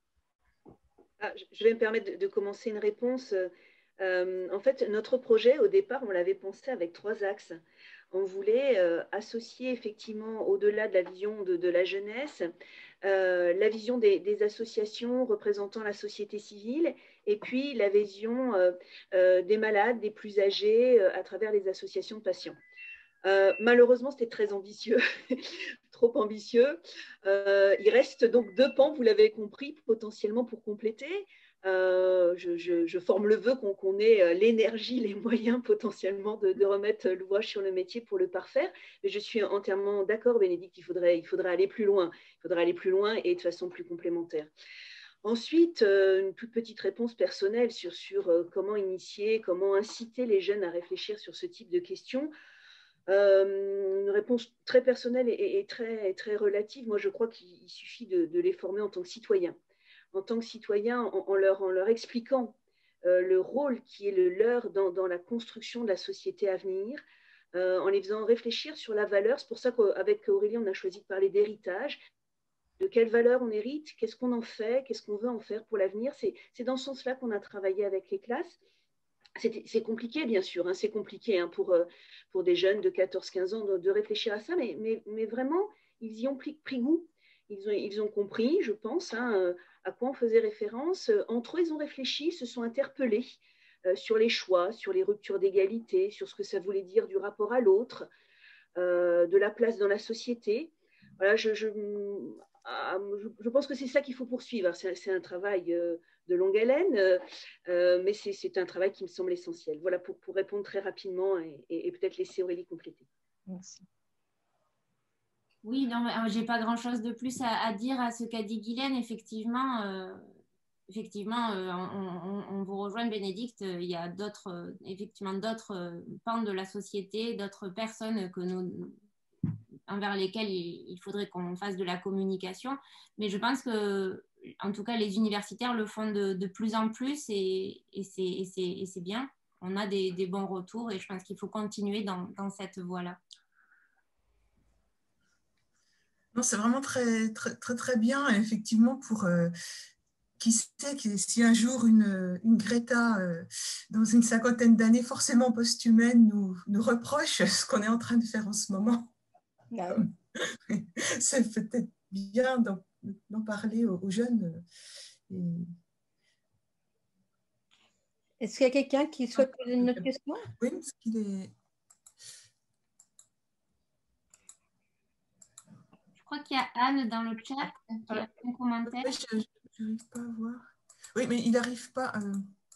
Ah, je vais me permettre de, de commencer une réponse. Euh, en fait, notre projet, au départ, on l'avait pensé avec trois axes. On voulait euh, associer effectivement, au-delà de la vision de, de la jeunesse, euh, la vision des, des associations représentant la société civile, et puis la vision euh, euh, des malades, des plus âgés, euh, à travers les associations de patients. Euh, malheureusement, c'était très ambitieux, trop ambitieux. Euh, il reste donc deux pans, vous l'avez compris, potentiellement pour compléter. Euh, je, je, je forme le vœu qu'on qu'on ait l'énergie, les moyens potentiellement de, de remettre l'ouvrage sur le métier pour le parfaire. Mais je suis entièrement d'accord, Bénédicte, il faudrait, il faudrait aller plus loin. Il faudrait aller plus loin et de façon plus complémentaire. Ensuite, une toute petite réponse personnelle sur, sur comment initier, comment inciter les jeunes à réfléchir sur ce type de questions. Euh, une réponse très personnelle et, et, très, et très relative. Moi, je crois qu'il suffit de, de les former en tant que citoyens. En tant que citoyens, en, en, leur, en leur expliquant euh, le rôle qui est le leur dans, dans la construction de la société à venir, euh, en les faisant réfléchir sur la valeur. C'est pour ça qu'avec Aurélie, on a choisi de parler d'héritage. De quelle valeur on hérite, qu'est-ce qu'on en fait, qu'est-ce qu'on veut en faire pour l'avenir. C'est dans ce sens-là qu'on a travaillé avec les classes. C'est compliqué, bien sûr, hein, c'est compliqué hein, pour, pour des jeunes de quatorze quinze ans de, de réfléchir à ça, mais, mais, mais vraiment, ils y ont pris, pris goût. Ils ont, ils ont compris, je pense, hein, à quoi on faisait référence. Entre eux, ils ont réfléchi, se sont interpellés euh, sur les choix, sur les ruptures d'égalité, sur ce que ça voulait dire du rapport à l'autre, euh, de la place dans la société. Voilà, je, je, je pense que c'est ça qu'il faut poursuivre. C'est un travail de longue haleine, euh, mais c'est un travail qui me semble essentiel. Voilà, pour, pour répondre très rapidement et, et, et peut-être laisser Aurélie compléter. Merci. Oui, non, j'ai pas grand-chose de plus à, à dire à ce qu'a dit Guylaine. Effectivement, euh, effectivement euh, on, on, on vous rejoint, Bénédicte. Il y a d'autres, euh, effectivement, d'autres pans de la société, d'autres personnes que nous... envers lesquels il faudrait qu'on fasse de la communication. Mais je pense que, en tout cas, les universitaires le font de, de plus en plus et, et c'est bien. On a des, des bons retours et je pense qu'il faut continuer dans, dans cette voie-là. C'est vraiment très, très, très, très bien, effectivement, pour... Euh, qui sait que si un jour une, une Greta, euh, dans une cinquantaine d'années, forcément post-humaine, nous, nous reproche ce qu'on est en train de faire en ce moment. Ah oui. C'est peut-être bien d'en parler aux, aux jeunes. Est-ce qu'il y a quelqu'un qui souhaite poser une autre question? Oui, parce qu'il est... Je crois qu'il y a Anne dans le chat qui a un commentaire. Oui, je n'arrive pas à voir. Oui, mais il n'arrive pas à...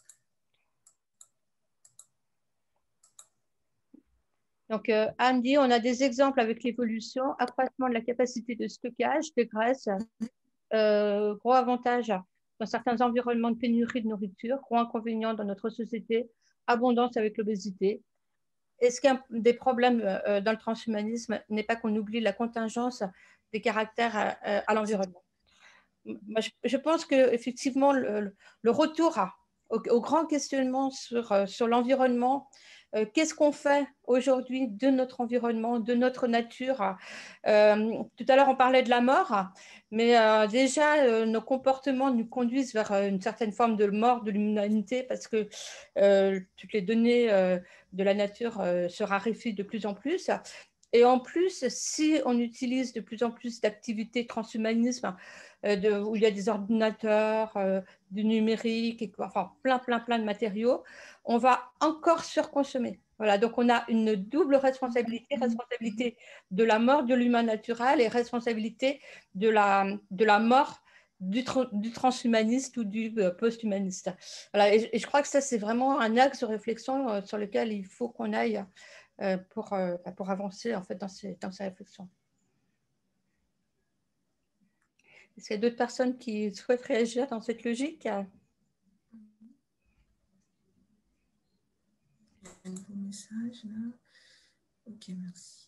Donc, euh, Anne dit, on a des exemples avec l'évolution, accroissement de la capacité de stockage de graisse, euh, gros avantage dans certains environnements de pénurie de nourriture, gros inconvénients dans notre société, abondance avec l'obésité. Est-ce qu'un des problèmes euh, dans le transhumanisme n'est pas qu'on oublie la contingence des caractères à, à l'environnement? Moi, je, je pense qu'effectivement, le, le retour à, au, au grand questionnement sur, sur l'environnement, euh, qu'est-ce qu'on fait aujourd'hui de notre environnement, de notre nature? euh, Tout à l'heure, on parlait de la mort, mais euh, déjà, euh, nos comportements nous conduisent vers une certaine forme de mort de l'humanité parce que euh, toutes les données euh, de la nature euh, se raréfient de plus en plus. Et en plus, si on utilise de plus en plus d'activités transhumanisme, euh, de, où il y a des ordinateurs, euh, du numérique, et, enfin plein, plein, plein de matériaux, on va encore surconsommer. Voilà, donc on a une double responsabilité, responsabilité de la mort de l'humain naturel et responsabilité de la, de la mort du, tra du transhumaniste ou du euh, post-humaniste. Voilà, et, et je crois que ça, c'est vraiment un axe de réflexion euh, sur lequel il faut qu'on aille euh, pour, euh, pour avancer en fait, dans, ces, dans ces réflexions. Est-ce qu'il y a d'autres personnes qui souhaitent réagir dans cette logique? Un nouveau message là. Ok, merci.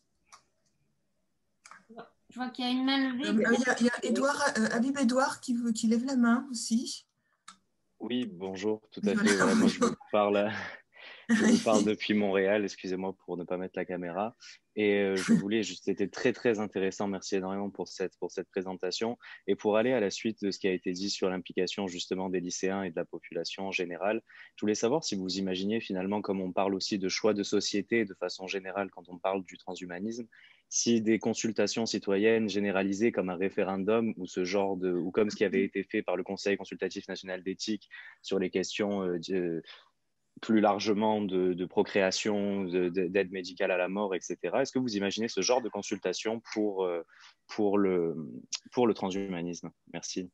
Je vois qu'il y a une main levée. Euh, il y a, il y a Edouard, euh, Habib Edouard qui, veut, qui lève la main aussi. Oui, bonjour, tout à fait. Voilà, moi, je vous parle, je vous parle depuis Montréal. Excusez-moi pour ne pas mettre la caméra. Et euh, je voulais juste, c'était très, très intéressant. Merci énormément pour cette, pour cette présentation. Et pour aller à la suite de ce qui a été dit sur l'implication justement des lycéens et de la population en général, je voulais savoir si vous imaginiez finalement, comme on parle aussi de choix de société de façon générale quand on parle du transhumanisme, si des consultations citoyennes généralisées comme un référendum ou ce genre de, ou comme ce qui avait été fait par le Conseil consultatif national d'éthique sur les questions euh, de, plus largement de, de procréation, d'aide médicale à la mort, et cetera. Est-ce que vous imaginez ce genre de consultation pour, euh, pour, le, pour le transhumanisme? Merci.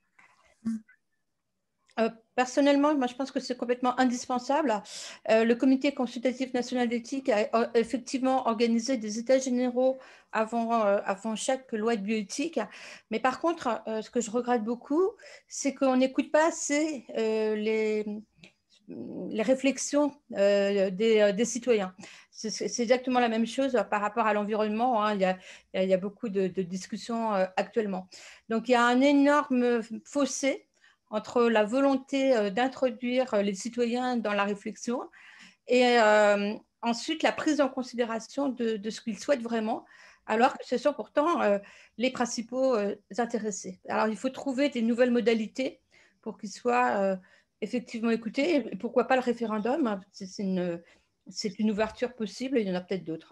Euh, personnellement, moi, je pense que c'est complètement indispensable. Euh, le Comité consultatif national d'éthique a, a effectivement organisé des états généraux avant, euh, avant chaque loi de bioéthique. Mais par contre, euh, ce que je regrette beaucoup, c'est qu'on n'écoute pas assez euh, les, les réflexions euh, des, des citoyens. C'est exactement la même chose par rapport à l'environnement. Hein. Il, y a, il y a beaucoup de, de discussions euh, actuellement. Donc, il y a un énorme fossé entre la volonté d'introduire les citoyens dans la réflexion et euh, ensuite la prise en considération de, de ce qu'ils souhaitent vraiment, alors que ce sont pourtant euh, les principaux euh, intéressés. Alors, il faut trouver des nouvelles modalités pour qu'ils soient euh, effectivement écoutés. Et pourquoi pas le référendum? C'est une, c'est une ouverture possible, il y en a peut-être d'autres.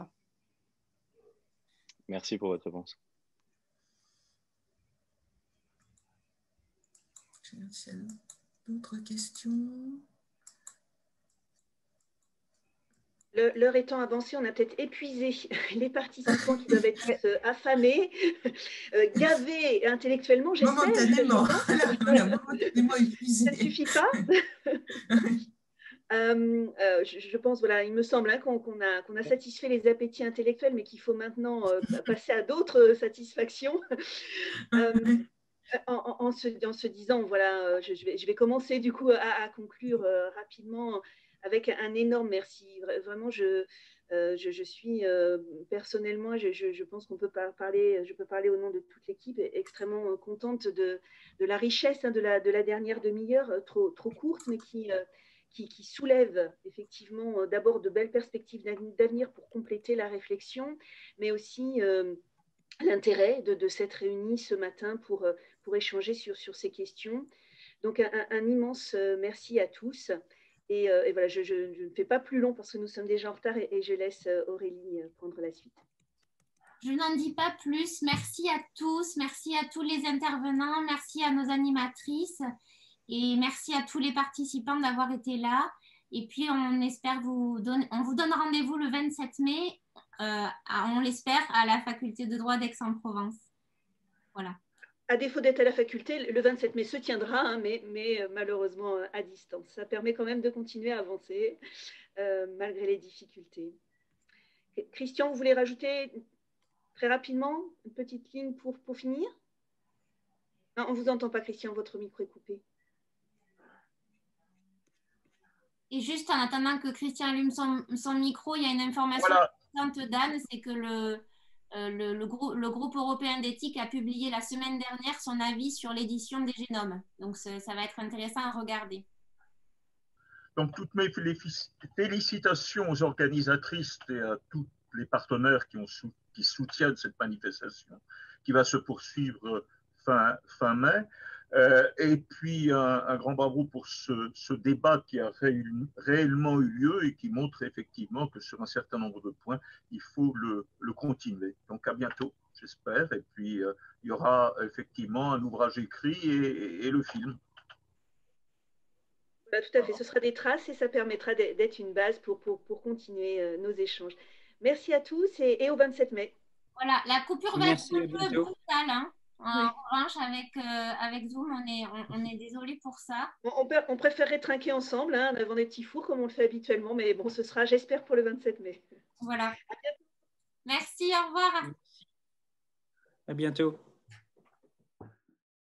Merci pour votre réponse. D'autres questions? L'heure étant avancée, on a peut-être épuisé les participants qui doivent être tous euh, affamés, euh, gavés intellectuellement, j'espère. Momentanément. Momentanément épuisés. Ça ne suffit pas. Euh, euh, je, je pense, voilà, il me semble hein, qu'on qu'on a, qu'on a satisfait les appétits intellectuels, mais qu'il faut maintenant euh, passer à d'autres satisfactions. Euh, En, en, se, en se disant, voilà, je, je, vais, je vais commencer du coup à, à conclure euh, rapidement avec un énorme merci. Vraiment, je, euh, je, je suis euh, personnellement, je, je, je pense qu'on peut parler, je peux parler au nom de toute l'équipe, extrêmement contente de, de la richesse hein, de, la, de la dernière demi-heure, trop, trop courte, mais qui, euh, qui, qui soulève effectivement euh, d'abord de belles perspectives d'avenir pour compléter la réflexion, mais aussi euh, l'intérêt de, de s'être réunis ce matin pour, pour échanger sur, sur ces questions. Donc, un, un immense merci à tous. Et, et voilà, je, je, je ne fais pas plus long parce que nous sommes déjà en retard et, et je laisse Aurélie prendre la suite. Je n'en dis pas plus. Merci à tous. Merci à tous les intervenants. Merci à nos animatrices. Et merci à tous les participants d'avoir été là. Et puis, on espère vous donner, on vous donne rendez-vous le vingt-sept mai. Euh, à, on l'espère, à la faculté de droit d'Aix-en-Provence. Voilà. À défaut d'être à la faculté, le vingt-sept mai se tiendra, hein, mais, mais euh, malheureusement à distance. Ça permet quand même de continuer à avancer, euh, malgré les difficultés. Christian, vous voulez rajouter très rapidement une petite ligne pour, pour finir? Non, on ne vous entend pas, Christian, votre micro est coupé. Et juste en attendant que Christian allume son, son micro, il y a une information voilà. importante d'Anne, c'est que le, euh, le, le, grou le groupe européen d'éthique a publié la semaine dernière son avis sur l'édition des génomes. Donc ça va être intéressant à regarder. Donc toutes mes félicitations aux organisatrices et à tous les partenaires qui, ont sou qui soutiennent cette manifestation qui va se poursuivre fin, fin mai. Euh, et puis un, un grand bravo pour ce, ce débat qui a ré, réellement eu lieu et qui montre effectivement que sur un certain nombre de points, il faut le, le continuer. Donc à bientôt, j'espère. Et puis euh, il y aura effectivement un ouvrage écrit et, et, et le film. Bah, tout à fait, ce sera des traces et ça permettra d'être une base pour, pour, pour continuer euh, nos échanges. Merci à tous et, et au vingt-sept mai. Voilà, la coupure va être un peu brutale. Hein. En Oui. revanche, avec, euh, avec Zoom, on est, on, on est désolé pour ça. On, on, peut, on préférerait trinquer ensemble, hein, devant des petits fours comme on le fait habituellement, mais bon, ce sera, j'espère, pour le vingt-sept mai. Voilà. Merci, au revoir. À bientôt.